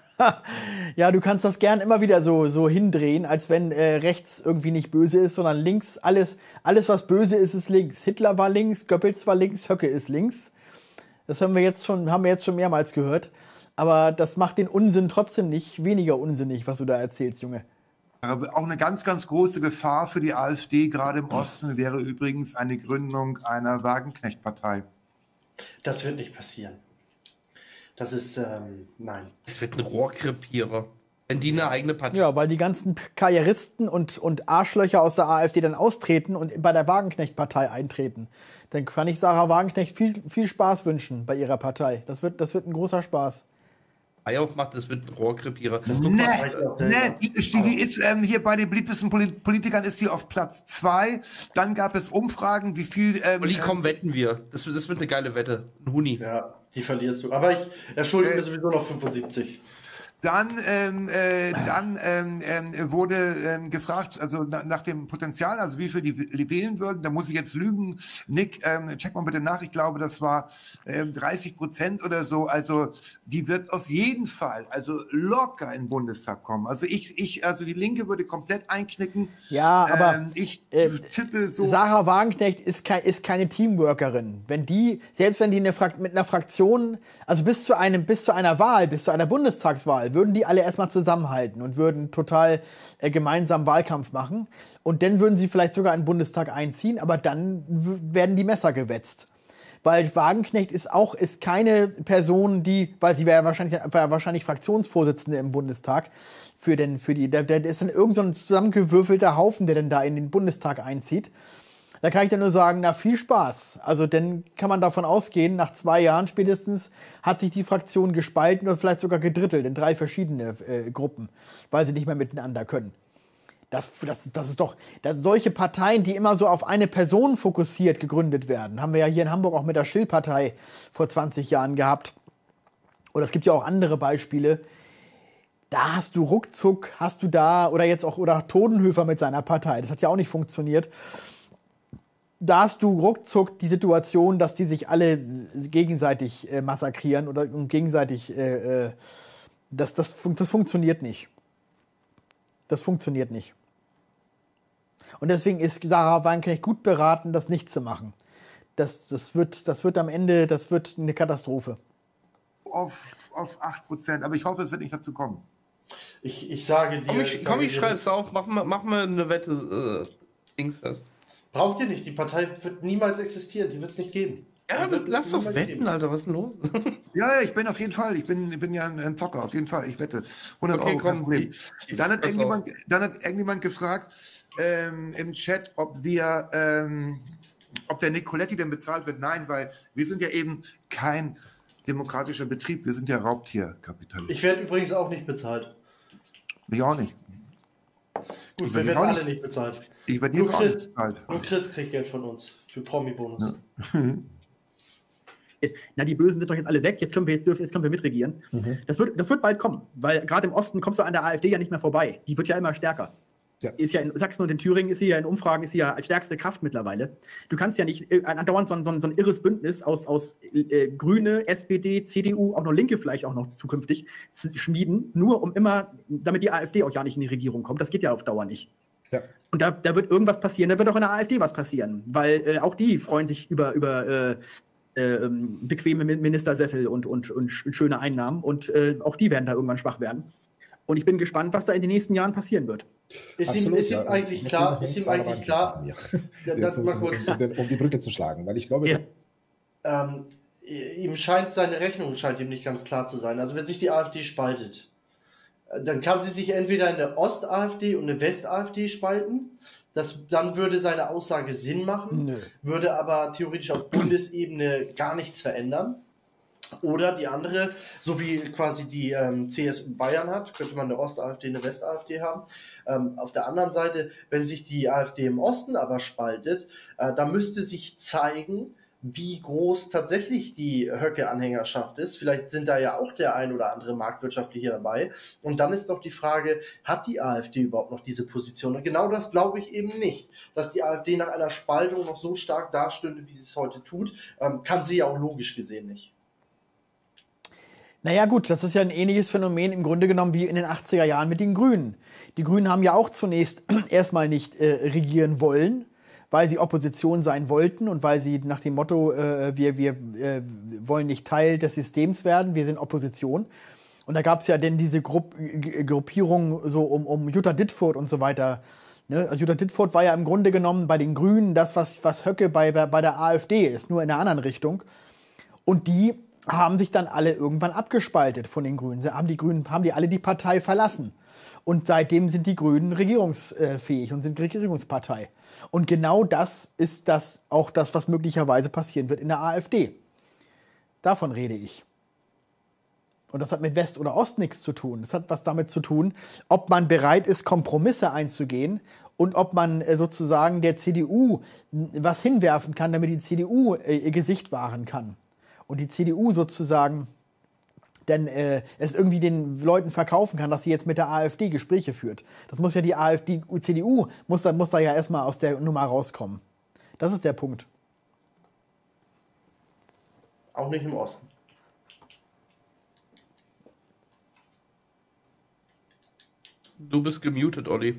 Ja, du kannst das gern immer wieder so, so hindrehen, als wenn äh, rechts irgendwie nicht böse ist, sondern links, alles, alles, was böse ist, ist links. Hitler war links, Goebbels war links, Höcke ist links. Das haben wir jetzt schon, haben wir jetzt schon mehrmals gehört. Aber das macht den Unsinn trotzdem nicht weniger unsinnig, was du da erzählst, Junge. Aber auch eine ganz, ganz große Gefahr für die AfD, gerade im Osten, wäre übrigens eine Gründung einer Wagenknecht-Partei. Das wird nicht passieren. Das ist, ähm, nein. Es wird ein Rohrkrepierer. Wenn die eine eigene Partei. Ja, weil die ganzen Karrieristen und, und Arschlöcher aus der AfD dann austreten und bei der Wagenknecht-Partei eintreten. Dann kann ich Sarah Wagenknecht viel, viel Spaß wünschen bei ihrer Partei. Das wird, das wird ein großer Spaß. Ei aufmacht, das wird ein Rohrkrepierer. Nee, nee, die, die, die ist ähm, hier bei den beliebtesten Polit Politikern ist sie auf Platz zwei. Dann gab es Umfragen, wie viel. Ähm, Olli, komm, wetten wir. Das, das wird eine geile Wette. Ein Huni. Ja, die verlierst du. Aber ich erschuldige Äh, mir sowieso noch fünfundsiebzig. Dann, ähm, äh, dann ähm, ähm, wurde ähm, gefragt, also na, nach dem Potenzial, also wie viel die wählen würden. Da muss ich jetzt lügen. Nick, ähm, check mal bitte nach. Ich glaube, das war ähm, dreißig Prozent oder so. Also die wird auf jeden Fall, also locker in den Bundestag kommen. Also ich, ich, also die Linke würde komplett einknicken. Ja, aber ähm, ich äh, tippe so. Sarah Wagenknecht ist, kein, ist keine Teamworkerin. Wenn die, selbst wenn die eine Frakt mit einer Fraktion, also bis zu einem, bis zu einer Wahl, bis zu einer Bundestagswahl, würden die alle erstmal zusammenhalten und würden total äh, gemeinsam Wahlkampf machen. Und dann würden sie vielleicht sogar in den Bundestag einziehen, aber dann werden die Messer gewetzt. Weil Wagenknecht ist auch ist keine Person, die, weil sie wäre ja wahrscheinlich, wär wahrscheinlich Fraktionsvorsitzende im Bundestag, für, den, für die, der, der ist dann irgend so ein zusammengewürfelter Haufen, der dann da in den Bundestag einzieht. Da kann ich dann nur sagen, na, viel Spaß. Also dann kann man davon ausgehen, nach zwei Jahren spätestens hat sich die Fraktion gespalten oder vielleicht sogar gedrittelt in drei verschiedene äh, Gruppen, weil sie nicht mehr miteinander können. Das, das, das ist doch, das, solche Parteien, die immer so auf eine Person fokussiert gegründet werden, haben wir ja hier in Hamburg auch mit der Schill-Partei vor zwanzig Jahren gehabt. Oder es gibt ja auch andere Beispiele. Da hast du ruckzuck, hast du da, oder jetzt auch, oder Todenhöfer mit seiner Partei, das hat ja auch nicht funktioniert. Da hast du ruckzuck die Situation, dass die sich alle gegenseitig äh, massakrieren oder und gegenseitig, äh, äh, das, das, das funktioniert nicht. Das funktioniert nicht. Und deswegen ist Sarah Wagenknecht gut beraten, das nicht zu machen. Das, das, wird, das wird am Ende, das wird eine Katastrophe. Auf, auf acht Prozent, aber ich hoffe, es wird nicht dazu kommen. Ich, ich sage dir. Komm, ich, ich, komm, sage ich dir, schreib's auf, mach mal, mach mal eine Wette äh, Ding fest. Braucht ihr nicht, die Partei wird niemals existieren, die wird es nicht geben. Ja, Die wird lass es doch niemals wetten, geben. Alter, was ist denn los? Ja, ja, ich bin auf jeden Fall, ich bin, ich bin ja ein, ein Zocker, auf jeden Fall, ich wette. hundert Okay, Euro, kein komm, Problem. ich- Dann hat, pass irgendjemand, dann hat irgendjemand gefragt ähm, im Chat, ob wir, ähm, ob der Nick Coletti denn bezahlt wird. Nein, weil wir sind ja eben kein demokratischer Betrieb, wir sind ja Raubtierkapitalist. Ich werde übrigens auch nicht bezahlt. Ich auch nicht. Gut, Ich wir werd werden auch alle nicht- nicht bezahlt. Ich werde Nur hier auch nicht Chris, bezahlt. nur Chris kriegt Geld von uns für Promi-Bonus. Ja. Na, die Bösen sind doch jetzt alle weg, jetzt können wir, jetzt dürfen, jetzt können wir mitregieren. Mhm. Das, wird, das wird bald kommen, weil gerade im Osten kommst du an der AfD ja nicht mehr vorbei. Die wird ja immer stärker. Ja. Ist ja in Sachsen und in Thüringen ist sie ja in Umfragen ist sie ja als stärkste Kraft mittlerweile. Du kannst ja nicht äh, andauernd so ein, so ein, so ein irres Bündnis aus, aus äh, Grüne, S P D, C D U, auch noch Linke vielleicht auch noch zukünftig zu schmieden, nur um immer, damit die AfD auch ja nicht in die Regierung kommt. Das geht ja auf Dauer nicht. Ja. Und da, da wird irgendwas passieren, da wird auch in der AfD was passieren, weil äh, auch die freuen sich über, über äh, äh, bequeme Ministersessel und, und, und schöne Einnahmen und äh, auch die werden da irgendwann schwach werden. Und ich bin gespannt, was da in den nächsten Jahren passieren wird. Ist ihm, Absolut, ist ihm ja. eigentlich Und klar, deswegen ist ihm hängt Sarah eigentlich Wagenknecht klar, an, ja. Ja, Jetzt, das um, mal kurz. um, den- um die Brücke zu schlagen, weil ich glaube, Ja. ähm, ihm scheint seine Rechnung scheint ihm nicht ganz klar zu sein. Also wenn sich die AfD spaltet, äh, dann kann sie sich entweder in eine Ost-AfD und eine West-AfD spalten. Das, dann würde seine Aussage Sinn machen, Nö. würde aber theoretisch auf Bundesebene gar nichts verändern. Oder die andere, so wie quasi die ähm, C S U Bayern hat, könnte man eine Ost-AfD, eine West-AfD haben. Ähm, auf der anderen Seite, wenn sich die AfD im Osten aber spaltet, äh, da müsste sich zeigen, wie groß tatsächlich die Höcke-Anhängerschaft ist. Vielleicht sind da ja auch der ein oder andere Marktwirtschaftliche dabei. Und dann ist doch die Frage, hat die AfD überhaupt noch diese Position? Und genau das glaube ich eben nicht. Dass die AfD nach einer Spaltung noch so stark dastünde, wie sie es heute tut, ähm, kann sie ja auch logisch gesehen nicht. Naja gut, das ist ja ein ähnliches Phänomen im Grunde genommen wie in den achtziger Jahren mit den Grünen. Die Grünen haben ja auch zunächst erstmal nicht äh, regieren wollen, weil sie Opposition sein wollten und weil sie nach dem Motto, äh, wir, wir äh, wollen nicht Teil des Systems werden, wir sind Opposition. Und da gab es ja dann diese Grupp G Gruppierung so um, um Jutta Dittfurt und so weiter. Ne? Also Jutta Dittfurt war ja im Grunde genommen bei den Grünen das, was, was Höcke bei, bei, bei der AfD ist, nur in einer anderen Richtung. Und die haben sich dann alle irgendwann abgespaltet von den Grünen. Sie haben die Grünen, haben die alle die Partei verlassen. Und seitdem sind die Grünen regierungsfähig und sind Regierungspartei. Und genau das ist das auch das, was möglicherweise passieren wird in der AfD. Davon rede ich. Und das hat mit West oder Ost nichts zu tun. Das hat was damit zu tun, ob man bereit ist, Kompromisse einzugehen und ob man äh, sozusagen der C D U was hinwerfen kann, damit die C D U äh, ihr Gesicht wahren kann. Und die C D U sozusagen dann äh, es irgendwie den Leuten verkaufen kann, dass sie jetzt mit der AfD Gespräche führt. Das muss ja die AfD, C D U muss da, muss da ja erstmal aus der Nummer rauskommen. Das ist der Punkt. Auch nicht im Osten. Du bist gemutet, Olli.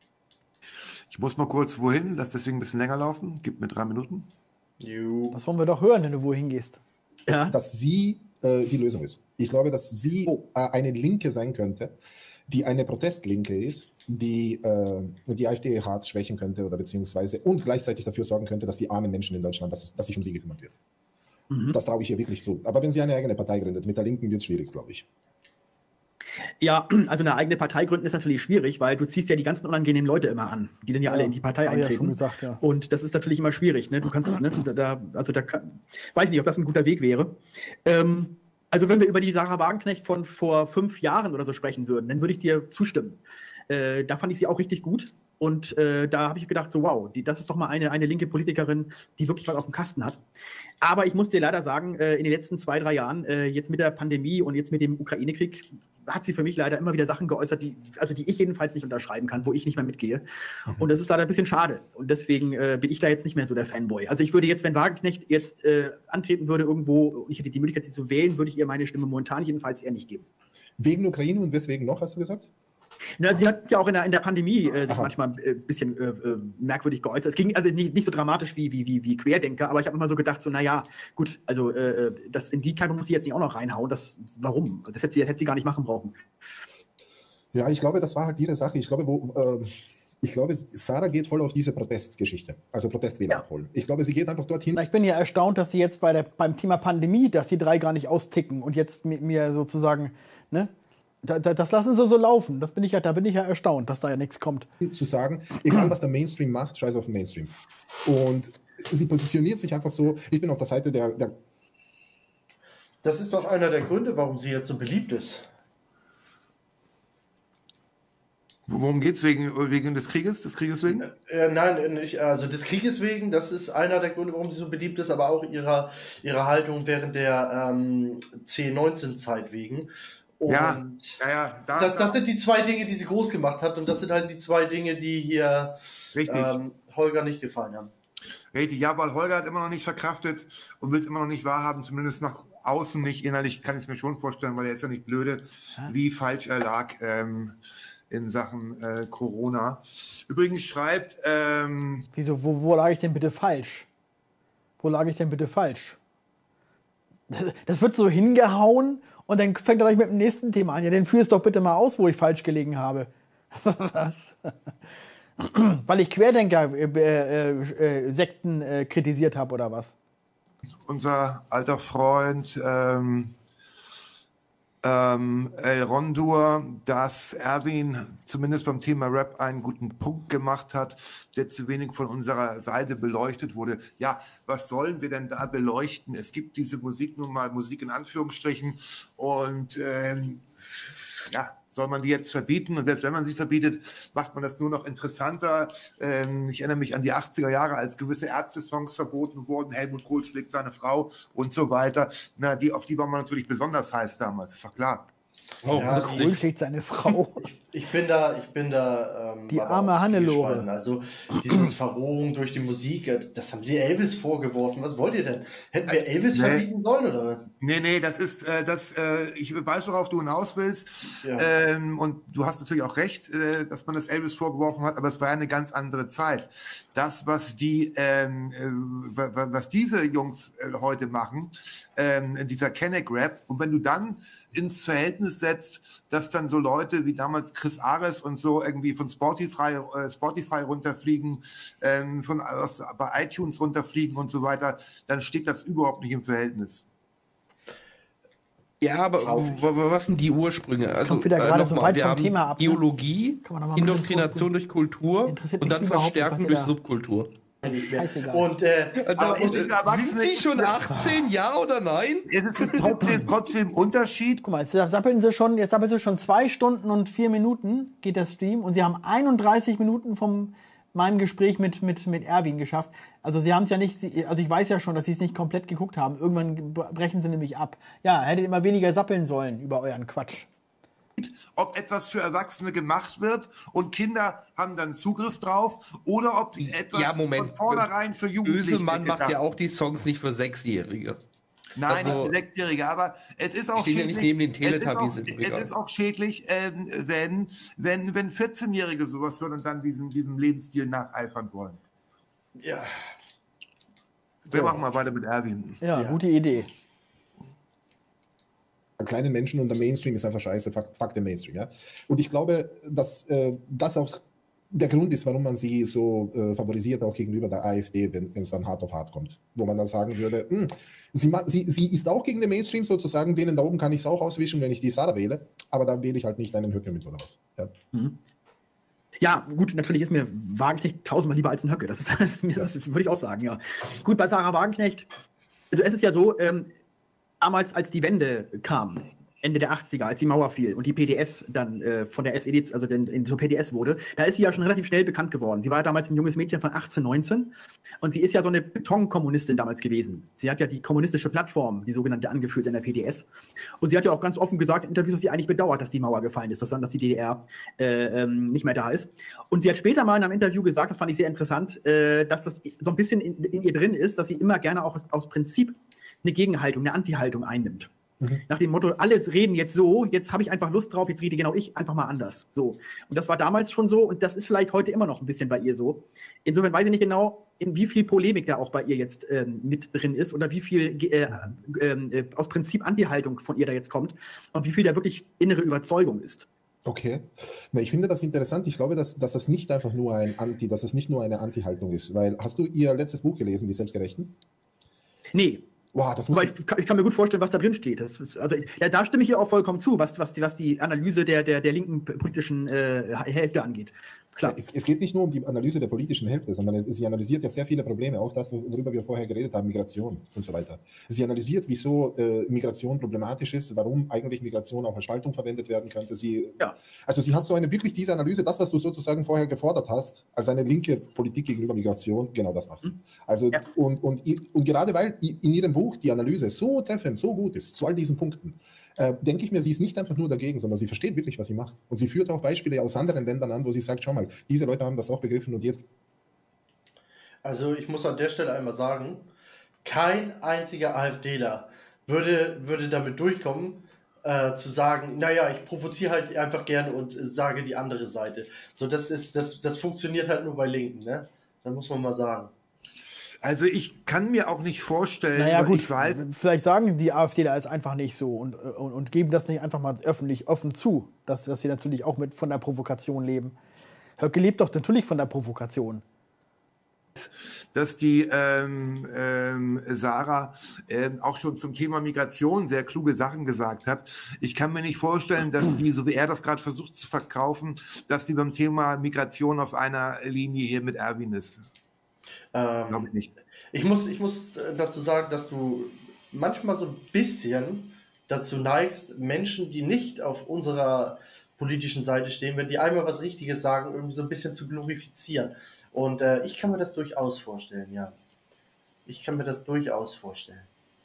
Ich muss mal kurz wohin, lass deswegen ein bisschen länger laufen. Gib mir drei Minuten. Jo. Das wollen wir doch hören, wenn du wohin gehst. Ja. dass, dass sie äh, die Lösung ist. Ich glaube, dass sie Oh. äh, eine Linke sein könnte, die eine Protestlinke ist, die äh, die AfD hart schwächen könnte oder beziehungsweise und gleichzeitig dafür sorgen könnte, dass die armen Menschen in Deutschland, dass, es- dass sich um sie gekümmert wird. Mhm. Das traue ich ihr wirklich zu. Aber wenn sie eine eigene Partei gründet, mit der Linken wird es schwierig, glaube ich. Ja, also eine eigene Partei gründen ist natürlich schwierig, weil du ziehst ja die ganzen unangenehmen Leute immer an, die dann ja, alle in die Partei hab ich ja eintreten. schon gesagt, ja. Und das ist natürlich immer schwierig. Ne? Du kannst, ne, da, also da kann, weiß nicht, ob das ein guter Weg wäre. Ähm, also wenn wir über die Sarah Wagenknecht von vor fünf Jahren oder so sprechen würden, dann würde ich dir zustimmen. Äh, da fand ich sie auch richtig gut. Und äh, da habe ich gedacht, so wow, die, das ist doch mal eine, eine linke Politikerin, die wirklich was auf dem Kasten hat. Aber ich muss dir leider sagen, äh, in den letzten zwei, drei Jahren, äh, jetzt mit der Pandemie und jetzt mit dem Ukraine-Krieg, hat sie für mich leider immer wieder Sachen geäußert, die, also die ich jedenfalls nicht unterschreiben kann, wo ich nicht mehr mitgehe. Und das ist leider ein bisschen schade. Und deswegen äh, bin ich da jetzt nicht mehr so der Fanboy. Also ich würde jetzt, wenn Wagenknecht jetzt äh, antreten würde irgendwo und ich hätte die Möglichkeit, sie zu wählen, würde ich ihr meine Stimme momentan jedenfalls eher nicht geben. Wegen Ukraine und weswegen noch, hast du gesagt? Na, sie hat ja auch in der, in der Pandemie äh, sich Aha. manchmal ein äh, bisschen äh, äh, merkwürdig geäußert. Es ging also nicht, nicht so dramatisch wie, wie, wie, wie Querdenker, aber ich habe immer so gedacht, so, naja, gut, also äh, das in die Keipe muss sie jetzt nicht auch noch reinhauen. Das, warum? Das hätte sie, hätte sie gar nicht machen brauchen. Ja, ich glaube, das war halt ihre Sache. Ich glaube, wo, äh, ich glaube, Sarah geht voll auf diese Protestgeschichte, also Protestwähler Ja. abholen. Ich glaube, sie geht einfach dorthin. Ich bin ja erstaunt, dass sie jetzt bei der, beim Thema Pandemie, dass die drei gar nicht austicken und jetzt mit mir sozusagen, ne? Da, da, das lassen sie so laufen. Das bin ich ja, da bin ich ja erstaunt, dass da ja nichts kommt. zu sagen, egal was der Mainstream macht, scheiß auf den Mainstream. Und sie positioniert sich einfach so, ich bin auf der Seite der, der Das ist doch einer der Gründe, warum sie jetzt so beliebt ist. Worum geht's wegen, wegen des Krieges? Des Krieges wegen? Äh, nein, nicht, also des Krieges wegen, das ist einer der Gründe, warum sie so beliebt ist, aber auch ihrer, ihrer Haltung während der ähm, C neunzehn-Zeit wegen. Und Ja, ja, ja. Da, das, das sind die zwei Dinge, die sie groß gemacht hat und das sind halt die zwei Dinge, die hier richtig. ähm, Holger nicht gefallen haben. Richtig, ja, weil Holger hat immer noch nicht verkraftet und will es immer noch nicht wahrhaben, zumindest nach außen nicht. Innerlich kann ich es mir schon vorstellen, weil er ist ja nicht blöde, wie falsch er lag ähm, in Sachen äh, Corona. Übrigens schreibt, ähm, Wieso, wo, wo lag ich denn bitte falsch? Wo lag ich denn bitte falsch? Das, das wird so hingehauen und dann fängt er gleich mit dem nächsten Thema an. Ja, dann führ es doch bitte mal aus, wo ich falsch gelegen habe. Was? Weil ich Querdenker äh, äh, äh, Sekten äh, kritisiert habe oder was? unser alter Freund ähm, ähm, El Rondur, dass Erwin zumindest beim Thema Rap einen guten Punkt gemacht hat, der zu wenig von unserer Seite beleuchtet wurde. Ja, was sollen wir denn da beleuchten? Es gibt diese Musik nun mal, Musik in Anführungsstrichen, und ähm, ja, soll man die jetzt verbieten? Und selbst wenn man sie verbietet, macht man das nur noch interessanter. Ähm, ich erinnere mich an die achtziger Jahre, als gewisse Ärzte-Songs verboten wurden. Helmut Kohl schlägt seine Frau und so weiter. Na, die, auf die war man natürlich besonders heiß damals, ist doch klar. Oh, Ja, lustig. Kohl schlägt seine Frau. Ich bin da, ich bin da. Ähm, Die war da arme auch Hannelore. zwiegespalten. Also dieses Verrohung durch die Musik, äh, das haben sie Elvis vorgeworfen. Was wollt ihr denn? Hätten wir Elvis Nee. verbieten sollen oder was? Nee, nee, das ist, äh, das, äh, ich weiß, worauf du hinaus willst. Ja. Ähm, und du hast natürlich auch recht, äh, dass man das Elvis vorgeworfen hat, aber es war ja eine ganz andere Zeit. Das, was die, ähm, äh, wa- wa- was diese Jungs äh, heute machen, ähm, dieser Kenneck-Rap, und wenn du dann ins Verhältnis setzt, dass dann so Leute wie damals Chris Ares und so irgendwie von Spotify, äh, Spotify runterfliegen, ähm, von aus, bei iTunes runterfliegen und so weiter, dann steht das überhaupt nicht im Verhältnis. Ja, aber Kauf w- w- was sind die Ursprünge? Also, kommt wieder gerade so nochmal, weit wir vom haben Thema ab, ne? Biologie, Kann man noch mal ein bisschen Indokrination durch Kultur Interessiert und mich dann überhaupt nicht, Verstärken was ihr durch da- Subkultur. Scheißegal. Und, äh, Also, Aber ist äh, es Erwachsene- sind Sie schon achtzehn, ja oder nein? Ist es trotzdem, trotzdem Unterschied? Guck mal, jetzt sappeln sie schon, jetzt sappeln sie schon zwei Stunden und vier Minuten geht der Stream und sie haben einunddreißig Minuten von meinem Gespräch mit, mit, mit Erwin geschafft. Also sie haben es ja nicht, sie- also ich weiß ja schon, dass sie es nicht komplett geguckt haben. Irgendwann brechen sie nämlich ab. Ja, hättet immer weniger sappeln sollen über euren Quatsch. Ob etwas für Erwachsene gemacht wird und Kinder haben dann Zugriff drauf oder ob etwas Ja, Moment. von vornherein für Jugendliche Böse Mann macht gedacht ja auch die Songs nicht für Sechsjährige. Nein, Also- nicht für Sechsjährige, aber es ist auch Stehen ja nicht neben den Teletubbies es im ist auch, Regal. es ist auch schädlich, ähm, wenn, wenn, wenn vierzehnjährige sowas hören und dann diesem, diesem Lebensstil nacheifern wollen. ja, Wir machen mal weiter mit Erwin. Ja, Ja. gute Idee. Kleinen Menschen und der Mainstream ist einfach scheiße, Fakt, Fakt im Mainstream. Ja? Und ich glaube, dass äh, das auch der Grund ist, warum man sie so äh, favorisiert, auch gegenüber der AfD, wenn es dann hart auf hart kommt. Wo man dann sagen würde, hm, sie, ma- sie, sie ist auch gegen den Mainstream sozusagen, denen da oben kann ich es auch auswischen, wenn ich die Sarah wähle, aber dann wähle ich halt nicht einen Höcke mit oder was. Ja. Ja, gut, natürlich ist mir Wagenknecht tausendmal lieber als ein Höcke. Das, ist, das, ist mir, das würde ich auch sagen, ja. Gut, bei Sarah Wagenknecht, also es ist ja so, ähm, damals, als die Wende kam, Ende der achtziger, als die Mauer fiel und die P D S dann äh, von der S E D, also den, in, zur P D S wurde, da ist sie ja schon relativ schnell bekannt geworden. Sie war damals ein junges Mädchen von achtzehn, neunzehn und sie ist ja so eine Betonkommunistin damals gewesen. Sie hat ja die kommunistische Plattform, die sogenannte, angeführt in der P D S. Und sie hat ja auch ganz offen gesagt in Interviews, dass sie eigentlich bedauert, dass die Mauer gefallen ist, dass dann, dass die D D R äh, ähm, nicht mehr da ist. Und sie hat später mal in einem Interview gesagt, das fand ich sehr interessant, äh, dass das so ein bisschen in, in ihr drin ist, dass sie immer gerne auch aus, aus Prinzip eine Gegenhaltung, eine Anti-Haltung einnimmt. Nach dem Motto, alles reden jetzt so, jetzt habe ich einfach Lust drauf, jetzt rede genau ich einfach mal anders. So. Und das war damals schon so und das ist vielleicht heute immer noch ein bisschen bei ihr so. Insofern weiß ich nicht genau, in wie viel Polemik da auch bei ihr jetzt ähm, mit drin ist oder wie viel äh, äh, aus Prinzip Anti-Haltung von ihr da jetzt kommt und wie viel da wirklich innere Überzeugung ist. Okay. Na, ich finde das interessant. Ich glaube, dass, dass das nicht einfach nur ein Anti, dass es nicht nur eine Anti-Haltung ist. Weil, hast du ihr letztes Buch gelesen, Die Selbstgerechten? Nee. Wow, das muss Aber ich, kann- ich kann mir gut vorstellen, was da drin steht. Das ist, also, ja, da stimme ich ihr auch vollkommen zu, was, was, die, was die Analyse der, der, der linken politischen äh, Hälfte angeht. Klar. Es, es geht nicht nur um die Analyse der politischen Hälfte, sondern es, sie analysiert ja sehr viele Probleme, auch das, worüber wir vorher geredet haben, Migration und so weiter. Sie analysiert, wieso äh, Migration problematisch ist, warum eigentlich Migration auch als Spaltung verwendet werden könnte. Sie, Ja. Also sie hat so eine wirklich diese Analyse, das, was du sozusagen vorher gefordert hast, als eine linke Politik gegenüber Migration, genau das macht sie. Also, Ja. und, und, und gerade weil in ihrem Buch die Analyse so treffend, so gut ist, zu all diesen Punkten, äh, denke ich mir, sie ist nicht einfach nur dagegen, sondern sie versteht wirklich, was sie macht. Und sie führt auch Beispiele aus anderen Ländern an, wo sie sagt, schau mal, diese Leute haben das auch begriffen und jetzt. Also ich muss an der Stelle einmal sagen, kein einziger AfDler würde, würde damit durchkommen, äh, zu sagen, naja, ich provoziere halt einfach gerne und äh, sage die andere Seite. So, das ist, das, das funktioniert halt nur bei Linken, ne? Da muss man mal sagen. Also ich kann mir auch nicht vorstellen, Naja, weil gut, ich weiß, vielleicht sagen die AfDler es einfach nicht so und, und, und geben das nicht einfach mal öffentlich offen zu, dass, dass sie natürlich auch mit von der Provokation leben. Höcke lebt doch natürlich von der Provokation. dass die ähm, ähm, Sarah ähm, auch schon zum Thema Migration sehr kluge Sachen gesagt hat. Ich kann mir nicht vorstellen, dass die, so wie er das gerade versucht zu verkaufen, dass die beim Thema Migration auf einer Linie hier mit Erwin ist. Ähm, Glaube ich nicht. Ich muss, ich muss dazu sagen, dass du manchmal so ein bisschen dazu neigst, Menschen, die nicht auf unserer politischen Seite stehen, wenn die einmal was Richtiges sagen, irgendwie so ein bisschen zu glorifizieren. Und äh, ich kann mir das durchaus vorstellen, ja. Ich kann mir das durchaus vorstellen.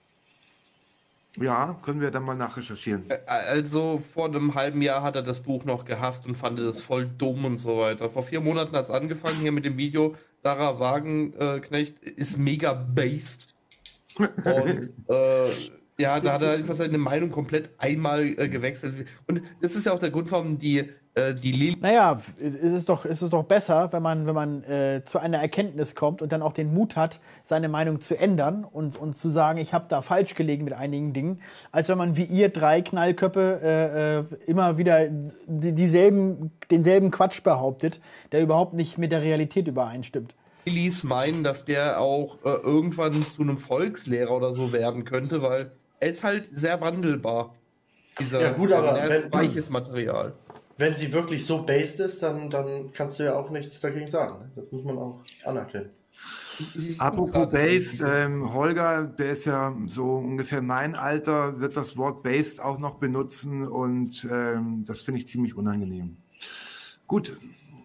Ja, können wir dann mal nachrecherchieren. Also vor einem halben Jahr hat er das Buch noch gehasst und fand das voll dumm und so weiter. Vor vier Monaten hat es angefangen hier mit dem Video. Sarah Wagenknecht ist mega based. Und äh, ja, da hat er einfach seine Meinung komplett einmal äh, gewechselt. Und das ist ja auch der Grund, warum die, äh, die Lili. Naja, es ist doch, es ist doch besser, wenn man, wenn man äh, zu einer Erkenntnis kommt und dann auch den Mut hat, seine Meinung zu ändern und, und zu sagen, ich habe da falsch gelegen mit einigen Dingen, als wenn man wie ihr drei Knallköpfe äh, äh, immer wieder die, dieselben, denselben Quatsch behauptet, der überhaupt nicht mit der Realität übereinstimmt. Lilis meinen, dass der auch äh, irgendwann zu einem Volkslehrer oder so werden könnte, weil er ist halt sehr wandelbar. Dieser, Ja, gut, aber er ist wenn- weiches Material. Wenn sie wirklich so based ist, dann, dann kannst du ja auch nichts dagegen sagen. Ne? Das muss man auch anerkennen. Apropos based, ähm, Holger, der ist ja so ungefähr mein Alter, wird das Wort based auch noch benutzen und ähm, das finde ich ziemlich unangenehm. Gut.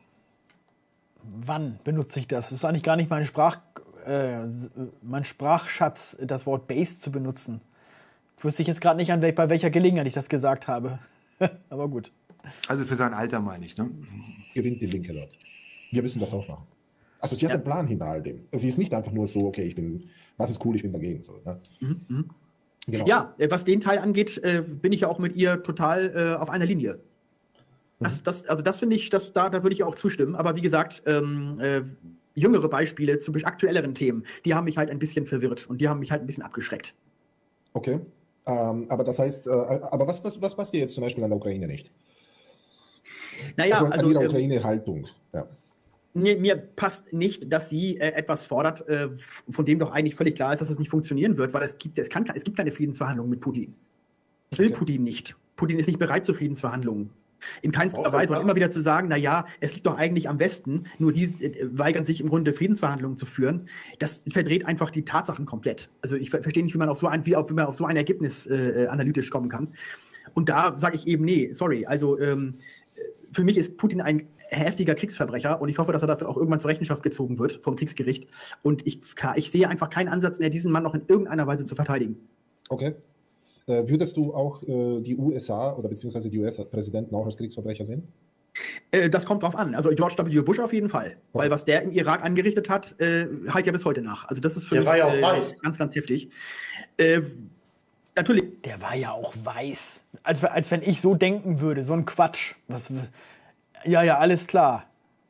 Wann benutze ich das? Das ist eigentlich gar nicht mein, Sprach, äh, mein Sprachschatz, das Wort based zu benutzen. Wüsste ich jetzt gerade nicht, an wel bei welcher Gelegenheit ich das gesagt habe. Aber gut. Also für sein Alter meine ich, ne? Gewinnt die Linke dort. Wir müssen das auch machen. Also sie hat Ja. einen Plan hinter all dem. Sie ist nicht einfach nur so, okay, ich bin, was ist cool, ich bin dagegen. So, ne? Mhm. Genau. Ja, äh, was den Teil angeht, äh, bin ich ja auch mit ihr total äh, auf einer Linie. Das, das, also das finde ich, das, da, da würde ich auch zustimmen. Aber wie gesagt, ähm, äh, jüngere Beispiele zu aktuelleren Themen, die haben mich halt ein bisschen verwirrt und die haben mich halt ein bisschen abgeschreckt. Okay. Ähm, aber das heißt, äh, aber was, was, was passt dir jetzt zum Beispiel an der Ukraine nicht? Naja, also an also, ihrer ähm, Ukraine-Haltung. Ja. Mir, mir passt nicht, dass sie äh, etwas fordert, äh, von dem doch eigentlich völlig klar ist, dass es nicht funktionieren wird, weil es gibt, es kann, es gibt keine Friedensverhandlungen mit Putin. Das will Okay. Putin nicht. Putin ist nicht bereit zu Friedensverhandlungen. In keinster Oh, Weise. Und ja. immer wieder zu sagen, na ja, es liegt doch eigentlich am Westen, nur die äh, weigern sich im Grunde Friedensverhandlungen zu führen, das verdreht einfach die Tatsachen komplett. Also ich ver verstehe nicht, wie man auf so ein, wie, auf, wie man auf so ein Ergebnis äh, analytisch kommen kann. Und da sage ich eben, nee, sorry, also ähm, für mich ist Putin ein heftiger Kriegsverbrecher und ich hoffe, dass er dafür auch irgendwann zur Rechenschaft gezogen wird vom Kriegsgericht. Und ich, ich sehe einfach keinen Ansatz mehr, diesen Mann noch in irgendeiner Weise zu verteidigen. Okay. Äh, würdest du auch äh, die U S A oder beziehungsweise die U S-Präsidenten auch als Kriegsverbrecher sehen? Äh, das kommt drauf an. Also George W. Bush auf jeden Fall. Weil was der im Irak angerichtet hat, äh, halt ja bis heute nach. Also das ist für Der mich war ja auch äh, weiß. ganz, ganz heftig. Äh, natürlich. Der war ja auch weiß. Als, als wenn ich so denken würde, so ein Quatsch. Was, was, ja, ja, alles klar.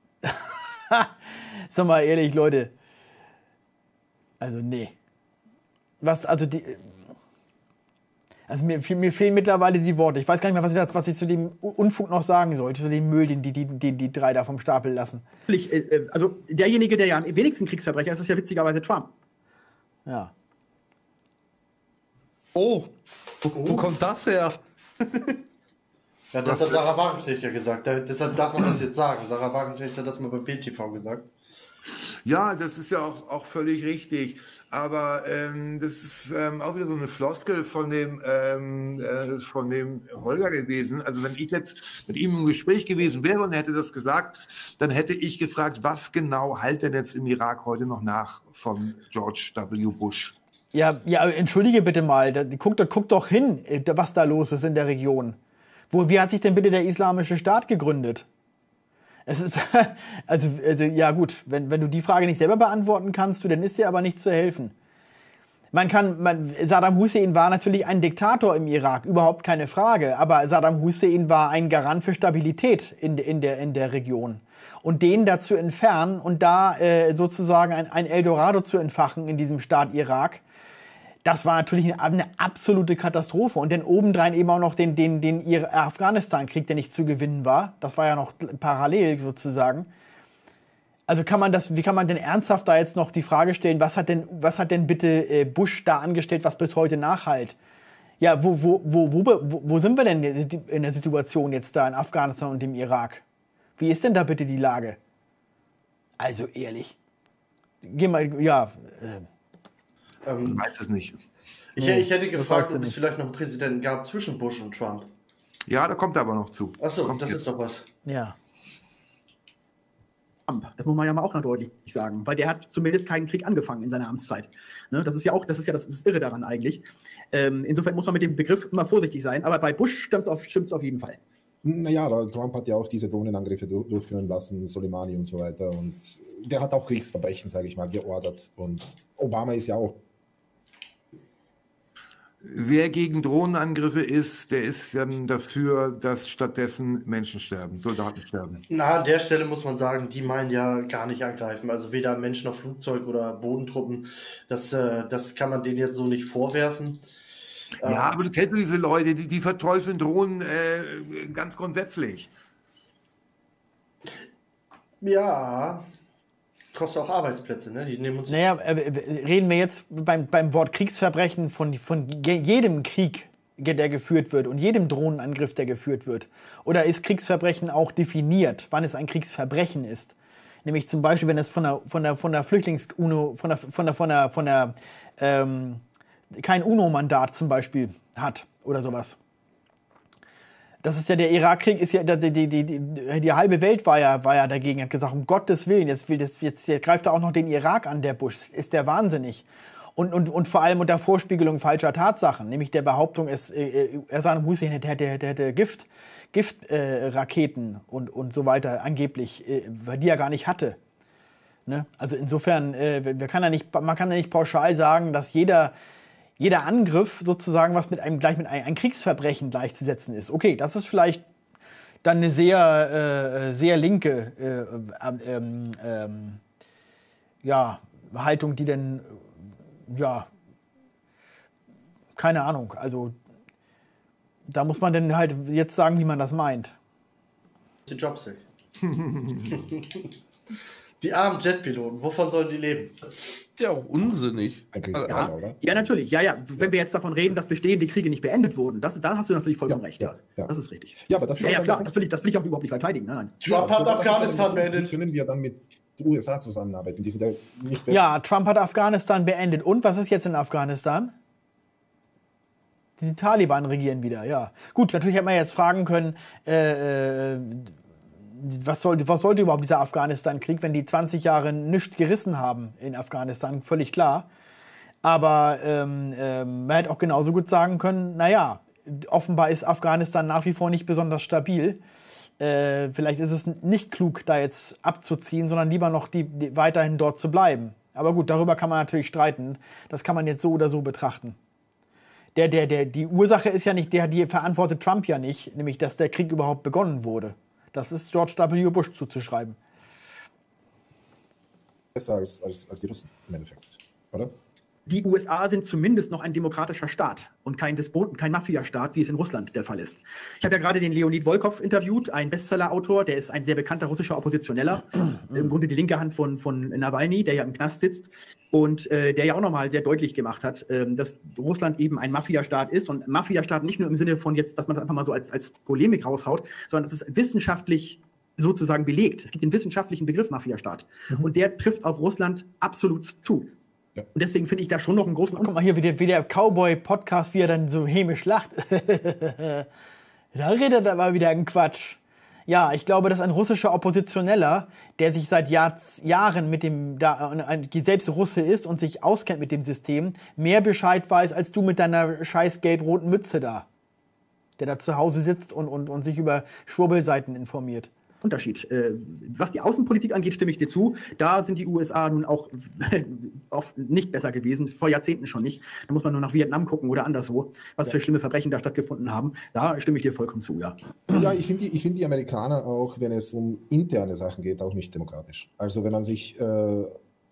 Sag mal ehrlich, Leute. Also, nee. Was, also die. Also mir, mir fehlen mittlerweile die Worte. Ich weiß gar nicht mehr, was ich, das, was ich zu dem Unfug noch sagen soll, zu dem Müll, den die, die, die, die drei da vom Stapel lassen. natürlich äh, also derjenige, der ja am wenigsten Kriegsverbrecher ist, ist ja witzigerweise Trump. Ja. Oh, wo, wo kommt das her? Ja, das hat Sarah Wagenknecht gesagt. Da, deshalb darf man das jetzt sagen. Sarah Wagenknecht hat das mal bei P T V gesagt. Ja, das ist ja auch, auch völlig richtig. Aber ähm, das ist ähm, auch wieder so eine Floskel von dem, ähm, äh, von dem Holger gewesen. Also wenn ich jetzt mit ihm im Gespräch gewesen wäre und er hätte das gesagt, dann hätte ich gefragt, was genau halt denn jetzt im Irak heute noch nach von George W. Bush? Ja, ja, entschuldige bitte mal. Da, guck, da, guck doch hin, äh, was da los ist in der Region. Wo, wie hat sich denn bitte der Islamische Staat gegründet? Es ist, also, also ja gut, wenn, wenn du die Frage nicht selber beantworten kannst, du, dann ist dir aber nicht zu helfen. Man kann, man, Saddam Hussein war natürlich ein Diktator im Irak, überhaupt keine Frage, aber Saddam Hussein war ein Garant für Stabilität in, in, der, in der Region. Und den da zu entfernen und da äh, sozusagen ein, ein Eldorado zu entfachen in diesem Staat Irak, das war natürlich eine, eine absolute Katastrophe. Und dann obendrein eben auch noch den, den, den Afghanistan-Krieg, der nicht zu gewinnen war. Das war ja noch parallel sozusagen. Also kann man das, wie kann man denn ernsthaft da jetzt noch die Frage stellen, was hat denn, was hat denn bitte äh, Bush da angestellt, was bis heute nachhalt? Ja, wo, wo, wo, wo, wo sind wir denn in der Situation jetzt da in Afghanistan und im Irak? Wie ist denn da bitte die Lage? Also ehrlich. Geh mal, ja. Äh, Ich weiß es nicht. Ich, Nee, ich hätte das gefragt, weißt du ob es nicht. vielleicht noch einen Präsidenten gab zwischen Bush und Trump. Ja, da kommt er aber noch zu. Achso, Kommt das jetzt. ist doch was. ja. Trump. Das muss man ja mal auch noch deutlich sagen, weil der hat zumindest keinen Krieg angefangen in seiner Amtszeit. Ne, das ist ja auch, das ist ja das, das Irre daran eigentlich. Ähm, insofern muss man mit dem Begriff immer vorsichtig sein, aber bei Bush stimmt es auf, stimmt's auf jeden Fall. Naja, aber Trump hat ja auch diese Drohnenangriffe du- durchführen lassen, Soleimani und so weiter. Und der hat auch Kriegsverbrechen, sage ich mal, geordert. Und Obama ist ja auch. Wer gegen Drohnenangriffe ist, der ist dann dafür, dass stattdessen Menschen sterben, Soldaten sterben. Na, an der Stelle muss man sagen, die meinen ja gar nicht angreifen. Also weder Menschen auf Flugzeug oder Bodentruppen. Das, äh, das kann man denen jetzt so nicht vorwerfen. Ja, aber du kennst diese Leute, die, die verteufeln Drohnen äh, ganz grundsätzlich. Ja, kostet auch Arbeitsplätze, ne? Die nehmen uns. Naja, äh, reden wir jetzt beim, beim Wort Kriegsverbrechen von, von je- jedem Krieg, der geführt wird und jedem Drohnenangriff, der geführt wird? Oder ist Kriegsverbrechen auch definiert, wann es ein Kriegsverbrechen ist? Nämlich zum Beispiel, wenn es von der, von der, von der Flüchtlings-UNO, von der, von der, von der, von der, ähm, kein UNO-Mandat zum Beispiel hat oder sowas. Das ist ja der Irakkrieg, ist ja die, die, die, die, die halbe Welt war ja, war ja dagegen, hat gesagt, um Gottes Willen, jetzt, will das, jetzt, jetzt greift er auch noch den Irak an, der Bush, ist der wahnsinnig. Und, und, und vor allem unter Vorspiegelung falscher Tatsachen, nämlich der Behauptung, es, äh, Saddam Hussein hätte, hätte, hätte, hätte Gift, Giftraketen äh, und, und so weiter angeblich, äh, die er gar nicht hatte. Ne? Also insofern, äh, wir kann ja nicht, man kann ja nicht pauschal sagen, dass jeder Jeder Angriff sozusagen, was mit einem gleich mit einem, ein Kriegsverbrechen gleichzusetzen ist. Okay, das ist vielleicht dann eine sehr, äh, sehr linke äh, ähm, ähm, ja, Haltung, die dann, ja, keine Ahnung, also da muss man dann halt jetzt sagen, wie man das meint. Die Jobs weg. Die armen Jetpiloten, wovon sollen die leben? Ist ja auch unsinnig. Eigentlich Also, ja, Ja, oder? ja, natürlich. Ja, ja. Wenn wir jetzt davon reden, dass bestehende Kriege nicht beendet wurden, das, da hast du natürlich vollkommen Ja, recht. ja, ja. Das ist richtig. Ja, aber das ist Ja, ja, aber klar. der Das will, ich, das will ich auch überhaupt nicht verteidigen. Nein, nein. Trump hat aber das ist aber Afghanistan der Punkt, beendet. Wie können wir dann mit den U S A zusammenarbeiten? Die sind ja nicht besser. Ja, Trump hat Afghanistan beendet. Und was ist jetzt in Afghanistan? Die Taliban regieren wieder, ja. Gut, natürlich hätte man jetzt fragen können, äh, was, soll, was sollte überhaupt dieser Afghanistan-Krieg, wenn die zwanzig Jahre nichts gerissen haben in Afghanistan, völlig klar. Aber ähm, ähm, man hätte auch genauso gut sagen können, naja, offenbar ist Afghanistan nach wie vor nicht besonders stabil. Äh, vielleicht ist es nicht klug, da jetzt abzuziehen, sondern lieber noch die, die weiterhin dort zu bleiben. Aber gut, darüber kann man natürlich streiten. Das kann man jetzt so oder so betrachten. Der, der, der, die Ursache ist ja nicht, der, die verantwortet Trump ja nicht, nämlich, dass der Krieg überhaupt begonnen wurde. Das ist George W. Bush zuzuschreiben. Besser als, als, als die Russen im Endeffekt, oder? Die U S A sind zumindest noch ein demokratischer Staat und kein Despoten, kein Mafia-Staat, wie es in Russland der Fall ist. Ich habe ja gerade den Leonid Volkov interviewt, ein Bestseller-Autor, der ist ein sehr bekannter russischer Oppositioneller, im Grunde die linke Hand von, von Nawalny, der ja im Knast sitzt und äh, der ja auch nochmal sehr deutlich gemacht hat, äh, dass Russland eben ein Mafia-Staat ist und Mafia-Staat nicht nur im Sinne von jetzt, dass man das einfach mal so als, als Polemik raushaut, sondern es ist wissenschaftlich sozusagen belegt. Es gibt den wissenschaftlichen Begriff Mafia-Staat mhm. und der trifft auf Russland absolut zu. Ja. Und deswegen finde ich da schon noch einen großen... Guck mal hier, wie der, wie der Cowboy-Podcast, wie er dann so hämisch lacht. Da redet er aber wieder ein Quatsch. Ja, ich glaube, dass ein russischer Oppositioneller, der sich seit Jahr, Jahren mit dem, da, selbst Russe ist und sich auskennt mit dem System, mehr Bescheid weiß, als du mit deiner scheiß gelb-roten Mütze da. Der da zu Hause sitzt und, und, und sich über Schwurbelseiten informiert. Unterschied. Äh, was die Außenpolitik angeht, stimme ich dir zu. Da sind die U S A nun auch oft nicht besser gewesen, vor Jahrzehnten schon nicht. Da muss man nur nach Vietnam gucken oder anderswo, was ja. für schlimme Verbrechen da stattgefunden haben. Da stimme ich dir vollkommen zu, ja. Ja, ich finde die, ich find die Amerikaner auch, wenn es um interne Sachen geht, auch nicht demokratisch. Also wenn man sich... Äh,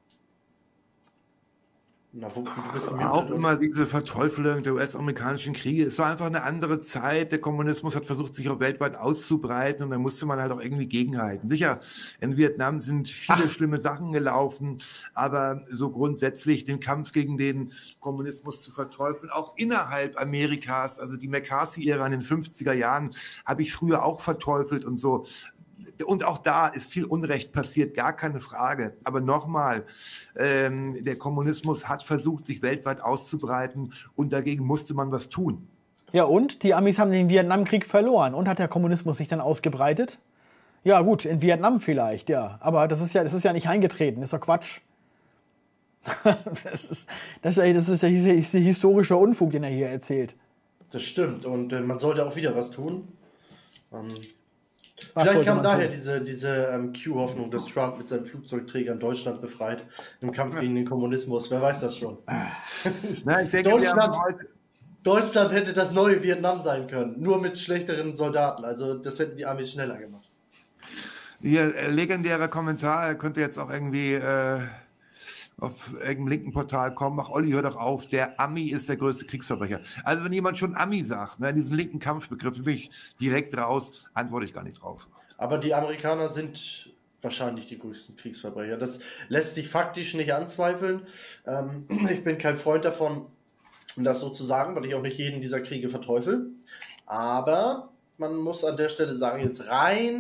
Na, wo, du bist auch immer diese Verteufelung der U S-amerikanischen Kriege. Es war einfach eine andere Zeit. Der Kommunismus hat versucht, sich auch weltweit auszubreiten und da musste man halt auch irgendwie gegenhalten. Sicher, in Vietnam sind viele Ach. schlimme Sachen gelaufen, aber so grundsätzlich den Kampf gegen den Kommunismus zu verteufeln, auch innerhalb Amerikas, also die McCarthy-Ära in den fünfziger Jahren, habe ich früher auch verteufelt und so. Und auch da ist viel Unrecht passiert, gar keine Frage. Aber nochmal, ähm, der Kommunismus hat versucht, sich weltweit auszubreiten und dagegen musste man was tun. Ja und? Die Amis haben den Vietnamkrieg verloren. Und hat der Kommunismus sich dann ausgebreitet? Ja gut, in Vietnam vielleicht, ja. Aber das ist ja, das ist ja nicht eingetreten, das ist doch Quatsch. das, ist, das, ist, das ist der historische Unfug, den er hier erzählt. Das stimmt und äh, man sollte auch wieder was tun. Ähm Vielleicht kam daher tun. diese, diese ähm, Q-Hoffnung, dass Trump mit seinen Flugzeugträgern Deutschland befreit im Kampf ja. gegen den Kommunismus. Wer weiß das schon? Na, ich denke, Deutschland, Deutschland hätte das neue Vietnam sein können, nur mit schlechteren Soldaten. Also das hätten die Amis schneller gemacht. Ihr äh, legendärer Kommentar, er könnte jetzt auch irgendwie äh, auf irgendeinem linken Portal kommen. Ach, Olli, hör doch auf, der Ami ist der größte Kriegsverbrecher. Also wenn jemand schon Ami sagt, ne, diesen linken Kampfbegriff, bin ich direkt raus, antworte ich gar nicht drauf. Aber die Amerikaner sind wahrscheinlich die größten Kriegsverbrecher. Das lässt sich faktisch nicht anzweifeln. Ähm, ich bin kein Freund davon, das so zu sagen, weil ich auch nicht jeden dieser Kriege verteufel. Aber man muss an der Stelle sagen, jetzt rein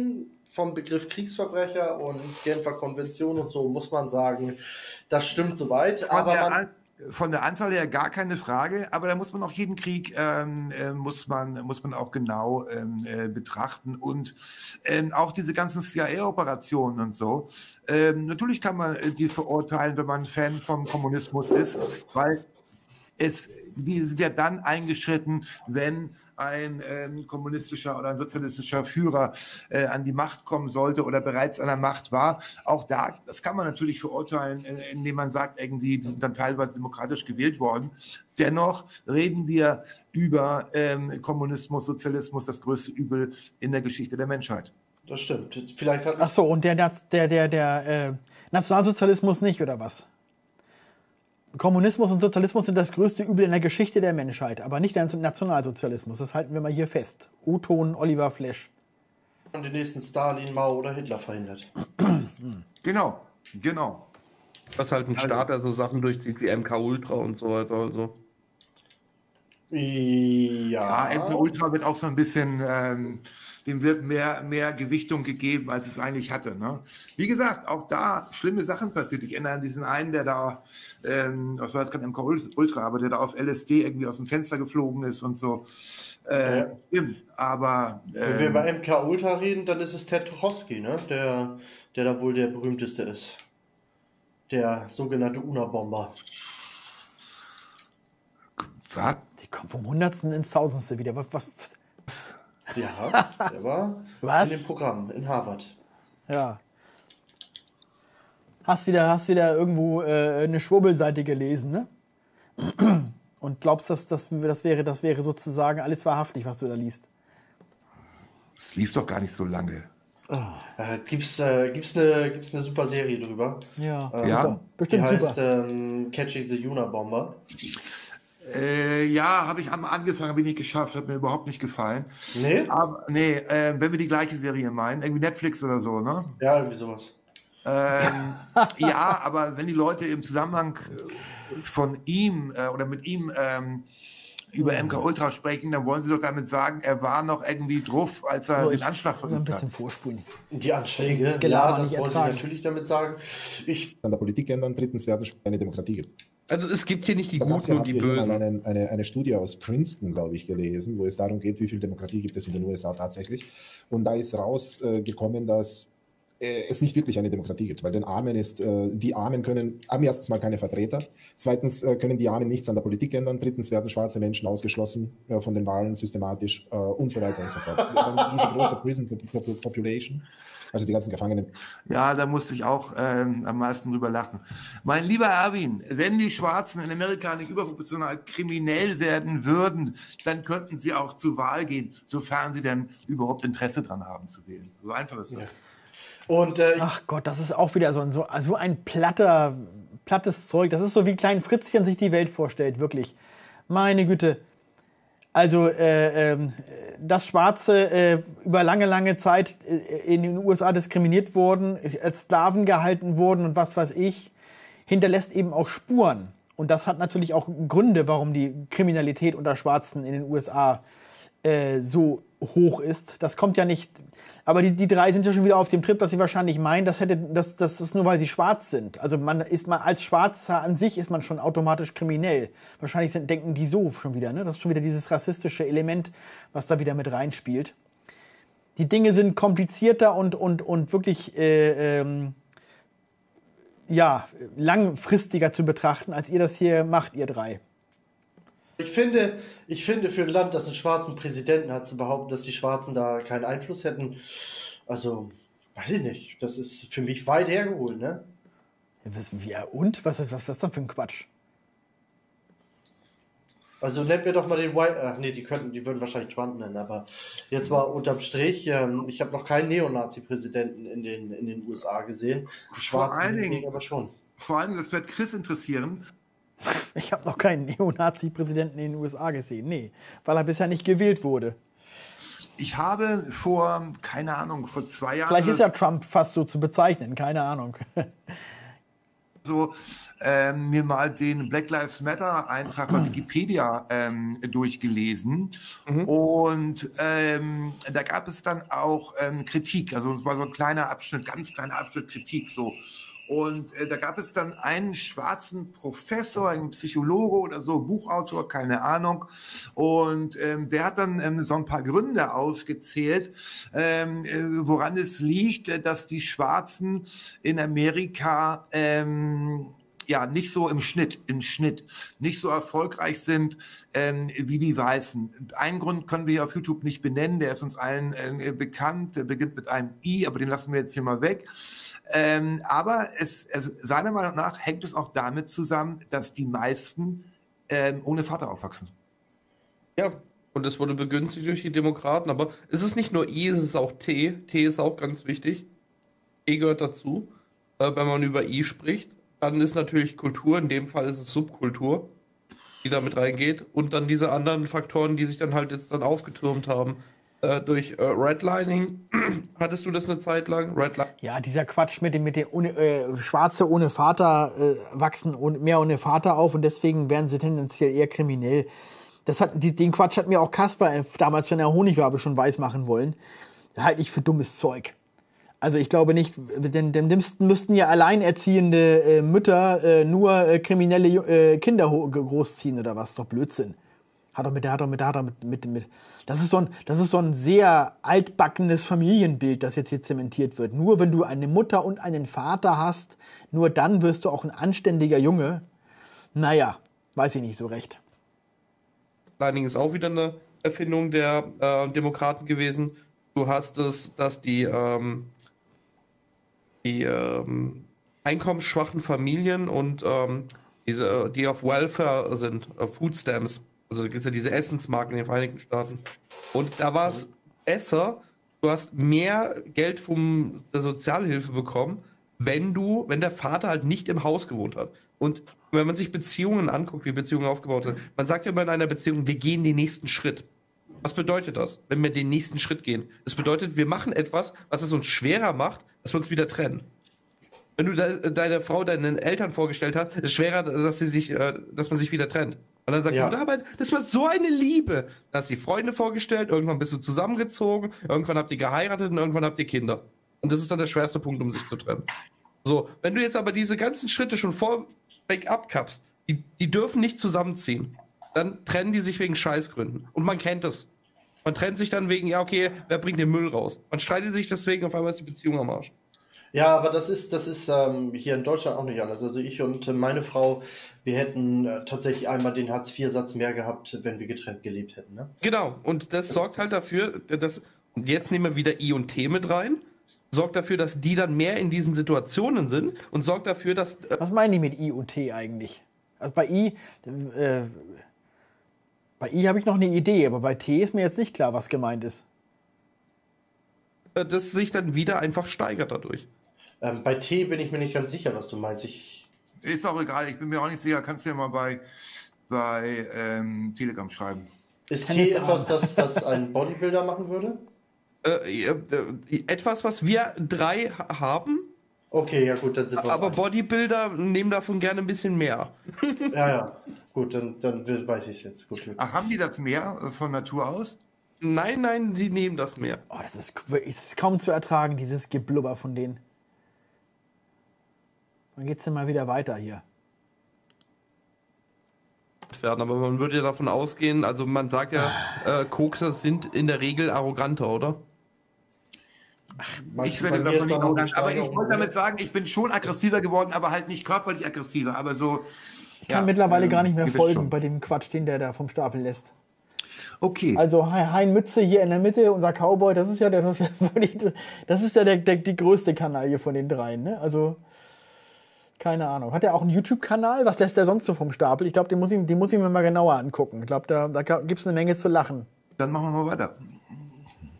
vom Begriff Kriegsverbrecher und Genfer Konvention und so, muss man sagen, das stimmt soweit. Von Aber der, man, An von der Anzahl her gar keine Frage, aber da muss man auch jeden Krieg ähm, äh, muss man muss man auch genau ähm, äh, betrachten und ähm, auch diese ganzen C I A-Operationen und so. Ähm, natürlich kann man äh, die verurteilen, wenn man Fan vom Kommunismus ist, weil es die sind ja dann eingeschritten, wenn ein ähm, kommunistischer oder ein sozialistischer Führer äh, an die Macht kommen sollte oder bereits an der Macht war. Auch da, das kann man natürlich verurteilen, äh, indem man sagt, irgendwie, die sind dann teilweise demokratisch gewählt worden. Dennoch reden wir über ähm, Kommunismus, Sozialismus, das größte Übel in der Geschichte der Menschheit. das stimmt. Vielleicht hat Ach so, und der, der, der, der äh, Nationalsozialismus nicht, oder was? Kommunismus und Sozialismus sind das größte Übel in der Geschichte der Menschheit, aber nicht der Nationalsozialismus. Das halten wir mal hier fest. O-Ton, Oliver Flesch. den nächsten Stalin, Mao oder Hitler verhindert. Genau, genau. Dass halt ein Staat, der so Sachen durchzieht wie M K Ultra und so weiter. Also. Ja, M K Ja. Ultra wird auch so ein bisschen, ähm, dem wird mehr, mehr Gewichtung gegeben, als es eigentlich hatte. Ne? Wie gesagt, auch da schlimme Sachen passiert. Ich erinnere an diesen einen, der da, ähm, das war jetzt kein M K Ultra, aber der da auf L S D irgendwie aus dem Fenster geflogen ist und so. Äh, Ja. stimmt, aber Wenn wir ähm, über M K Ultra reden, dann ist es Ted Tuchowski, ne? der, der da wohl der berühmteste ist. Der sogenannte Unabomber. was? Die kommen vom Hundertsten ins Tausendste wieder. Was, was, was? Ja, der war Was? in dem Programm in Harvard. Ja. Hast wieder, hast wieder irgendwo äh, eine Schwurbelseite gelesen, ne? Und glaubst, dass das, das, wäre, das wäre sozusagen alles wahrhaftig, was du da liest? Es lief doch gar nicht so lange. Äh, gibt's, äh, gibt's, eine, gibt's eine super Serie drüber. Ja, Ähm, Ja. super. Bestimmt die heißt super. ähm, Catching the Unabomber. Äh, ja, habe ich am angefangen, habe ich nicht geschafft, hat mir überhaupt nicht gefallen. Nee? Aber nee, äh, wenn wir die gleiche Serie meinen, irgendwie Netflix oder so, ne? Ja, irgendwie sowas. Ähm, ja, aber wenn die Leute im Zusammenhang äh, von ihm äh, oder mit ihm ähm, über M K Ultra sprechen, dann wollen sie doch damit sagen, er war noch irgendwie drauf, als er So, den ich Anschlag will ein verübt bisschen hat. vorspulen. Die Anschläge, Das Gelaber ja, das nicht wollen sie ertragen. natürlich damit sagen. Ich, An der Politik ändern, drittens werden eine Demokratie geben. Also es gibt hier nicht die Da gab's Guten ja, und die habt ihr hier Bösen. mal eine, eine, eine Studie aus Princeton, glaube ich, gelesen, wo es darum geht, wie viel Demokratie gibt es in den U S A tatsächlich. Und da ist rausgekommen, dass äh, es nicht wirklich eine Demokratie gibt, weil den Armen ist, äh, die Armen können, haben erstens mal keine Vertreter, zweitens äh, können die Armen nichts an der Politik ändern, drittens werden schwarze Menschen ausgeschlossen äh, von den Wahlen systematisch äh, und so weiter und so fort. Dann diese große Prison Population, also die ganzen Gefangenen. Ja, da musste ich auch ähm, am meisten drüber lachen. Mein lieber Erwin, wenn die Schwarzen in Amerika nicht überproportional kriminell werden würden, dann könnten sie auch zur Wahl gehen, sofern sie denn überhaupt Interesse dran haben zu wählen. So einfach ist das. und äh, ich, Ach Gott, das ist auch wieder so ein, so, so ein platter, plattes Zeug. Das ist so, wie klein Fritzchen sich die Welt vorstellt, wirklich. Meine Güte. Also, äh, ähm, dass Schwarze äh, über lange, lange Zeit äh, in den U S A diskriminiert wurden, als Sklaven gehalten wurden und was weiß ich, hinterlässt eben auch Spuren. Und das hat natürlich auch Gründe, warum die Kriminalität unter Schwarzen in den U S A äh, so hoch ist. Das kommt ja nicht. Aber die, die drei sind ja schon wieder auf dem Trip, dass sie wahrscheinlich meinen, das, hätte, das, das ist nur, weil sie schwarz sind. Also man ist man als Schwarzer an sich ist man schon automatisch kriminell. Wahrscheinlich sind, denken die so schon wieder. Ne? Das ist schon wieder dieses rassistische Element, was da wieder mit reinspielt. Die Dinge sind komplizierter und, und, und wirklich äh, ähm, ja, langfristiger zu betrachten, als ihr das hier macht, ihr drei. ich finde, ich finde, für ein Land, das einen schwarzen Präsidenten hat, zu behaupten, dass die Schwarzen da keinen Einfluss hätten, also, weiß ich nicht. Das ist für mich weit hergeholt, ne? Was, ja, und? Was ist, was ist das denn für ein Quatsch? Also nennt mir doch mal den White. Ach nee, die könnten, die würden wahrscheinlich Trump nennen, aber jetzt mal unterm Strich, ähm, ich habe noch keinen Neonazi-Präsidenten in den, in den U S A gesehen. Die Vor allen hingegen Dingen- aber schon. Vor allem, das wird Chris interessieren. Ich habe noch keinen Neonazi-Präsidenten in den U S A gesehen. Nee, weil er bisher nicht gewählt wurde. Ich habe vor, keine Ahnung, vor zwei Jahren. Vielleicht ist oder ja Trump fast so zu bezeichnen, keine Ahnung. so ähm, mir mal den Black Lives Matter Eintrag bei Wikipedia ähm, durchgelesen mhm. und ähm, da gab es dann auch ähm, Kritik, also es war so ein kleiner Abschnitt, ganz kleiner Abschnitt Kritik so. Und äh, da gab es dann einen schwarzen Professor, einen Psychologe oder so, Buchautor, keine Ahnung. Und ähm, der hat dann ähm, so ein paar Gründe aufgezählt, ähm, äh, woran es liegt, äh, dass die Schwarzen in Amerika ähm, ja nicht so im Schnitt, im Schnitt nicht so erfolgreich sind ähm, wie die Weißen. Einen Grund können wir hier auf YouTube nicht benennen, der ist uns allen äh, bekannt, der beginnt mit einem I, aber den lassen wir jetzt hier mal weg. Ähm, aber es, es, seiner Meinung nach hängt es auch damit zusammen, dass die meisten ähm, ohne Vater aufwachsen. Ja, und es wurde begünstigt durch die Demokraten, aber es ist nicht nur I, es ist auch T. T ist auch ganz wichtig. E gehört dazu, äh, wenn man über I spricht. Dann ist natürlich Kultur, in dem Fall ist es Subkultur, die da mit reingeht. Und dann diese anderen Faktoren, die sich dann halt jetzt dann aufgetürmt haben. Äh, durch äh, Redlining. Hattest du das eine Zeit lang? Redlining? Ja, dieser Quatsch mit dem, mit dem ohne, äh, Schwarze ohne Vater äh, wachsen und mehr ohne Vater auf und deswegen werden sie tendenziell eher kriminell. Das hat, die, den Quatsch hat mir auch Kasper äh, damals, wenn er Honigwabe schon weiß machen wollen. Halte ich für dummes Zeug. Also ich glaube nicht, denn, denn müssten ja alleinerziehende äh, Mütter äh, nur äh, kriminelle äh, Kinder großziehen oder was? Doch Blödsinn. Hat doch mit der, hat doch mit der, hat doch mit, mit, mit. Das ist so ein, das ist so ein sehr altbackenes Familienbild, das jetzt hier zementiert wird. Nur wenn du eine Mutter und einen Vater hast, nur dann wirst du auch ein anständiger Junge. Naja, weiß ich nicht so recht. Redlining ist auch wieder eine Erfindung der äh, Demokraten gewesen. Du hast es, dass die, ähm, die ähm, einkommensschwachen Familien und ähm, diese, die auf Welfare sind, auf Food Stamps, also da gibt es ja diese Essensmarken in den Vereinigten Staaten. Und da war es besser, du hast mehr Geld von der Sozialhilfe bekommen, wenn du, wenn der Vater halt nicht im Haus gewohnt hat. Und wenn man sich Beziehungen anguckt, wie Beziehungen aufgebaut sind, man sagt ja immer in einer Beziehung, wir gehen den nächsten Schritt. Was bedeutet das, wenn wir den nächsten Schritt gehen? Das bedeutet, wir machen etwas, was es uns schwerer macht, dass wir uns wieder trennen. Wenn du de deine Frau deinen Eltern vorgestellt hast, ist es schwerer, dass sie sich, äh, dass man sich wieder trennt. Und dann sagt Ja. die Mutter, aber das war so eine Liebe. Dann hast du die Freunde vorgestellt, irgendwann bist du zusammengezogen, irgendwann habt ihr geheiratet und irgendwann habt ihr Kinder. Und das ist dann der schwerste Punkt, um sich zu trennen. So, wenn du jetzt aber diese ganzen Schritte schon vorweg abkappst, die, die dürfen nicht zusammenziehen, dann trennen die sich wegen Scheißgründen. Und man kennt das. Man trennt sich dann wegen, ja okay, wer bringt den Müll raus? Man streitet sich deswegen, auf einmal ist die Beziehung am Arsch. Ja, aber das ist, das ist ähm, hier in Deutschland auch nicht anders. Also ich und äh, meine Frau, wir hätten äh, tatsächlich einmal den Hartz vier Satz mehr gehabt, wenn wir getrennt gelebt hätten. Ne? Genau, und das sorgt halt dafür, dass, und jetzt nehmen wir wieder I und T mit rein, sorgt dafür, dass die dann mehr in diesen Situationen sind und sorgt dafür, dass... Äh, Was meinen die mit I und T eigentlich? Also bei I, äh, bei I habe ich noch eine Idee, aber bei T ist mir jetzt nicht klar, was gemeint ist. das sich dann wieder einfach steigert dadurch. Ähm, bei T bin ich mir nicht ganz sicher, was du meinst. Ich Ist auch egal, ich bin mir auch nicht sicher. Kannst du ja mal bei, bei ähm, Telegram schreiben. Ist Kann T es etwas, ahnen. das, das ein Bodybuilder machen würde? Äh, äh, äh, etwas, was wir drei ha- haben, Okay, ja gut, dann sind wir aber uns Bodybuilder nehmen davon gerne ein bisschen mehr. einig. Ja, ja. Gut, dann, dann weiß ich es jetzt. Gut. Ach, haben die das mehr äh, von Natur aus? Nein, nein, die nehmen das mehr. Oh, das ist, wirklich- das ist kaum zu ertragen, dieses Geblubber von denen. Dann geht's dann mal wieder weiter hier. Werden, aber man würde ja davon ausgehen, also man sagt ja, äh, Kokser sind in der Regel arroganter, oder? Ich Bei werde mir davon ist nicht da noch eine arrogant. Aber ich Steigerung, wollte ne? damit sagen, ich bin schon aggressiver geworden, aber halt nicht körperlich aggressiver. Aber so. Ich kann mittlerweile gar nicht mehr ihr wisst folgen schon. bei dem Quatsch, den der da vom Stapel lässt. Okay. Also Hein Hein Mütze hier in der Mitte, unser Cowboy, das ist ja der, das ist ja, wirklich- das ist ja der, der, die größte Kanaille von den dreien. Ne? Also, keine Ahnung. Hat er auch einen YouTube-Kanal? Was lässt er sonst so vom Stapel? Ich glaube, den muss ich, den muss ich mir mal genauer angucken. Ich glaube, da, da gibt es eine Menge zu lachen. Dann machen wir mal weiter.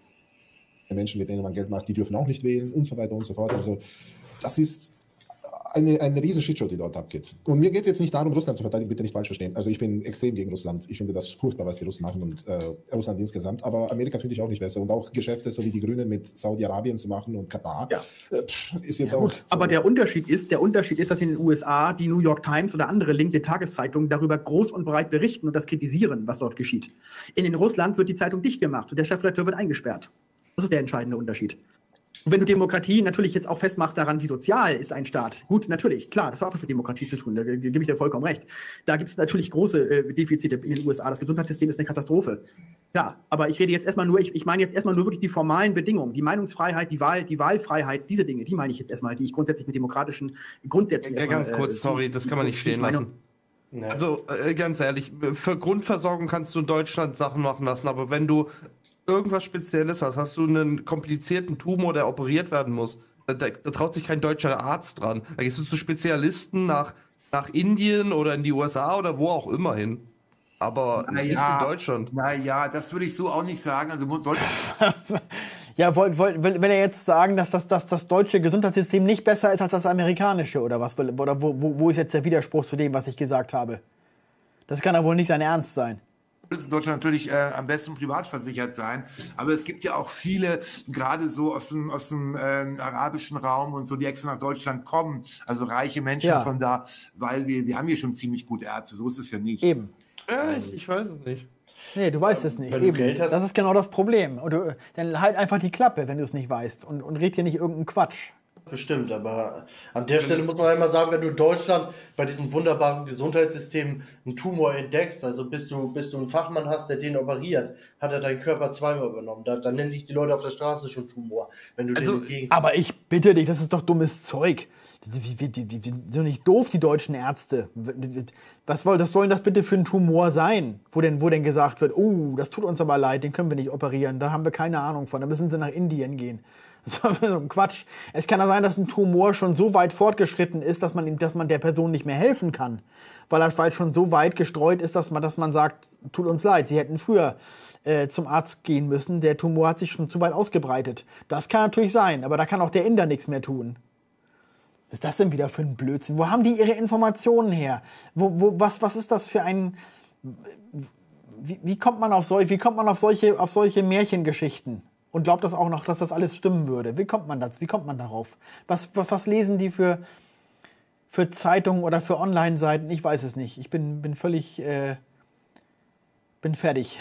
Menschen, mit denen man Geld macht, die dürfen auch nicht wählen und so weiter und so fort. Also das ist eine, eine riesen Shitshow, die dort abgeht. Und mir geht es jetzt nicht darum, Russland zu verteidigen, bitte nicht falsch verstehen. Also ich bin extrem gegen Russland. Ich finde das furchtbar, was die Russen machen und äh, Russland insgesamt. Aber Amerika finde ich auch nicht besser. Und auch Geschäfte, so wie die Grünen mit Saudi-Arabien zu machen und Katar, Ja. äh, ist jetzt Ja, auch... gut. Aber der Unterschied ist, der Unterschied ist, dass in den U S A die New York Times oder andere linke Tageszeitungen darüber groß und breit berichten und das kritisieren, was dort geschieht. In den Russland wird die Zeitung dicht gemacht und der Chefredakteur wird eingesperrt. Das ist der entscheidende Unterschied. Und wenn du Demokratie natürlich jetzt auch festmachst daran, wie sozial ist ein Staat, gut, natürlich, klar, das hat auch was mit Demokratie zu tun, da gebe ich dir vollkommen recht. Da gibt es natürlich große äh, Defizite in den U S A. Das Gesundheitssystem ist eine Katastrophe. Ja, aber ich rede jetzt erstmal nur, ich, ich meine jetzt erstmal nur wirklich die formalen Bedingungen, die Meinungsfreiheit, die Wahl, die Wahlfreiheit, diese Dinge, die meine ich jetzt erstmal, die ich grundsätzlich mit demokratischen Grundsätzen Ja, erstmal, ganz kurz, äh, sorry, das kann man nicht stehen meine- lassen. Nee. Also, äh, ganz ehrlich, für Grundversorgung kannst du in Deutschland Sachen machen lassen, aber wenn du irgendwas Spezielles hast, hast du einen komplizierten Tumor, der operiert werden muss, da, da, da traut sich kein deutscher Arzt dran. Da gehst du zu Spezialisten nach, nach Indien oder in die U S A oder wo auch immer hin. Aber Na nicht ja, in Deutschland. Naja, das würde ich so auch nicht sagen. Also man sollte Ja, wollt, wollt, will, will er jetzt sagen, dass das, dass das deutsche Gesundheitssystem nicht besser ist als das amerikanische oder was? Oder wo, wo, wo ist jetzt der Widerspruch zu dem, was ich gesagt habe? Das kann ja wohl nicht sein Ernst sein. in Deutschland natürlich äh, am besten privat versichert sein. Aber es gibt ja auch viele, gerade so aus dem, aus dem äh, arabischen Raum und so, die extra nach Deutschland kommen. Also reiche Menschen Ja. von da, weil wir, wir haben hier schon ziemlich gute Ärzte. So ist es ja nicht. Eben. Ja, ich, ich weiß es nicht. Nee, du weißt es nicht. wenn du Eben. Geld hast- Das ist genau das Problem. Und du, dann halt einfach die Klappe, wenn du es nicht weißt. Und, und red hier nicht irgendeinen Quatsch. Bestimmt, aber an der Stelle muss man einmal sagen, wenn du in Deutschland bei diesem wunderbaren Gesundheitssystem einen Tumor entdeckst, also bis du, bis du einen Fachmann hast, der den operiert, hat er deinen Körper zweimal übernommen. Da, dann nennen dich die Leute auf der Straße schon Tumor, wenn du Also, den entgegen... Aber ich bitte dich, das ist doch dummes Zeug. Die, die, die, die, die sind doch nicht doof, die deutschen Ärzte. Was, soll- was soll denn das bitte für ein Tumor sein? Wo denn, wo denn gesagt wird, oh, das tut uns aber leid, den können wir nicht operieren, da haben wir keine Ahnung von, da müssen sie nach Indien gehen. Das ist so ein Quatsch. Es kann ja sein, dass ein Tumor schon so weit fortgeschritten ist, dass man, ihm- dass man der Person nicht mehr helfen kann. Weil er weil schon so weit gestreut ist, dass man, dass man sagt, tut uns leid, sie hätten früher äh, zum Arzt gehen müssen, der Tumor hat sich schon zu weit ausgebreitet. Das kann natürlich sein, aber da kann auch der Inder nichts mehr tun. Was ist das denn wieder für ein Blödsinn? Wo haben die ihre Informationen her? Wo, wo, was, was ist das für ein... Wie, wie, kommt man auf sol, wie kommt man auf solche, auf solche Märchengeschichten? Und glaubt das auch noch, dass das alles stimmen würde? Wie kommt man das? Wie kommt man darauf? Was, was, was lesen die für, für Zeitungen oder für Online-Seiten? Ich weiß es nicht. Ich bin, bin völlig... Äh, bin fertig.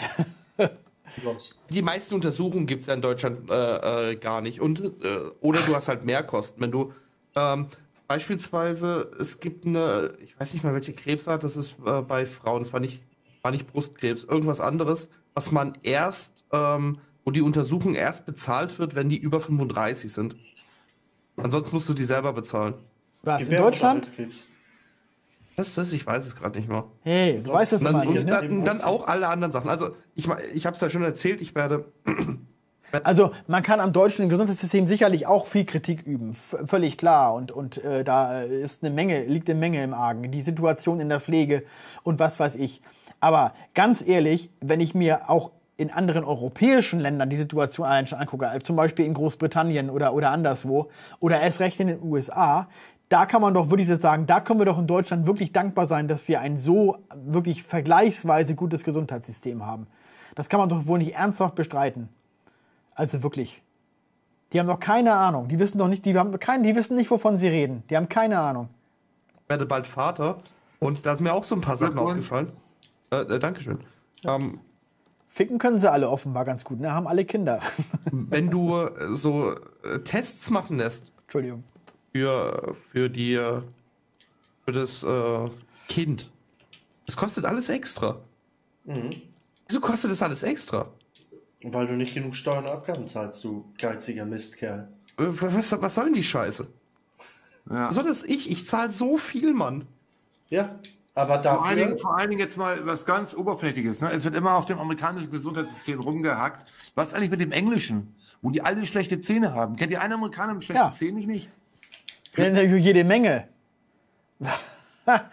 Die meisten Untersuchungen gibt es ja in Deutschland äh, äh, gar nicht. Und, äh, oder du hast halt Mehrkosten. Wenn du ähm, beispielsweise, es gibt eine, ich weiß nicht mal, welche Krebsart das ist äh, bei Frauen, es war nicht, war nicht Brustkrebs, irgendwas anderes, was man erst, ähm, wo die Untersuchung erst bezahlt wird, wenn die über fünfunddreißig sind. Ansonsten musst du die selber bezahlen. Was, in Gewehr- Deutschland? Unterhaltskrebs. Was ist das? Ich weiß es gerade nicht mehr. Hey, du weißt es Und immer dann, nicht, und ne? dann, dann auch alle anderen Sachen. Also, ich, mein, ich habe es ja schon erzählt, ich werde. Also man kann am deutschen Gesundheitssystem sicherlich auch viel Kritik üben, v völlig klar. Und, und äh, da ist eine Menge, liegt eine Menge im Argen. Die Situation in der Pflege und was weiß ich. Aber ganz ehrlich, wenn ich mir auch in anderen europäischen Ländern die Situation allein schon angucke, also zum Beispiel in Großbritannien oder, oder anderswo, oder erst recht in den U S A, da kann man doch wirklich das sagen, da können wir doch in Deutschland wirklich dankbar sein, dass wir ein so wirklich vergleichsweise gutes Gesundheitssystem haben. Das kann man doch wohl nicht ernsthaft bestreiten. Also wirklich. Die haben doch keine Ahnung. Die wissen doch nicht, die haben kein, die wissen nicht, wovon sie reden. Die haben keine Ahnung. Ich werde bald Vater und da sind mir auch so ein paar Sachen Glückwunsch. aufgefallen. Äh, äh, Dankeschön. Ähm, Ficken können sie alle offenbar ganz gut, ne? Haben alle Kinder. wenn du äh, so äh, Tests machen lässt Entschuldigung. für, für die äh, für das äh, Kind, das kostet alles extra. Mhm. Wieso kostet das alles extra? Weil du nicht genug Steuern und Abgaben zahlst, du geiziger Mistkerl. Äh, Was, was soll denn die Scheiße? Ja. Was soll das ich? Ich zahle so viel, Mann. Ja, aber Vor allen, Dingen, dafür... vor allen Dingen jetzt mal was ganz Oberflächliches. Ne? Es wird immer auf dem amerikanischen Gesundheitssystem rumgehackt. Was eigentlich mit dem Englischen? Wo die alle schlechte Zähne haben. Kennt ihr einen Amerikaner mit schlechten Ja. Zähnen? Ich nicht. Ja, jede Menge.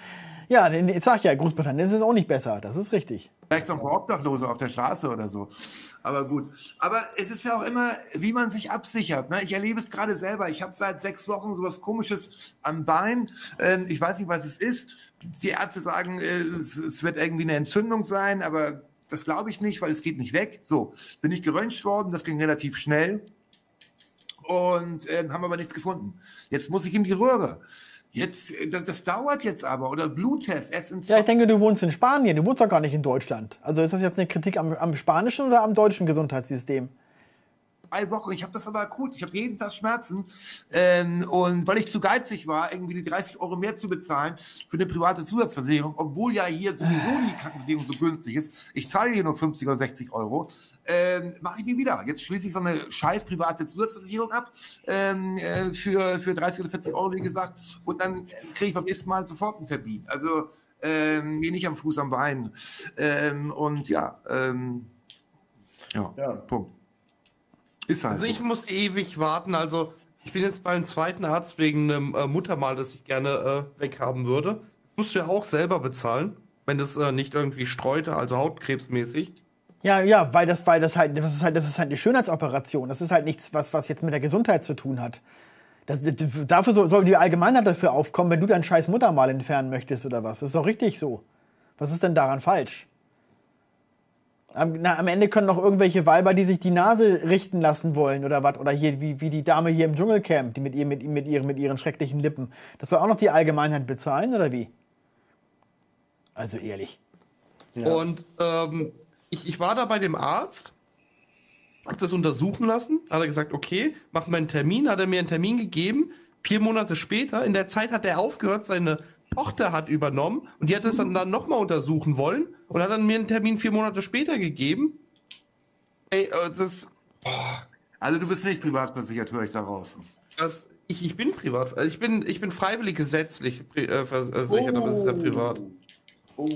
Ja, ich sag ja, Großbritannien ist es auch nicht besser. Das ist richtig. Vielleicht so ein paar Obdachlose auf der Straße oder so. Aber gut. Aber es ist ja auch immer, wie man sich absichert. Ne? Ich erlebe es gerade selber. Ich habe seit sechs Wochen sowas Komisches am Bein. Ähm, ich weiß nicht, was es ist. Die Ärzte sagen, äh, es, es wird irgendwie eine Entzündung sein, aber das glaube ich nicht, weil es geht nicht weg. So, bin ich geröntgt worden. Das ging relativ schnell. Und äh, haben aber nichts gefunden. Jetzt muss ich in die Röhre. Jetzt, das, das dauert jetzt aber. Oder Bluttest. Erst in Ja, ich denke, du wohnst in Spanien. Du wohnst doch gar nicht in Deutschland. Also ist das jetzt eine Kritik am, am spanischen oder am deutschen Gesundheitssystem? Zwei Wochen. Ich habe das aber akut. Ich habe jeden Tag Schmerzen. Ähm, und weil ich zu geizig war, irgendwie die dreißig Euro mehr zu bezahlen für eine private Zusatzversicherung, obwohl ja hier sowieso die Krankenversicherung so günstig ist. Ich zahle hier nur fünfzig oder sechzig Euro. Ähm, mache ich nie wieder. Jetzt schließe ich so eine scheiß private Zusatzversicherung ab ähm, äh, für, für dreißig oder vierzig Euro, wie gesagt. Und dann kriege ich beim nächsten Mal sofort einen Termin. Also ähm, mir nicht am Fuß, am Bein. Ähm, und ja, ähm, ja, Ja. Punkt. Ist halt Also so. ich musste ewig warten. Also ich bin jetzt beim zweiten Arzt wegen einem äh, Muttermal, das ich gerne äh, weghaben würde. Das musst du ja auch selber bezahlen, wenn das äh, nicht irgendwie streute, also hautkrebsmäßig. Ja, ja, weil das, weil das halt, das ist halt, das ist halt eine Schönheitsoperation. Das ist halt nichts, was, was jetzt mit der Gesundheit zu tun hat. Das, dafür soll, soll die Allgemeinheit dafür aufkommen, wenn du dein scheiß Muttermal entfernen möchtest oder was. Das ist doch richtig so. Was ist denn daran falsch? Am, na, am Ende können noch irgendwelche Weiber, die sich die Nase richten lassen wollen oder was, oder hier, wie, wie die Dame hier im Dschungelcamp, die mit, ihr, mit, mit, ihren, mit ihren schrecklichen Lippen. Das soll auch noch die Allgemeinheit bezahlen, oder wie? Also ehrlich. Ja. Und ähm, ich, ich war da bei dem Arzt, hab das untersuchen lassen, hat er gesagt, okay, mach mal einen Termin, hat er mir einen Termin gegeben. Vier Monate später, in der Zeit hat er aufgehört, seine Tochter hat übernommen und die hat das dann, dann nochmal untersuchen wollen und hat dann mir einen Termin vier Monate später gegeben. Ey, äh, das, Also du bist nicht privat versichert, höre ich daraus. das ich, ich bin privat, also ich bin, ich bin freiwillig gesetzlich pri- äh, versichert, aber es ist ja privat. Oh.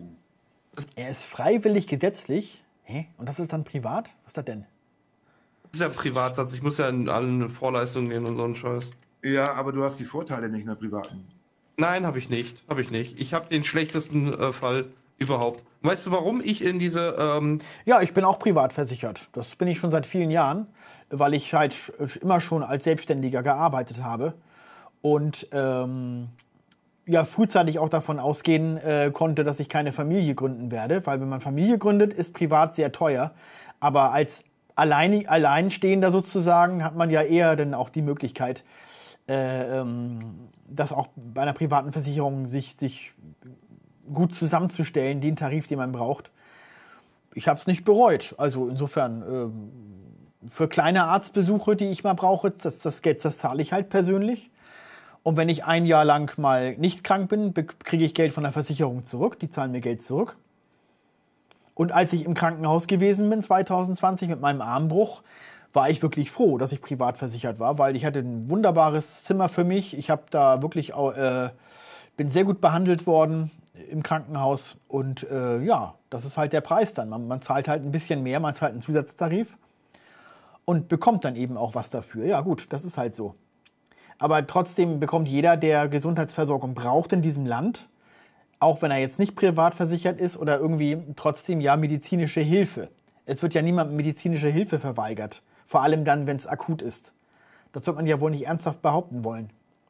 Er ist freiwillig gesetzlich. Hä? Und das ist dann privat? Was ist das denn? Das ist ja Privatsatz, ich muss ja in allen Vorleistungen gehen und so einen Scheiß. Ja, aber du hast die Vorteile nicht in der privaten. Nein, habe ich nicht. Habe ich nicht. Ich habe den schlechtesten äh, Fall überhaupt. Weißt du, warum ich in diese... Ähm Ja, ich bin auch privat versichert. Das bin ich schon seit vielen Jahren, weil ich halt immer schon als Selbstständiger gearbeitet habe und ähm, ja frühzeitig auch davon ausgehen äh, konnte, dass ich keine Familie gründen werde, weil wenn man Familie gründet, ist privat sehr teuer. Aber als Allein, Alleinstehender sozusagen hat man ja eher dann auch die Möglichkeit, äh, ähm, das auch bei einer privaten Versicherung sich, sich gut zusammenzustellen, den Tarif, den man braucht. Ich habe es nicht bereut. Also insofern, äh, für kleine Arztbesuche, die ich mal brauche, das, das Geld, das zahle ich halt persönlich. Und wenn ich ein Jahr lang mal nicht krank bin, kriege ich Geld von der Versicherung zurück. Die zahlen mir Geld zurück. Und als ich im Krankenhaus gewesen bin, zwanzig zwanzig, mit meinem Armbruch, war ich wirklich froh, dass ich privat versichert war, weil ich hatte ein wunderbares Zimmer für mich. Ich habe da wirklich, äh, bin sehr gut behandelt worden im Krankenhaus. Und äh, ja, das ist halt der Preis dann. Man, man zahlt halt ein bisschen mehr, man zahlt einen Zusatztarif und bekommt dann eben auch was dafür. Ja gut, das ist halt so. Aber trotzdem bekommt jeder, der Gesundheitsversorgung braucht in diesem Land, auch wenn er jetzt nicht privat versichert ist oder irgendwie trotzdem ja medizinische Hilfe. Es wird ja niemandem medizinische Hilfe verweigert. Vor allem dann, wenn es akut ist. Das wird man ja wohl nicht ernsthaft behaupten wollen.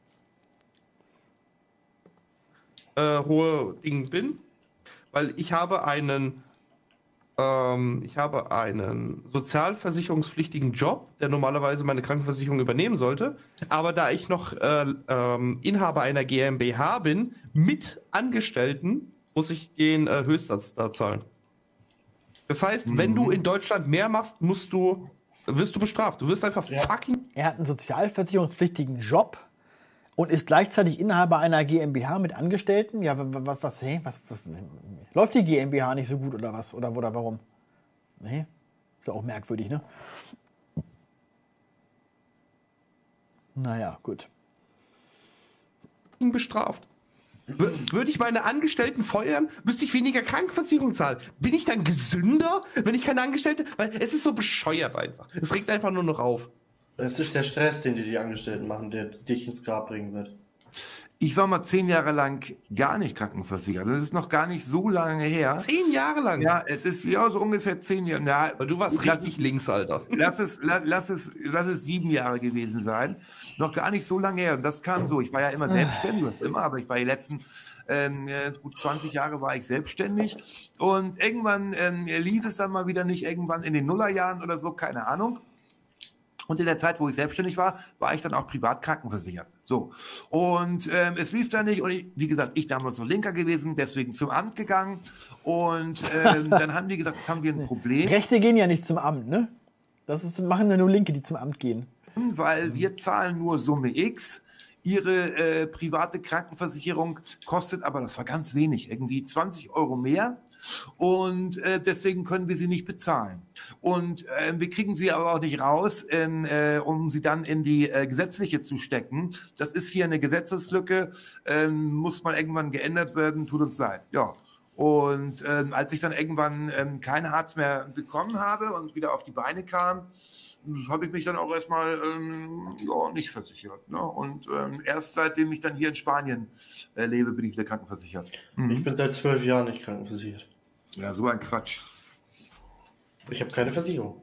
Äh, hohe Ding bin, weil ich habe einen ähm, ich habe einen sozialversicherungspflichtigen Job, der normalerweise meine Krankenversicherung übernehmen sollte, aber da ich noch äh, ähm, Inhaber einer GmbH bin, mit Angestellten, muss ich den äh, Höchstsatz da zahlen. Das heißt, mhm. wenn du in Deutschland mehr machst, musst du, wirst du bestraft. Du wirst einfach ja. fucking... Er hat einen sozialversicherungspflichtigen Job und ist gleichzeitig Inhaber einer GmbH mit Angestellten? Ja, was, was, hey, was, was, läuft die GmbH nicht so gut oder was? Oder, oder warum? Nee, ist ja auch merkwürdig, ne? Naja, gut. Bestraft. W- Würde ich meine Angestellten feuern, müsste ich weniger Krankenversicherung zahlen. Bin ich dann gesünder, wenn ich keine Angestellte... Weil es ist so bescheuert einfach. Es regt einfach nur noch auf. Es ist der Stress, den dir die Angestellten machen, der dich ins Grab bringen wird. Ich war mal zehn Jahre lang gar nicht krankenversichert. Das ist noch gar nicht so lange her. Zehn Jahre lang? Ja, es ist ja so ungefähr zehn Jahre. Ja, Weil du warst lass, richtig links, Alter. Lass es, lass, lass, es, lass es sieben Jahre gewesen sein. Noch gar nicht so lange her. Und das kam so. Ich war ja immer selbstständig, was immer, aber ich war die letzten ähm, gut zwanzig Jahre war ich selbstständig. Und irgendwann ähm, lief es dann mal wieder nicht, irgendwann in den Nullerjahren oder so, keine Ahnung. Und in der Zeit, wo ich selbstständig war, war ich dann auch privat krankenversichert. So. Und ähm, es lief dann nicht. Und ich, wie gesagt, ich damals noch Linker gewesen, deswegen zum Amt gegangen. Und ähm, dann haben die gesagt, jetzt haben wir ein Problem. Rechte gehen ja nicht zum Amt, ne? Das ist, machen ja nur Linke, die zum Amt gehen. Weil wir zahlen nur Summe X. Ihre äh, private Krankenversicherung kostet, aber das war ganz wenig, irgendwie zwanzig Euro mehr. Und äh, deswegen können wir sie nicht bezahlen. Und äh, wir kriegen sie aber auch nicht raus, in, äh, um sie dann in die äh, gesetzliche zu stecken. Das ist hier eine Gesetzeslücke, äh, muss mal irgendwann geändert werden, tut uns leid. Ja. Und äh, als ich dann irgendwann äh, kein Hartz mehr bekommen habe und wieder auf die Beine kam, habe ich mich dann auch erstmal ähm, ja, nicht versichert. Ne? Und ähm, erst seitdem ich dann hier in Spanien äh, lebe, bin ich wieder krankenversichert. Mhm. Ich bin seit zwölf Jahren nicht krankenversichert. Ja, so ein Quatsch. Ich habe keine Versicherung.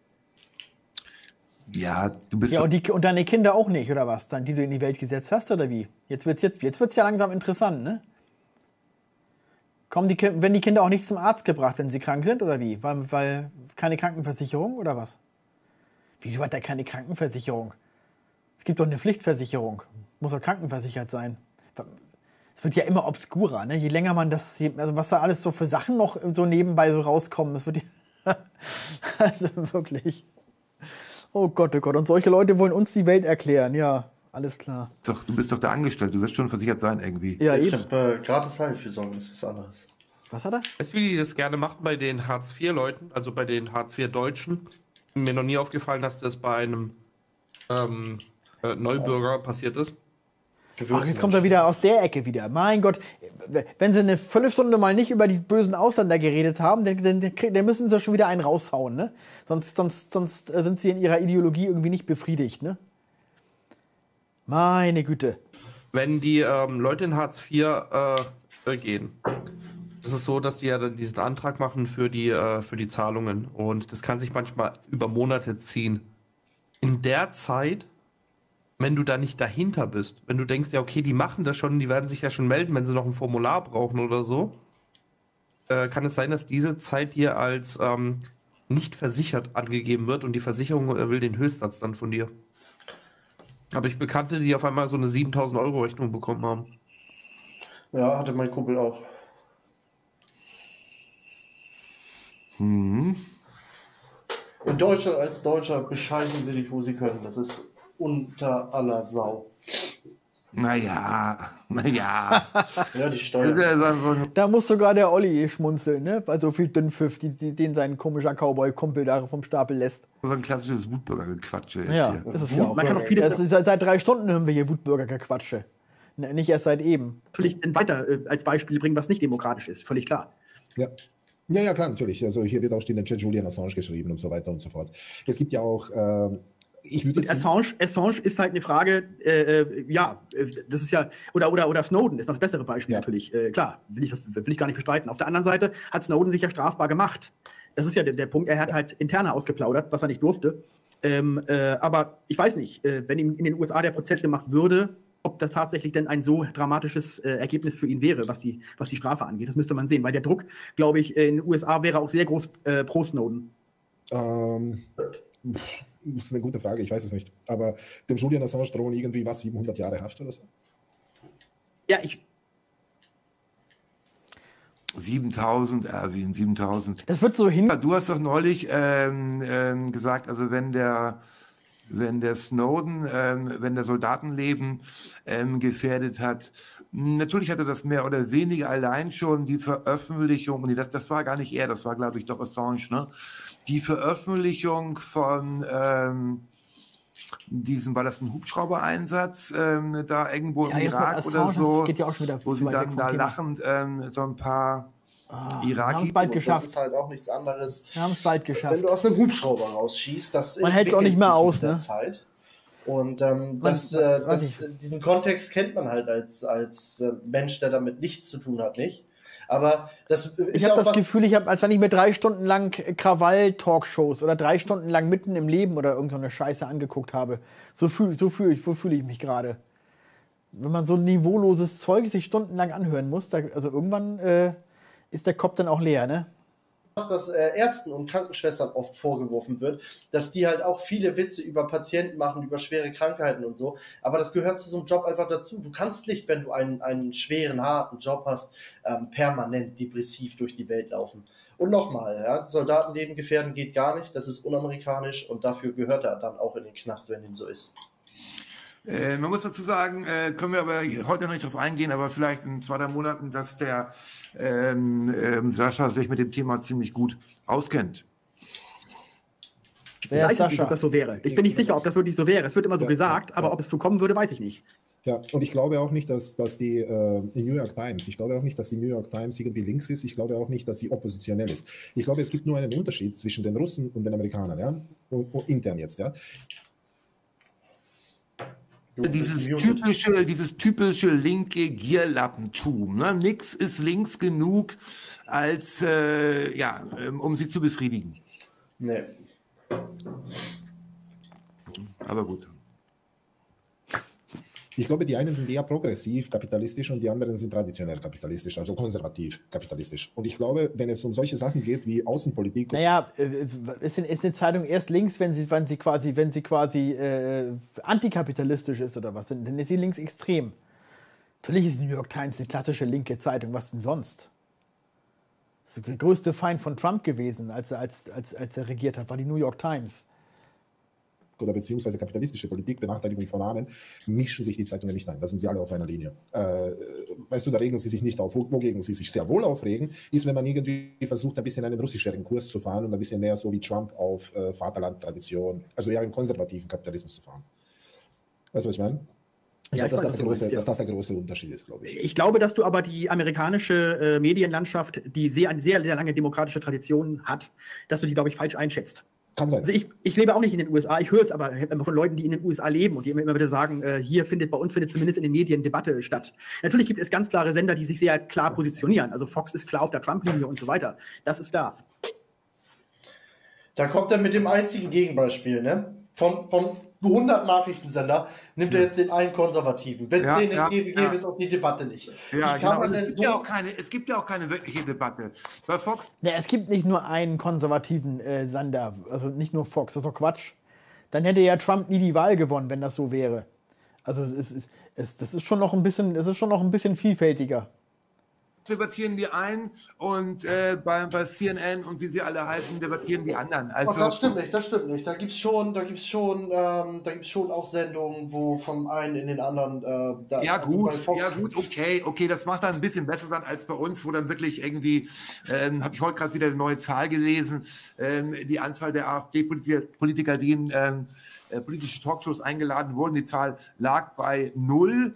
Ja, du bist Ja, so, und, die, und deine Kinder auch nicht, oder was? Dann, die du in die Welt gesetzt hast, oder wie? Jetzt wird es jetzt, jetzt wird's ja langsam interessant, ne? Kommen die, Ki- werden die Kinder auch nicht zum Arzt gebracht, wenn sie krank sind, oder wie? Weil, weil keine Krankenversicherung, oder was? Wieso hat er keine Krankenversicherung? Es gibt doch eine Pflichtversicherung. Muss doch krankenversichert sein. Es wird ja immer obskurer, ne? Je länger man das, also was da alles so für Sachen noch so nebenbei so rauskommen, das wird also wirklich. Oh Gott, oh Gott. Und solche Leute wollen uns die Welt erklären. Ja, alles klar. doch, du bist doch der Angestellte, du wirst schon versichert sein irgendwie. Ja, Ich eben. habe äh, gratis Heilfürsorge, das ist was anderes. Was hat er? Weißt du, wie die das gerne machen bei den Hartz vier Leuten, also bei den Hartz vier Deutschen? Mir noch nie aufgefallen, dass das bei einem ähm, äh, Neubürger passiert ist. Ach, jetzt kommt er wieder aus der Ecke wieder. Mein Gott, wenn sie eine Viertelstunde mal nicht über die bösen Ausländer geredet haben, dann, dann, dann müssen sie schon wieder einen raushauen, ne? Sonst, sonst, sonst sind sie in ihrer Ideologie irgendwie nicht befriedigt, ne? Meine Güte. Wenn die ähm, Leute in Hartz vier äh, gehen, ist es so, dass die ja dann diesen Antrag machen für die, äh, für die Zahlungen. Und das kann sich manchmal über Monate ziehen. In der Zeit, wenn du da nicht dahinter bist, wenn du denkst, ja okay, die machen das schon, die werden sich ja schon melden, wenn sie noch ein Formular brauchen oder so, äh, kann es sein, dass diese Zeit dir als ähm, nicht versichert angegeben wird und die Versicherung äh, will den Höchstsatz dann von dir. Aber ich Bekannte, die auf einmal so eine siebentausend Euro Rechnung bekommen haben. Ja, hatte mein Kumpel auch. Mhm. In Deutschland als Deutscher bescheißen sie dich, wo sie können. Das ist unter aller Sau. Naja, naja. Ja, die Das ist Steuern. ja so ein Da muss sogar der Olli schmunzeln, ne? Bei so viel Dünnpfiff, die, die, den sein komischer Cowboy-Kumpel da vom Stapel lässt. so ein klassisches Wutbürger-Gequatsche jetzt Ja, hier. ist es ja auch. Man kann auch vieles- Das ist, seit, seit drei Stunden hören wir hier Wutbürger-Gequatsche. Ne, nicht erst seit eben. Natürlich weiter äh, als Beispiel bringen, was nicht demokratisch ist, völlig klar. Ja. Ja, ja, klar, natürlich. Also hier wird auch stehen, der Chat Julian Assange geschrieben und so weiter und so fort. Es gibt ja auch, ähm, ich würde Und jetzt Assange, Assange ist halt eine Frage, äh, äh, ja, äh, das ist ja, oder, oder, oder Snowden ist noch das bessere Beispiel Ja. natürlich. Äh, klar, will ich, das will ich gar nicht bestreiten. Auf der anderen Seite hat Snowden sich ja strafbar gemacht. Das ist ja der, der Punkt, er hat halt interner ausgeplaudert, was er nicht durfte. Ähm, äh, aber ich weiß nicht, äh, wenn ihm in den U S A der Prozess gemacht würde, ob das tatsächlich denn ein so dramatisches äh, Ergebnis für ihn wäre, was die, was die Strafe angeht. Das müsste man sehen, weil der Druck, glaube ich, in den U S A wäre auch sehr groß äh, pro Snowden. Ähm, pff, das ist eine gute Frage, ich weiß es nicht. Aber dem Julian Assange drohen irgendwie was, siebenhundert Jahre Haft oder so? Ja, ich, siebentausend, Erwin, siebentausend. Das wird so hin. Ja, du hast doch neulich ähm, ähm, gesagt, also wenn der, wenn der Snowden, ähm, wenn der Soldatenleben ähm, gefährdet hat, natürlich hatte das mehr oder weniger allein schon die Veröffentlichung, nee, das, das war gar nicht er, das war glaube ich doch Assange, ne? Die Veröffentlichung von ähm, diesem, war das ein Hubschrauber-Einsatz, ähm, da irgendwo Ja, im jetzt mit Irak oder Assange, so, das geht ja auch schon wieder wo zu sie weit weg dann vom da Thema. lachend ähm, so ein paar Wir haben es Iraki. bald Und das geschafft. ist halt auch nichts anderes, Wir haben es bald wenn geschafft. du aus einem Hubschrauber rausschießt. Das Man hält's auch nicht mehr entwickelt aus, sich mit der ne? Zeit. Und ähm, das, Man- äh, weiß das, diesen Kontext kennt man halt als, als äh, Mensch, der damit nichts zu tun hat, nicht? Aber das ist Ich ja habe auch das was, Gefühl, ich habe, als wenn ich mir drei Stunden lang Krawall-Talkshows oder drei Stunden lang mitten im Leben oder irgend so eine Scheiße angeguckt habe. So fühle so fühl ich, so fühl ich mich gerade. Wenn man so niveauloses Zeug sich stundenlang anhören muss, da, also irgendwann äh, ist der Kopf dann auch leer, ne? was das äh, Ärzten und Krankenschwestern oft vorgeworfen wird, dass die halt auch viele Witze über Patienten machen, über schwere Krankheiten und so. Aber das gehört zu so einem Job einfach dazu. Du kannst nicht, wenn du einen, einen schweren, harten Job hast, ähm, permanent depressiv durch die Welt laufen. Und nochmal, ja, Soldatenleben gefährden geht gar nicht, das ist unamerikanisch und dafür gehört er dann auch in den Knast, wenn dem so ist. Äh, man muss dazu sagen, äh, können wir aber heute noch nicht drauf eingehen, aber vielleicht in zwei, drei Monaten, dass der ähm, ähm, Sascha sich mit dem Thema ziemlich gut auskennt. Ich Wer weiß ist es nicht, Sascha? ob das so wäre. Ich bin nicht sicher, ob das wirklich so wäre. Es wird immer so Ja, gesagt, aber ja. ob es so kommen würde, weiß ich nicht. Ja, und ich glaube auch nicht, dass, dass die, äh, die New York Times, ich glaube auch nicht, dass die New York Times irgendwie links ist. Ich glaube auch nicht, dass sie oppositionell ist. Ich glaube, es gibt nur einen Unterschied zwischen den Russen und den Amerikanern, ja, und, und intern jetzt, ja. Dieses typische, dieses typische linke Gierlappentum. Ne? Nix ist links genug, als äh, ja, ähm, um sie zu befriedigen. Nee. Aber gut. Ich glaube, die einen sind eher progressiv kapitalistisch und die anderen sind traditionell kapitalistisch, also konservativ kapitalistisch. Und ich glaube, wenn es um solche Sachen geht wie Außenpolitik, Naja, äh, ist, ist eine Zeitung erst links, wenn sie, wenn sie quasi, wenn sie quasi äh, antikapitalistisch ist oder was? Dann ist sie linksextrem. Natürlich ist die New York Times eine klassische linke Zeitung, was denn sonst? Das ist der größte Feind von Trump gewesen, als er, als, als, als er regiert hat, war die New York Times. oder beziehungsweise kapitalistische Politik, Benachteiligung von Armen, mischen sich die Zeitungen nicht ein. Da sind sie alle auf einer Linie. Äh, weißt du, da regen sie sich nicht auf. Wogegen sie sich sehr wohl aufregen, ist, wenn man irgendwie versucht, ein bisschen einen russischeren Kurs zu fahren und ein bisschen mehr so wie Trump auf äh, Vaterland-Tradition, also eher einen konservativen Kapitalismus zu fahren. Weißt du, was ich meine? Ich Ja, glaube, ich dass, weiß, das was du große, meinst, ja. dass das der große Unterschied ist, glaube ich. Ich glaube, dass du aber die amerikanische äh, Medienlandschaft, die sehr, eine sehr, sehr lange demokratische Tradition hat, dass du die, glaube ich, falsch einschätzt. Kann sein. Also ich, ich lebe auch nicht in den U S A, ich höre es aber immer von Leuten, die in den U S A leben und die immer, immer wieder sagen, äh, hier findet, bei uns findet zumindest in den Medien Debatte statt. Natürlich gibt es ganz klare Sender, die sich sehr klar positionieren. Also Fox ist klar auf der Trump-Linie und so weiter. Das ist da. Da kommt er mit dem einzigen Gegenbeispiel, ne? Von, von hundert Nachrichtensender nimmt er jetzt den einen Konservativen. Wenn es Ja, den nicht ja, gäbe, ja. gäbe es auch die Debatte nicht. Ja, Wie kann genau. man Es denn gibt, so- ja auch keine, es gibt ja auch keine wirkliche Debatte. Bei Fox Ja, es gibt nicht nur einen konservativen äh, Sender, also nicht nur Fox, das ist doch Quatsch. Dann hätte ja Trump nie die Wahl gewonnen, wenn das so wäre. Also es ist, es, das ist schon noch ein bisschen, es ist schon noch ein bisschen vielfältiger. debattieren die einen und äh, bei, bei C N N und wie sie alle heißen, debattieren die anderen. Ach, Also, das stimmt nicht, das stimmt nicht. Da gibt es schon, da gibt's schon, ähm, da gibt's schon auch Sendungen, wo vom einen in den anderen. Äh, da, ja also gut, bei Fox- ja gut, okay, okay, das macht dann ein bisschen besser dann als bei uns, wo dann wirklich irgendwie, ähm, habe ich heute gerade wieder eine neue Zahl gelesen, ähm, die Anzahl der AfD-Politiker, die in ähm, äh, politische Talkshows eingeladen wurden, die Zahl lag bei null.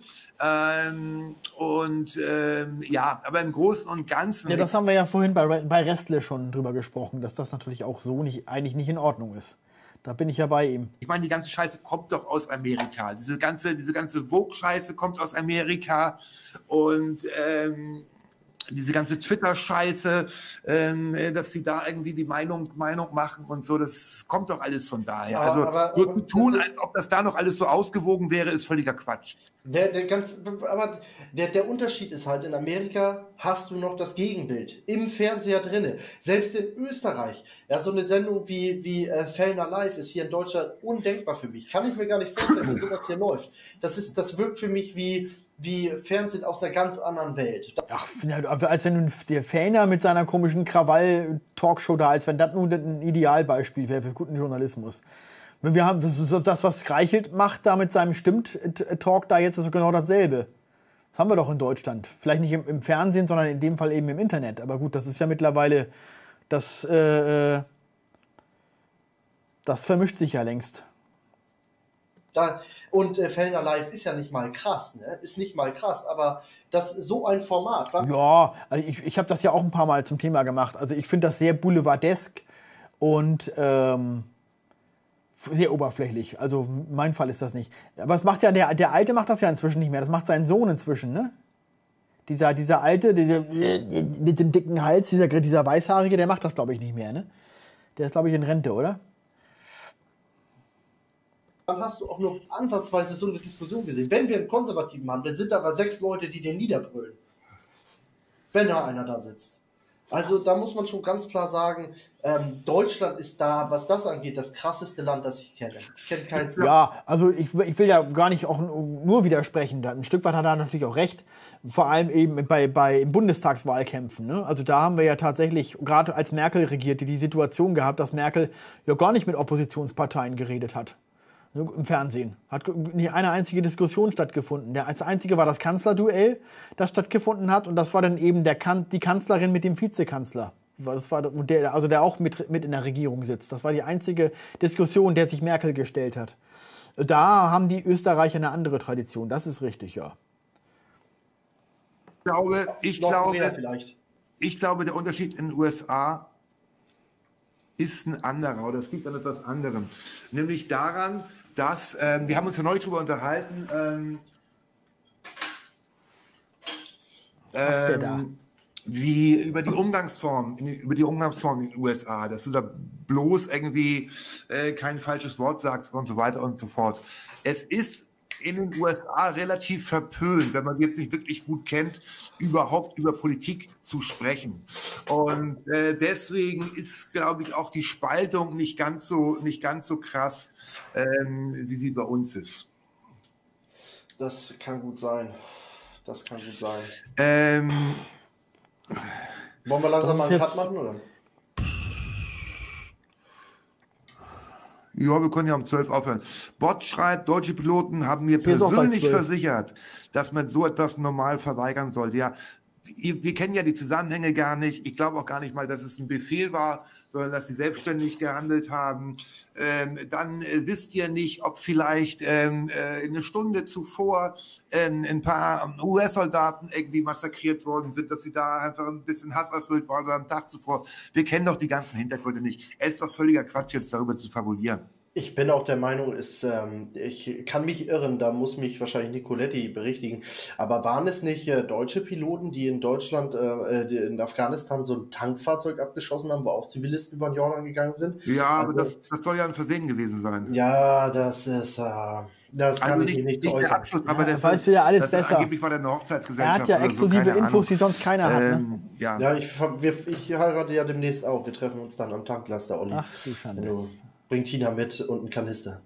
Ähm, und ähm, ja, aber im Großen und Ganzen. Ja, das haben wir ja vorhin bei, bei Restle schon drüber gesprochen, dass das natürlich auch so nicht, eigentlich nicht in Ordnung ist. Da bin ich ja bei ihm. Ich meine, die ganze Scheiße kommt doch aus Amerika. Diese ganze, diese ganze Vogue-Scheiße kommt aus Amerika und ähm, diese ganze Twitter-Scheiße, ähm, dass sie da irgendwie die Meinung, Meinung machen und so, das kommt doch alles von daher. Aber- Also aber- so aber- zu tun, als ob das da noch alles so ausgewogen wäre, ist völliger Quatsch. Der, der, ganz, aber der, der Unterschied ist halt, in Amerika hast du noch das Gegenbild im Fernseher drinne. Selbst in Österreich, ja, so eine Sendung wie, wie äh, Fellner Live ist hier in Deutschland undenkbar für mich. Kann ich mir gar nicht vorstellen, dass sowas hier läuft. Das ist, das wirkt für mich wie, wie Fernsehen aus einer ganz anderen Welt. Ach, als wenn du der Fellner mit seiner komischen Krawall-Talkshow da, als wenn das nun ein Idealbeispiel wäre für guten Journalismus. Wir haben das, ist das, was Reichelt macht da mit seinem Stimmt-Talk da jetzt, ist genau dasselbe. Das haben wir doch in Deutschland. Vielleicht nicht im, im Fernsehen, sondern in dem Fall eben im Internet. Aber gut, das ist ja mittlerweile, das, äh, das vermischt sich ja längst. Da, und äh, Fellner Live ist ja nicht mal krass, ne? Ist nicht mal krass, aber das so ein Format. Was? Ja, also ich, ich habe das ja auch ein paar Mal zum Thema gemacht. Also ich finde das sehr boulevardesk und ähm, sehr oberflächlich. Also mein Fall ist das nicht. Aber es macht ja, der, der Alte macht das ja inzwischen nicht mehr. Das macht sein Sohn inzwischen, ne? Dieser, dieser Alte, dieser, mit dem dicken Hals, dieser, dieser Weißhaarige, der macht das, glaube ich, nicht mehr, ne? Der ist, glaube ich, in Rente, oder? Dann hast du auch nur ansatzweise so eine Diskussion gesehen. Wenn wir einen Konservativen haben, dann sind da aber sechs Leute, die den niederbrüllen. Wenn da einer da sitzt. Also da muss man schon ganz klar sagen, ähm, Deutschland ist da, was das angeht, das krasseste Land, das ich kenne. Ich kenne keins. Ja, also ich, ich will ja gar nicht auch nur widersprechen. Ein Stück weit hat er natürlich auch recht. Vor allem eben bei, bei Bundestagswahlkämpfen. Ne? Also da haben wir ja tatsächlich, gerade als Merkel regierte, die Situation gehabt, dass Merkel ja gar nicht mit Oppositionsparteien geredet hat. Im Fernsehen. Hat nicht eine einzige Diskussion stattgefunden. Das einzige war das Kanzlerduell, das stattgefunden hat. Und das war dann eben der kan die Kanzlerin mit dem Vizekanzler. Das war der, also der auch mit, mit in der Regierung sitzt. Das war die einzige Diskussion, der sich Merkel gestellt hat. Da haben die Österreicher eine andere Tradition. Das ist richtig, ja. Ich glaube, ich Noch glaube, mehr vielleicht. ich glaube, der Unterschied in den U S A ist ein anderer oder es liegt an etwas anderem. Nämlich daran, dass, ähm, wir haben uns ja neulich darüber unterhalten, ähm, ähm, wie über die Umgangsform, über die Umgangsform in den U S A, dass du da bloß irgendwie äh, kein falsches Wort sagst und so weiter und so fort. Es ist in den U S A relativ verpönt, wenn man jetzt nicht wirklich gut kennt, überhaupt über Politik zu sprechen. Und äh, deswegen ist, glaube ich, auch die Spaltung nicht ganz so, nicht ganz so krass, ähm, wie sie bei uns ist. Das kann gut sein. Das kann gut sein. Ähm, Wollen wir langsam mal einen jetzt- Cut machen, oder? Ja, wir können ja um zwölf aufhören. Bot schreibt, deutsche Piloten haben mir Hier ist auch bei persönlich zwölf. versichert, dass man so etwas normal verweigern sollte. Ja, ihr- wir kennen ja die Zusammenhänge gar nicht. Ich glaube auch gar nicht mal, dass es ein Befehl war, sondern dass sie selbstständig gehandelt haben. Ähm, dann äh, wisst ihr nicht, ob vielleicht ähm, äh, eine Stunde zuvor ähm, ein paar U S-Soldaten irgendwie massakriert worden sind, dass sie da einfach ein bisschen Hass erfüllt waren oder am Tag zuvor. Wir kennen doch die ganzen Hintergründe nicht. Es ist doch völliger Quatsch, jetzt darüber zu fabulieren. Ich bin auch der Meinung, ist, ähm, ich kann mich irren, da muss mich wahrscheinlich Nicoletti berichtigen, aber waren es nicht äh, deutsche Piloten, die in Deutschland, äh, die in Afghanistan so ein Tankfahrzeug abgeschossen haben, wo auch Zivilisten über den Jordan gegangen sind? Ja, aber Also- das, das soll ja ein Versehen gewesen sein. Ja, das ist, äh, das kann Also ich nicht, nicht nicht der äußern. Abschluss, aber Ja, der er weiß wieder alles das besser. Angeblich war der eine Er Hochzeitsgesellschaft hat ja oder so, exklusive keine Infos, Ahnung. die sonst keiner hat. Ne? Ähm, ja. Ja, ich, wir, ich heirate ja demnächst auch. Wir treffen uns dann am Tanklaster, Olli. Ach du Schande. Also, bring Tina mit und einen Kanister.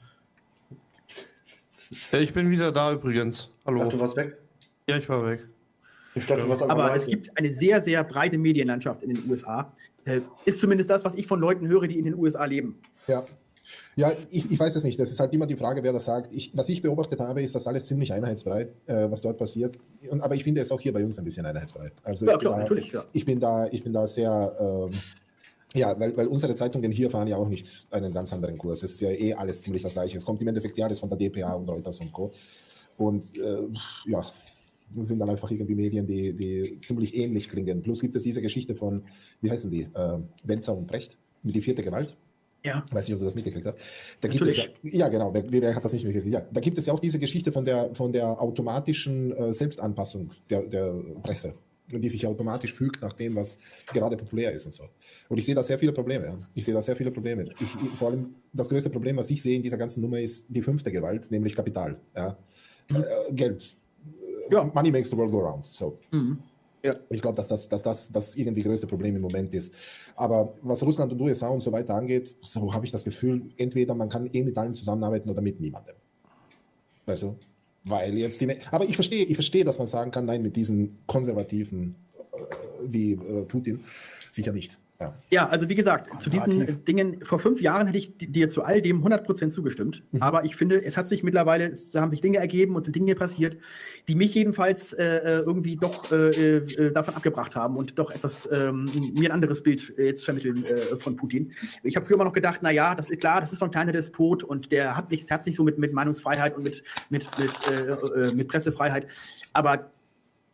Ja, ich bin wieder da übrigens. Hallo. Ach, du warst weg? Ja, ich war weg. Ich dachte, du warst am Aber Reisen. es gibt eine sehr, sehr breite Medienlandschaft in den U S A. Äh, Ist zumindest das, was ich von Leuten höre, die in den U S A leben. Ja. Ja, ich, ich weiß es nicht. Das ist halt immer die Frage, wer das sagt. Ich, was ich beobachtet habe, ist, dass alles ziemlich einheitsfrei, äh, was dort passiert. Und, aber ich finde es auch hier bei uns ein bisschen einheitsfrei. Also Ja, ich, bin klar, da, natürlich, ja. ich bin da, ich bin da sehr, ähm, ja, weil, weil unsere Zeitungen hier fahren ja auch nicht einen ganz anderen Kurs. Es ist ja eh alles ziemlich das Gleiche. Es kommt im Endeffekt ja alles von der D P A und Reuters und Co. Und äh, ja, das sind dann einfach irgendwie Medien, die, die ziemlich ähnlich klingen. Plus gibt es diese Geschichte von, wie heißen die, äh, Wenzer und Brecht, mit die vierte Gewalt. Ja. Ich weiß nicht, ob du das mitgekriegt hast. Da gibt es ja, ja, genau, wer, wer hat das nicht mitgekriegt? Ja, da gibt es ja auch diese Geschichte von der, von der automatischen äh, Selbstanpassung der, der Presse, die sich automatisch fügt nach dem, was gerade populär ist und so. Und ich sehe da sehr viele Probleme. Ja. Ich sehe da sehr viele Probleme. Ich, ich, vor allem das größte Problem, was ich sehe in dieser ganzen Nummer, ist die fünfte Gewalt, nämlich Kapital. Ja. Äh, Geld. Ja. Money makes the world go round. So. Mhm. Ja. Ich glaube, dass das, dass das das irgendwie größte Problem im Moment ist. Aber was Russland und U S A und so weiter angeht, so habe ich das Gefühl, entweder man kann eh mit allen zusammenarbeiten oder mit niemandem. Weißt du? Weil jetzt die. Aber ich verstehe, ich verstehe, dass man sagen kann, nein, mit diesen Konservativen äh, wie äh, Putin sicher nicht. Ja. Ja, also wie gesagt, zu diesen Konservativ. äh, Dingen, vor fünf Jahren hätte ich dir zu all dem hundert Prozent zugestimmt. Aber ich finde, es hat sich mittlerweile, es haben sich Dinge ergeben und sind Dinge passiert, die mich jedenfalls äh, irgendwie doch äh, äh, davon abgebracht haben und doch etwas, ähm, mir ein anderes Bild äh, jetzt vermitteln äh, von Putin. Ich habe früher immer noch gedacht, na ja, das ist klar, das ist so ein kleiner Despot und der hat nichts, hat sich so mit, mit Meinungsfreiheit und mit, mit, mit, äh, äh, mit Pressefreiheit. Aber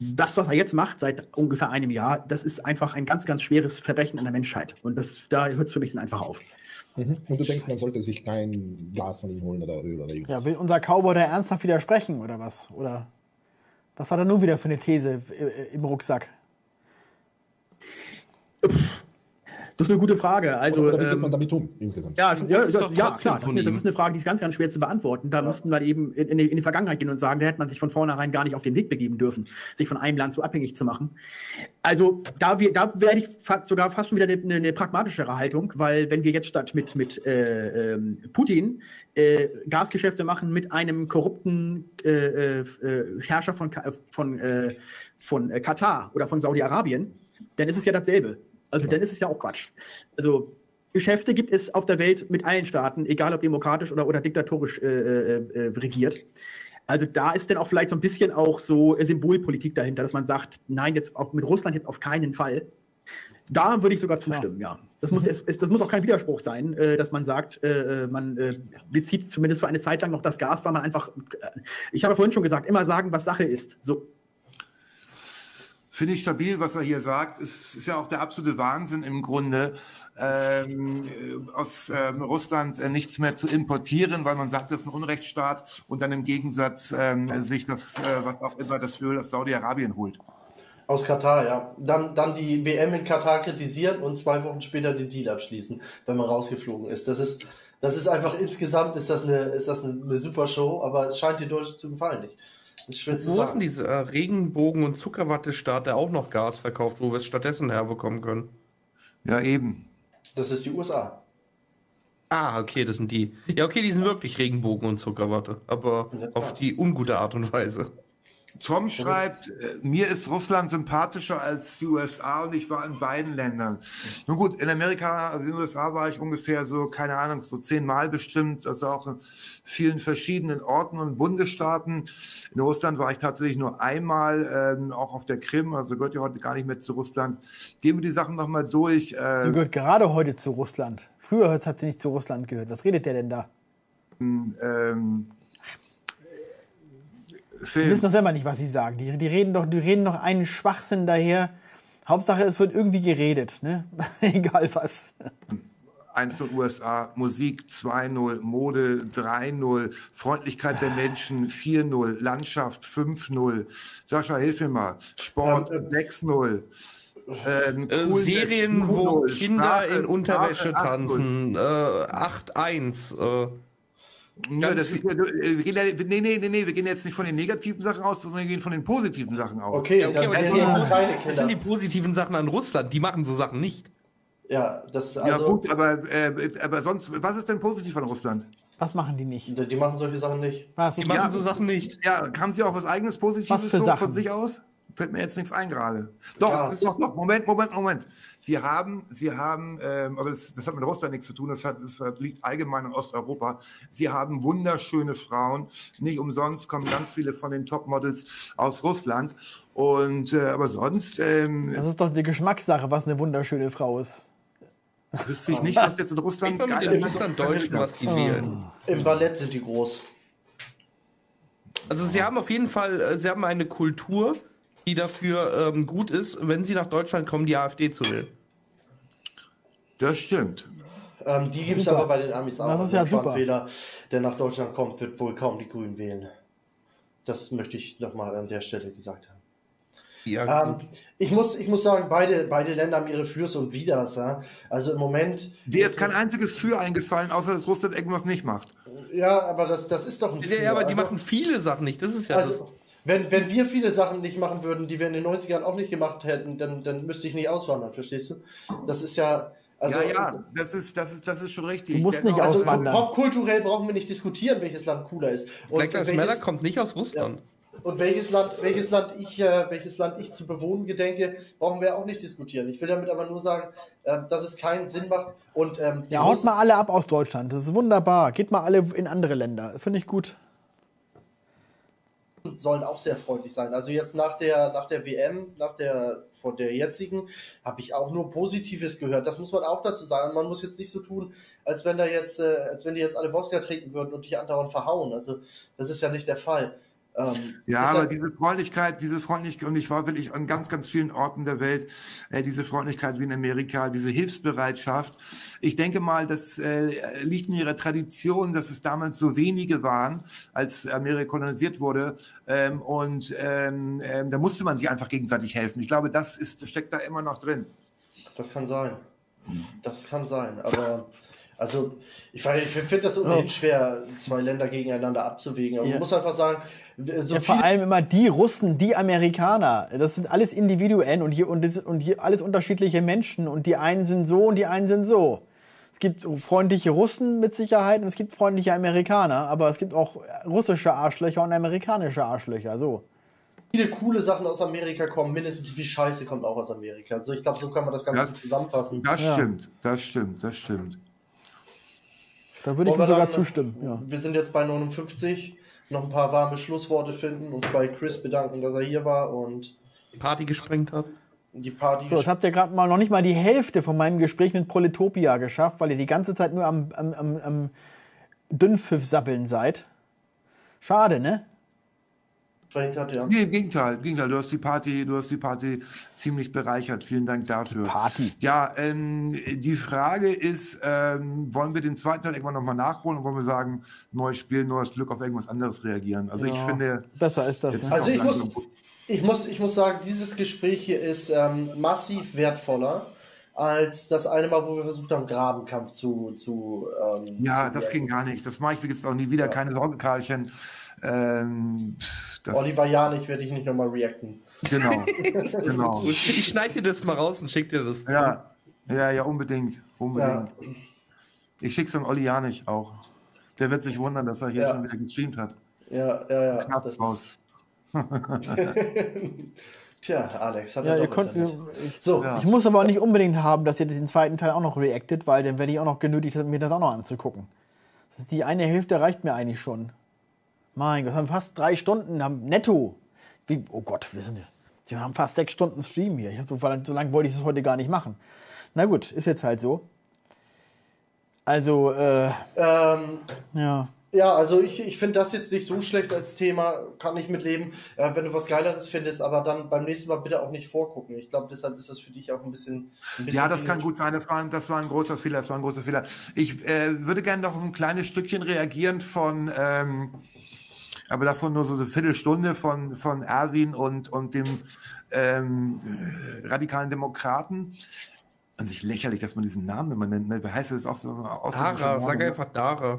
das, was er jetzt macht, seit ungefähr einem Jahr, das ist einfach ein ganz, ganz schweres Verbrechen an der Menschheit. Und das, da hört es für mich dann einfach auf. Mhm. Und du denkst, man sollte sich kein Gas von ihm holen oder Öl oder irgendwas? Ja, will unser Cowboy da ernsthaft widersprechen oder was? Oder was hat er nun wieder für eine These im Rucksack? Das ist eine gute Frage. Also, oder wie geht ähm, man damit um insgesamt? Ja, also, ja, Das ist das, doch ja trotzdem klar, das, von ist- das ihm. ist eine Frage, die ist ganz, ganz schwer zu beantworten. Da müssten wir eben in, in, die, in die Vergangenheit gehen und sagen, da hätte man sich von vornherein gar nicht auf den Weg begeben dürfen, sich von einem Land so abhängig zu machen. Also da, wir, da werde ich fa sogar fast schon wieder eine, eine pragmatischere Haltung, weil wenn wir jetzt statt mit, mit äh, ähm, Putin äh, Gasgeschäfte machen mit einem korrupten äh, äh, Herrscher von, Ka- von, äh, von äh, Katar oder von Saudi-Arabien, dann ist es ja dasselbe. Also dann ist es ja auch Quatsch. Also Geschäfte gibt es auf der Welt mit allen Staaten, egal ob demokratisch oder, oder diktatorisch äh, äh, regiert. Also da ist dann auch vielleicht so ein bisschen auch so Symbolpolitik dahinter, dass man sagt, nein, jetzt auf, mit Russland jetzt auf keinen Fall. Da würde ich sogar zustimmen, ja. Das muss, es, es, das muss auch kein Widerspruch sein, äh, dass man sagt, äh, man äh, bezieht zumindest für eine Zeit lang noch das Gas, weil man einfach, äh, ich habe ja vorhin schon gesagt, immer sagen, was Sache ist. So. Finde ich stabil, was er hier sagt. Es ist ja auch der absolute Wahnsinn im Grunde, ähm, aus ähm, Russland äh, nichts mehr zu importieren, weil man sagt, das ist ein Unrechtsstaat und dann im Gegensatz ähm, sich das, äh, was auch immer, das Öl aus Saudi-Arabien holt. Aus Katar, ja. Dann, dann die W M in Katar kritisieren und zwei Wochen später den Deal abschließen, wenn man rausgeflogen ist. Das ist, das ist einfach insgesamt ist das eine, ist das eine, eine super Show, aber es scheint dir deutlich zu gefallen nicht. Das ist schwer zu Wo ist denn sagen. diese äh, Regenbogen- und Zuckerwatte-Staat, der auch noch Gas verkauft, wo wir es stattdessen herbekommen können? Ja, eben. Das ist die U S A. Ah, okay, das sind die. Ja, okay, die sind wirklich Regenbogen und Zuckerwatte, aber Ja, klar. auf die ungute Art und Weise. Tom schreibt, äh, mir ist Russland sympathischer als die U S A und ich war in beiden Ländern. Nun gut, in Amerika, also in den U S A war ich ungefähr so, keine Ahnung, so zehnmal bestimmt, also auch in vielen verschiedenen Orten und Bundesstaaten. In Russland war ich tatsächlich nur einmal, ähm, auch auf der Krim, also gehört ja heute gar nicht mehr zu Russland. Gehen wir die Sachen nochmal durch. Äh, Sie gehört gerade heute zu Russland. Früher hat sie nicht zu Russland gehört. Was redet der denn da? ähm, Die Film. wissen doch selber nicht, was sie sagen. Die, die, reden doch, die reden doch einen Schwachsinn daher. Hauptsache, es wird irgendwie geredet. Ne? Egal was. eins null U S A, Musik zwei null, Mode drei null, Freundlichkeit der Menschen vier null, Landschaft fünf null. Sascha, hilf mir mal. Sport Ähm, sechs null. Ähm, Äh, cool, Serien, sechs wo null, Kinder Sprache, in Unterwäsche Sprache acht null. tanzen. Äh, acht eins. Äh, Ja, das ist ja, wir gehen ja, nee, nee, nee, nee, wir gehen jetzt nicht von den negativen Sachen aus, sondern wir gehen von den positiven Sachen aus. Okay, ja, okay, dann aber das essen sind, eben die, keine das sind die Kinder. positiven Sachen an Russland. Die machen so Sachen nicht. Ja, das, Ja also, gut, aber, äh, aber sonst, was ist denn positiv an Russland? Was machen die nicht? die machen solche Sachen nicht. Was? Die machen Ja. so Sachen nicht. Ja, haben Sie auch was eigenes Positives Was für so Sachen? von sich aus? Fällt mir jetzt nichts ein gerade. Doch, Ja. das ist doch, doch, Moment, Moment, Moment. Sie haben, Sie haben, ähm, also das, das hat mit Russland nichts zu tun, das, hat, das liegt allgemein in Osteuropa. Sie haben wunderschöne Frauen. Nicht umsonst kommen ganz viele von den Topmodels aus Russland. Und, äh, aber sonst ähm, Das ist doch die Geschmackssache, was eine wunderschöne Frau ist. wüsste ich nicht, was jetzt in Denk Russland mal mit geil den ist. Russlanddeutschen, was die wählen. Im Ballett sind die groß. Also sie haben auf jeden Fall, äh, sie haben eine Kultur, die dafür ähm, gut ist, wenn sie nach Deutschland kommen, die AfD zu wählen. Das stimmt. Ähm, die gibt es Super. aber bei den Amis auch. Das ist Also ja ein super. Trump-Wähler, der nach Deutschland kommt, wird wohl kaum die Grünen wählen. Das möchte ich nochmal an der Stelle gesagt haben. Ja, Ähm, ich, muss, ich muss sagen, beide, beide Länder haben ihre Fürs und Widers. Ja? Also im Moment. Dir ist kein einziges Für eingefallen, außer dass Russland irgendwas nicht macht. Ja, aber das, das ist doch ein Ja, aber die Also- machen viele Sachen nicht. Das ist ja das. Also, wenn, wenn wir viele Sachen nicht machen würden, die wir in den neunzigern auch nicht gemacht hätten, dann, dann müsste ich nicht auswandern, verstehst du? Das ist ja. Also, ja, ja, das ist, das ist, das ist schon richtig. Du musst Dennoch- nicht Also auswandern. popkulturell brauchen wir nicht diskutieren, welches Land cooler ist. Und Black Lives welches- Matter kommt nicht aus Russland. Und welches Land, welches Land ich, äh, welches Land ich zu bewohnen gedenke, brauchen wir auch nicht diskutieren. Ich will damit aber nur sagen, äh, dass es keinen Sinn macht. Und ähm, die Ja, haut Russen- mal alle ab aus Deutschland. Das ist wunderbar. Geht mal alle in andere Länder. Finde ich gut. sollen auch sehr freundlich sein. Also jetzt nach der, nach der W M, nach der, von der jetzigen, habe ich auch nur Positives gehört. Das muss man auch dazu sagen. Man muss jetzt nicht so tun, als wenn da jetzt, äh, als wenn die jetzt alle Wodka trinken würden und dich andauernd verhauen. Also das ist ja nicht der Fall. Ähm, Ja, deshalb- aber diese Freundlichkeit, diese Freundlichkeit, und ich war wirklich an ganz, ganz vielen Orten der Welt, äh, diese Freundlichkeit wie in Amerika, diese Hilfsbereitschaft. Ich denke mal, das äh, liegt in ihrer Tradition, dass es damals so wenige waren, als Amerika kolonisiert wurde. Ähm, und ähm, ähm, da musste man sich einfach gegenseitig helfen. Ich glaube, das ist, steckt da immer noch drin. Das kann sein. Das kann sein. Aber also ich, ich finde das ohnehin schwer, zwei Länder gegeneinander abzuwägen. Aber Ja. man muss einfach sagen, so Ja, viel vor allem immer die Russen, die Amerikaner. Das sind alles Individuen und hier, und, das, und hier alles unterschiedliche Menschen. Und die einen sind so und die einen sind so. Es gibt freundliche Russen mit Sicherheit und es gibt freundliche Amerikaner. Aber es gibt auch russische Arschlöcher und amerikanische Arschlöcher. So. viele coole Sachen aus Amerika kommen, mindestens so viel Scheiße kommt auch aus Amerika. Also ich glaube, so kann man das Ganze Das, zusammenfassen. das Ja. stimmt, das stimmt, das stimmt. Da würde ich Wollen ihm wir sogar dann- zustimmen. Ja. Wir sind jetzt bei neunundfünfzig. Noch ein paar warme Schlussworte finden, uns bei Chris bedanken, dass er hier war und Die Party gesprengt hat. die Party. So, jetzt habt ihr gerade mal noch nicht mal die Hälfte von meinem Gespräch mit Proletopia geschafft, weil ihr die ganze Zeit nur am, am, am, am Dünnpfiff-Sappeln seid. Schade, ne? gesprengt hat, ja. Nee, im Gegenteil, im Gegenteil. Du hast die Party, du hast die Party ziemlich bereichert. Vielen Dank dafür. Party. Ja, ähm, die Frage ist, ähm, wollen wir den zweiten Teil irgendwann nochmal nachholen und wollen wir sagen, neues Spiel, neues Glück, auf irgendwas anderes reagieren? Also ich Ja, finde, besser ist das. jetzt Ne? Also ist ich auch muss, langsam- ich, muss, ich muss sagen, dieses Gespräch hier ist ähm, massiv wertvoller als das eine Mal, wo wir versucht haben, Grabenkampf zu... zu ähm, ja, zu das ging gar nicht. Das mache ich jetzt auch nie wieder. Keine Sorge, Karlchen. Ähm, pff, das, Oliver Janich werde ich nicht nochmal reacten. Genau, genau. Gut, ich schneide dir das mal raus und schicke dir das. Ja, ja, ja, unbedingt, unbedingt. Ich schick's an Olli Janich auch. Der wird sich wundern, dass er hier Ja. schon wieder gestreamt hat. Ja, ja, ja. Knapp das raus. ist... Tja, Alex hat Ja, er ihr doch könnt, Internet. ich, So, Ja. ich muss aber auch nicht unbedingt haben, dass ihr den zweiten Teil auch noch reactet, weil dann werde ich auch noch genötigt, mir das auch noch anzugucken. Das ist die eine Hälfte reicht mir eigentlich schon. Mein Gott, wir haben fast drei Stunden haben netto. Wie, oh Gott, wir sind, wir haben fast sechs Stunden Stream hier. Ich hab so, so lange wollte ich es heute gar nicht machen. Na gut, ist jetzt halt so. Also, äh, ähm, ja. ja, also ich, ich finde das jetzt nicht so schlecht als Thema, kann ich mitleben, äh, wenn du was Geileres findest, aber dann beim nächsten Mal bitte auch nicht vorgucken. Ich glaube, deshalb ist das für dich auch ein bisschen... Ein bisschen Ja, das viel- kann gut sein. Das war, das war ein großer Fehler. Das war ein großer Fehler. Ich äh, würde gerne noch auf ein kleines Stückchen reagieren von, ähm, aber davon nur so eine Viertelstunde von, von Erwin und, und dem ähm, äh, radikalen Demokraten. An sich lächerlich, dass man diesen Namen immer nennt. Ne? Wie heißt das auch so? Dara, sag einfach. einfach Dara.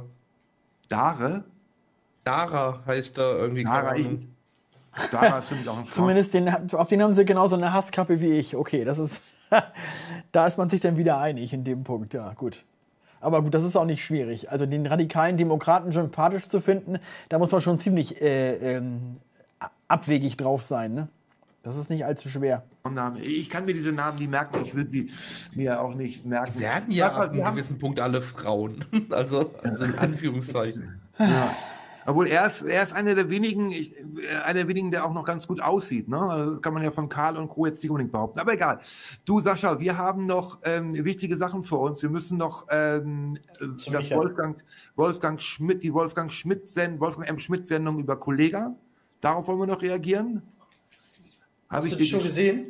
Dare? Dara heißt da irgendwie. Dara, keine ich, Ahnung. Dara ist für mich auch ein Frau. Zumindest den, auf den haben sie genauso eine Hasskappe wie ich. Okay, das ist. Da ist man sich dann wieder einig in dem Punkt, ja, gut. Aber gut, das ist auch nicht schwierig. Also den radikalen Demokraten sympathisch zu finden, da muss man schon ziemlich äh, ähm, abwegig drauf sein, ne? Das ist nicht allzu schwer. Namen. Ich kann mir diese Namen nie merken. Ich will sie mir auch nicht merken. Werden ja Sag mal, ab wir einem haben- gewissen Punkt alle Frauen. Also, also in Anführungszeichen. Ja. Obwohl er ist, er ist einer der wenigen, ich, äh, einer der wenigen, der auch noch ganz gut aussieht. Ne? Also das kann man ja von Karl und Co. jetzt nicht unbedingt behaupten. Aber egal. Du, Sascha, wir haben noch ähm, wichtige Sachen für uns. Wir müssen noch ähm, Zu das Michael. Wolfgang, Wolfgang Schmidt, die Wolfgang Schmidt Send, Wolfgang M. Schmidt Sendung über Kollega. Darauf wollen wir noch reagieren. Hab Hast du dir die schon gesch- gesehen?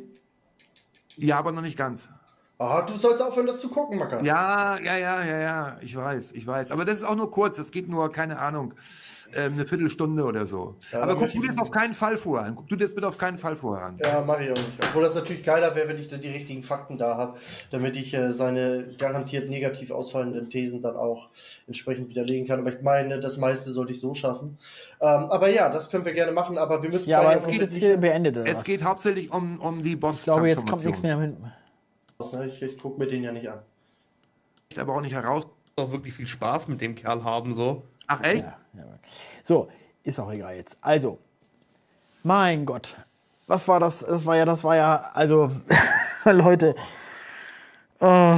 Ja, aber noch nicht ganz. Ah, du sollst aufhören, das zu gucken, Macker. Ja, ja, ja, ja, ja, ich weiß, ich weiß. Aber das ist auch nur kurz, das geht nur, keine Ahnung, ähm, eine Viertelstunde oder so. Ja, Aber dann guck möchte du dir ich- das auf keinen Fall vorher an. Guck du dir das bitte auf keinen Fall vorher an. Ja, mach ich auch nicht. Obwohl das natürlich geiler wäre, wenn ich dann die richtigen Fakten da habe, damit ich äh, seine garantiert negativ ausfallenden Thesen dann auch entsprechend widerlegen kann. Aber ich meine, das meiste sollte ich so schaffen. Ähm, aber ja, das können wir gerne machen, aber wir müssen Ja, aber gleich es auch geht noch jetzt hier beendet, oder Es was? geht hauptsächlich um, um die boss Ich glaube, jetzt kommt nichts mehr hin. raus, ne? Ich, ich gucke mir den ja nicht an. Aber auch nicht heraus. Auch wirklich viel Spaß mit dem Kerl haben, so. Ach echt? Ja, ja. So, ist auch egal jetzt. Also, mein Gott, was war das? Das war ja, das war ja, also, Leute, äh,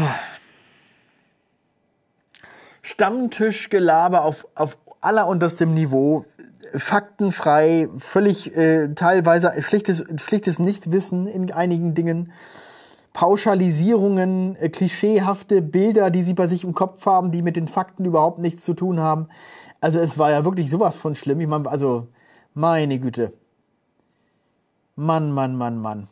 Stammtischgelaber auf, auf allerunterstem Niveau, faktenfrei, völlig äh, teilweise schlichtes, schlichtes Nichtwissen in einigen Dingen. Pauschalisierungen, äh, klischeehafte Bilder, die sie bei sich im Kopf haben, die mit den Fakten überhaupt nichts zu tun haben. Also es war ja wirklich sowas von schlimm. Ich meine, also Meine Güte. Mann, Mann, Mann, Mann.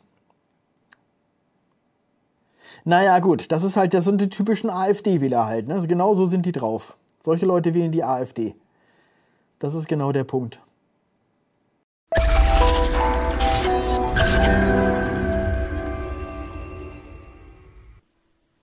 Naja, gut, das ist halt, das sind die typischen AfD-Wähler halt. Ne? Also genau so sind die drauf. Solche Leute wählen die AfD. Das ist genau der Punkt.